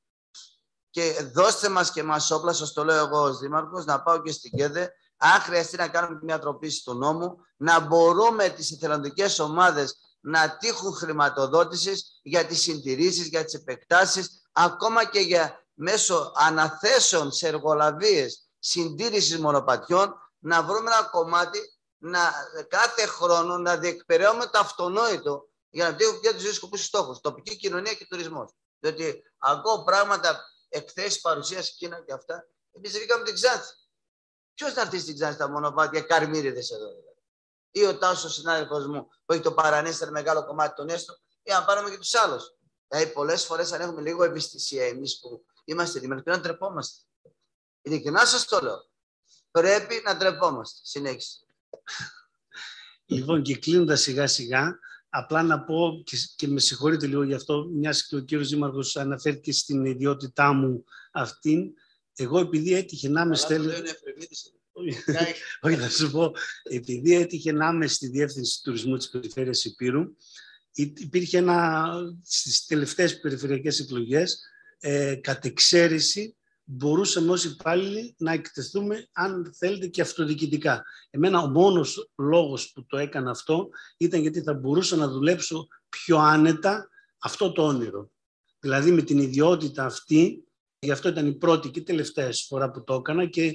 Και δώστε μας και μας όπλα, σας το λέω εγώ ως Δήμαρχος, να πάω και στην ΚΕΔΕ, αν χρειαστεί να κάνουμε μια τροπήση του νόμου, να μπορούμε τις εθελοντικές ομάδες να τύχουν χρηματοδότησης για τις συντηρήσεις, για τις επεκτάσεις, ακόμα και για μέσω αναθέσεων σε εργολαβίες συντήρησης μονοπατιών, να βρούμε ένα κομμάτι, να, κάθε χρόνο να διεκπεραιώνουμε το αυτονόητο για να πετύχουμε πια τους δύο σκοπούς στόχους, τοπική κοινωνία και τουρισμός. Διότι ακούω πράγματα, εκθέσεις, παρουσίαση, Κίνα και αυτά, εμείς βγήκαμε την Ξάνθη. Ποιος θα έρθει στην Ξάνθη στα μονοπάτια, καρμύριδες εδώ, δηλαδή. Ή ο Τάσος, συνάδελφος μου, που έχει το παρανέστερο μεγάλο κομμάτι των έστω, ή να πάρουμε και τους άλλους. Δηλαδή, πολλές φορές, αν έχουμε λίγο ευαισθησία εμείς που είμαστε ενημερωτικοί, να τρεπόμαστε. Ειλικρινά σας το λέω. Πρέπει να τρεπόμαστε. Συνέχιση.
Λοιπόν, και κλείνοντας σιγά-σιγά, απλά να πω, και, και με συγχωρείτε λίγο γι' αυτό, μιας και ο κύριος Δήμαρχος αναφέρθηκε στην ιδιότητά μου αυτήν, εγώ επειδή έτυχε να είμαι στέλνει... Όχι, θα σου πω, επειδή έτυχε να είμαι στη Διεύθυνση Τουρισμού της Περιφέρειας Ηπείρου, υπήρχε ένα, στις τελευταίες περιφερειακές εκλογές, ε, κατ' εξαίρεση, μπορούσαμε ως υπάλληλοι να εκτεθούμε, αν θέλετε, και αυτοδιοικητικά. Εμένα ο μόνος λόγος που το έκανα αυτό ήταν γιατί θα μπορούσα να δουλέψω πιο άνετα αυτό το όνειρο. Δηλαδή με την ιδιότητα αυτή, γι' αυτό ήταν η πρώτη και τελευταία φορά που το έκανα και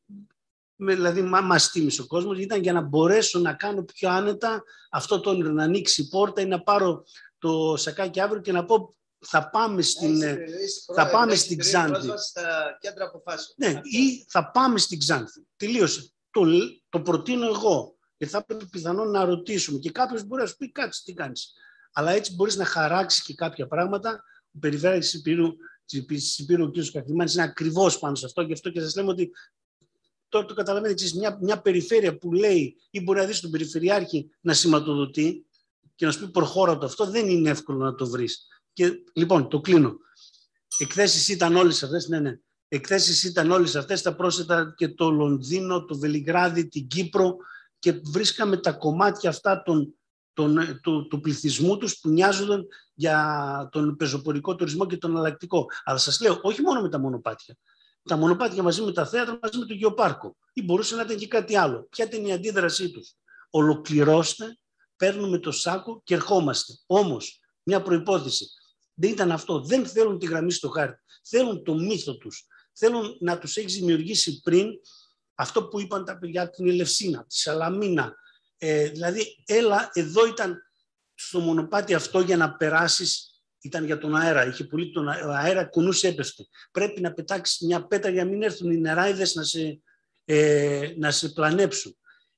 με, δηλαδή μα, μας τίμησε ο κόσμος, ήταν για να μπορέσω να κάνω πιο άνετα αυτό το όνειρο, να ανοίξει η πόρτα ή να πάρω το σακάκι αύριο και να πω θα πάμε στην, θα πάμε στην Ξάνθη.
Στα κέντρα αποφάσεων.
Ναι, ή θα πάμε στην Ξάνθη. Τελείωσε. Το, το προτείνω εγώ. Και θα πρέπει πιθανόν να ρωτήσουμε. Και κάποιος μπορεί να σου πει κάτσε τι κάνεις. Αλλά έτσι μπορείς να χαράξεις και κάποια πράγματα. Ο Περιφέρειας Ηπείρου, της Ηπείρου, ο κ. Κακλιμάνης, είναι ακριβώς πάνω σε αυτό. Γι' αυτό και σας λέμε ότι τώρα το καταλαβαίνετε εσείς, μια, μια περιφέρεια που λέει ή μπορεί να δεις τον Περιφερειάρχη να σηματοδοτεί και να σου πει προχώρα το αυτό, δεν είναι εύκολο να το βρεις. Και, λοιπόν, το κλείνω. Εκθέσεις ήταν όλες αυτές, ναι, ναι. Εκθέσεις ήταν όλες αυτές, τα πρόσθετα και το Λονδίνο, το Βελιγράδι, την Κύπρο και βρίσκαμε τα κομμάτια αυτά των, των, του, του πληθυσμού τους που νοιάζονταν για τον πεζοπορικό τουρισμό και τον αλλακτικό. Αλλά σας λέω, όχι μόνο με τα μονοπάτια. Τα μονοπάτια μαζί με τα θέατρα, μαζί με το γεωπάρκο. Ή μπορούσε να ήταν και κάτι άλλο. Ποια ήταν η αντίδρασή τους? Ολοκληρώστε, παίρνουμε το σάκο και ερχόμαστε. Όμως, μια προϋπόθεση. Δεν ήταν αυτό. Δεν θέλουν τη γραμμή στο χάρτη. Θέλουν το μύθο τους. Θέλουν να τους έχεις δημιουργήσει πριν αυτό που είπαν τα παιδιά από την Ελευσίνα, τη Σαλαμίνα. Ε, δηλαδή, έλα, εδώ ήταν στο μονοπάτι αυτό για να περάσεις, ήταν για τον αέρα. Είχε πολύ τον αέρα, κουνούσε, έπεφτε. Πρέπει να πετάξεις μια πέτρα για να μην έρθουν οι νεράιδες να σε, ε, να σε πλανέψουν.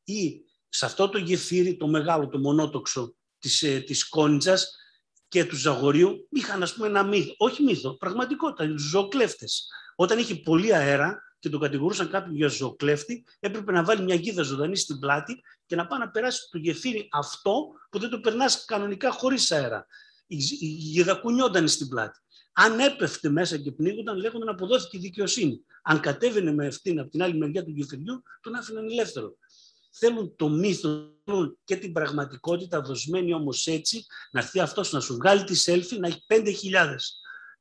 Ή σε αυτό το γεφύρι, το μεγάλο, το μονότοξο της, ε, της Κόνιτζας, και του Ζαγορίου είχαν, ας πούμε, ένα μύθο. Όχι μύθο, πραγματικότητα, τους ζωοκλέφτες. Όταν είχε πολύ αέρα και τον κατηγορούσαν κάποιον για ζωοκλέφτη, έπρεπε να βάλει μια γίδα ζωντανή στην πλάτη και να πάει να περάσει το γεφύρι αυτό που δεν το περνάς κανονικά χωρίς αέρα. Η, η γίδα κουνιόταν στην πλάτη. Αν έπεφτε μέσα και πνίγονταν, λέγονταν αποδόθηκε δικαιοσύνη. Αν κατέβαινε με ευθύνη από την άλλη μεριά του γεφυριού, τον άφηναν ελεύθερο. Θέλουν το μύθο και την πραγματικότητα δοσμένη όμως έτσι, να έρθει αυτός να σου βγάλει τη selfie, να έχει πέντε χιλιάδες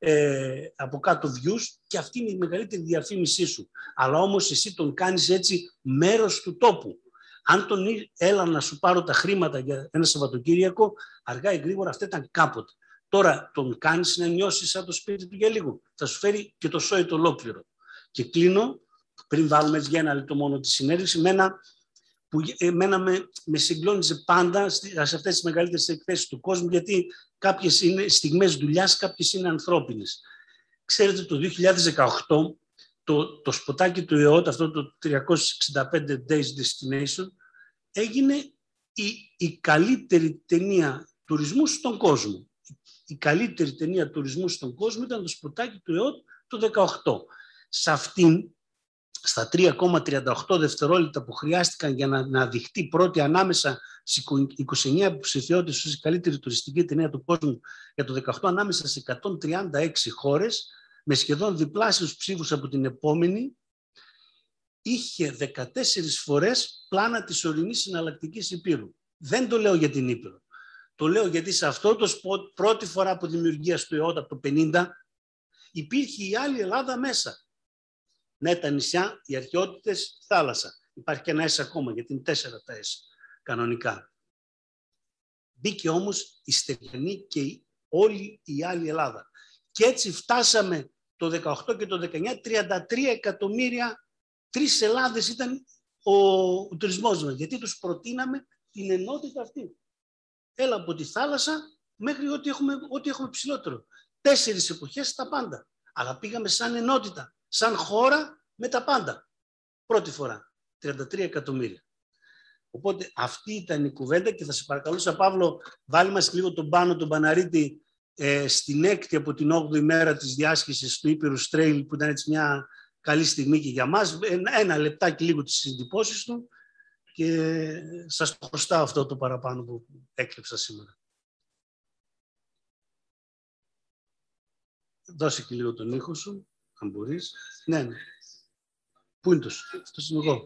ε, από κάτω views και αυτή είναι η μεγαλύτερη διαφήμισή σου. Αλλά όμως εσύ τον κάνεις έτσι μέρος του τόπου. Αν τον έλα να σου πάρω τα χρήματα για ένα Σαββατοκύριακο, αργά ή γρήγορα αυτά ήταν κάποτε. Τώρα τον κάνεις να νιώσεις σαν το σπίτι του για λίγο. Θα σου φέρει και το σόι το ολόκληρο. Και κλείνω, πριν βάλουμε για ένα λεπτό μόνο τη συνέντευξη, με ένα που εμένα με, με συγκλώνιζε πάντα σε αυτές τις μεγαλύτερες εκθέσεις του κόσμου, γιατί κάποιες είναι στιγμές δουλειάς, κάποιες είναι ανθρώπινες. Ξέρετε, το δύο χιλιάδες δεκαοκτώ, το, το σποτάκι του ΕΟΤ, αυτό το τριακόσιες εξήντα πέντε Days Destination, έγινε η, η καλύτερη ταινία τουρισμού στον κόσμο. Η καλύτερη ταινία τουρισμού στον κόσμο ήταν το σποτάκι του ΕΟΤ το δεκαοκτώ. Σε αυτήν, στα τρία κόμμα τριάντα οκτώ δευτερόλεπτα που χρειάστηκαν για να, να δειχτεί πρώτη ανάμεσα στις είκοσι εννέα υποψηφιότητες ως η καλύτερη τουριστική ταινία του κόσμου για το δεκαοκτώ, ανάμεσα σε εκατόν τριάντα έξι χώρες, με σχεδόν διπλάσιους ψήφους από την επόμενη, είχε δεκατέσσερις φορές πλάνα της ορεινής συναλλακτικής Ηπείρου. Δεν το λέω για την Ήπειρο. Το λέω γιατί σε αυτό το σποτ, πρώτη φορά από δημιουργία του ΕΟΤ από το πενήντα, υπήρχε η άλλη Ελλάδα μέσα. Ναι, τα νησιά, οι αρχαιότητες, θάλασσα. Υπάρχει και ένα S ακόμα, γιατί είναι τέσσερα τα S κανονικά. Μπήκε όμως η στεγνή και η, όλη η άλλη Ελλάδα. Και έτσι φτάσαμε το δεκαοκτώ και το δεκαεννιά, τριάντα τρία εκατομμύρια, τρεις Ελλάδες ήταν ο, ο τουρισμός μας, γιατί τους προτείναμε την ενότητα αυτή. Έλα από τη θάλασσα μέχρι ό,τι έχουμε, ό,τι έχουμε ψηλότερο. Τέσσερις εποχές τα πάντα. Αλλά πήγαμε σαν ενότητα, σαν χώρα με τα πάντα. Πρώτη φορά, τριάντα τρία εκατομμύρια. Οπότε αυτή ήταν η κουβέντα και θα σε παρακαλούσα, Παύλο, βάλει μας λίγο τον Πάνο, τον Παναρίτη, ε, στην έκτη από την όγδοη μέρα της διάσκησης του Ήπειρους Trail, που ήταν έτσι μια καλή στιγμή και για μας. Ένα, ένα λεπτάκι λίγο τις συντυπώσεις του και σας το χρωστάω αυτό το παραπάνω που έκλεψα σήμερα. Δώσε και λίγο τον ήχο σου, αν μπορείς. Ναι, ναι. Πού είναι το σου, αυτός είμαι εγώ.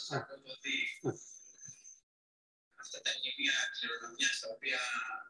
Αυτά τα μνημεία κληρονομιάς τα οποία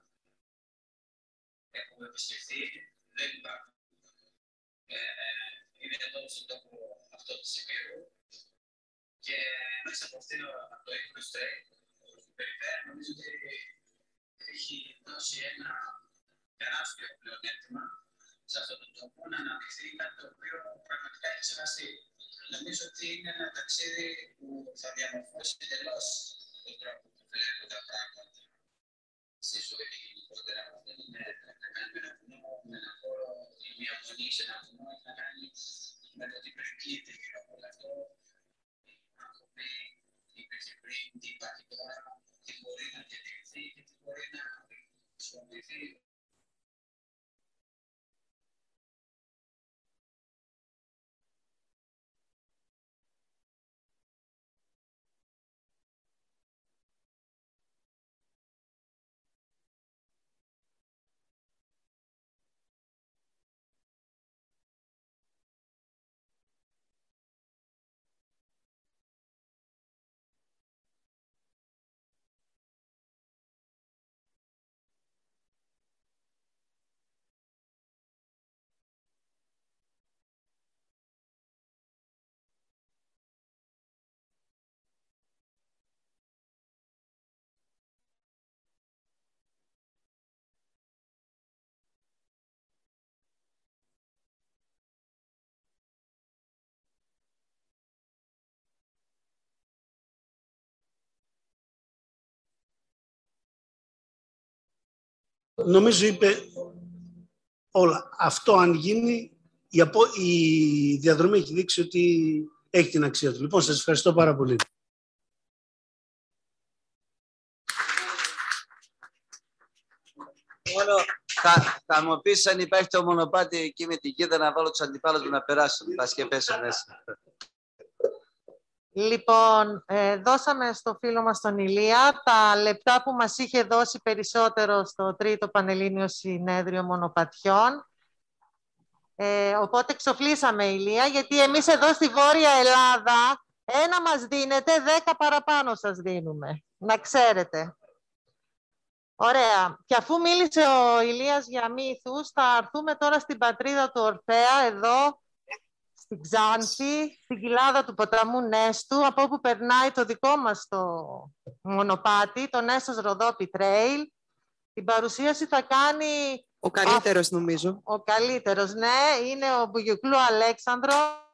έχουμε επισκεφθεί δεν υπάρχουν. Ε, είναι εδώ στον τόπο αυτό της Υπήρου και μέσα από αυτό από το Ήπειρος Trail, το περιφέρει, νομίζω ότι έχει δώσει ένα τεράστιο πλεονέκτημα σε αυτόν τον τόπο να αναπτυχθεί κάτι το οποίο πραγματικά έχει ξεχαστεί. Νομίζω ότι είναι ένα ταξίδι που θα διαμορφώσει εντελώς τον τρόπο που βλέπω τα πράγματα στη ζωή και γενικότερα. Δεν είναι να κάνει με ένα βουνό, με ένα χώρο ή μια μονή σε ένα βουνό, έχει να κάνει με το τι περικλείται γύρω από όλο αυτό. Οι άνθρωποι, τι υπήρχε πριν, τι υπάρχει τώρα, τι μπορεί να διατηρηθεί και τι μπορεί να χρησιμοποιηθεί.
Νομίζω είπε όλα. Αυτό αν γίνει, η, απο... η διαδρομή έχει δείξει ότι έχει την αξία του. Λοιπόν, σας ευχαριστώ πάρα πολύ.
Μόνο θα, θα μου πεις αν υπάρχει το μονοπάτι εκεί με την κίδα να βάλω τους αντιπάλους μου να περάσουν. Θα σκεπέσω μέσα.
Λοιπόν, ε, δώσαμε στο φίλο μας τον Ηλία τα λεπτά που μας είχε δώσει περισσότερο στο τρίτο Πανελλήνιο Συνέδριο Μονοπατιών. Ε, οπότε εξοφλήσαμε, Ηλία, γιατί εμείς εδώ στη Βόρεια Ελλάδα ένα μας δίνετε, δέκα παραπάνω σας δίνουμε. Να ξέρετε. Ωραία. Και αφού μίλησε ο Ηλίας για μύθους, θα έρθουμε τώρα στην πατρίδα του Ορφέα, εδώ, στην Ξάνθη, στην κοιλάδα του ποταμού Νέστου, από όπου περνάει το δικό μας το μονοπάτι, το Νέστος Ροδόπι Trail. Την παρουσίαση θα κάνει...
Ο καλύτερος, α... νομίζω.
Ο καλύτερος, ναι. Είναι ο Μπουγιουκλού Αλέξανδρο.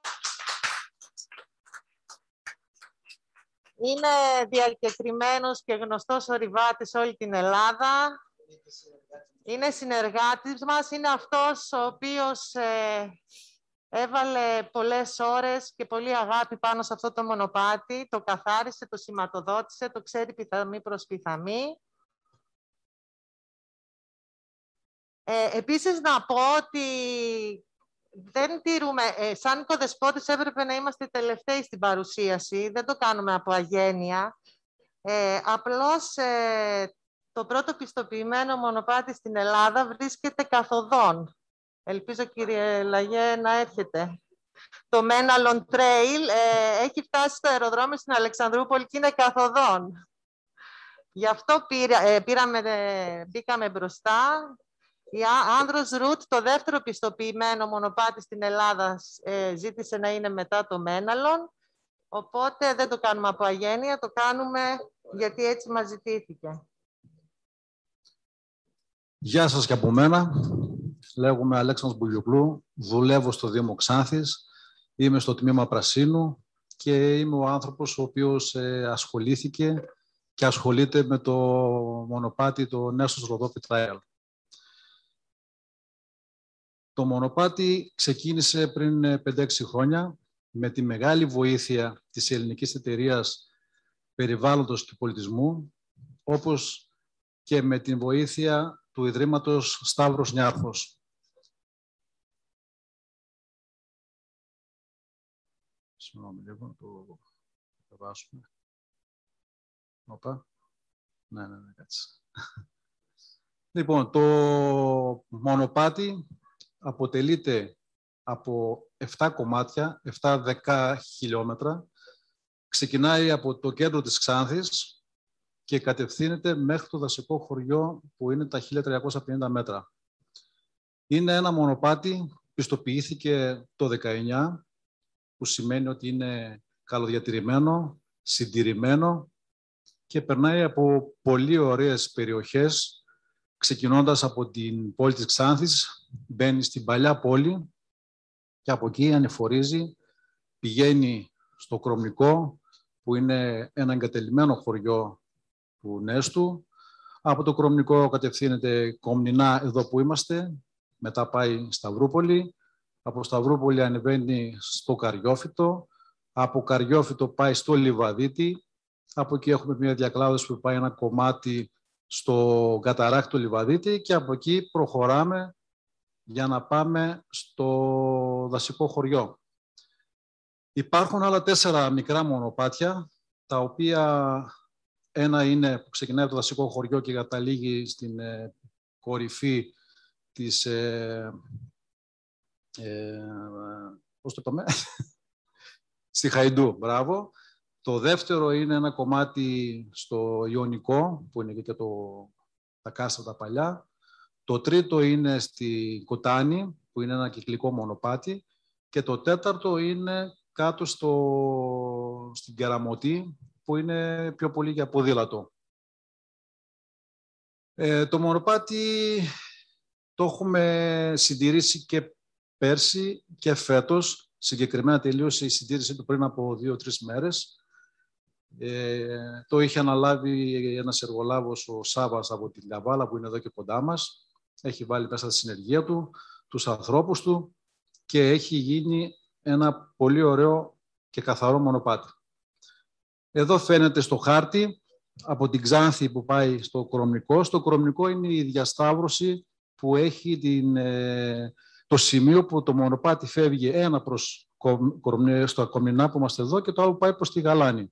Είναι διακεκριμένος και γνωστός ορειβάτης σε όλη την Ελλάδα. Είναι συνεργάτης μας. Είναι αυτός ο οποίος... Ε, έβαλε πολλές ώρες και πολύ αγάπη πάνω σε αυτό το μονοπάτι, το καθάρισε, το σηματοδότησε, το ξέρει πιθαμή προς πιθαμή. Ε, επίσης να πω ότι δεν τηρούμε, ε, σαν οικοδεσπότης έπρεπε να είμαστε τελευταίοι στην παρουσίαση, δεν το κάνουμε από αγένεια. Ε, απλώς ε, το πρώτο πιστοποιημένο μονοπάτι στην Ελλάδα βρίσκεται καθοδόν. Ελπίζω, κύριε Λαγέ, να έρχεται. Το Μέναλον Trail ε, έχει φτάσει στο αεροδρόμιο στην Αλεξανδρούπολη και είναι καθοδόν. Γι' αυτό πήρα, ε, πήραμε, ε, μπήκαμε μπροστά. Η Άνδρος Ρουτ, το δεύτερο πιστοποιημένο μονοπάτι στην Ελλάδα, ε, ζήτησε να είναι μετά το Μέναλον. Οπότε δεν το κάνουμε από αγένεια, το κάνουμε γιατί έτσι μας ζητήθηκε.
Γεια σας και από μένα.
λέγομαι Αλέξανδρος Μπουγιουπλού, δουλεύω στο Δήμο Ξάνθης, είμαι στο τμήμα Πρασίνου και είμαι ο άνθρωπος ο οποίος ε, ασχολήθηκε και ασχολείται με το μονοπάτι το Νέστος Ροδόπη Trail. Το μονοπάτι ξεκίνησε πριν πέντε έξι χρόνια με τη μεγάλη βοήθεια της ελληνικής εταιρείας περιβάλλοντος και πολιτισμού, όπως και με την βοήθεια του Ιδρύματος Σταύρος Νιάρχος. Συγγνώμη λίγο, να το διαβάσουμε. Οπα. Ναι, ναι, ναι, κάτσε. Λοιπόν, το μονοπάτι αποτελείται από επτά κομμάτια, επτά δέκα χιλιόμετρα. Ξεκινάει από το κέντρο της Ξάνθης και κατευθύνεται μέχρι το δασικό χωριό που είναι τα χίλια τριακόσια πενήντα μέτρα. Είναι ένα μονοπάτι που πιστοποιήθηκε το δεκαεννιά, που σημαίνει ότι είναι καλοδιατηρημένο, συντηρημένο και περνάει από πολύ ωραίες περιοχές, ξεκινώντας από την πόλη της Ξάνθης, μπαίνει στην παλιά πόλη και από εκεί ανεφορίζει, πηγαίνει στο Κρομνικό, που είναι ένα εγκατελειμμένο χωριό του Νέστου. Από το Κρομνικό κατευθύνεται κομνηνά εδώ που είμαστε, μετά πάει Σταυρούπολη, από Σταυρούπολη ανεβαίνει στο Καριόφυτο, από Καριόφυτο πάει στο Λιβαδίτη, από εκεί έχουμε μια διακλάδωση που πάει ένα κομμάτι στο καταράκτη Λιβαδίτη και από εκεί προχωράμε για να πάμε στο δασικό χωριό. Υπάρχουν άλλα τέσσερα μικρά μονοπάτια, τα οποία ένα είναι που ξεκινάει από το δασικό χωριό και καταλήγει στην ε, κορυφή της... Ε, ε, πώς το είπαμε? Στη Χαϊντού, μπράβο. Το δεύτερο είναι ένα κομμάτι στο Ιωνικό, που είναι και το, τα κάστρα τα παλιά. Το τρίτο είναι στη Κοτάνη, που είναι ένα κυκλικό μονοπάτι. Και το τέταρτο είναι κάτω στο, στην Κεραμωτή, που είναι πιο πολύ για ποδήλατο. Ε, το μονοπάτι το έχουμε συντηρήσει και πέρσι και φέτος. Συγκεκριμένα τελείωσε η συντήρησή του πριν από δύο-τρεις μέρες. Ε, το είχε αναλάβει ένας εργολάβος, ο Σάβας από την Καβάλα, που είναι εδώ και κοντά μας. Έχει βάλει μέσα στη συνεργεία του, τους ανθρώπους του και έχει γίνει ένα πολύ ωραίο και καθαρό μονοπάτι. Εδώ φαίνεται στο χάρτη από την Ξάνθη που πάει στο Κρομνικό. Στο Κρομνικό είναι η διασταύρωση που έχει την, ε, το σημείο που το μονοπάτι φεύγει ένα προς στο Κομνηνά που είμαστε εδώ και το άλλο πάει προς τη Γαλάνη.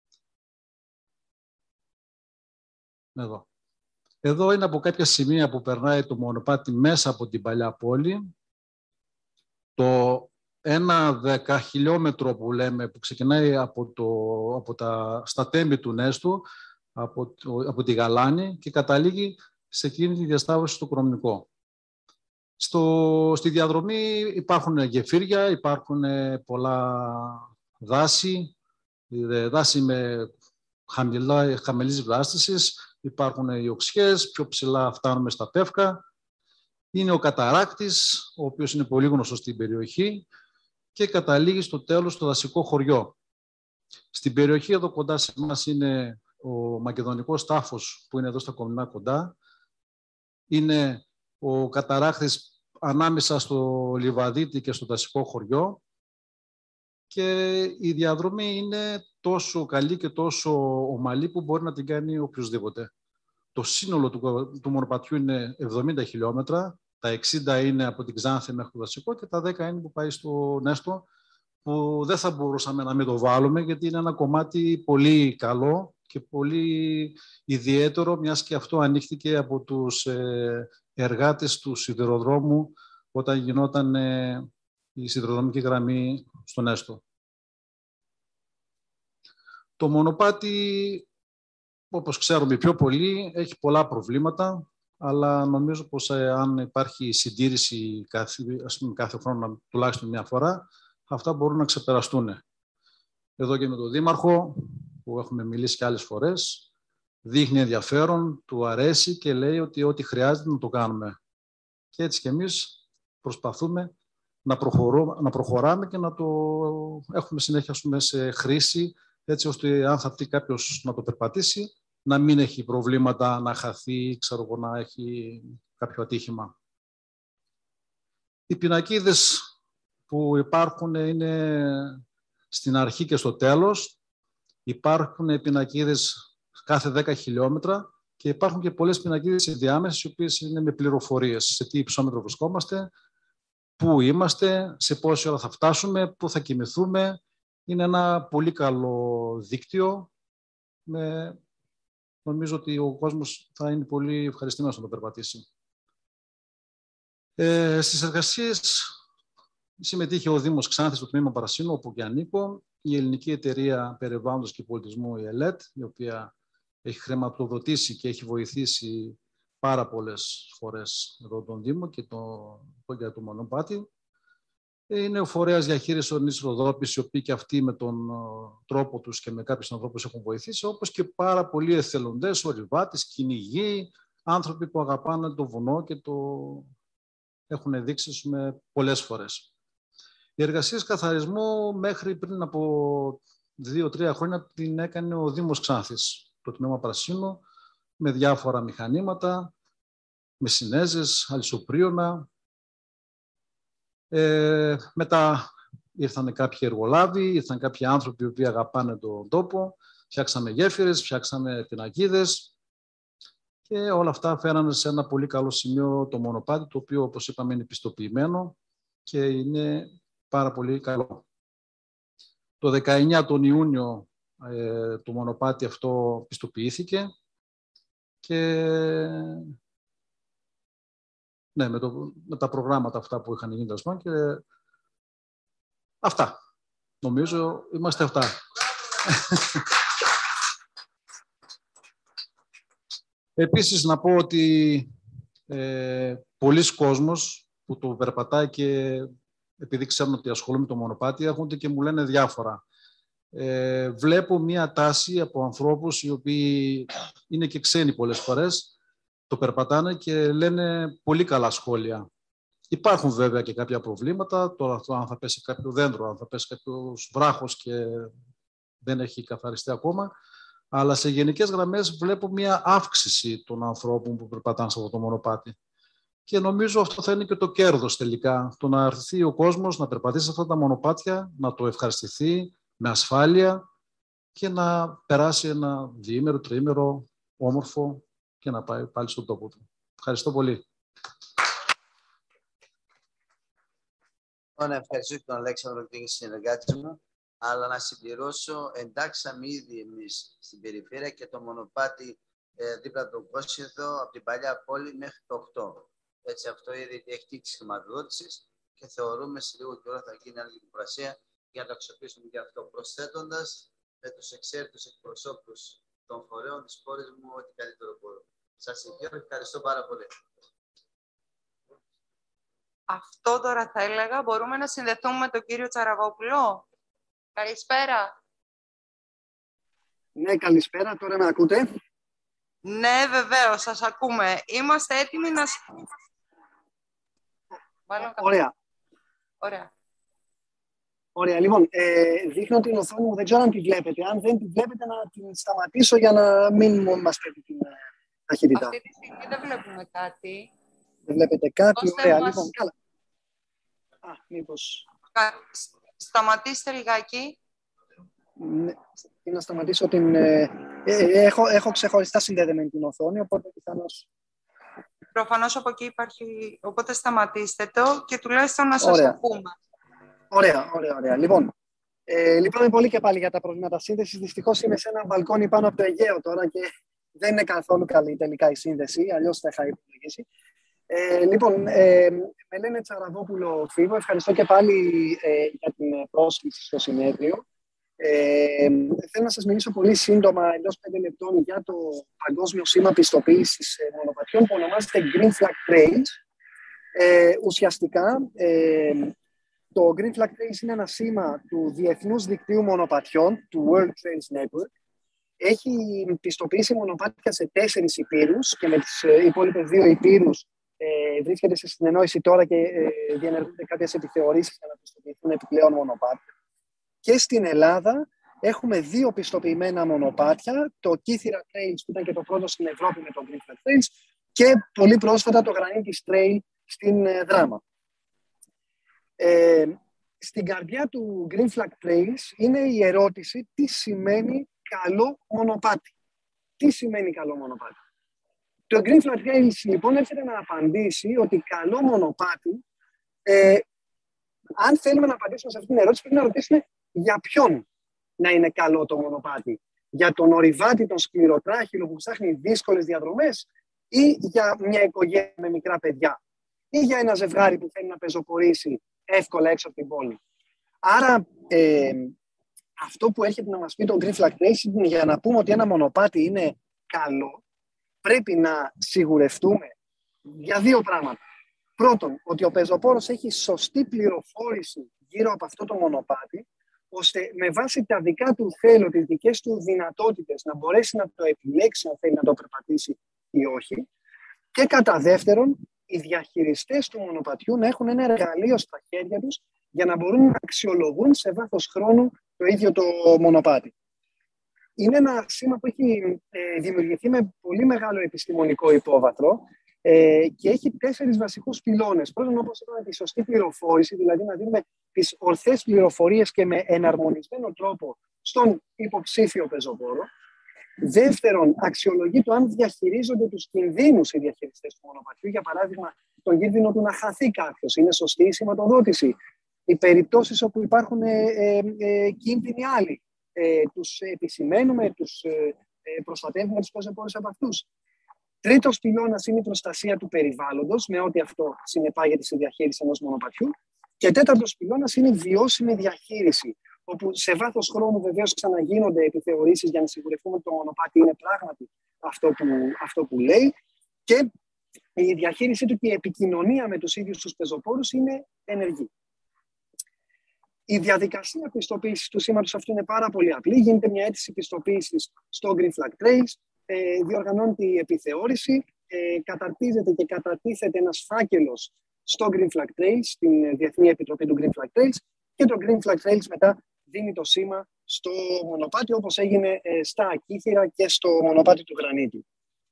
Εδώ. Εδώ είναι από κάποια σημεία που περνάει το μονοπάτι μέσα από την παλιά πόλη. Το ένα δεκαχιλιόμετρο που λέμε, που ξεκινάει από, το, από τα, στα τέμπη του Νέστου, από, το, από τη Γαλάνη και καταλήγει σε εκείνη τη διασταύρωση στο Κρομνικό. Στο, στη διαδρομή υπάρχουν γεφύρια, υπάρχουν πολλά δάση, δάση με χαμηλά, χαμηλής βλάστησης, υπάρχουν οι οξιές, πιο ψηλά φτάνουμε στα Πεύκα. Είναι ο Καταράκτης, ο οποίος είναι πολύ γνωστός στην περιοχή και καταλήγει στο τέλος στο δασικό χωριό. Στην περιοχή εδώ κοντά σε εμάς είναι ο Μακεδονικός τάφος που είναι εδώ στα Κομνηνά κοντά. Είναι ο Καταράκτης ανάμεσα στο Λιβαδίτη και στο δασικό χωριό και η διαδρομή είναι τόσο καλή και τόσο ομαλή που μπορεί να την κάνει οποιοδήποτε. Το σύνολο του, του μονοπατιού είναι εβδομήντα χιλιόμετρα, τα εξήντα είναι από την Ξάνθη μέχρι το δασικό και τα δέκα είναι που πάει στο Νέστο, που δεν θα μπορούσαμε να μην το βάλουμε γιατί είναι ένα κομμάτι πολύ καλό και πολύ ιδιαίτερο, μιας και αυτό ανοίχθηκε από τους ε, εργάτες του σιδηροδρόμου όταν γινόταν ε, η σιδηροδρομική γραμμή στο Νέστο. Το μονοπάτι, όπως ξέρουμε πιο πολύ, έχει πολλά προβλήματα, αλλά νομίζω πως ε, αν υπάρχει συντήρηση κάθε, ας πούμε, κάθε χρόνο, τουλάχιστον μια φορά, αυτά μπορούν να ξεπεραστούν. Εδώ και με τον Δήμαρχο, που έχουμε μιλήσει και άλλες φορές, δείχνει ενδιαφέρον, του αρέσει και λέει ότι ό,τι χρειάζεται να το κάνουμε. και έτσι και εμείς προσπαθούμε να, προχωρώ, να προχωράμε και να το έχουμε συνέχεια σε χρήση, έτσι ώστε αν θα πει κάποιος να το περπατήσει, να μην έχει προβλήματα, να χαθεί, ξέρω εγώ, να έχει κάποιο ατύχημα. Οι πινακίδες που υπάρχουν είναι στην αρχή και στο τέλος. Υπάρχουν πινακίδες κάθε δέκα χιλιόμετρα και υπάρχουν και πολλές πινακίδες ενδιάμεσες, οι οποίες είναι με πληροφορίες. Σε τι υψόμετρο βρισκόμαστε, πού είμαστε, σε πόση ώρα θα φτάσουμε, πού θα κοιμηθούμε. Είναι ένα πολύ καλό δίκτυο. Με... Νομίζω ότι ο κόσμος θα είναι πολύ ευχαριστημένος να το περπατήσει. Ε, στις εργασίες συμμετείχε ο Δήμος Ξάνθης στο τμήμα Παρασίνου, όπου και ανήκω, η Ελληνική Εταιρεία Περιβάλλοντος και Πολιτισμού, η ΕΛΕΤ, η οποία έχει χρηματοδοτήσει και έχει βοηθήσει πάρα πολλές φορές εδώ τον Δήμο και το, για το μονοπάτι. Είναι ο φορέας διαχείρισης ορεινής Ροδόπης, οι οποίοι και αυτοί με τον τρόπο τους και με κάποιους ανθρώπους έχουν βοηθήσει, όπως και πάρα πολλοί εθελοντές, ορειβάτες, κυνηγοί, άνθρωποι που αγαπάνε το βουνό και το έχουν δείξει με πολλές φορές. Οι εργασίες καθαρισμού μέχρι πριν από δύο-τρία χρόνια την έκανε ο Δήμος Ξάνθης, το τμήμα Πρασίνου, με διάφορα μηχανήματα, με συνέζες, αλυσοπρίωνα. Ε, μετά ήρθαν κάποιοι εργολάβοι, ήρθαν κάποιοι άνθρωποι οι οποίοι αγαπάνε τον τόπο, φτιάξαμε γέφυρες, φτιάξαμε πινακίδες και όλα αυτά φέρανε σε ένα πολύ καλό σημείο το μονοπάτι, το οποίο, όπως είπαμε, είναι πιστοποιημένο και είναι πάρα πολύ καλό. Το δεκαεννιά τον Ιούνιο ε, το μονοπάτι αυτό πιστοποιήθηκε και ναι, με, το, με τα προγράμματα αυτά που είχαν γίνει και αυτά. Νομίζω είμαστε αυτά. Επίσης να πω ότι ε, πολλοί κόσμος που το περπατάει και επειδή ξέρουν ότι ασχολούμαι με το μονοπάτι έρχονται και μου λένε διάφορα. Ε, βλέπω μία τάση από ανθρώπους οι οποίοι είναι και ξένοι πολλές φορές, το περπατάνε και λένε πολύ καλά σχόλια. Υπάρχουν βέβαια και κάποια προβλήματα, τώρα αν θα πέσει κάποιο δέντρο, αν θα πέσει κάποιος βράχος και δεν έχει καθαριστεί ακόμα, αλλά σε γενικές γραμμές βλέπω μία αύξηση των ανθρώπων που περπατάνε σε αυτό το μονοπάτι. Και νομίζω αυτό θα είναι και το κέρδος τελικά, το να έρθει ο κόσμος να περπατήσει σε αυτά τα μονοπάτια, να το ευχαριστηθεί με ασφάλεια και να περάσει ένα διήμερο, τριήμερο, όμορφο και να πάει πάλι στον τόπο του. Ευχαριστώ πολύ.
Να ευχαριστήσω τον Αλέξανδρο και την συνεργάτη μου, αλλά να συμπληρώσω, εντάξαμε ήδη εμείς στην περιφέρεια και το μονοπάτι ε, δίπλα τον Κόσιδο, από την παλιά πόλη μέχρι το οκτώ. Έτσι αυτό ήδη έχει τύχει της χρηματοδότησης και θεωρούμε σε λίγο καιρό θα γίνει άλλη δημοπρασία για να το αξιοποιήσουμε και αυτό, προσθέτοντας με τους εξαίρετους εκπροσώπους των φορέων της πόλης μου ό,τι καλύτερο μπορώ. Σας ευχαριστώ πάρα πολύ.
Αυτό τώρα θα έλεγα. Μπορούμε να συνδεθούμε με τον κύριο Τσαραβόπουλο. Καλησπέρα.
Ναι, καλησπέρα. Τώρα με ακούτε?
Ναι, βεβαίως. Σας ακούμε. Είμαστε έτοιμοι να...
Ωραία.
Ωραία.
Ωραία. Λοιπόν, ε, δείχνω την οθόνη μου. Δεν ξέρω αν τη βλέπετε. Αν δεν τη βλέπετε, να την σταματήσω για να μην μας πρέπει την ταχύτητα.
Αυτή τη στιγμή δεν βλέπουμε κάτι.
Δεν βλέπετε κάτι.
Δώστε
Ωραία.
μας...
Λοιπόν, καλά. Α, μήπως...
Σταματήστε λιγάκι.
Ναι, να σταματήσω την... Ε, ε, έχω, έχω ξεχωριστά συνδεδεμένη την οθόνη, οπότε πιθανώς...
Προφανώς από εκεί υπάρχει... Οπότε σταματήστε το και τουλάχιστον να σας
ωραία.
ακούμε.
Ωραία, ωραία, ωραία. Λοιπόν, ε, λυπάμαι πολύ και πάλι για τα προβλήματα σύνδεσης. Δυστυχώς είμαι σε ένα μπαλκόνι πάνω από το Αιγαίο τώρα και δεν είναι καθόλου καλή τελικά η σύνδεση, αλλιώς θα είχα υπολογίσει. Ε, λοιπόν, ε, με λένε Τσαραβόπουλο Φίβο. Ευχαριστώ και πάλι ε, για την πρόσκληση στο συνέδριο. Ε, θέλω να σας μιλήσω πολύ σύντομα, εντός πέντε λεπτών, για το Παγκόσμιο Σήμα Πιστοποίησης Μονοπατιών που ονομάζεται Green Flag Trails. Ε, ουσιαστικά, ε, το Green Flag Trails είναι ένα σήμα του Διεθνούς Δικτύου Μονοπατιών, του World Trails Network. Έχει πιστοποιήσει μονοπάτια σε τέσσερις υπήρους και με τις υπόλοιπες δύο υπήρους ε, βρίσκεται σε συνεννόηση τώρα και ε, διενεργούνται κάποιες επιθεωρήσεις για να πιστοποιηθούν επιπλέον μονοπάτια. Και στην Ελλάδα έχουμε δύο πιστοποιημένα μονοπάτια, το Κύθυρα Trails που ήταν και το πρώτο στην Ευρώπη με το Green Flag Trails και πολύ πρόσφατα το Granitis Trail στην ε, Δράμα. Ε, στην καρδιά του Green Flag Trails είναι η ερώτηση τι σημαίνει καλό μονοπάτι. Τι σημαίνει καλό μονοπάτι. Το Green Flag Trails λοιπόν έρχεται να απαντήσει ότι καλό μονοπάτι, ε, αν θέλουμε να απαντήσουμε σε αυτή την ερώτηση, πρέπει να ρωτήσουμε για ποιον να είναι καλό το μονοπάτι. Για τον ορειβάτη, τον σκληροτράχυλο που ψάχνει δύσκολες διαδρομές ή για μια οικογένεια με μικρά παιδιά ή για ένα ζευγάρι που θέλει να πεζοπορήσει εύκολα έξω από την πόλη. Άρα ε, αυτό που έρχεται να μας πει το Green Flag Trails είναι για να πούμε ότι ένα μονοπάτι είναι καλό, πρέπει να σιγουρευτούμε για δύο πράγματα. Πρώτον, ότι ο πεζοπόρος έχει σωστή πληροφόρηση γύρω από αυτό το μονοπάτι, ώστε με βάση τα δικά του θέλω, τις δικές του δυνατότητες, να μπορέσει να το επιλέξει αν θέλει να το περπατήσει ή όχι. Και κατά δεύτερον, οι διαχειριστές του μονοπατιού να έχουν ένα εργαλείο στα χέρια τους για να μπορούν να αξιολογούν σε βάθος χρόνου το ίδιο το μονοπάτι. Είναι ένα σήμα που έχει ε, δημιουργηθεί με πολύ μεγάλο επιστημονικό υπόβαθρο ε, και έχει τέσσερις βασικούς πυλώνες. Πρώτον, όπως είπαμε, τη σωστή πληροφόρηση, δηλαδή να δίνουμε τις ορθές πληροφορίες και με εναρμονισμένο τρόπο στον υποψήφιο πεζοπόρο. Δεύτερον, αξιολογεί το αν διαχειρίζονται τους κινδύνους οι διαχειριστές του μονοπατιού. Για παράδειγμα, τον κίνδυνο του να χαθεί κάποιος. Είναι σωστή η σηματοδότηση. Οι περιπτώσεις όπου υπάρχουν ε, ε, ε, κίνδυνοι άλλοι. Ε, τους επισημαίνουμε, τους ε, προστατεύουμε τους πεζοπόρους από αυτούς. Τρίτος πυλώνας είναι η προστασία του περιβάλλοντος, με ό,τι αυτό συνεπάγεται στη διαχείριση ενός μονοπατιού. Και τέταρτος πυλώνας είναι η βιώσιμη διαχείριση, όπου σε βάθος χρόνου βεβαίως ξαναγίνονται επιθεωρήσεις για να σιγουρευτούμε ότι το μονοπάτι είναι πράγματι αυτό που, αυτό που λέει. Και η διαχείρισή του και η επικοινωνία με τους ίδιους τους πεζοπόρους είναι ενεργή. Η διαδικασία πιστοποίησης του σήματος αυτού είναι πάρα πολύ απλή. Γίνεται μια αίτηση πιστοποίησης στο Green Flag Trails, ε, διοργανώνεται η επιθεώρηση, ε, καταρτίζεται και κατατίθεται ένας φάκελος στο Green Flag Trails, στην Διεθνή Επιτροπή του Green Flag Trails, και το Green Flag Trails μετά δίνει το σήμα στο μονοπάτι, όπως έγινε ε, στα Ακύθυρα και στο μονοπάτι του Γρανίτη.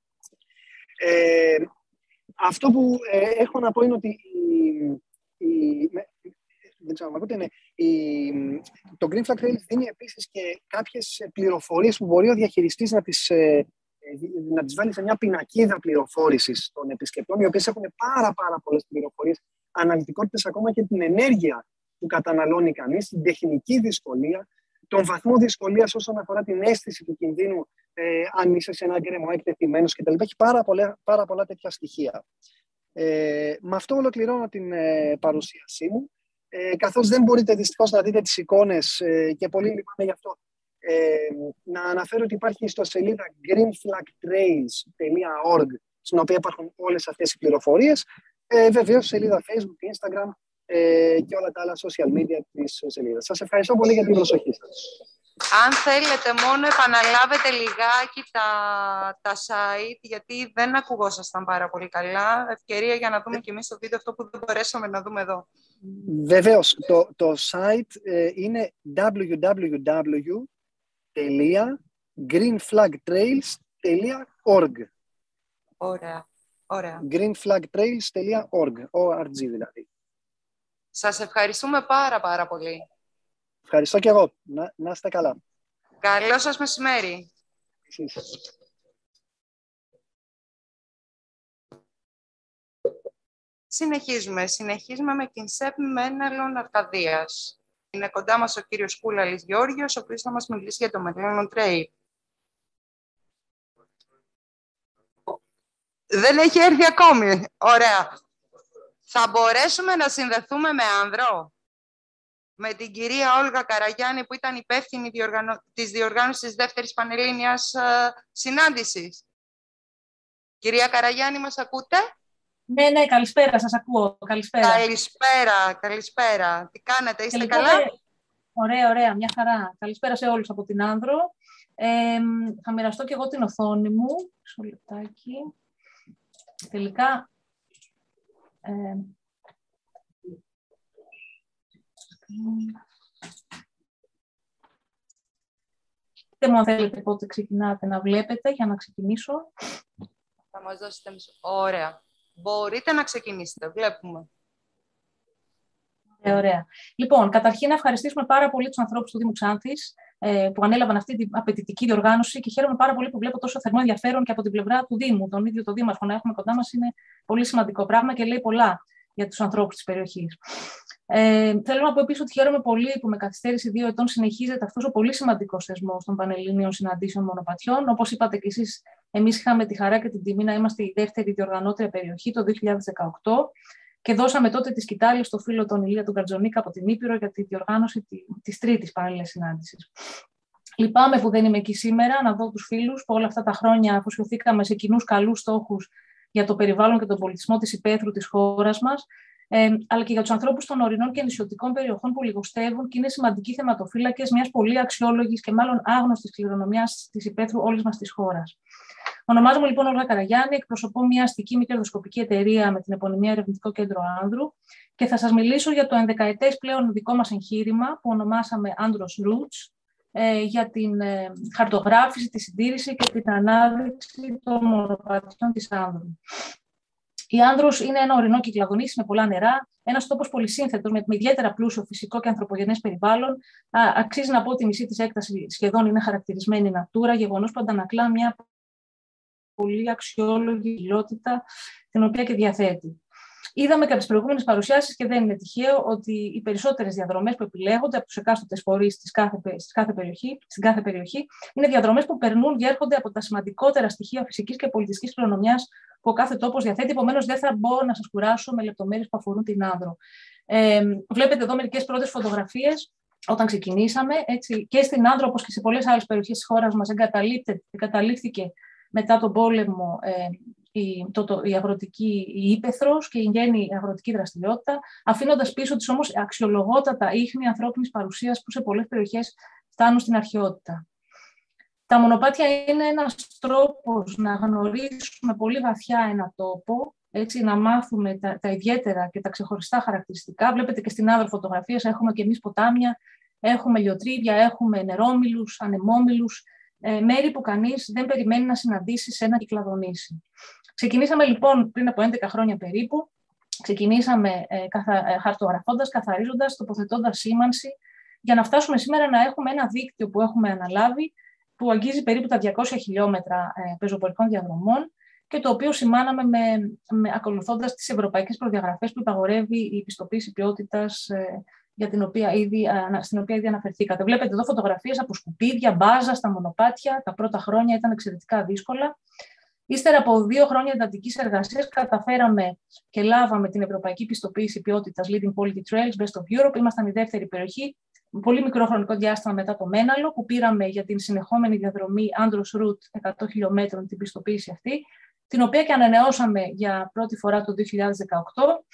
Ε, αυτό που ε, έχω να πω είναι ότι η, η, δεν ξέρω, ακούτε, είναι, η, το Green Flag Trails δίνει επίσης και κάποιες πληροφορίες που μπορεί ο διαχειριστής να τις, ε, να τις βάλει σε μια πινακίδα πληροφόρησης των επισκεπτών, οι οποίες έχουν πάρα, πάρα πολλές πληροφορίες, αναλυτικότητες ακόμα και την ενέργεια που καταναλώνει κανείς, την τεχνική δυσκολία, τον βαθμό δυσκολίας όσον αφορά την αίσθηση του κινδύνου, ε, αν είσαι σε ένα γκρεμό εκτεθειμένος κτλ. Έχει πάρα πολλά, πάρα πολλά τέτοια στοιχεία. Ε, με αυτό ολοκληρώνω την ε, παρουσίασή μου. Ε, καθώς δεν μπορείτε δυστυχώς να δείτε τις εικόνες ε, και πολύ λυπάμαι γι' αυτό, ε, να αναφέρω ότι υπάρχει στο σελίδα green flag trails dot org, στην οποία υπάρχουν όλες αυτές οι πληροφορίες. Ε, βεβαίως, σελίδα Facebook, Instagram ε, και όλα τα άλλα social media της σελίδας. Σας ευχαριστώ πολύ για την προσοχή σας.
Αν θέλετε, μόνο επαναλάβετε λιγάκι τα, τα site, γιατί δεν ακουγόσασταν πάρα πολύ καλά. Ευκαιρία για να δούμε και εμείς το βίντεο αυτό που δεν μπορέσαμε να δούμε εδώ.
Βεβαίως, το, το site ε, είναι double-u double-u double-u τελεία green flag trails τελεία org.
Ωραία, ωραία.
green flag trails τελεία org, δηλαδή.
Σας ευχαριστούμε πάρα πάρα πολύ.
Ευχαριστώ και εγώ. Να, να είστε καλά.
Καλό σας μεσημέρι.
Εσείς.
Συνεχίζουμε. Συνεχίζουμε με την ΣΕΠ Μέναλον Αρκαδίας. Είναι κοντά μας ο κύριος Κούλαλης Γεώργιος, ο οποίος θα μας μιλήσει για το Μέναλον Trail. Δεν έχει έρθει ακόμη. Ωραία. Θα μπορέσουμε να συνδεθούμε με άνδρο. Με την κυρία Όλγα Καραγιάννη, που ήταν υπεύθυνη διοργανω... της διοργάνωσης της δεύτερης πανελλήνιας uh, συνάντησης. Κυρία Καραγιάννη, μας ακούτε?
Ναι, ναι, καλησπέρα, σας ακούω. Καλησπέρα.
Καλησπέρα, καλησπέρα. Τι κάνετε, είστε
λοιπόν,
καλά?
Ωραία, ωραία, μια χαρά. Καλησπέρα σε όλους από την Άνδρο. Ε, θα μοιραστώ και εγώ την οθόνη μου. Μισό λεπτάκι. Τελικά, Ε, Πείτε μου αν θέλετε πότε ξεκινάτε να βλέπετε για να ξεκινήσω.
Θα μας δώσετε μισό. Ωραία. Μπορείτε να ξεκινήσετε. Βλέπουμε.
Ε, ωραία. Λοιπόν, καταρχήν να ευχαριστήσουμε πάρα πολύ τους ανθρώπους του Δήμου Ξάνθης ε, που ανέλαβαν αυτή την απαιτητική διοργάνωση και χαίρομαι πάρα πολύ που βλέπω τόσο θερμό ενδιαφέρον και από την πλευρά του Δήμου. Τον ίδιο τον Δήμαρχο να έχουμε κοντά μας είναι πολύ σημαντικό πράγμα και λέει πολλά για τους ανθρώπους της περιοχής. Ε, θέλω να πω επίσης ότι χαίρομαι πολύ που με καθυστέρηση δύο ετών συνεχίζεται αυτός ο πολύ σημαντικός θεσμός των Πανελληνίων Συναντήσεων Μονοπατιών. Όπως είπατε και εσείς, εμείς είχαμε τη χαρά και την τιμή να είμαστε η δεύτερη διοργανώτρια περιοχή το δύο χιλιάδες δεκαοκτώ και δώσαμε τότε τη σκητάλη στο φίλο τον Ηλία τον Καρτζονίκα από την Ήπειρο για τη διοργάνωση της τρίτης Πανελληνίας Συνάντησης. Λυπάμαι που δεν είμαι εκεί σήμερα να δω τους φίλους που όλα αυτά τα χρόνια αφοσιωθήκαμε σε κοινούς καλούς στόχους για το περιβάλλον και τον πολιτισμό της υπαίθρου της χώρας μας. Ε, αλλά και για τους ανθρώπους των ορεινών και νησιωτικών περιοχών που λιγοστεύουν και είναι σημαντικοί θεματοφύλακες μιας πολύ αξιόλογης και μάλλον άγνωστης κληρονομιάς της υπαίθρου όλης μας της χώρας. Ονομάζομαι λοιπόν Όλγα Καραγιάννη, εκπροσωπώ μια αστική μη κερδοσκοπική εταιρεία με την επωνυμία Ερευνητικό Κέντρο Άνδρου και θα σας μιλήσω για το ενδεκαετές πλέον δικό μας εγχείρημα που ονομάσαμε Andros Roots ε, για την ε, χαρτογράφηση, τη συντήρηση και την ανάδειξη των μονοπατιών της Άνδρου. Η Άνδρος είναι ένα ορεινό κυκλαδονήσι με πολλά νερά, ένας τόπος πολυσύνθετος με, με ιδιαίτερα πλούσιο φυσικό και ανθρωπογενές περιβάλλον. Α, αξίζει να πω ότι η μισή της έκταση σχεδόν είναι χαρακτηρισμένη Natura, γεγονός που αντανακλά μια πολύ αξιόλογη ποιότητα, την οποία και διαθέτει. Είδαμε και από τις προηγούμενες παρουσιάσεις, και δεν είναι τυχαίο, ότι οι περισσότερες διαδρομές που επιλέγονται από τους εκάστοτες φορείς στην κάθε, κάθε, περιοχή, στην κάθε περιοχή είναι διαδρομές που περνούν, διέρχονται από τα σημαντικότερα στοιχεία φυσικής και πολιτιστικής κληρονομιάς που ο κάθε τόπος διαθέτει. Επομένως, δεν θα μπω να σας κουράσω με λεπτομέρειες που αφορούν την Άνδρο. Ε, βλέπετε εδώ μερικές πρώτες φωτογραφίες όταν ξεκινήσαμε. Έτσι, και στην Άνδρο, όπως και σε πολλές άλλες περιοχές της χώρας μας, εγκαταλείφθηκε μετά τον πόλεμο ε, η, το, το, η αγροτική η ύπαιθρος και η γέννη αγροτική δραστηριότητα, αφήνοντας πίσω της όμως αξιολογότατα ίχνη ανθρώπινης παρουσίας που σε πολλές περιοχές φτάνουν στην αρχαιότητα. Τα μονοπάτια είναι ένας τρόπος να γνωρίσουμε πολύ βαθιά ένα τόπο, έτσι, να μάθουμε τα, τα ιδιαίτερα και τα ξεχωριστά χαρακτηριστικά. Βλέπετε και στην Άνδρο φωτογραφίες έχουμε και εμείς ποτάμια, έχουμε λιοτρίβια, έχουμε νερόμυλους, ανεμόμυλους, ε, μέρη που κανείς δεν περιμένει να συναντήσει σε ένα κυκλαδονήσι. Ξεκινήσαμε λοιπόν πριν από έντεκα χρόνια περίπου, ξεκινήσαμε ε, καθα, ε, χαρτογραφώντας, καθαρίζοντας, τοποθετώντας σήμανση, για να φτάσουμε σήμερα να έχουμε ένα δίκτυο που έχουμε αναλάβει, που αγγίζει περίπου τα διακόσια χιλιόμετρα ε, πεζοπορικών διαδρομών και το οποίο σημάναμε με, με, ακολουθώντας τις ευρωπαϊκές προδιαγραφές που υπαγορεύει η πιστοποίηση ποιότητας ε, για την οποία ήδη, α, στην οποία ήδη αναφερθήκατε. Βλέπετε εδώ φωτογραφίες από σκουπίδια, μπάζα στα μονοπάτια. Τα πρώτα χρόνια ήταν εξαιρετικά δύσκολα. Ύστερα από δύο χρόνια εντατικής εργασίας καταφέραμε και λάβαμε την ευρωπαϊκή πιστοποίηση ποιότητας Leading Quality Trails Best of Europe. Ήμασταν η δεύτερη περιοχή, πολύ μικρό χρονικό διάστημα μετά το Μέναλο, που πήραμε για την συνεχόμενη διαδρομή Andros Route εκατό χιλιόμετρων την πιστοποίηση αυτή, την οποία και ανανεώσαμε για πρώτη φορά το δύο χιλιάδες δεκαοκτώ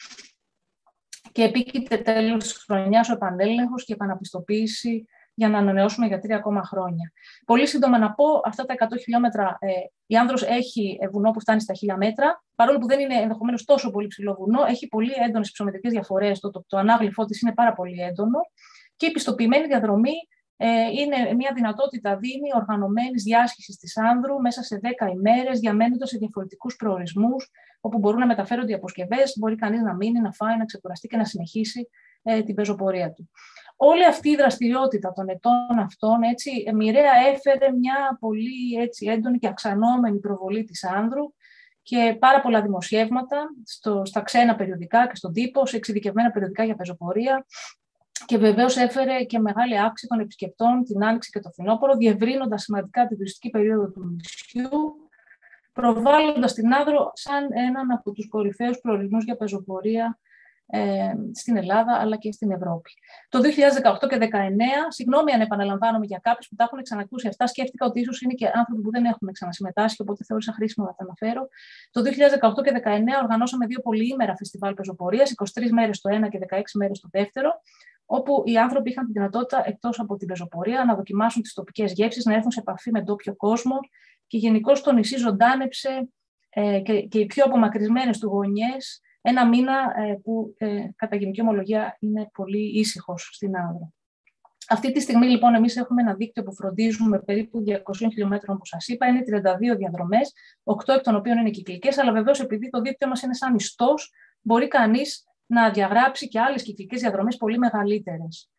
και επίκειται τέλος της χρονιάς ο επανέλεγχος και επαναπιστοποίηση για να ανανεώσουμε για τρία ακόμα χρόνια. Πολύ σύντομα να πω, αυτά τα εκατό χιλιόμετρα, ε, η Άνδρος έχει βουνό που φτάνει στα χίλια μέτρα, παρόλο που δεν είναι ενδεχομένως τόσο πολύ ψηλό βουνό, έχει πολύ έντονες υψομετρικές διαφορές, το, το, το ανάγλυφό της είναι πάρα πολύ έντονο και η πιστοποιημένη διαδρομή ε, είναι μια δυνατότητα, δίνει οργανωμένης διάσχησης της Άνδρου μέσα σε δέκα ημέρες, διαμένοντας σε διαφορετικούς προορισμούς, όπου μπορούν να μεταφέρονται οι αποσκευές, μπορεί κανείς να μείνει, να φάει, να ξεκουραστεί και να συνεχίσει ε, την πεζοπορία του. Όλη αυτή η δραστηριότητα των ετών αυτών έτσι, μοιραία έφερε μια πολύ έτσι, έντονη και αυξανόμενη προβολή της Άνδρου και πάρα πολλά δημοσιεύματα στο, στα ξένα περιοδικά και στον τύπο, σε εξειδικευμένα περιοδικά για πεζοπορία. Και βεβαίως έφερε και μεγάλη αύξηση των επισκεπτών την Άνοιξη και το φθινόπωρο, διευρύνοντας σημαντικά την τουριστική περίοδο του νησιού, προβάλλοντας την Άνδρο σαν έναν από τους κορυφαίους προορισμούς για πεζοπορία ε, στην Ελλάδα αλλά και στην Ευρώπη. Το δύο χιλιάδες δεκαοκτώ και δύο χιλιάδες δεκαεννέα, συγγνώμη αν επαναλαμβάνομαι για κάποιους που τα έχουν ξανακούσει αυτά, σκέφτηκα ότι ίσως είναι και άνθρωποι που δεν έχουν ξανασυμμετάσχει, οπότε θεώρησα χρήσιμο να τα αναφέρω. Το δύο χιλιάδες δεκαοκτώ και δύο χιλιάδες δεκαεννέα οργανώσαμε δύο πολυήμερα φεστιβάλ πεζοπορίας, είκοσι τρεις μέρες το ένα και δεκαέξι μέρες το δεύτερο, όπου οι άνθρωποι είχαν τη δυνατότητα, εκτός από την πεζοπορία, να δοκιμάσουν τις τοπικές γεύσεις, να έρθουν σε επαφή με ντόπιο κόσμο και γενικώς το νησί ζωντάνεψε ε, και, και οι πιο απομακρυσμένες του γωνιές Ένα μήνα ε, που ε, κατά γενική ομολογία είναι πολύ ήσυχος στην Άνδρο. Αυτή τη στιγμή, λοιπόν, εμείς έχουμε ένα δίκτυο που φροντίζουμε περίπου διακόσιων χιλιόμετρων, όπως σας είπα. Είναι τριάντα δύο διαδρομές, οκτώ εκ των οποίων είναι κυκλικές, αλλά βεβαίως επειδή το δίκτυο μας είναι σαν ιστός, μπορεί κανείς να διαγράψει και άλλες κυκλικές διαδρομές πολύ μεγαλύτερες.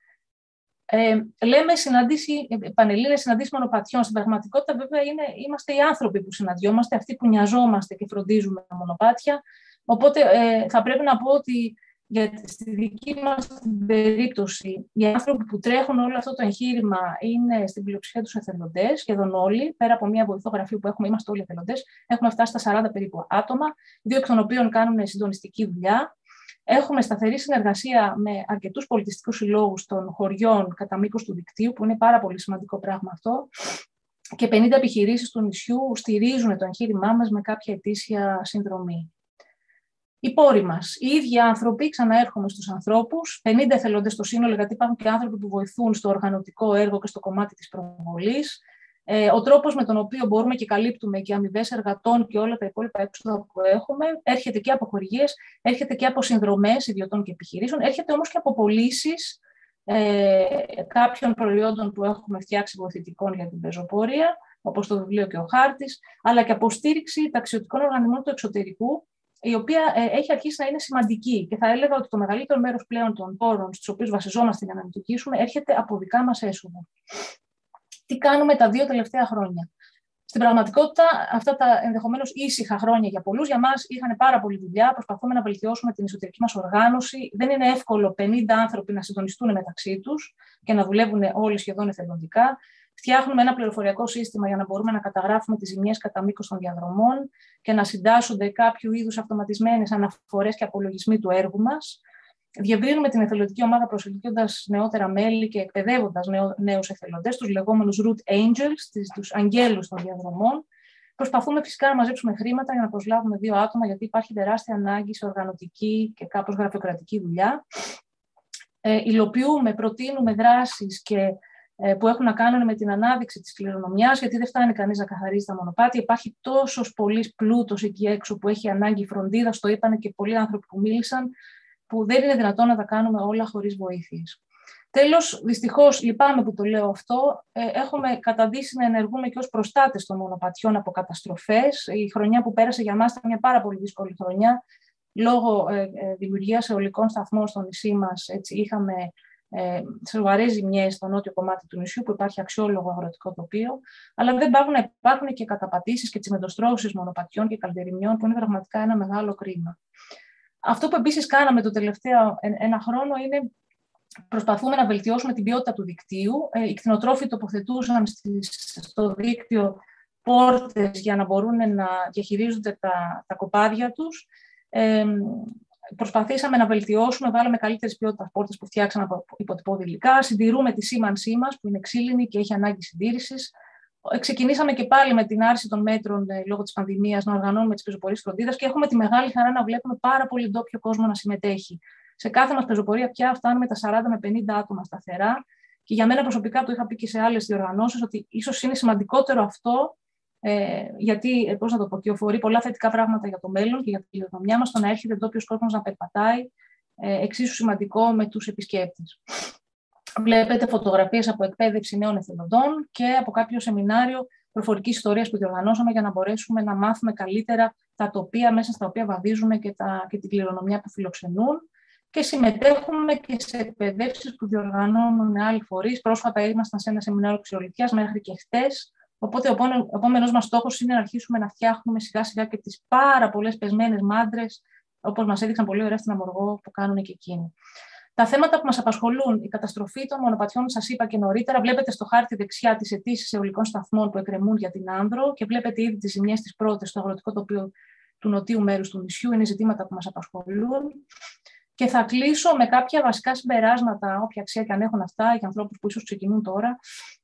Ε, λέμε συναντήσει, πανελλήνιες συναντήσεις μονοπατιών. Στην πραγματικότητα, βέβαια, είναι, είμαστε οι άνθρωποι που συναντιόμαστε, αυτοί που νοιαζόμαστε και φροντίζουμε τα μονοπάτια. Οπότε ε, θα πρέπει να πω ότι για στη δική μας την περίπτωση, οι άνθρωποι που τρέχουν όλο αυτό το εγχείρημα είναι στην πλειοψηφία τους εθελοντές, σχεδόν όλοι. Πέρα από μια βοηθογραφία που έχουμε, είμαστε όλοι εθελοντές. Έχουμε φτάσει στα σαράντα περίπου άτομα, δύο εκ των οποίων κάνουν συντονιστική δουλειά. Έχουμε σταθερή συνεργασία με αρκετούς πολιτιστικούς συλλόγους των χωριών κατά μήκος του δικτύου, που είναι πάρα πολύ σημαντικό πράγμα αυτό. Και πενήντα επιχειρήσεις του νησιού στηρίζουν το εγχείρημά μας με κάποια ετήσια συνδρομή. Οι πόροι μας. Οι ίδιοι άνθρωποι, ξαναέρχομαι στους ανθρώπους, πενήντα εθελοντές στο σύνολο, γιατί υπάρχουν και άνθρωποι που βοηθούν στο οργανωτικό έργο και στο κομμάτι της προβολής. Ε, ο τρόπος με τον οποίο μπορούμε και καλύπτουμε και αμοιβές εργατών και όλα τα υπόλοιπα έξοδα που έχουμε, έρχεται και από χορηγίες, έρχεται και από συνδρομές ιδιωτών και επιχειρήσεων, έρχεται όμως και από πωλήσεις ε, κάποιων προϊόντων που έχουμε φτιάξει βοηθητικών για την πεζοπορία, όπως το βιβλίο και ο χάρτης, αλλά και από στήριξη ταξιδιωτικών οργανισμών του εξωτερικού, η οποία ε, έχει αρχίσει να είναι σημαντική. Και θα έλεγα ότι το μεγαλύτερο μέρος πλέον των πόρων στους οποίους βασιζόμαστε για να λειτουργήσουμε έρχεται από δικά μας έσοδα. Τι κάνουμε τα δύο τελευταία χρόνια? Στην πραγματικότητα, αυτά τα ενδεχομένως ήσυχα χρόνια για πολλούς, για μας είχαν πάρα πολλή δουλειά. Προσπαθούμε να βελτιώσουμε την εσωτερική μας οργάνωση. Δεν είναι εύκολο πενήντα άνθρωποι να συντονιστούν μεταξύ τους και να δουλεύουν όλοι σχεδόν εθελοντικά. Φτιάχνουμε ένα πληροφοριακό σύστημα για να μπορούμε να καταγράφουμε τις ζημιές κατά μήκος των διαδρομών και να συντάσσονται κάποιου είδους αυτοματισμένες αναφορές και απολογισμοί του έργου μας. Διευρύνουμε την εθελοντική ομάδα προσελκύοντας νεότερα μέλη και εκπαιδεύοντας νέους εθελοντές, τους λεγόμενους route angels, τους αγγέλους των διαδρομών. Προσπαθούμε φυσικά να μαζέψουμε χρήματα για να προσλάβουμε δύο άτομα, γιατί υπάρχει τεράστια ανάγκη σε οργανωτική και κάπως γραφειοκρατική δουλειά. Ε, υλοποιούμε, προτείνουμε δράσεις και που έχουν να κάνουν με την ανάδειξη της κληρονομιάς, γιατί δεν φτάνει κανείς να καθαρίζει τα μονοπάτια. Υπάρχει τόσος πολύς πλούτος εκεί έξω που έχει ανάγκη φροντίδας, το είπαν και πολλοί άνθρωποι που μίλησαν, που δεν είναι δυνατόν να τα κάνουμε όλα χωρίς βοήθειες. Τέλος, δυστυχώς, λυπάμαι που το λέω αυτό, έχουμε καταντήσει να ενεργούμε και ως προστάτες των μονοπατιών από καταστροφές. Η χρονιά που πέρασε για μας ήταν μια πάρα πολύ δύσκολη χρονιά. Λόγω ε, ε, δημιουργίας αιωλικών σταθμών στο νησί μας, έτσι, είχαμε Ε, σοβαρές ζημιές στο νότιο κομμάτι του νησιού, που υπάρχει αξιόλογο αγροτικό τοπίο, αλλά δεν υπάρχουν, υπάρχουν και καταπατήσεις και τσιμεντοστρώσεις μονοπατιών και καλντεριμιών, που είναι πραγματικά ένα μεγάλο κρίμα. Αυτό που επίσης κάναμε το τελευταίο ένα χρόνο είναι προσπαθούμε να βελτιώσουμε την ποιότητα του δικτύου. Ε, οι κτηνοτρόφοι τοποθετούσαν στις, στο δίκτυο πόρτες για να μπορούν να διαχειρίζονται τα, τα κοπάδια τους. Ε, Προσπαθήσαμε να βελτιώσουμε, βάλαμε καλύτερες ποιότητας πόρτες που φτιάξαμε από υποτυπώδη υλικά. Συντηρούμε τη σήμανσή μας, που είναι ξύλινη και έχει ανάγκη συντήρησης. Ξεκινήσαμε και πάλι με την άρση των μέτρων ε, λόγω της πανδημίας να οργανώνουμε τις πεζοπορίες φροντίδας και έχουμε τη μεγάλη χαρά να βλέπουμε πάρα πολύ ντόπιο κόσμο να συμμετέχει. Σε κάθε μας πεζοπορία πια φτάνουμε τα σαράντα με πενήντα άτομα σταθερά. Και για μένα προσωπικά, το είχα πει και σε άλλες διοργανώσεις, ότι ίσως είναι σημαντικότερο αυτό. Ε, γιατί, πώς να το πω, κυοφορεί πολλά θετικά πράγματα για το μέλλον και για την κληρονομιά μας, το να έρχεται ντόπιος κόσμος να περπατάει, ε, εξίσου σημαντικό με τους επισκέπτες. Βλέπετε φωτογραφίες από εκπαίδευση νέων εθελοντών και από κάποιο σεμινάριο προφορικής ιστορίας που διοργανώσαμε για να μπορέσουμε να μάθουμε καλύτερα τα τοπία μέσα στα οποία βαδίζουμε και, τα, και την κληρονομιά που φιλοξενούν. Και συμμετέχουμε και σε εκπαιδεύσεις που διοργανώνουν άλλοι φορείς. Πρόσφατα ήμασταν σε ένα σεμινάριο ξηρολιθιάς μέχρι και χτες. Οπότε ο επόμενος μας στόχος είναι να αρχίσουμε να φτιάχνουμε σιγά σιγά και τις πάρα πολλές πεσμένες μάντρες, όπως μας έδειξαν πολύ ωραία στην Αμοργό, που κάνουν και εκείνοι. Τα θέματα που μας απασχολούν, η καταστροφή των μονοπατιών, σας είπα και νωρίτερα. Βλέπετε στο χάρτη δεξιά τις αιτήσεις αιωλικών σταθμών που εκκρεμούν για την Άνδρο και βλέπετε ήδη τις ζημιές της πρώτης στο αγροτικό τοπίο του νοτίου μέρους του νησιού. Είναι ζητήματα που μας απασχολούν. Και θα κλείσω με κάποια βασικά συμπεράσματα, όποια αξία και αν έχουν αυτά, για ανθρώπους που ίσως ξεκινούν τώρα.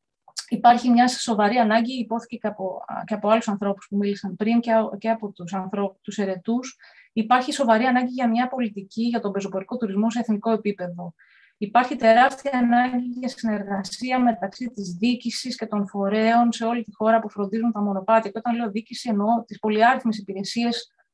Υπάρχει μια σοβαρή ανάγκη, υπόθηκε και από, και από άλλους ανθρώπους που μίλησαν πριν και, και από τους, ανθρώπους, τους ερετούς. Υπάρχει σοβαρή ανάγκη για μια πολιτική για τον πεζοπορικό τουρισμό σε εθνικό επίπεδο. Υπάρχει τεράστια ανάγκη για συνεργασία μεταξύ της διοίκησης και των φορέων σε όλη τη χώρα που φροντίζουν τα μονοπάτια. Και όταν λέω διοίκηση, εννοώ τις πολυάριθμες υπηρεσίες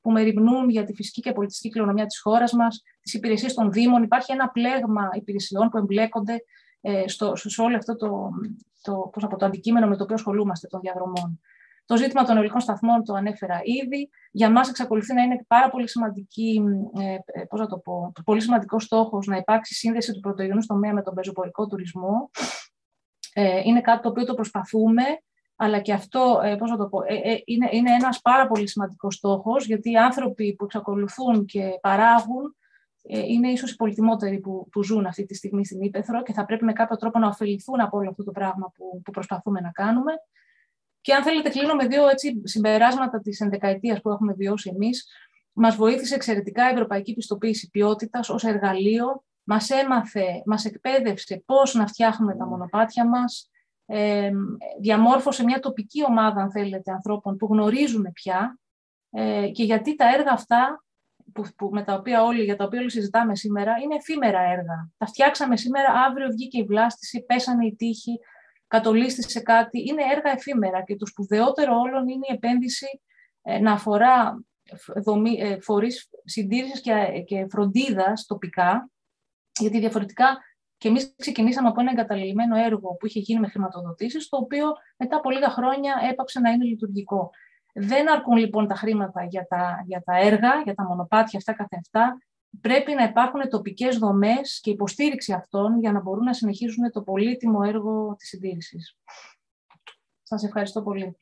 που μεριμνούν για τη φυσική και πολιτιστική κληρονομιά της χώρας μας, τις υπηρεσίες των Δήμων. Υπάρχει ένα πλέγμα υπηρεσιών που εμπλέκονται ε, στο, σε όλο αυτό το, το, πώς πω, το αντικείμενο με το οποίο ασχολούμαστε, των διαδρομών. Το ζήτημα των αιωλικών σταθμών το ανέφερα ήδη. Για μας εξακολουθεί να είναι πάρα πολύ, σημαντική, ε, πώς να το πω, πολύ σημαντικό στόχος να υπάρξει σύνδεση του πρωτογενούς τομέα με τον πεζοπορικό τουρισμό. Ε, είναι κάτι το οποίο το προσπαθούμε, αλλά και αυτό ε, πώς να το πω, ε, ε, είναι, είναι ένας πάρα πολύ σημαντικός στόχος, γιατί οι άνθρωποι που εξακολουθούν και παράγουν ε, είναι ίσως οι πολυτιμότεροι που, που ζουν αυτή τη στιγμή στην Ύπαιθρο και θα πρέπει με κάποιο τρόπο να ωφεληθούν από όλο αυτό το πράγμα που, που προσπαθούμε να κάνουμε. Και αν θέλετε, κλείνω με δύο έτσι, συμπεράσματα της ενδεκαετίας που έχουμε βιώσει εμείς. Μας βοήθησε εξαιρετικά η ευρωπαϊκή πιστοποίηση ποιότητας ως εργαλείο. Μας έμαθε, μας εκπαίδευσε πώς να φτιάχνουμε τα μονοπάτια μας. Ε, διαμόρφωσε μια τοπική ομάδα, αν θέλετε, ανθρώπων που γνωρίζουν πια. Ε, και γιατί τα έργα αυτά, που, που, με τα οποία όλοι, για τα οποία όλοι συζητάμε σήμερα, είναι εφήμερα έργα. Τα φτιάξαμε σήμερα, αύριο βγήκε η βλάστηση, πέσανε οι τείχοι, κατολίστησε κάτι. Είναι έργα εφήμερα και το σπουδαιότερο όλων είναι η επένδυση ε, να αφορά δομή, ε, φορείς συντήρησης και, και φροντίδας τοπικά, γιατί διαφορετικά και εμείς ξεκινήσαμε από ένα εγκαταλελειμμένο έργο που είχε γίνει με χρηματοδοτήσεις, το οποίο μετά από λίγα χρόνια έπαψε να είναι λειτουργικό. Δεν αρκούν λοιπόν τα χρήματα για τα, για τα έργα, για τα μονοπάτια αυτά καθ' αυτά. Πρέπει να υπάρχουν τοπικές δομές και υποστήριξη αυτών για να μπορούν να συνεχίσουν το πολύτιμο έργο της συντήρησης. Σας ευχαριστώ πολύ.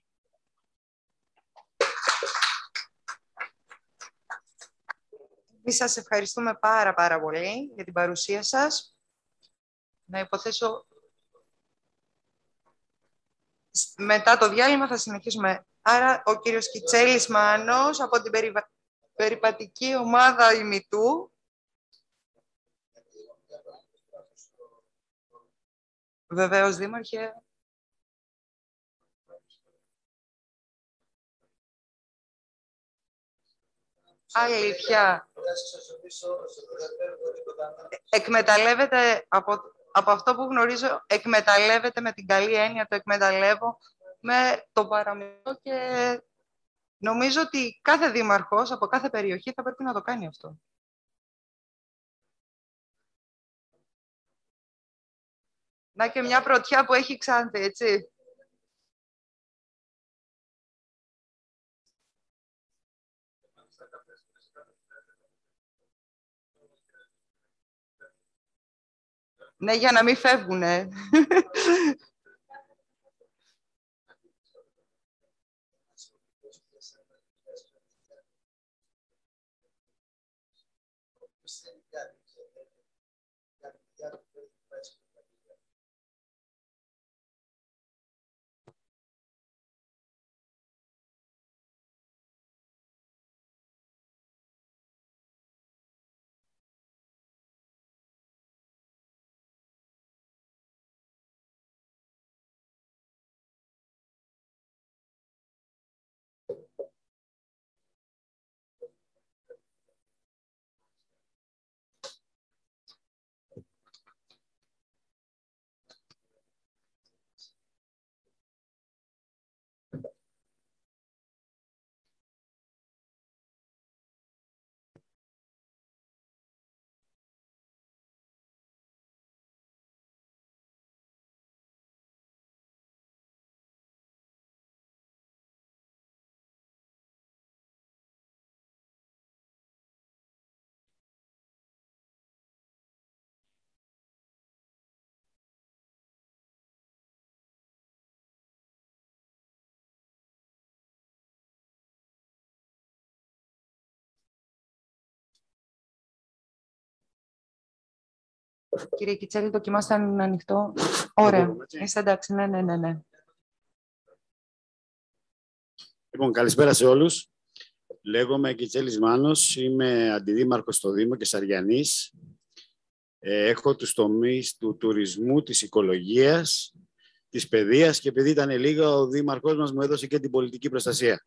Εμείς σας ευχαριστούμε πάρα πάρα πολύ για την παρουσία σας. Να υποθέσω, μετά το διάλειμμα θα συνεχίσουμε. Άρα, ο κύριος Κιτσέλης Μάνος από την περιβα... περιπατική ομάδα ημιτού. Βεβαίως, Δήμαρχε. Αλήθεια. Εκμεταλλεύεται, από, από αυτό που γνωρίζω, εκμεταλλεύεται με την καλή έννοια, το εκμεταλλεύω με το παραμικρό και νομίζω ότι κάθε δήμαρχος από κάθε περιοχή θα πρέπει να το κάνει αυτό. Να και μια πρωτιά που έχει Ξάνθη, έτσι. Ναι, για να μην φεύγουνε. Κύριε Κιτσέλη, δοκιμάστε αν είναι ανοιχτό. Ωραία. Είστε εντάξει, ναι, ναι, ναι, ναι.
Λοιπόν, καλησπέρα σε όλους. Λέγομαι Κιτσέλης Μάνος, είμαι αντιδήμαρχος στο Δήμο Κεσαριανής. Έχω τους τομείς του τουρισμού, της οικολογίας, της παιδείας και επειδή ήταν λίγα, ο δήμαρχός μας μου έδωσε και την πολιτική προστασία.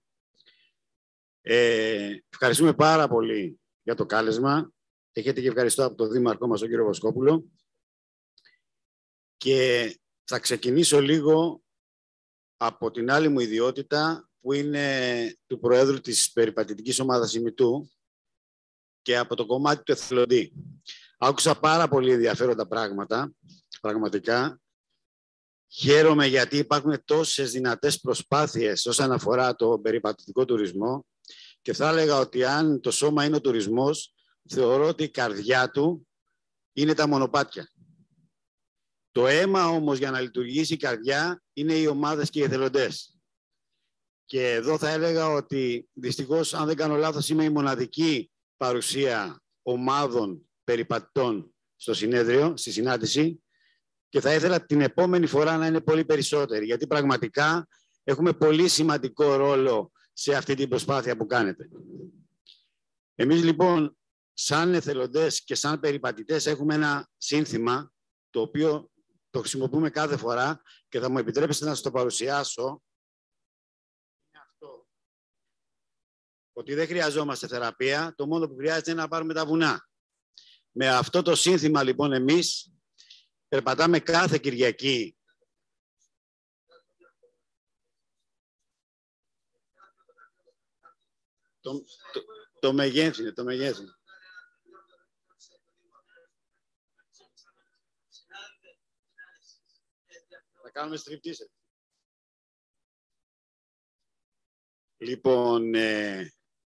Ε, ευχαριστούμε πάρα πολύ για το κάλεσμα. Έχετε και ευχαριστώ από τον δήμαρχό μας, τον κύριο Βοσκόπουλο. Και θα ξεκινήσω λίγο από την άλλη μου ιδιότητα που είναι του Προέδρου της Περιπατητικής Ομάδας Ημιτού και από το κομμάτι του εθελοντή. Άκουσα πάρα πολύ ενδιαφέροντα πράγματα, πραγματικά. Χαίρομαι γιατί υπάρχουν τόσες δυνατές προσπάθειες όσον αφορά το περιπατητικό τουρισμό και θα έλεγα ότι αν το σώμα είναι ο τουρισμός, θεωρώ ότι η καρδιά του είναι τα μονοπάτια. Το αίμα όμως για να λειτουργήσει η καρδιά είναι οι ομάδες και οι εθελοντές. Και εδώ θα έλεγα ότι δυστυχώς, αν δεν κάνω λάθος, είμαι η μοναδική παρουσία ομάδων περιπατητών στο συνέδριο, στη συνάντηση, και θα ήθελα την επόμενη φορά να είναι πολύ περισσότεροι, γιατί πραγματικά έχουμε πολύ σημαντικό ρόλο σε αυτή την προσπάθεια που κάνετε. Εμείς λοιπόν, σαν εθελοντές και σαν περιπατητές, έχουμε ένα σύνθημα, το οποίο το χρησιμοποιούμε κάθε φορά και θα μου επιτρέψετε να σας το παρουσιάσω. Είναι αυτό. Ότι δεν χρειαζόμαστε θεραπεία, το μόνο που χρειάζεται είναι να πάρουμε τα βουνά. Με αυτό το σύνθημα λοιπόν εμείς περπατάμε κάθε Κυριακή το, το, το μεγέθυνε, το μεγέθυνε. Θα κάνουμε στριπτίσε. Λοιπόν, ε,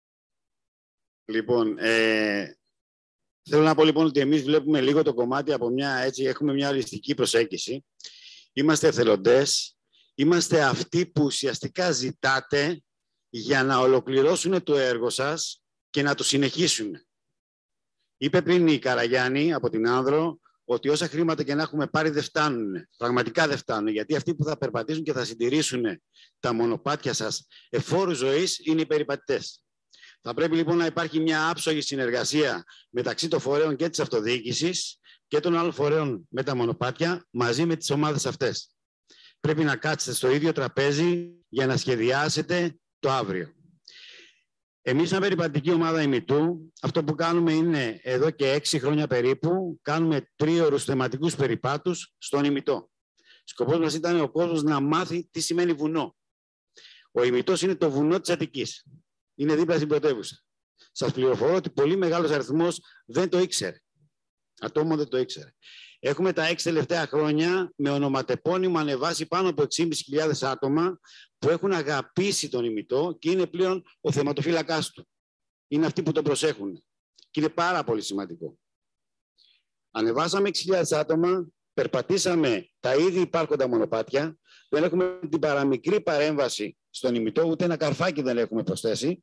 λοιπόν ε, θέλω να πω λοιπόν ότι εμείς βλέπουμε λίγο το κομμάτι από μια, έτσι, έχουμε μια ολιστική προσέγγιση. Είμαστε εθελοντές, είμαστε αυτοί που ουσιαστικά ζητάτε για να ολοκληρώσουν το έργο σας και να το συνεχίσουν. Είπε πριν η Καραγιάννη από την Άνδρο ότι όσα χρήματα και να έχουμε πάρει δεν φτάνουν. Πραγματικά δεν φτάνουν, γιατί αυτοί που θα περπατήσουν και θα συντηρήσουν τα μονοπάτια σας εφόρου ζωής είναι οι περιπατητές. Θα πρέπει λοιπόν να υπάρχει μια άψογη συνεργασία μεταξύ των φορέων και της αυτοδιοίκησης και των άλλων φορέων με τα μονοπάτια μαζί με τις ομάδες αυτές. Πρέπει να κάτσετε στο ίδιο τραπέζι για να σχεδιάσετε το αύριο. Εμείς, σαν περιπατητική ομάδα ημιτού, αυτό που κάνουμε είναι εδώ και έξι χρόνια περίπου, κάνουμε τρίωρους θεματικούς περιπάτους στον ημιτό. Σκοπός μας ήταν ο κόσμος να μάθει τι σημαίνει βουνό. Ο ημιτός είναι το βουνό της Αττικής. Είναι δίπλα στην πρωτεύουσα. Σας πληροφορώ ότι πολύ μεγάλος αριθμός δεν το ήξερε. Ατόμο δεν το ήξερε. Έχουμε τα έξι τελευταία χρόνια με ονοματεπώνυμο ανεβάσει πάνω από έξι χιλιάδες πεντακόσια άτομα που έχουν αγαπήσει τον ημιτό και είναι πλέον ο θεματοφύλακάς του. Είναι αυτοί που τον προσέχουν. Και είναι πάρα πολύ σημαντικό. Ανεβάσαμε έξι χιλιάδες άτομα, περπατήσαμε τα ήδη υπάρχοντα μονοπάτια, δεν έχουμε την παραμικρή παρέμβαση στον ημιτό, ούτε ένα καρφάκι δεν έχουμε προσθέσει.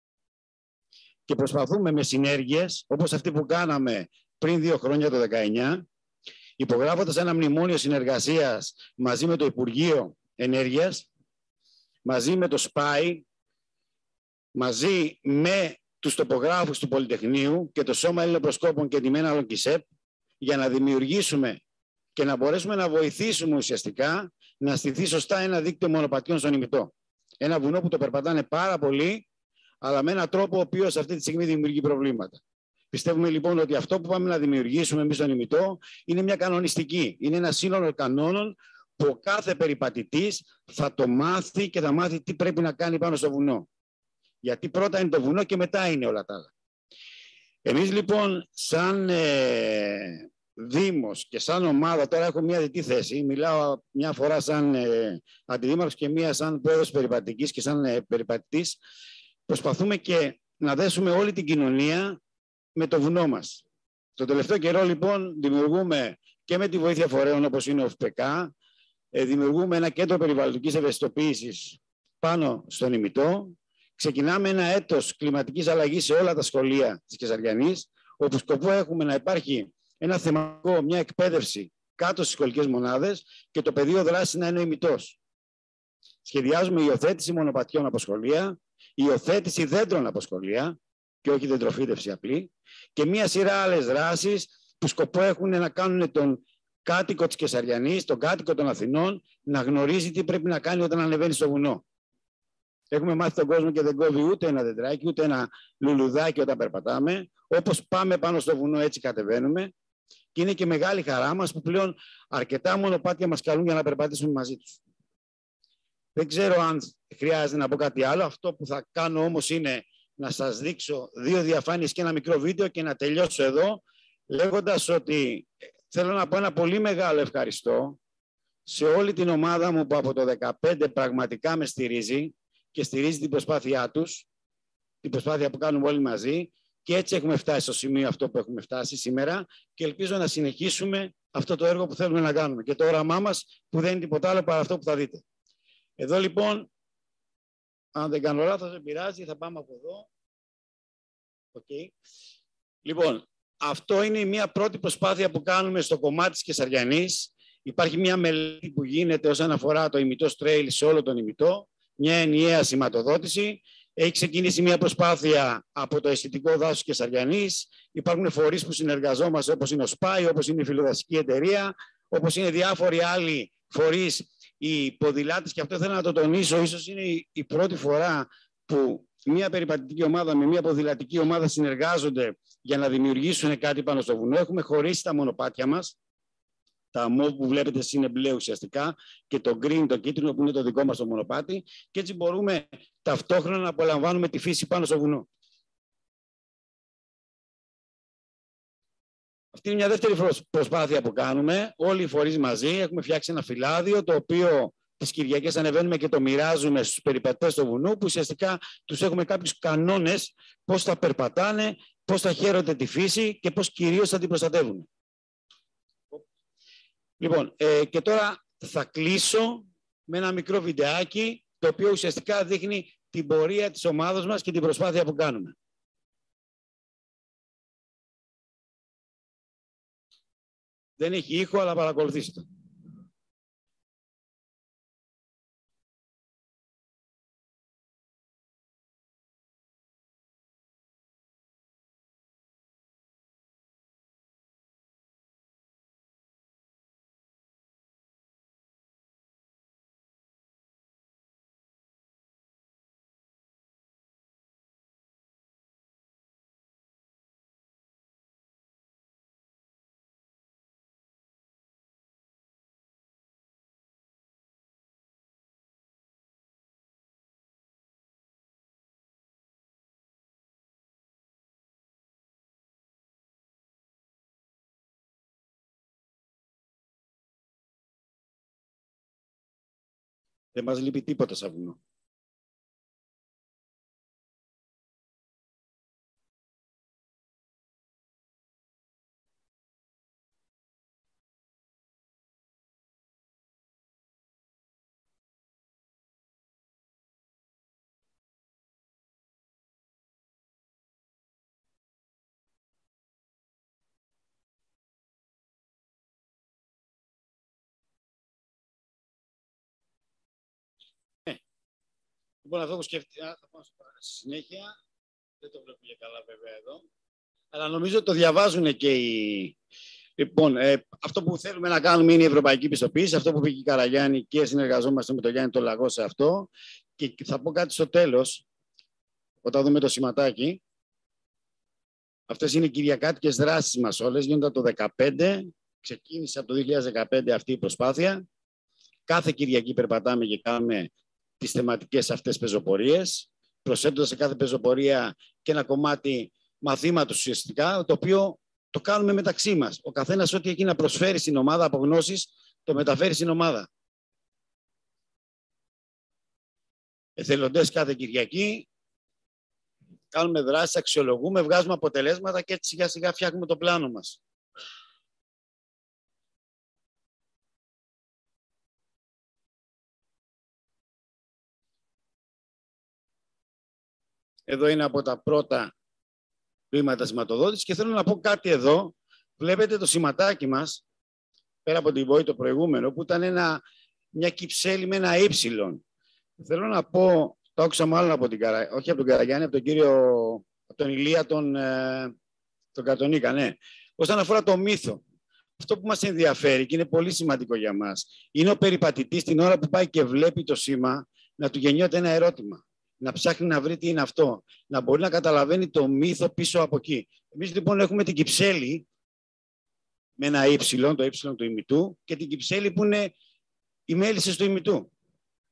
Και προσπαθούμε με συνέργειες, όπως αυτή που κάναμε πριν δύο χρόνια το δεκαεννιά, υπογράφοντας ένα μνημόνιο συνεργασίας μαζί με το Υπουργείο Ενέργειας, μαζί με το ΣΠΑΙ, μαζί με τους τοπογράφους του Πολυτεχνείου και το Σώμα Ελληνοπροσκόπων και τη Μένα Λονκισέπ, για να δημιουργήσουμε και να μπορέσουμε να βοηθήσουμε ουσιαστικά να στηθεί σωστά ένα δίκτυο μονοπατιών στον ημιτό. Ένα βουνό που το περπατάνε πάρα πολύ, αλλά με έναν τρόπο ο οποίος αυτή τη στιγμή δημιουργεί προβλήματα. Πιστεύουμε λοιπόν ότι αυτό που πάμε να δημιουργήσουμε εμείς στον ημιτό είναι μια κανονιστική. Είναι ένα σύνολο κανόνων που ο κάθε περιπατητής θα το μάθει και θα μάθει τι πρέπει να κάνει πάνω στο βουνό. Γιατί πρώτα είναι το βουνό και μετά είναι όλα τα άλλα. Εμείς λοιπόν σαν ε, Δήμος και σαν ομάδα, τώρα έχω μια διτή θέση, μιλάω μια φορά σαν ε, αντιδήμαρχος και μία σαν πρόεδρος περιπατικής και σαν ε, περιπατητής, προσπαθούμε και να δέσουμε όλη την κοινωνία με το βουνό μας. Το τελευταίο καιρό λοιπόν δημιουργούμε και με τη βοήθεια φορέων όπως είναι ο ΦΠΚ, ε, δημιουργούμε ένα κέντρο περιβαλλοντικής ευαισθητοποίησης πάνω στον ημιτό. Ξεκινάμε ένα έτος κλιματικής αλλαγής σε όλα τα σχολεία της Κεσαριανής, όπου σκοπό έχουμε να υπάρχει ένα θεματικό, μια εκπαίδευση κάτω στις σχολικές μονάδες και το πεδίο δράσης να είναι ο ημιτός. Σχεδιάζουμε υιοθέτηση μονοπατιών από σχολεία, υιοθέτηση δέντρων από σχολεία και όχι δεντροφύτευση απλή, και μία σειρά άλλες δράσεις που σκοπό έχουν να κάνουν τον κάτοικο της Κεσαριανής, τον κάτοικο των Αθηνών, να γνωρίζει τι πρέπει να κάνει όταν ανεβαίνει στο βουνό. Έχουμε μάθει τον κόσμο και δεν κόβει ούτε ένα δεντράκι, ούτε ένα λουλουδάκι όταν περπατάμε. Όπως πάμε πάνω στο βουνό, έτσι κατεβαίνουμε. Και είναι και μεγάλη χαρά μας που πλέον αρκετά μονοπάτια μας καλούν για να περπατήσουμε μαζί τους. Δεν ξέρω αν χρειάζεται να πω κάτι άλλο. Αυτό που θα κάνω όμως είναι να σας δείξω δύο διαφάνειες και ένα μικρό βίντεο και να τελειώσω εδώ, λέγοντας ότι θέλω να πω ένα πολύ μεγάλο ευχαριστώ σε όλη την ομάδα μου που από το δεκαπέντε πραγματικά με στηρίζει και στηρίζει την προσπάθειά τους, την προσπάθεια που κάνουμε όλοι μαζί, και έτσι έχουμε φτάσει στο σημείο αυτό που έχουμε φτάσει σήμερα και ελπίζω να συνεχίσουμε αυτό το έργο που θέλουμε να κάνουμε και το όραμά μας που δεν είναι τίποτα άλλο παρά αυτό που θα δείτε. Εδώ λοιπόν, αν δεν κάνω λάθος, δεν πειράζει, θα πάμε από εδώ. Okay. Λοιπόν, αυτό είναι μια πρώτη προσπάθεια που κάνουμε στο κομμάτι της Κεσαριανής. Υπάρχει μια μελέτη που γίνεται όσον αφορά το ημιτό στρέιλ σε όλο τον ημιτό, μια ενιαία σηματοδότηση. Έχει ξεκινήσει μια προσπάθεια από το αισθητικό δάσος Κεσαριανής. Υπάρχουν φορείς που συνεργαζόμαστε, όπως είναι ο ΣΠΑΙ, όπως είναι η Φιλοδασική Εταιρεία, όπως είναι διάφοροι άλλοι φορείς, οι ποδηλάτες, και αυτό θέλω να το τονίσω. Ίσως είναι η πρώτη φορά που μια περιπατητική ομάδα με μια ποδηλατική ομάδα συνεργάζονται για να δημιουργήσουν κάτι πάνω στο βουνό. Έχουμε χωρίσει τα μονοπάτια μας. Τα μοβ που βλέπετε είναι μπλε ουσιαστικά και το green, το κίτρινο, που είναι το δικό μας το μονοπάτι, και έτσι μπορούμε ταυτόχρονα να απολαμβάνουμε τη φύση πάνω στο βουνό. Αυτή είναι μια δεύτερη προσπάθεια που κάνουμε. Όλοι οι φορείς μαζί έχουμε φτιάξει ένα φυλάδιο, το οποίο τις Κυριακές ανεβαίνουμε και το μοιράζουμε στους περιπατητές του βουνού, που ουσιαστικά τους έχουμε κάποιους κανόνες πώς θα περπατάνε, πώς θα χαίρονται τη φύση και πώς κυρίως θα την προστατεύουν. Λοιπόν, ε, και τώρα θα κλείσω με ένα μικρό βιντεάκι, το οποίο ουσιαστικά δείχνει την πορεία της ομάδας μας και την προσπάθεια που κάνουμε. Δεν έχει ήχο, αλλά παρακολουθήστε το. Δεν μας λείπει τίποτα σαν βουνό. Λοιπόν, αυτό που σκέφτηκα, θα πάω στη συνέχεια. Δεν το βλέπω και καλά βέβαια εδώ. Αλλά νομίζω το διαβάζουν και οι... Λοιπόν, ε, αυτό που θέλουμε να κάνουμε είναι η ευρωπαϊκή πιστοποίηση. Αυτό που πήγε η Καραγιάννη, και συνεργαζόμαστε με τον Γιάννη τον Λαγό σε αυτό. Και θα πω κάτι στο τέλος, όταν δούμε το σηματάκι. Αυτές είναι οι κυριακάτικες δράσεις μας όλες. Γίνονται το δύο χιλιάδες δεκαπέντε. Ξεκίνησε από το δύο χιλιάδες δεκαπέντε αυτή η προσπάθεια. Κάθε Κυριακή περπατάμε και κάνουμε τις θεματικές αυτές πεζοπορίες, προσθέτοντας σε κάθε πεζοπορία και ένα κομμάτι μαθήματος ουσιαστικά, το οποίο το κάνουμε μεταξύ μας. Ο καθένας ό,τι έχει να προσφέρει στην ομάδα από γνώσεις, το μεταφέρει στην ομάδα. Εθελοντές κάθε Κυριακή, κάνουμε δράσεις, αξιολογούμε, βγάζουμε αποτελέσματα και έτσι σιγά σιγά φτιάχνουμε το πλάνο μας. Εδώ είναι από τα πρώτα βήματα σηματοδότησης και θέλω να πω κάτι εδώ. Βλέπετε το σηματάκι μας, πέρα από την βοή το προηγούμενο, που ήταν ένα, μια κυψέλη με ένα ύψιλον. Θέλω να πω, το άκουσα μάλλον από την Καρα... όχι από τον Καραγιάννη, από τον κύριο, από τον Ηλία, τον, ε, τον Κατονίκα, ναι. Όσον αφορά το μύθο, αυτό που μας ενδιαφέρει και είναι πολύ σημαντικό για μας, είναι ο περιπατητής την ώρα που πάει και βλέπει το σήμα, να του γεννιόται ένα ερώτημα. Να ψάχνει να βρει τι είναι αυτό, να μπορεί να καταλαβαίνει το μύθο πίσω από εκεί. Εμείς λοιπόν έχουμε την κυψέλη με ένα ύψιλον, το ύψιλον του ημιτού, και την κυψέλη που είναι οι μέλισσες του ημιτού.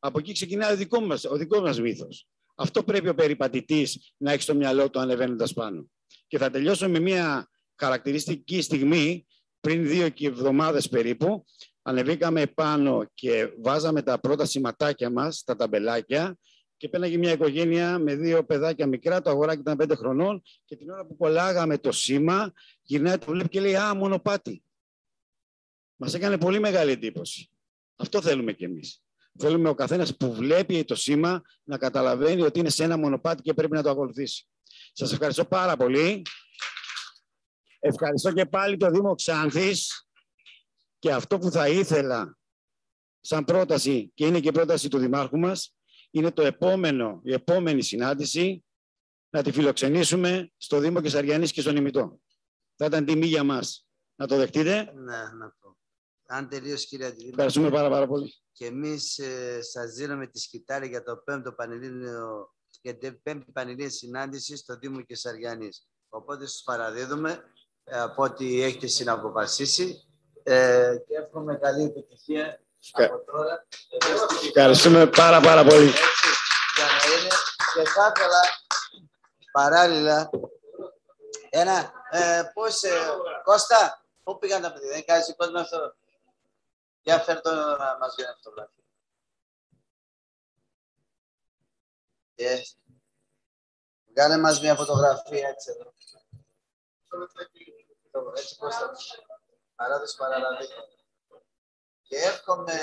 Από εκεί ξεκινάει ο δικό μας, ο δικός μας μύθος. Αυτό πρέπει ο περιπατητής να έχει στο μυαλό του ανεβαίνοντας πάνω. Και θα τελειώσω με μια χαρακτηριστική στιγμή, πριν δύο εβδομάδες περίπου, ανεβήκαμε πάνω και βάζαμε τα πρώτα σηματάκια μας, τα ταμπελάκια, και πέναγε μια οικογένεια με δύο παιδάκια μικρά, το αγοράκι ήταν πέντε χρονών, και την ώρα που κολλάγαμε το σήμα, γυρνάει, το βλέπει και λέει «Α, μονοπάτι». Μας έκανε πολύ μεγάλη εντύπωση. Αυτό θέλουμε κι εμείς. Θέλουμε ο καθένας που βλέπει το σήμα να καταλαβαίνει ότι είναι σε ένα μονοπάτι και πρέπει να το ακολουθήσει. Σας ευχαριστώ πάρα πολύ. Ευχαριστώ και πάλι το Δήμο Ξάνθης, και αυτό που θα ήθελα σαν πρόταση, και είναι και πρόταση του Δημάρχου μας, είναι το επόμενο, η επόμενη συνάντηση να τη φιλοξενήσουμε στο Δήμο Κεσαριανής και στον Ημιτό. Θα ήταν τιμή για μας. Να το δεχτείτε.
Ναι, να το. Αν τελείωσε, κύριε Αντιδήμαρχε.
Ευχαριστούμε πάρα, πάρα πολύ.
Και εμείς ε, σας δίνουμε τη σκητάλη για το πέμπτο πανελλήνιο, για την πέμπτη πανελλήνια συνάντηση στο Δήμο Κεσαριανής. Οπότε σας παραδίδουμε ε, από ό,τι έχετε συναποφασίσει ε, και εύχομαι καλή επιτυχία από τώρα.
Ευχαριστούμε πάρα πάρα πολύ.
Έτσι, για να είναι. Και θα ήθελα παράλληλα ένα, ε, πώς, ε, Κώστα, πού πήγαν τα παιδιά, δεν κάνεις κόσμο αυτό. Για φέρ' το να μας βγαίνει αυτό. Yes. Κάνε μας μια φωτογραφία έτσι εδώ. Έτσι πώς θα παράδοση παραλαβή. Και εύχομαι,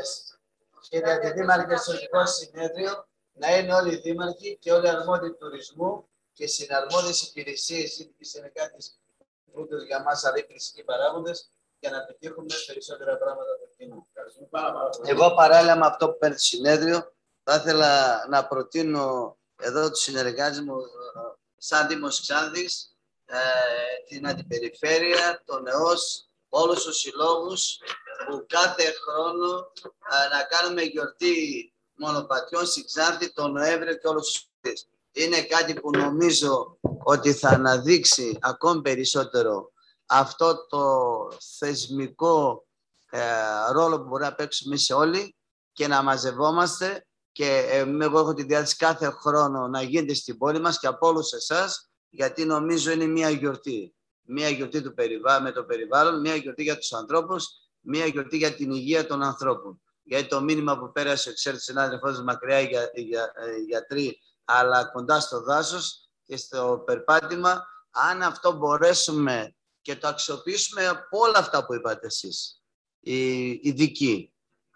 κύριε Αντιδήμαρχε, στο δικό συνέδριο να είναι όλοι οι δήμαρχοι και όλοι οι αρμόδιοι τουρισμού και συναρμόδιες υπηρεσίες ή συνεργάτες ούτως για μας αρρύκνηση και παράγοντες για να πετύχουμε περισσότερα πράγματα από εκείνο. Εγώ παράλληλα με αυτό που παίρνει το συνέδριο θα ήθελα να προτείνω εδώ τους συνεργάτες μου σαν Δήμος Ξάνθης, ε, την Αντιπεριφέρεια, τον ΕΟΣ, όλους τους συλλόγους που κάθε χρόνο ε, να κάνουμε γιορτή μονοπατιών στη Ξάνθη τον Νοέμβριο και όλους τους μήνες. Είναι κάτι που νομίζω ότι θα αναδείξει ακόμη περισσότερο αυτό το θεσμικό ε, ρόλο που μπορεί να παίξουμε σε όλοι και να μαζευόμαστε, και ε, εγώ έχω τη διάθεση κάθε χρόνο να γίνεται στην πόλη μας και από όλους εσάς, γιατί νομίζω είναι μια γιορτή. Μια γιορτή του περιβά... με το περιβάλλον, μια γιορτή για τους ανθρώπους, μια γιορτή για την υγεία των ανθρώπων. Γιατί το μήνυμα που πέρασε, ξέρετε, συνάδελφός μακριά για, για, ε, γιατροί, αλλά κοντά στο δάσος και στο περπάτημα, αν αυτό μπορέσουμε και το αξιοποιήσουμε από όλα αυτά που είπατε εσείς, οι ειδικοί,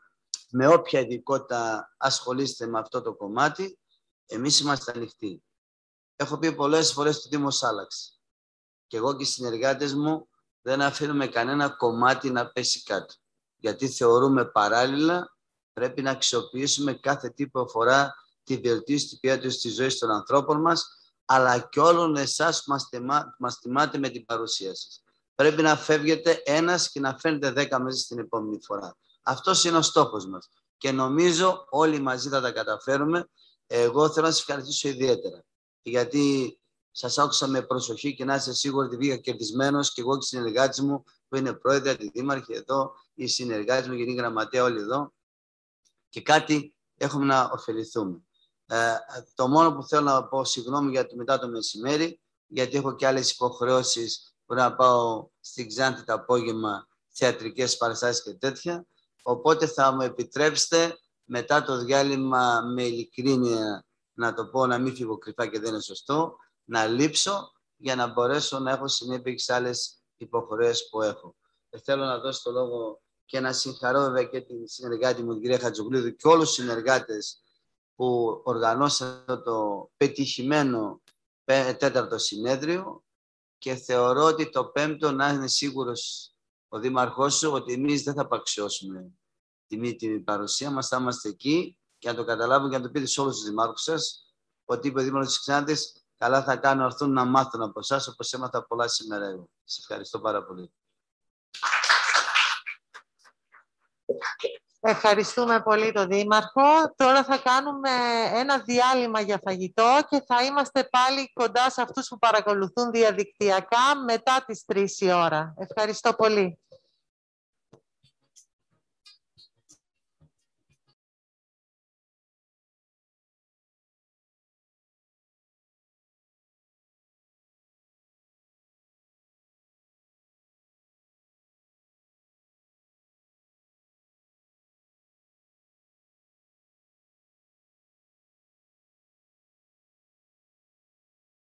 με όποια ειδικότητα ασχολείστε με αυτό το κομμάτι, εμείς είμαστε ανοιχτοί. Έχω πει πολλές φορές το Δήμος άλλαξε. Και εγώ και οι συνεργάτες μου δεν αφήνουμε κανένα κομμάτι να πέσει κάτω. Γιατί θεωρούμε παράλληλα πρέπει να αξιοποιήσουμε κάθε τι που αφορά τη βελτίωση της ποιότητας της ζωής των ανθρώπων μας, αλλά και όλων εσάς που μας, τιμά, μας τιμάτε με την παρουσία σας. Πρέπει να φεύγετε ένας και να φέρνετε δέκα μαζί στην επόμενη φορά. Αυτός είναι ο στόχος μας. Και νομίζω όλοι μαζί θα τα καταφέρουμε. Εγώ θέλω να σας ευχαριστήσω ιδιαίτερα. Γιατί σας άκουσα με προσοχή και να είστε σίγουροι ότι βγήκα κερδισμένος, και εγώ και οι συνεργάτες μου που είναι πρόεδροι, αντιδήμαρχοι εδώ, οι συνεργάτες μου, γενική γραμματέα, όλοι εδώ. Και κάτι έχουμε να ωφεληθούμε. Ε, το μόνο που θέλω να πω, συγγνώμη για το μετά το μεσημέρι, γιατί έχω και άλλες υποχρεώσεις που να πάω στην Ξάνθη το απόγευμα, θεατρικές παραστάσεις και τέτοια. Οπότε θα μου επιτρέψετε μετά το διάλειμμα, με ειλικρίνεια να το πω, να μην φύγω κρυφά και δεν είναι σωστό, να λείψω για να μπορέσω να έχω συνέπεια και σε άλλες υποχρεώσεις που έχω. Ε, θέλω να δώσω το λόγο και να συγχαρώ βέβαια και την συνεργάτη μου, την κυρία Χατζογλίδου, και όλους τους συνεργάτες που οργανώσαν το πετυχημένο τέταρτο συνέδριο, και θεωρώ ότι το πέμπτο να είναι σίγουρος ο Δήμαρχός σου ότι εμείς δεν θα απαξιώσουμε την, την παρουσία μας, θα είμαστε εκεί, και να το καταλάβουν και να το πείτε σε όλους τους δημάρχους σας, ότι είπε ο Δήμαρχος της Ξάνθης, καλά θα κάνουν έρθουν να μάθουν από εσάς, όπως έμαθα πολλά σήμερα εγώ. Σας ευχαριστώ πάρα πολύ.
Ευχαριστούμε πολύ τον Δήμαρχο. Τώρα θα κάνουμε ένα διάλειμμα για φαγητό και θα είμαστε πάλι κοντά σε αυτούς που παρακολουθούν διαδικτυακά μετά τις τρεις η ώρα. Ευχαριστώ πολύ.